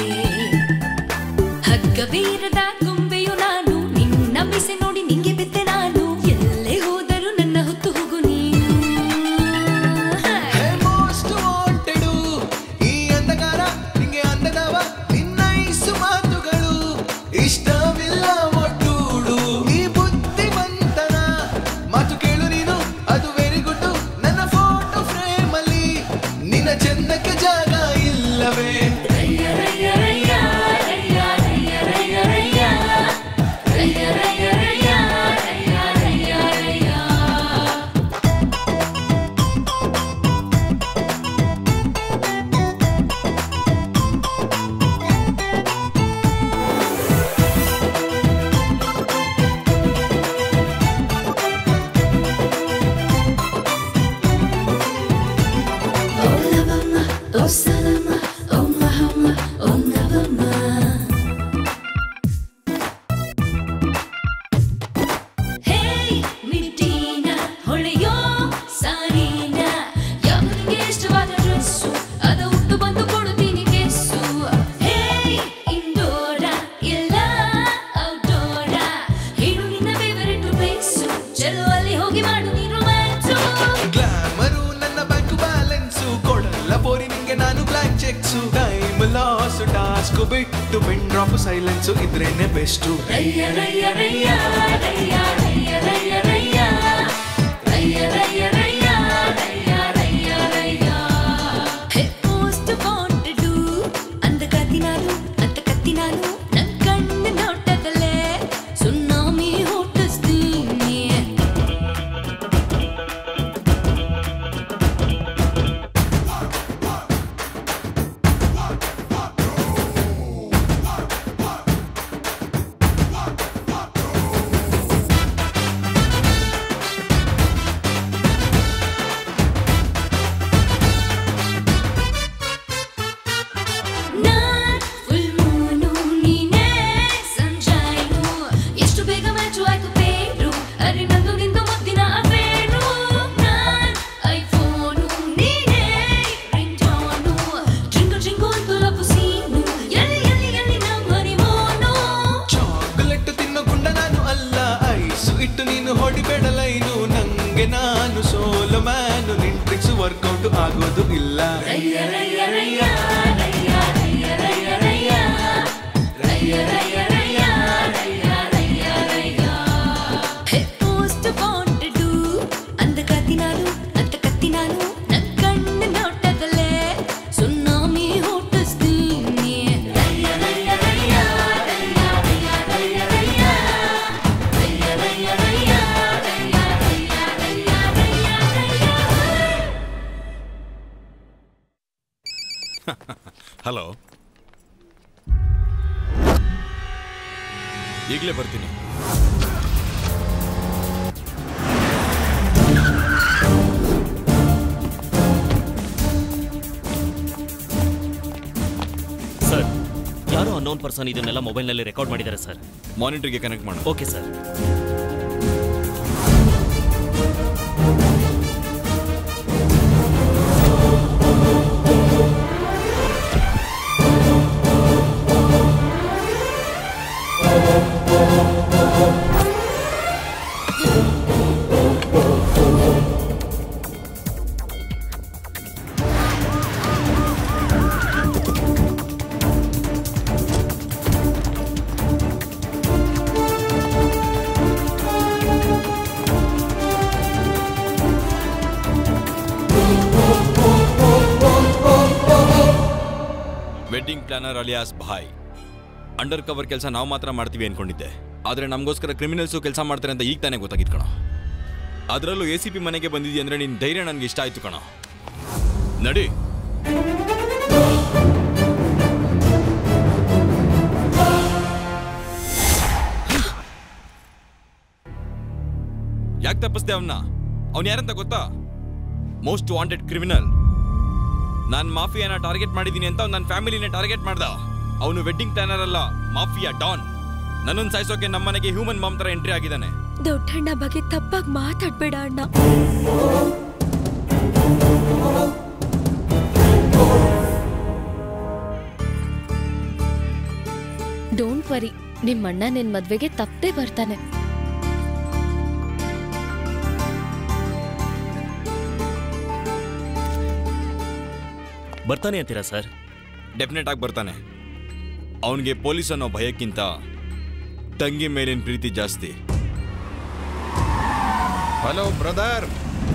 ಹಗ್ಗ ಬೀರದ ಗೊಂಬೆಯು ನಾನು ನಿನ್ನ ಮಿಸೆ ನೋಡಿ ನಿಂಗೆ ಬಿದ್ದೆ ನಾನು ಎಲ್ಲೇ ಹೋದರೂ ನನ್ನ ಹೊತ್ತು ಹೋಗು ನೀನು ಮೋಸ್ಟ್ ವಾಂಟೆಡು ಈ ಅಂಧಕಾರ ನಿಂಗೆ ಅಂದದವ ನಿನ್ನ ಇಸು ಮಾತುಗಳು ಇಷ್ಟವಿಲ್ಲ ಒಟ್ಟೂಡು ಈ ಬುದ್ಧಿವಂತನ ಮಾತು ಕೇಳು ನೀನು ಅದು ವೆರಿ ಗುಡ್ ನನ್ನ ಫೋಟೋ ಫ್ರೇಮ್ ಅಲ್ಲಿ ನಿನ್ನ ಚಂದಕ್ಕೆ ಜಾಗ ಇಲ್ಲವೇ Oh Salama, oh Mahama, oh Navama. Hey, Midina, ಹೊಳೆಯೋ ಸಾರಿನ ಯಾವನಿಗೆ ಇಷ್ಟವಾದ ಡ್ರೆಸ್ಸು ಅದ ಉಟ್ಟು ಬಂದು ಕೊಡುತ್ತೀನಿ ಕೆಸ್ಸು Hey, ಇಂಡೋರ ಇಲ್ಲ ಔಟ್ಡೋರ ಹೇಳು ನಿನ್ನ ಫೇವರಿಟ್ ಪ್ಲೇಸು ಚಲೋ ಅಲ್ಲಿ ಹೋಗಿ ಮಾಡು ನೀ ರೊಮ್ಯಾನ್ಸು ಗ್ಲಾಮರು ನನ್ನ ಬ್ಯಾಂಕ್ ಬ್ಯಾಲೆನ್ಸು ಕೊಡಲ್ಲ ಬೋರಿ ನಿಂಗೆ ನಾನು black cheques time loss task ಬಿಟ್ಟು ಪಿನ್ ಡ್ರಾಪ್ ಸೈಲೆನ್ಸು ಇದ್ರೇನೆ ಬೆಸ್ಟು ರಯ್ಯ ರಯ್ಯ ರಯ್ಯ ರಯ್ಯ ರಯ್ಯ ರಯ್ಯ ರಯ್ಯ ರಯ್ಯ ರಯ್ಯ ರಯ್ಯ ರಯ್ಯ ರಯ್ಯ ರಯ್ಯ ಹೇ ಮೋಸ್ಟ್ ವಾಂಟೆಡು ಅಂದ ಕತ್ತಿ ನಾನು ನನ್ ಕಣ್ಣು ನೋಟದಲ್ಲೇ ಸುನಾಮಿ ಹುಟ್ಟಿಸ್ತೀನಿ ನಾನ್ ಫುಲ್ ಮೂನು ನೀನೇ ಸಂಜಾಯ್ನು ಎಷ್ಟು ಬೇಗ ಮ್ಯಾಚು ಆಯ್ತು ಪೇರು ಅರೆ ನಂದು ನಿಂದು ಮುದ್ದಿನ ಅಫೇರು ನಾನ್ ಐಫೋನು ನೀನೇ ರಿಂಗ್ಟೋನು ಡ್ರಿಂಕು ಡ್ರಿಂಕು ಅಂತು ಲವ್ ಸೀನು ಎಲ್ಲಿ ಎಲ್ಲಿ ಎಲ್ಲಿ ನಮ್ಮ ಹನಿಮೂನು ಚಾಕ್ಲೇಟ್ ತಿನ್ನೋ ಗುಂಡ ನಾನು ಅಲ್ಲ ಐಸು ಇಟ್ಟು ನೀನು ಹೊಡಿಬೇಡ ಲೈನು ನಂಗೆ ನಾನು ಸೋಲೋ ಮ್ಯಾನು ನಿನ್ ಟ್ರಿಕ್ಸ್ ವರ್ಕೌಟ್ ಆಗೋದು ಇಲ್ಲ ರಯ್ಯ ರಯ್ಯ ರಯ್ಯ ರಯ್ಯ ರಯ್ಯ ರಯ್ಯ ರಯ್ಯ ರಯ್ಯ ರಯ್ಯ ರಯ್ಯ ರಯ್ಯ ರಯ್ಯ ರಯ್ಯ ಹೇ ಮೋಸ್ಟ್ ವಾಂಟೆಡು ಅಂದ ಕತ್ತಿ ನಾನು ನನ್ ಕಣ್ಣು ನೋಟದಲ್ಲೇ ಸುನಾಮಿ ಹುಟ್ಟಿಸ್ತೀನಿ ರಯ್ಯ ರಯ್ಯ ರಯ್ಯ ರಯ್ಯ ರಯ್ಯ ರಯ್ಯ ರಯ್ಯ ರಯ್ಯ ರಯ್ಯ ರಯ್ಯ ರಯ್ಯ ರಯ್ಯ ರಯ್ಯ ರಯ್ಯ ಹಲೋ ಈಗಲೇ ಬರ್ತೀನಿ ಸರ್ ಯಾರೋ ಅನ್ನೋನ್ ಪರ್ಸನ್ ಇದನ್ನೆಲ್ಲ ಮೊಬೈಲ್ನಲ್ಲಿ ರೆಕಾರ್ಡ್ ಮಾಡಿದ್ದಾರೆ ಸರ್ ಮಾನಿಟರ್ಗೆ ಕನೆಕ್ಟ್ ಮಾಡು okay sir wedding planner alias Bhai undercover ಕೆಲಸ ನಾವು ಮಾತ್ರ ಮಾಡ್ತೀವಿ ಅನ್ಕೊಂಡಿದ್ದೆ ಆದ್ರೆ ನಮಗೋಸ್ಕರ ಕ್ರಿಮಿನಲ್ಸು ಕೆಲಸ ಮಾಡ್ತಾರೆ ಅಂತ ಈಗ ತಾನೇ ಗೊತ್ತಾಗಿತ್ತು ಕಣೋ ಅದರಲ್ಲೂ ACP ಮನೆಗೆ ಬಂದಿದ್ದೀಯ ಅಂದ್ರೆ ನಿನ್ನ ಧೈರ್ಯ ನನಗೆ ಇಷ್ಟ ಆಯ್ತು ಕಣೋ ನಡಿ ಯಾಕೆ ತಪ್ಪಿಸ್ದೆ ಅವನು ಯಾರಂತ ಗೊತ್ತಾ ಮೋಸ್ಟ್ ವಾಂಟೆಡ್ ಕ್ರಿಮಿನಲ್ ನಾನು ಮಾಫಿಯಾನ ಟಾರ್ಗೆಟ್ ಮಾಡಿದ್ದೀನಿ ಅಂತ ನನ್ನ ಫ್ಯಾಮಿಲಿನ ಟಾರ್ಗೆಟ್ ಮಾಡ್ದ ಅವನು ವೆಡ್ಡಿಂಗ್ ಪ್ಲಾನರ್ ಅಲ್ಲ ಮಾಫಿಯಾ ಡಾನ್ ನನ್ನನ್ನು ಸಾಯಿಸೋಕೆ ನಮ್ಮನೆಗೆ ಹ್ಯೂಮನ್ ಬಾಂಬ್ ತರ ಎಂಟ್ರಿ ಆಗಿದ್ದಾನೆ ದೊಡ್ಡಣ್ಣ ಬಗ್ಗೆ ತಪ್ಪಾಗಿ ಮಾತಾಡ್ಬೇಡ ಅಣ್ಣ ಡೋಂಟ್ ವರಿ, ನಿಮ್ಮಣ್ಣ ನಿನ್ ಮದ್ವೆಗೆ ತಪ್ಪದೆ ಬರ್ತಾನೆ. ಬರ್ತಾನೆ ಅಂತೀರಾ ಸರ್? ಡೆಫಿನೆಟ್ ಆಗಿ ಬರ್ತಾನೆ. ಅವನಿಗೆ ಪೊಲೀಸ್ ಅನ್ನೋ ಭಯಕ್ಕಿಂತ ತಂಗಿ ಮೇಲಿನ ಪ್ರೀತಿ ಜಾಸ್ತಿ. Hello brother.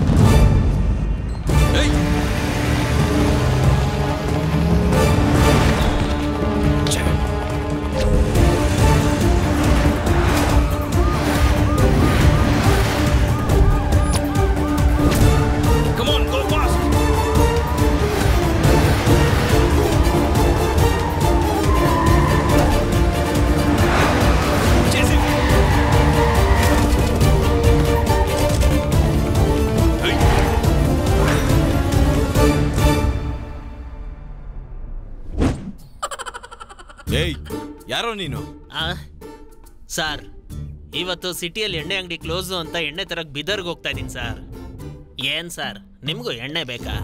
ಏಯ್, ಯಾರೋ ನೀನು? ಸರ್, ಇವತ್ತು ಸಿಟಿಯಲ್ಲಿ ಎಣ್ಣೆ ಅಂಗಡಿ ಕ್ಲೋಸು ಅಂತ ಎಣ್ಣೆ ತರಕ್ ಬಿದರ್ಗೆ ಹೋಗ್ತಾ ಇದೀನಿ ಸರ್. ಏನ್ ಸರ್, ನಿಮ್ಗೂ ಎಣ್ಣೆ ಬೇಕಾ?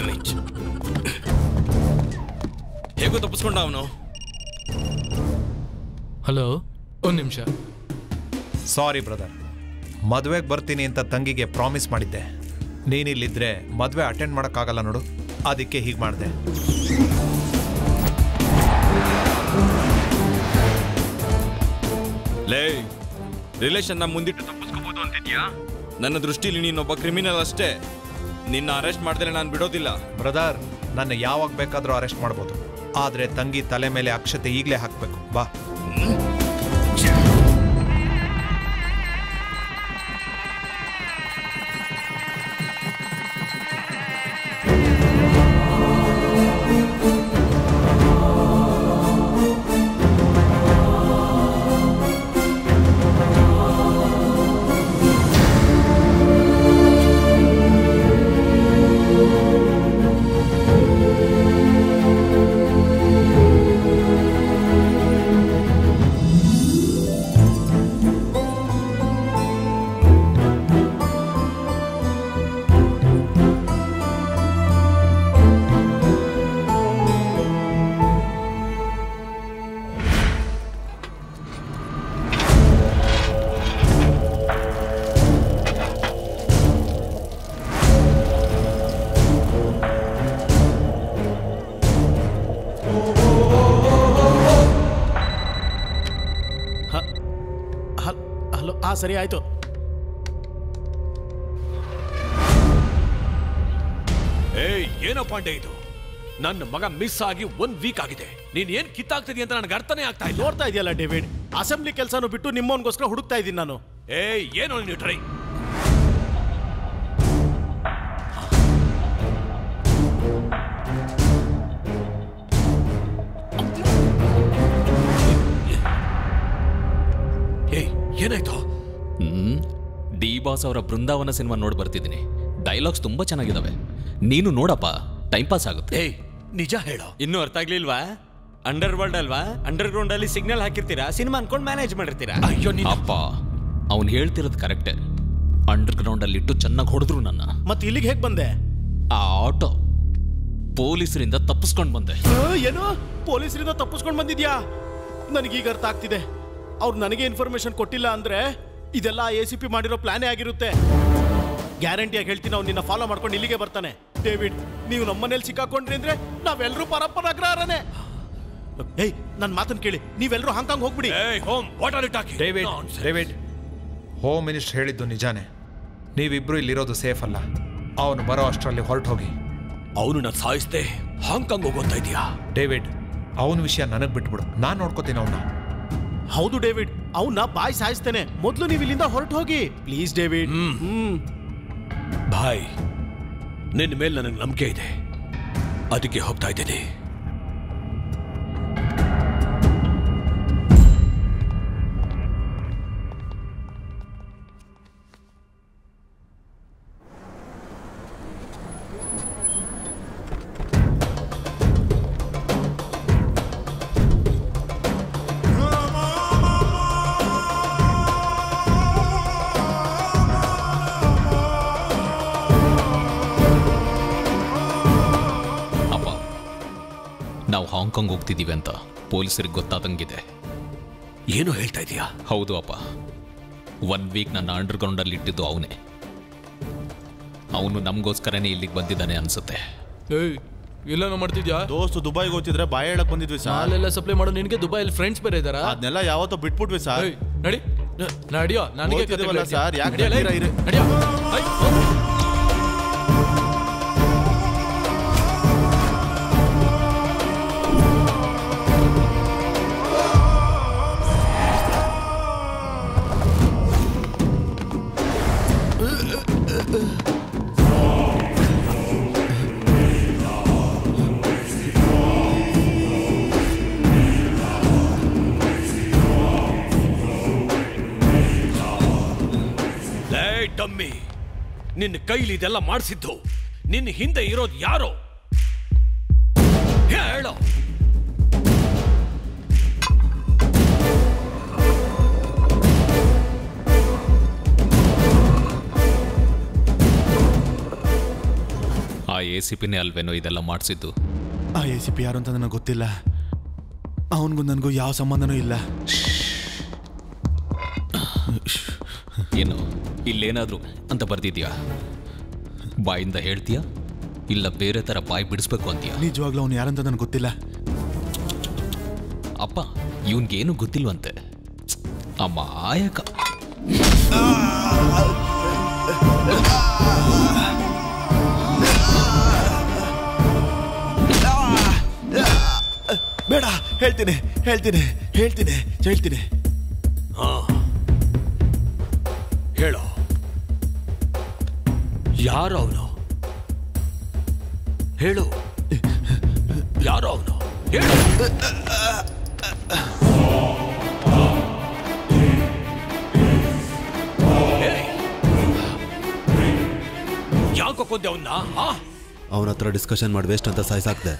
ಹೇಗೋ ತಪ್ಪಿಸ್ಕೊಂಡ ಅವನು. ಹಲೋ, ಒಂದ್ ನಿಮಿಷ. ಸಾರಿ ಬ್ರದರ್, ಮದುವೆಗೆ ಬರ್ತೀನಿ ಅಂತ ತಂಗಿಗೆ ಪ್ರಾಮಿಸ್ ಮಾಡಿದ್ದೆ. ನೀನಿಲ್ಲಿದ್ರೆ ಮದುವೆ ಅಟೆಂಡ್ ಮಾಡೋಕ್ಕಾಗಲ್ಲ ನೋಡು, ಅದಕ್ಕೆ ಹೀಗೆ ಮಾಡಿದೆ. ಲೇ, ರಿಲೇಷನ್ನ ಮುಂದಿಟ್ಟು ತಪ್ಪಿಸ್ಕೋಬಹುದು ಅಂತಿದ್ಯಾ? ನನ್ನ ದೃಷ್ಟಿಲಿ ನೀನೊಬ್ಬ ಕ್ರಿಮಿನಲ್ ಅಷ್ಟೇ. ನಿನ್ನ ಅರೆಸ್ಟ್ ಮಾಡಿದ್ರೆ ನಾನು ಬಿಡೋದಿಲ್ಲ. ಬ್ರದರ್, ನನ್ನ ಯಾವಾಗ ಬೇಕಾದರೂ ಅರೆಸ್ಟ್ ಮಾಡ್ಬೋದು, ಆದರೆ ತಂಗಿ ತಲೆ ಮೇಲೆ ಅಕ್ಷತೆ ಈಗಲೇ ಹಾಕಬೇಕು. ಬಾ. ಸರಿ ಆಯ್ತು. ಏಯ್, ಏನೋ ಪಾಂಡೆ ಇದು? ನನ್ನ ಮಗ ಮಿಸ್ ಆಗಿ 1 ವೀಕ್ ಆಗಿದೆ. ನೀನ್ ಏನ್ ಕಿತ್ತಾಗ್ತಿದ್ಯ ಅಂತ ನನಗೆ ಅರ್ಥನೇ ಆಗ್ತಾ ಇಲ್ಲ. ನೋಡ್ತಾ ಇದೆಯಲ್ಲ ಡೇವಿಡ್, ಅಸೆಂಬ್ಲಿ ಕೆಲಸನೂ ಬಿಟ್ಟು ನಿಮ್ಮವನ್ಗೋಸ್ಕರ ಹುಡುಕ್ತಾ ಇದ್ದೀನಿ ನಾನು. ಏಯ್, ಏನೋ ನೀವು ಟ್ರೈ. ಏಯ್, ಏನಾಯ್ತು? ಡಿ ಬಾಸ್ ಅವರ ಬೃಂದಾವನ ಸಿನಿಮಾ ನೋಡಿ ಬರ್ತಿದ್ದೀನಿ. ಡೈಲಾಗ್ಸ್ ತುಂಬಾ ಚೆನ್ನಾಗಿದಾವೆ. ನೀನು ನೋಡಪ್ಪ, ಟೈಮ್ ಪಾಸ್ ಆಗುತ್ತೆ. ಏಯ್, ನಿಜ ಹೇಳೋ. ಇನ್ನೂ ಅರ್ಥ ಆಗ್ಲಿಲ್ವಾ? ಅಂಡರ್ ವರ್ಲ್ಡ್ ಅಲ್ವಾ? ಅಂಡರ್ ಗ್ರೌಂಡ್ ಅಲ್ಲಿ ಸಿಗ್ನಲ್ ಹಾಕಿರ್ತೀರಾ, ಸಿನಿಮಾ ಅನ್ಕೊಂಡು ಮ್ಯಾನೇಜ್ ಮಾಡಿರ್ತೀರಾ. ಅಯ್ಯೋ ಅಪ್ಪ, ಅವ್ನು ಹೇಳ್ತಿರೋದು ಕರೆಕ್ಟೇ. ಅಂಡರ್ ಗ್ರೌಂಡ್ ಅಲ್ಲಿ ಇಟ್ಟು ಚೆನ್ನಾಗಿ ಹೊಡೆದ್ರು ನನ್ನ. ಮತ್ತೆ ಇಲ್ಲಿಗೆ ಹೇಗೆ ಬಂದೆ? ಆ ಆಟೋ ಪೊಲೀಸರಿಂದ ತಪ್ಪಿಸ್ಕೊಂಡು ಬಂದೆ. ಏನು, ಪೊಲೀಸರಿಂದ ತಪ್ಪಿಸ್ಕೊಂಡು ಬಂದಿದ್ಯಾ? ನನಗೀಗ ಅರ್ಥ ಆಗ್ತಿದೆ. ಅವ್ರು ನನಗೆ ಇನ್ಫಾರ್ಮೇಶನ್ ಕೊಟ್ಟಿಲ್ಲ ಅಂದ್ರೆ ಇದೆಲ್ಲ ACP ಮಾಡಿರೋ ಪ್ಲಾನೇ ಆಗಿರುತ್ತೆ. ಗ್ಯಾರಂಟಿಯಾಗಿ ಹೇಳ್ತೀನಿ, ಅವ್ನು ನಿನ್ನ ಫಾಲೋ ಮಾಡ್ಕೊಂಡು ಇಲ್ಲಿಗೆ ಬರ್ತಾನೆ. ಡೇವಿಡ್, ನೀವು ನಮ್ಮನೇಲಿ ಸಿಕ್ಕಾಕೊಂಡ್ರಿ ಅಂದ್ರೆ ನಾವೆಲ್ಲರೂ ಪರಪ್ಪರಾಗ್ರಾರನೆ. ಏಯ್, ನನ್ನ ಮಾತನ್ನು ಕೇಳಿ, ನೀವೆಲ್ಲರೂ ಹಾಂಗ್ಕಾಂಗ್ ಹೋಗ್ಬಿಡಿ. ಡೇವಿಡ್, ಹೋಮ್ ಮಿನಿಸ್ಟರ್ ಹೇಳಿದ್ದು ನಿಜಾನೇ. ನೀವಿಬ್ರು ಇಲ್ಲಿರೋದು ಸೇಫ್ ಅಲ್ಲ. ಅವನು ಬರೋ ಅಷ್ಟರಲ್ಲಿ ಹೊರಟು ಹೋಗಿ. ಅವನು ಸಾಯಿಸ್ದೆ ಹಾಂಗ್ಕಾಂಗ್ ಹೋಗೋತಾ ಇದೆಯಾ? ಡೇವಿಡ್, ಅವನ ವಿಷಯ ನನಗೆ ಬಿಟ್ಬಿಡು, ನಾನು ನೋಡ್ಕೋತೀನಿ ಅವನ್ನ. ಹೌದು ಡೇವಿಡ್, ಅವನ್ನ ಬಾಯ್ ಸಾಯಿಸ್ತೇನೆ. ಮೊದಲು ನೀವು ಇಲ್ಲಿಂದ ಹೊರಟು ಹೋಗಿ ಪ್ಲೀಸ್ ಡೇವಿಡ್. ಬಾಯ್, ನಿನ್ನ ಮೇಲೆ ನನಗೆ ನಂಬಿಕೆ ಇದೆ, ಅದಕ್ಕೆ ಹೋಗ್ತಾ ಇದ್ದೀನಿ. ನಾವು ಹಾಂಗ್ಕಾಂಗ್ ಹೋಗ್ತಿದ್ದೀವಿ ಅಂತ ಪೊಲೀಸರಿಗೆ ಗೊತ್ತಾದಂಗಿದೆ. ಏನು ಹೇಳ್ತಾ ಇದೀಯಾ? ಹೌದು ಅಪ್ಪ, 1 ವೀಕ್ ನನ್ನ ಅಂಡರ್ಗ್ರೌಂಡಲ್ಲಿ ಇಟ್ಟಿದ್ದು ಅವನೇ. ಅವನು ನಮಗೋಸ್ಕರನೇ ಇಲ್ಲಿಗೆ ಬಂದಿದ್ದಾನೆ ಅನ್ಸುತ್ತೆ. ಏಯ್ ಇಲ್ಲೇನೋ ಮಾಡ್ತಿದ್ಯಾ? ದೋಸ್ತು ದುಬೈಗೆ ಹೋಗ್ತಿದ್ರೆ ಬಾಯ್ ಹೇಳಕ್ ಬಂದಿದ್ವಿ ಸರ್. ಹಾಲೆಲ್ಲ ಸಪ್ಲೈ ಮಾಡೋ ನಿನಗೆ ದುಬೈಯಲ್ಲಿ ಫ್ರೆಂಡ್ಸ್ ಬೇರೆ ಇದಾರಾ? ಅದನ್ನೆಲ್ಲ ಯಾವತ್ತೋ ಬಿಟ್ಬಿಟ್ವಿ ಸರ್. ನಡಿ ನಡಿಯೋ, ನನಗೆ ಸರ್ ಯಾಕೆ ನಡಿಯೋ. ಡಮ್ಮಿ, ನಿನ್ನ ಕೈಲಿ ಇದೆಲ್ಲ ಮಾಡಿಸಿದ್ದು ನಿನ್ನ ಹಿಂದೆ ಇರೋದು ಯಾರೋ ಹೇಳೋ. ಆ ACPನೇ ಅಲ್ವೇನೋ ಇದೆಲ್ಲ ಮಾಡಿಸಿದ್ದು? ಆ ACP ಯಾರು ಅಂತ ನನಗೆ ಗೊತ್ತಿಲ್ಲ. ಅವನಿಗೂ ನನಗೂ ಯಾವ ಸಂಬಂಧನೂ ಇಲ್ಲ. ಏನು ಇಲ್ಲೇನಾದ್ರು ಅಂತ ಬರ್ದಿದ್ಯಾ? ಬಾಯಿಂದ ಹೇಳ್ತೀಯಾ ಇಲ್ಲ ಬೇರೆ ತರ ಬಾಯಿ ಬಿಡಿಸ್ಬೇಕು ಅಂತೀಯಾ? ನಿಜವಾಗ್ಲೂ ಅವನು ಯಾರಂತ ನನಗೆ ಗೊತ್ತಿಲ್ಲ. ಅಪ್ಪ ಇವನ್ಗೇನು ಗೊತ್ತಿಲ್ವಂತೆ. ಅಮಾಯಕ. ಬೇಡ, ಹೇಳ್ತೀನಿ ಹೇಳ್ತೀನಿ ಹೇಳ್ತೀನಿ ಹೇಳ್ತೀನಿ. ಹೇಳೋ, ಯಾರೋ ಅವನು? ಹೇಳು, ಯಾರೋ ಅವನು? ಹೇಳು. ಯಾಕೋ ಕೊಂದೆ ಅವನ್ನ? ಅವನ ಹತ್ರ ಡಿಸ್ಕಷನ್ ಮಾಡಿ ವೇಸ್ಟ್ ಅಂತ ಸಾಯ್ಸಾಕ್ದೆ.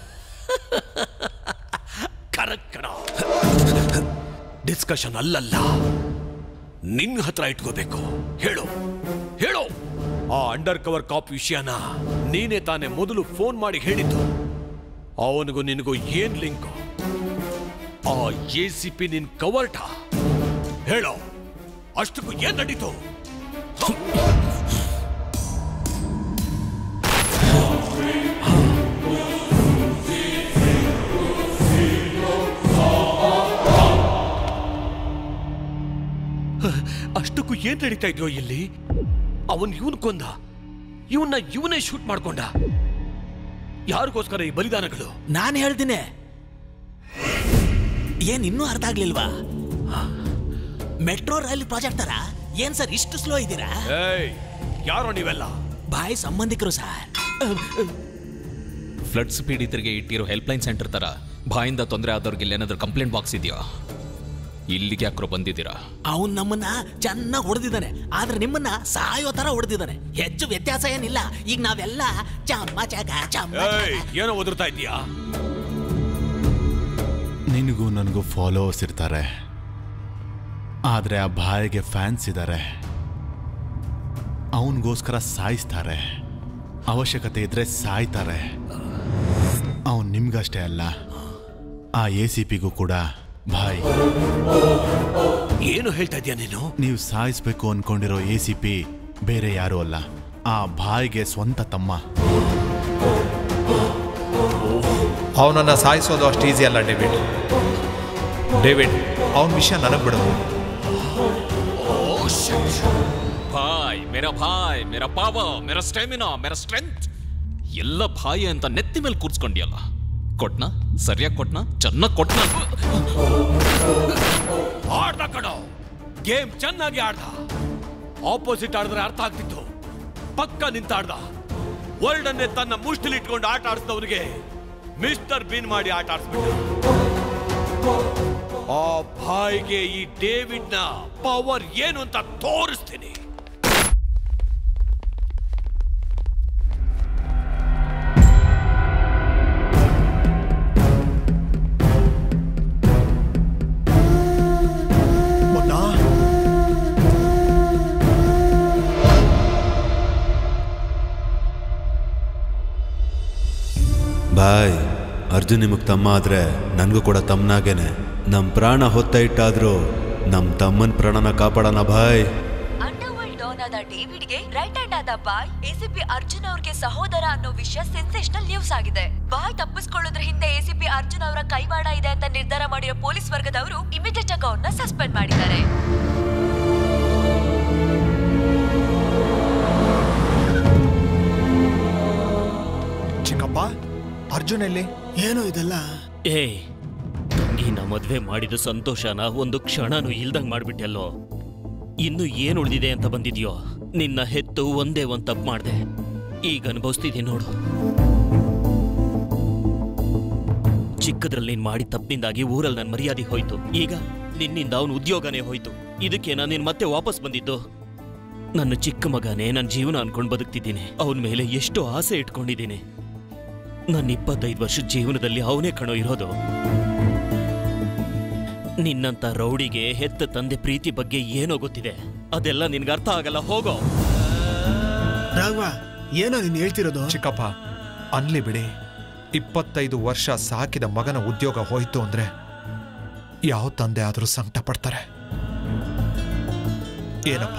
ಕರೆಕ್ಟ್ ಕಣ. ಡಿಸ್ಕಷನ್ ಅಲ್ಲಲ್ಲ, ನಿನ್ನ ಹತ್ರ ಇಟ್ಕೋಬೇಕು. ಹೇಳು ಹೇಳು, ಆ ಅಂಡರ್ ಕವರ್ ಕಾಪ್ ವಿಷಯನ ನೀನೇ ತಾನೇ ಮೊದಲು ಫೋನ್ ಮಾಡಿ ಹೇಳಿದ್ದು. ಅವನಿಗೂ ನಿನಗೂ ಏನ್ ಲಿಂಕ್? ಆ ACP ನಿನ್ ಕವರ್ಟ? ಹೇಳೋ, ಅಷ್ಟಕ್ಕೂ ಏನ್ ನಡೀತು? ಅಷ್ಟಕ್ಕೂ ಏನ್ ನಡೀತಾ ಇದೆಯೋ ಇಲ್ಲಿ? ಅವನ್ ಇವನ್ ಕೊಂದ, ಇವನೇ ಶೂಟ್ ಮಾಡ್ಕೊಂಡ. ಯಾರಿಗೋಸ್ಕರ ಈ ಬಲಿದಾನಗಳು? ನಾನು ಹೇಳ್ತೀನಿ. ಏನ್ ಇನ್ನೂ ಅರ್ಥ ಆಗ್ಲಿಲ್ವಾ? ಮೆಟ್ರೋ ರೈಲ್ ಪ್ರಾಜೆಕ್ಟ್ ತರ ಏನ್ ಸರ್ ಇಷ್ಟು ಸ್ಲೋ ಇದ್ದೀರಾ? ಯಾರೋ ನೀವೆಲ್ಲ? ಬಾಯ್ ಸಂಬಂಧಿಕರು ಸರ್. ಫ್ಲಡ್ಸ್ ಪೀಡಿತರಿಗೆ ಇಟ್ಟಿರೋ ಹೆಲ್ಪ್ಲೈನ್ ಸೆಂಟರ್ ತರ ಬಾಯಿಂದ ತೊಂದರೆ ಆದವ್ರಿಗೆ ಏನಾದ್ರೂ ಕಂಪ್ಲೇಂಟ್ ಬಾಕ್ಸ್ ಇದೆಯಾ? ಇಲ್ಲಿಗೆ ಯಾಕ್ರೋ ಬಂದಿದ್ದೀರಾ? ಅವನ್ ನಮ್ಮನ್ನ ಚೆನ್ನಾಗಿ ಹೊಡೆದಿದ್ದಾನೆ, ಆದ್ರೆ ನಿಮ್ಮನ್ನ ಸಾಯೋ ತರ ಹೊಡೆದಿದ್ದಾನೆ. ಹೆಚ್ಚು ವ್ಯತ್ಯಾಸ ಏನಿಲ್ಲ. ಈಗ ನಾವೆಲ್ಲ ಏನೋ ಒದರ್ತಾ ಇದೀಯಾ? ನಿನಗೂ ನನಗೂ ಫಾಲೋವರ್ಸ್ ಇರ್ತಾರೆ, ಆದ್ರೆ ಆ ಬಾಯಿಗೆ ಫ್ಯಾನ್ಸ್ ಇದ್ದಾರೆ. ಅವನಿಗೋಸ್ಕರ ಸಾಯಿಸ್ತಾರೆ, ಅವಶ್ಯಕತೆ ಇದ್ರೆ ಸಾಯ್ತಾರೆ. ಅವನು ನಿಮ್ಗಷ್ಟೇ ಅಲ್ಲ, ಆ ACPಗೂ ಕೂಡ ಭಾಯ್. ಏನು ಹೇಳ್ತಾ ಇದೀಯ ನೀನು? ನೀವು ಸಾಯಿಸ್ಬೇಕು ಅನ್ಕೊಂಡಿರೋ ACP ಬೇರೆ ಯಾರೂ ಅಲ್ಲ, ಆ ಭಾಯ್ಗೆ ಸ್ವಂತ ತಮ್ಮ. ಅವನನ್ನ ಸಾಯಿಸೋದು ಅಷ್ಟು ಈಸಿ ಅಲ್ಲ ಡೇವಿಡ್. ಅವನ ವಿಷಯ ನನಗೆ ಬಿಡು. ಭಾಯ್, ಮೇರಾ ಭಾಯ್, ಮೇರಾ ಪಾವರ್, ಮೇರಾ ಸ್ಟಾಮಿನಾ, ಮೇರಾ ಸ್ಟ್ರೆಂತ್ ಎಲ್ಲ ಭಾಯಿ ಅಂತ ನೆತ್ತಿ ಮೇಲೆ ಕೂರ್ಸ್ಕೊಂಡಿಯಲ್ಲ. ಕೊಟ್ನಾ? ಸರಿಯಾಗಿ ಕೊಟ್ನಾ? ಚೆನ್ನಾಗಿ ಕೊಟ್ನಾ? ಆಡ್ದ ಕಣೋ, ಗೇಮ್ ಚೆನ್ನಾಗಿ ಆಡ್ದ. ಆಪೋಸಿಟ್ ಆಡಿದ್ರೆ ಅರ್ಥ ಆಗ್ತಿತ್ತು, ಪಕ್ಕ ನಿಂತಾಡ್ದ. ವರ್ಲ್ಡ್ ಅನ್ನೇ ತನ್ನ ಮುಷ್ಟಿಲಿ ಇಟ್ಕೊಂಡು ಆಟ ಆಡಿಸಿದವನಿಗೆ ಮಿಸ್ಟರ್ ಬೀನ್ ಮಾಡಿ ಆಟ ಆಡಿಸ್ಬಿಟ್ಟ. ಆ ಭಾಯಿಗೆ ಈ ಡೇವಿಡ್ ನ ಪವರ್ ಏನು ಅಂತ ತೋರಿಸ್ತೀನಿ. ಬಾಯ್, ಅರ್ಜುನ್ ನಿಮಗೆ ತಮ್ಮ ಆದ್ರೆ ನನಗೂ ಕೂಡ ತಮ್ಮನಾಗೇನೆ. ನಮ್ಮ ಪ್ರಾಣ ಹೊತ್ತ ಇಟ್ಟಾದ್ರೂ ನಮ್ಮ ತಮ್ಮನ ಪ್ರಾಣನ ಕಾಪಾಡೋಣ ಭಾಯ್. ಅಂಡರ್ವರ್ಲ್ಡ್ ಡಾನ್ ಆದ ಡೇವಿಡ್ಗೆ ರೈಟ್ ಹ್ಯಾಂಡ್ ಆದ ಬಾಯ್ ಎಸಿಪಿ ಅರ್ಜುನ್ ಅವ್ರಿಗೆ ಸಹೋದರ ಅನ್ನೋ ವಿಷಯ ಸೆನ್ಸೇಷನಲ್ ನ್ಯೂಸ್ ಆಗಿದೆ. ಬಾಯ್ ತಪ್ಪಿಸ್ಕೊಳ್ಳೋದ್ರ ಹಿಂದೆ ಎಸಿಪಿ ಅರ್ಜುನ್ ಅವರ ಕೈವಾಡ ಇದೆ ಅಂತ ನಿರ್ಧಾರ ಮಾಡಿರೋ ಪೊಲೀಸ್ ವರ್ಗದವರು ಇಮಿಡಿಯೇಟ್ ಆಗಿ ಅವ್ರನ್ನ ಸಸ್ಪೆಂಡ್ ಮಾಡಿದ್ದಾರೆ. ಚಿಕ್ಕಪ್ಪ, ಅರ್ಜುನ್ ಎಲ್ಲಿ? ಏನು ಇದೆಲ್ಲ? ಏಯ್, ತಂಗಿನ ಮದ್ವೆ ಮಾಡಿದ ಸಂತೋಷನ ಒಂದು ಕ್ಷಣನೂ ಇಲ್ದಂಗ್ ಮಾಡ್ಬಿಟ್ಟೆಲ್ಲೋ. ಇನ್ನು ಏನ್ ಉಳಿದಿದೆ ಅಂತ ಬಂದಿದ್ಯೋ? ನಿನ್ನ ಹೆತ್ತು ಒಂದೇ ಒಂದ್ ತಪ್ಪು ಮಾಡ್ದೆ, ಈಗ ಅನುಭವಿಸ್ತಿದ್ದೀನಿ ನೋಡು. ಚಿಕ್ಕದ್ರಲ್ಲಿ ನೀನ್ ಮಾಡಿದ ತಪ್ಪಿನಿಂದಾಗಿ ಊರಲ್ಲಿ ನನ್ನ ಮರ್ಯಾದೆ ಹೋಯ್ತು. ಈಗ ನಿನ್ನಿಂದ ಅವನ ಉದ್ಯೋಗನೇ ಹೋಯ್ತು. ಇದಕ್ಕೆ ನಾನು ನಿನ್ ಮತ್ತೆ ವಾಪಸ್ ಬಂದಿದ್ದು. ನನ್ನ ಚಿಕ್ಕ ಮಗನೇ ನನ್ನ ಜೀವನ ಅನ್ಕೊಂಡು ಬದುಕ್ತಿದ್ದೀನಿ. ಅವನ ಮೇಲೆ ಎಷ್ಟು ಆಸೆ ಇಟ್ಕೊಂಡಿದ್ದೀನಿ. ನನ್ನ 25 ವರ್ಷದ ಜೀವನದಲ್ಲಿ ಅವನೇ ಕಣೋ ಇರೋದು. ನಿನ್ನಂತ ರೌಡಿಗೆ ಹೆತ್ತ ತಂದೆ ಪ್ರೀತಿ ಬಗ್ಗೆ ಏನೋ ಗೊತ್ತಿದೆ. ಅದೆಲ್ಲ ನಿನ್ಗೆ ಅರ್ಥ ಆಗಲ್ಲ. ಹೋಗೋ. ರಾಘವ, ಏನೋ ನೀನು ಹೇಳ್ತಿರೋದು? ಚಿಕ್ಕಪ್ಪ, ಅನ್ಲಿ ಬಿಡಿ. 25 ವರ್ಷ ಸಾಕಿದ ಮಗನ ಉದ್ಯೋಗ ಹೋಯ್ತು ಅಂದ್ರೆ ಯಾವ ತಂದೆ ಆದರೂ ಸಂಕಟ ಪಡ್ತಾರೆ. ಏನಪ್ಪ,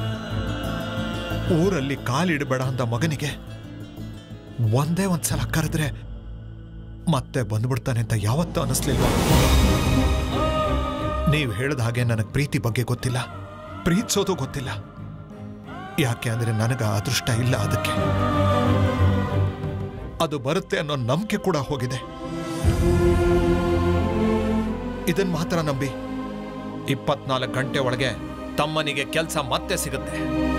ಊರಲ್ಲಿ ಕಾಲಿಡಬೇಡ ಅಂದ ಮಗನಿಗೆ ಒಂದೇ ಒಂದ್ಸಲ ಕರೆದ್ರೆ ಮತ್ತೆ ಬಂದ್ಬಿಡ್ತಾನೆ ಅಂತ ಯಾವತ್ತೂ ಅನಿಸ್ಲಿಲ್ವಾ? ನೀವು ಹೇಳಿದ ಹಾಗೆ ನನಗೆ ಪ್ರೀತಿ ಬಗ್ಗೆ ಗೊತ್ತಿಲ್ಲ, ಪ್ರೀತಿಸೋದು ಗೊತ್ತಿಲ್ಲ. ಯಾಕೆ ಅಂದ್ರೆ ನನಗೆ ಅದೃಷ್ಟ ಇಲ್ಲ. ಅದಕ್ಕೆ ಅದು ಬರುತ್ತೆ ಅನ್ನೋ ನಂಬಿಕೆ ಕೂಡ ಹೋಗಿದೆ. ಇದನ್ ಮಾತ್ರ ನಂಬಿ 24 ಗಂಟೆ ಒಳಗೆ ತಮ್ಮನಿಗೆ ಕೆಲಸ ಮತ್ತೆ ಸಿಗುತ್ತೆ.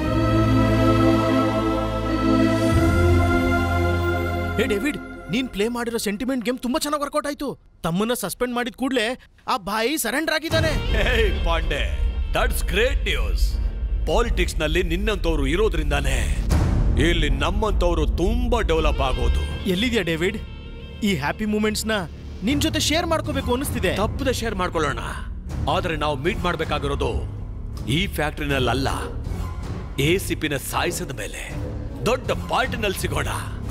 ಹೇ ಡೇವಿಡ್, ನೀನ್ ಪ್ಲೇ ಮಾಡಿರೋ ಸೆಂಟಿಮೆಂಟ್ ಗೇಮ್ ತುಂಬಾ ಚೆನ್ನಾಗಿ ವರ್ಕೌಟ್ ಆಯ್ತು. ತಮ್ಮನ್ನ ಸಸ್ಪೆಂಡ್ ಮಾಡಿದ ಕೂಡಲೇ ಆ ಬಾಯಿ ಸರೆಂಡರ್ ಆಗಿದ್ದಾನೆ. Pandey, that's great news. Politics ನಲ್ಲಿ ನಿನ್ನಂತವ್ರು ಇರೋದ್ರಿಂದಾನೇ ಇಲ್ಲಿ ನಮ್ಮಂತವ್ರು ತುಂಬಾ ಡೆವಲಪ್ ಆಗೋದು. ಎಲ್ಲಿದ್ಯಾ ಡೇವಿಡ್? ಈ ಹ್ಯಾಪಿ ಮೂಮೆಂಟ್ಸ್ ನ ನಿನ್ ಜೊತೆ ಶೇರ್ ಮಾಡ್ಕೋಬೇಕು ಅನಿಸ್ತಿದೆ. ತಪ್ಪದೆ ಶೇರ್ ಮಾಡ್ಕೊಳ್ಳೋಣ. ಆದ್ರೆ ನಾವು ಮೀಟ್ ಮಾಡ್ಬೇಕಾಗಿರೋದು ಈ ಫ್ಯಾಕ್ಟ್ರಿನಲ್ಲ, ಎಸಿಪಿನ ಸಾಯಿಸಿದ ಮೇಲೆ ದೊಡ್ಡ ಪಾರ್ಟಿನಲ್ಲಿ ಸಿಗೋಣ.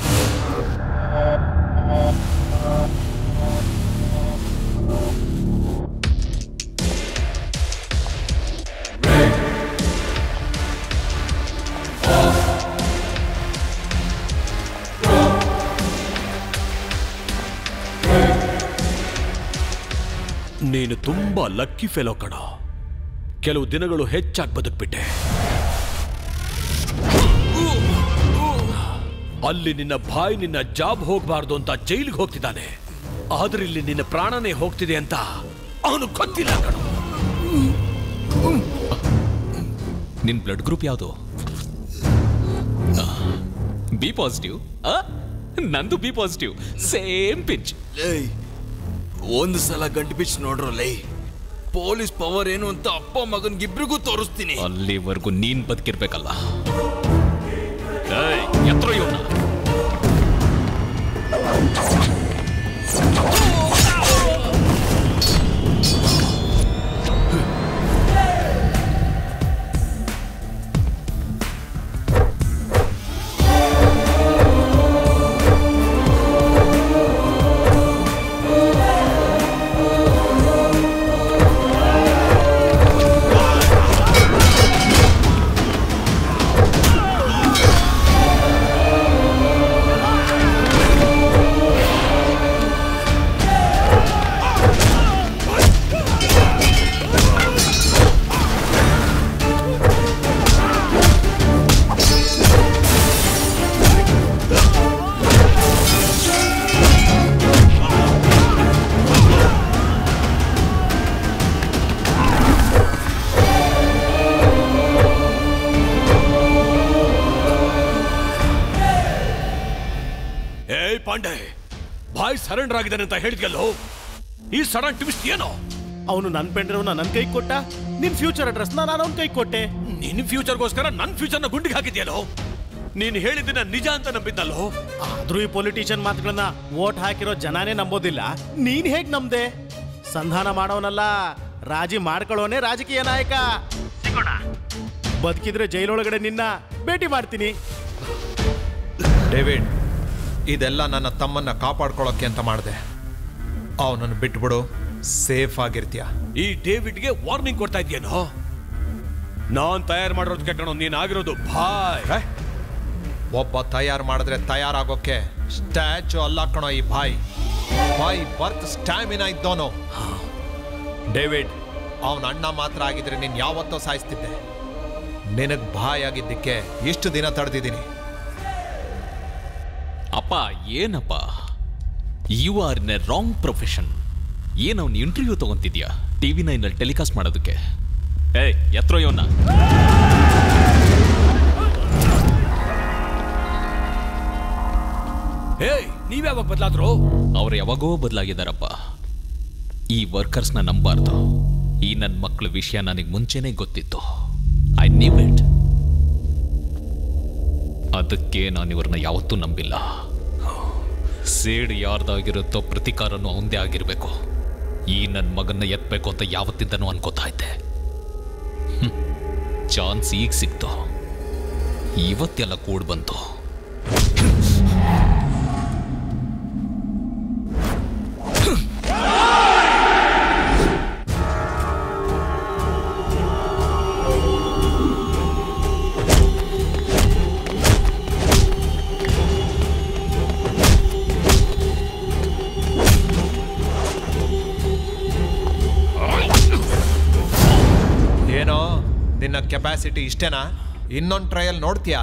ನೀನು ತುಂಬಾ ಲಕ್ಕಿ ಫೆಲೋ ಕಣ. ಕೆಲವು ದಿನಗಳು ಹೆಚ್ಚಾಗಿ ಬದುಕ್ಬಿಟ್ಟೆ. ಅಲ್ಲಿ ನಿನ್ನ ಭಾಯ್ ನಿನ್ನ ಜಾಬ್ ಹೋಗ್ಬಾರ್ದು ಅಂತ ಜೈಲಿಗೆ ಹೋಗ್ತಿದ್ದಾನೆ. ಆದ್ರೆ ಇಲ್ಲಿ ನಿನ್ನ ಪ್ರಾಣನೇ ಹೋಗ್ತಿದೆ ಅಂತ ಅವನು ಗೊತ್ತಿಲ್ಲ ಕಣ. ನಿನ್ ಬ್ಲಡ್ ಗ್ರೂಪ್ ಯಾವುದು? B positive. ನಂದು ಬಿ ಪಾಸಿಟಿವ್. Same pinch. ಒಂದು ಸಲ ಗಂಟು ಬಿಚ್ಚಿ ನೋಡ್ರೋ ಲೈ. ಪೊಲೀಸ್ ಪವರ್ ಏನು ಅಂತ ಅಪ್ಪ ಮಗನ್ಗಿಬ್ರಿಗೂ ತೋರಿಸ್ತೀನಿ. ಅಲ್ಲಿವರೆಗೂ ನೀನ್ ಬದುಕಿರ್ಬೇಕಲ್ಲ. ಎತ್ರ ಇವನ. ಪಾಂಡೆ, ಭಾಯ್ ಸರೆಂಡರ್ ಆಗಿದ್ದಾನೆ ಅಂತ ಹೇಳಿದ್ಯಲ್ಲೋ, ಈ ಸಡನ್ ಟ್ವಿಸ್ಟ್ ಏನೋ? ಅವನು ನನ್ನ ಪೆಂಡ್ರವ್ನ ನನ್ನ ಕೈ ಕೊಟ್ಟ, ನಿನ್ ಫ್ಯೂಚರ್ ಅಡ್ರೆಸ್ ನಾನು ಅವನ ಕೈ ಕೊಟ್ಟೆ. ನಿನ್ ಫ್ಯೂಚರ್ಗೋಸ್ಕರ ನನ್ನ ಫ್ಯೂಚರ್ನ ಗುಂಡಿಗೆ ಹಾಕಿದ್ಯಲ್ಲೋ. ನೀನು ಹೇಳಿದ್ದನ್ನ ನಿಜ ಅಂತ ನಂಬಿದ್ದಲ್ಲೋ. ಆದ್ರೂ ಈ ಪೊಲಿಟಿಷಿಯನ್ ಮಾತುಗಳನ್ನ ವೋಟ್ ಹಾಕಿರೋ ಜನನೇ ನಂಬೋದಿಲ್ಲ. ನೀನ್ ಹೇಗ್ ನಂಬ್ದೆ? ಸಂಧಾನ ಮಾಡೋನಲ್ಲ, ರಾಜಿ ಮಾಡ್ಕೊಳ್ಳೋನೆ ರಾಜಕೀಯ ನಾಯಕ. ಸಿಗೋಣ. ಬದುಕಿದ್ರೆ ಜೈಲೊಳಗಡೆ ನಿನ್ನ ಭೇಟಿ ಮಾಡ್ತೀನಿ. ಡೇವಿಡ್, ಇದೆಲ್ಲ ನನ್ನ ತಮ್ಮನ್ನ ಕಾಪಾಡ್ಕೊಳ್ಳೋಕೆ ಅಂತ ಮಾಡಿದೆ. ಅವನನ್ನು ಬಿಟ್ಬಿಡು. ಸೇಫ್ ಆಗಿರ್ತೀಯ. ಈ ಡೇವಿಡ್ಗೆ ವಾರ್ನಿಂಗ್ ಕೊಡ್ತಾ ಇದೆಯೇನೋ? ನಾನ್ ತಯಾರು ಮಾಡಿರೋದಕ್ಕೆ ಕಣೋ ನೀನ್ ಆಗಿರೋದು ಭಾಯ್. ಒಬ್ಬ ತಯಾರು ಮಾಡಿದ್ರೆ ತಯಾರಾಗೋಕೆ ಸ್ಟ್ಯಾಚು ಅಲ್ಲ ಕಣೋ ಈ ಭಾಯ್. ಭಾಯ್ ಬರ್ತ್ ಸ್ಟ್ಯಾಮಿನಾ ಇದ್ದೋನು. ಡೇವಿಡ್ ಅವನ ಅಣ್ಣ ಮಾತ್ರ ಆಗಿದ್ರೆ ನೀನ್ ಯಾವತ್ತೋ ಸಾಯಿಸ್ತಿದ್ದೆ. ನಿನಗ್ ಭಾಯ್ ಆಗಿದ್ದಕ್ಕೆ ಇಷ್ಟು ದಿನ ತಡೆದಿದ್ದೀನಿ. ಅಪ್ಪ ಏನಪ್ಪ, you are in a wrong profession. ಏನು ಅವ್ನು ಇಂಟರ್ವ್ಯೂ ತಗೊಂತಿದ್ಯಾ TV9 ನಲ್ಲಿ ಟೆಲಿಕಾಸ್ಟ್ ಮಾಡೋದಕ್ಕೆ? ಏಯ್ ಎತ್ರೋ ಇವನ್ನ. ಏಯ್ ನೀವ್ಯಾವಾಗ ಬದಲಾದ್ರು? ಅವ್ರು ಯಾವಾಗೋ ಬದಲಾಗಿದ್ದಾರಪ್ಪ. ಈ ವರ್ಕರ್ಸ್ನ ನಂಬಾರ್ದು. ಈ ನನ್ನ ಮಕ್ಕಳ ವಿಷಯ ನನಗೆ ಮುಂಚೆನೇ ಗೊತ್ತಿತ್ತು. I knew it. ಅದಕ್ಕೆ ನಾನು ಇವ್ರನ್ನ ಯಾವತ್ತೂ ನಂಬಿಲ್ಲ. ಸೇಡ್ ಯಾರ್ದಾಗಿರುತ್ತೋ ಪ್ರತಿಕಾರನೂ ಅವಂದೇ ಆಗಿರಬೇಕು. ಈ ನನ್ನ ಮಗನ್ನ ಎತ್ತಬೇಕು ಅಂತ ಯಾವತ್ತಿಂದನೂ ಅನ್ಕೋತಾ ಇದ್ದೆ. ಚಾನ್ಸ್ ಈಗ ಸಿಕ್ತು, ಇವತ್ತೆಲ್ಲ ಕೂಡ್ ಬಂತು. ಏನೋ ನಿನ್ನ ಕೆಪಾಸಿಟಿ ಇಷ್ಟೇನಾ? ಇನ್ನೊಂದು ಟ್ರಯಲ್ ನೋಡ್ತೀಯಾ?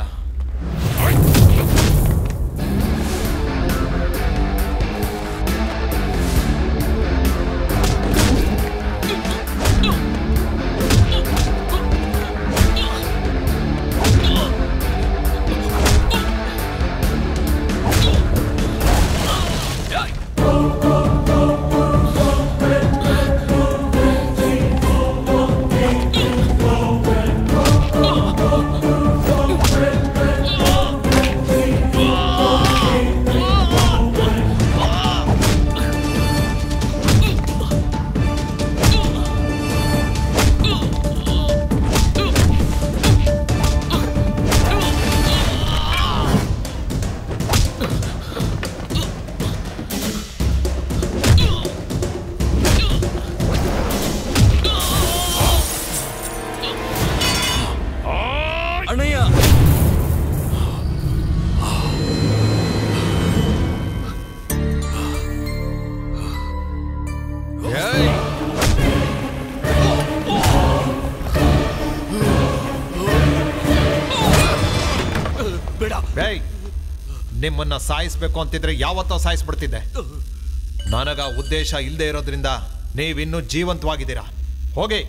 ನಿಮ್ಮನ್ನ ಸಾಯಿಸ್ಬೇಕು ಅಂತಿದ್ರೆ ಯಾವತ್ತೋ ಸಾಯಿಸ್ಬಿಡ್ತಿದ್ದೆ. ನನಗ ಉದ್ದೇಶ ಇಲ್ಲದೆ ಇರೋದ್ರಿಂದ ನೀವಿನ್ನೂ ಜೀವಂತವಾಗಿದ್ದೀರಾ. ಹೋಗಿ.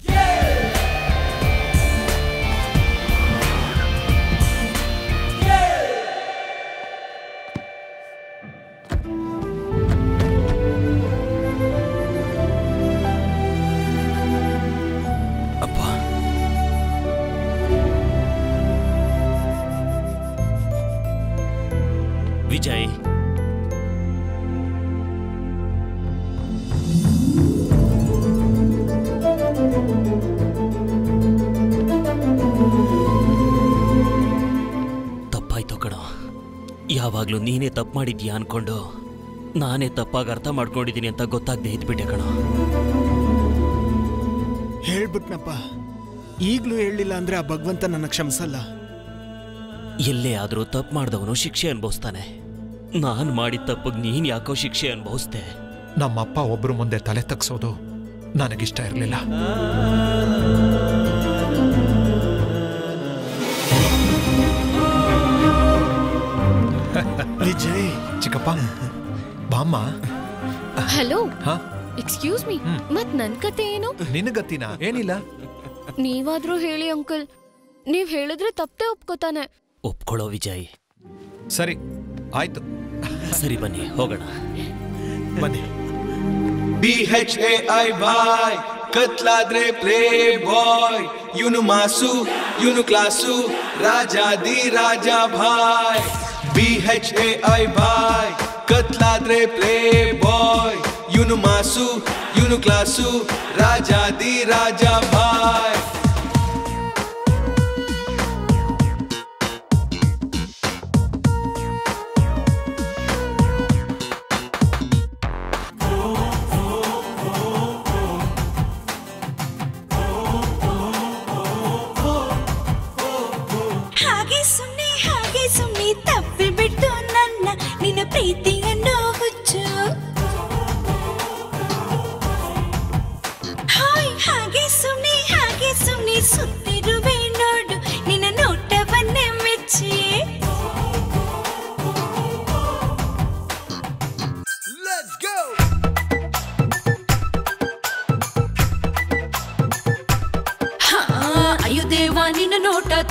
ವಿಜಯ್, ತಪ್ಪಾಯ್ತು ಕಣೋ. ಯಾವಾಗ್ಲೂ ನೀನೇ ತಪ್ಪು ಮಾಡಿದ್ಯಾ ಅನ್ಕೊಂಡು ನಾನೇ ತಪ್ಪಾಗಿ ಅರ್ಥ ಮಾಡ್ಕೊಂಡಿದ್ದೀನಿ ಅಂತ ಗೊತ್ತಾಗದೆ ಇದ್ಬಿಟ್ಟೆ ಕಣೋ. ಹೇಳ್ಬಿಟ್ನಪ್ಪ. ಈಗ್ಲೂ ಹೇಳಿಲ್ಲ ಅಂದ್ರೆ ಆ ಭಗವಂತ ನನ್ನ ಕ್ಷಮಿಸಲ್ಲ. ಎಲ್ಲೇ ಆದ್ರೂ ತಪ್ಪು ಮಾಡಿದವನು ಶಿಕ್ಷೆ ಅನುಭವಿಸ್ತಾನೆ. ನಾನು ಮಾಡಿದ ತಪ್ಪಿಗೆ ನೀನ್ ಯಾಕೋ ಶಿಕ್ಷೆ ಅನುಭವಿಸ್ದೆ? ನಮ್ಮಪ್ಪ ಒಬ್ರು ಮುಂದೆ ತಲೆ ತಗ್ಸೋದು ನನಗಿಷ್ಟ ಇರಲಿಲ್ಲ. ವಿಜಯ್, ಚಿಕ್ಕಪ್ಪ ಬಾಮ್ಮ. ಹಲೋ, ಎಕ್ಸ್ಕ್ಯೂಸ್ ಮೀ, ಮತ್ ನನ್ ಕತೆ ಏನು? ನಿನ್ನ ಗತಿನಾ? ಏನಿಲ್ಲ. ನೀವಾದ್ರೂ ಹೇಳಿ ಅಂಕಲ್. ನೀವ್ ಹೇಳಿದ್ರೆ ತಪ್ಪೇ ಒಪ್ಕೋತಾನೆ. ಒಪ್ಕೊಳ್ಳೋ ವಿಜಯ್. ಸರಿ ಆಯ್ತು. ಸರಿ ಬನ್ನಿ ಹೋಗೋಣ. ಬನ್ನಿ. BHAI ಬಾಯ್, ಕತ್ಲಾದ್ರೆ ಪ್ಲೇ ಬಾಯ್. ಇವನು ಮಾಸು, ಇವನು ಕ್ಲಾಸು, ರಾಜಾದಿ ರಾಜ ಭಾಯ್. BHAI ಬಾಯ್, ಕತ್ಲಾದ್ರೆ ಪ್ಲೇ ಬಾಯ್. ಇವನು ಮಾಸು, ಇವನು ಕ್ಲಾಸು, ರಾಜಾದಿ ರಾಜ ಭಾಯ್.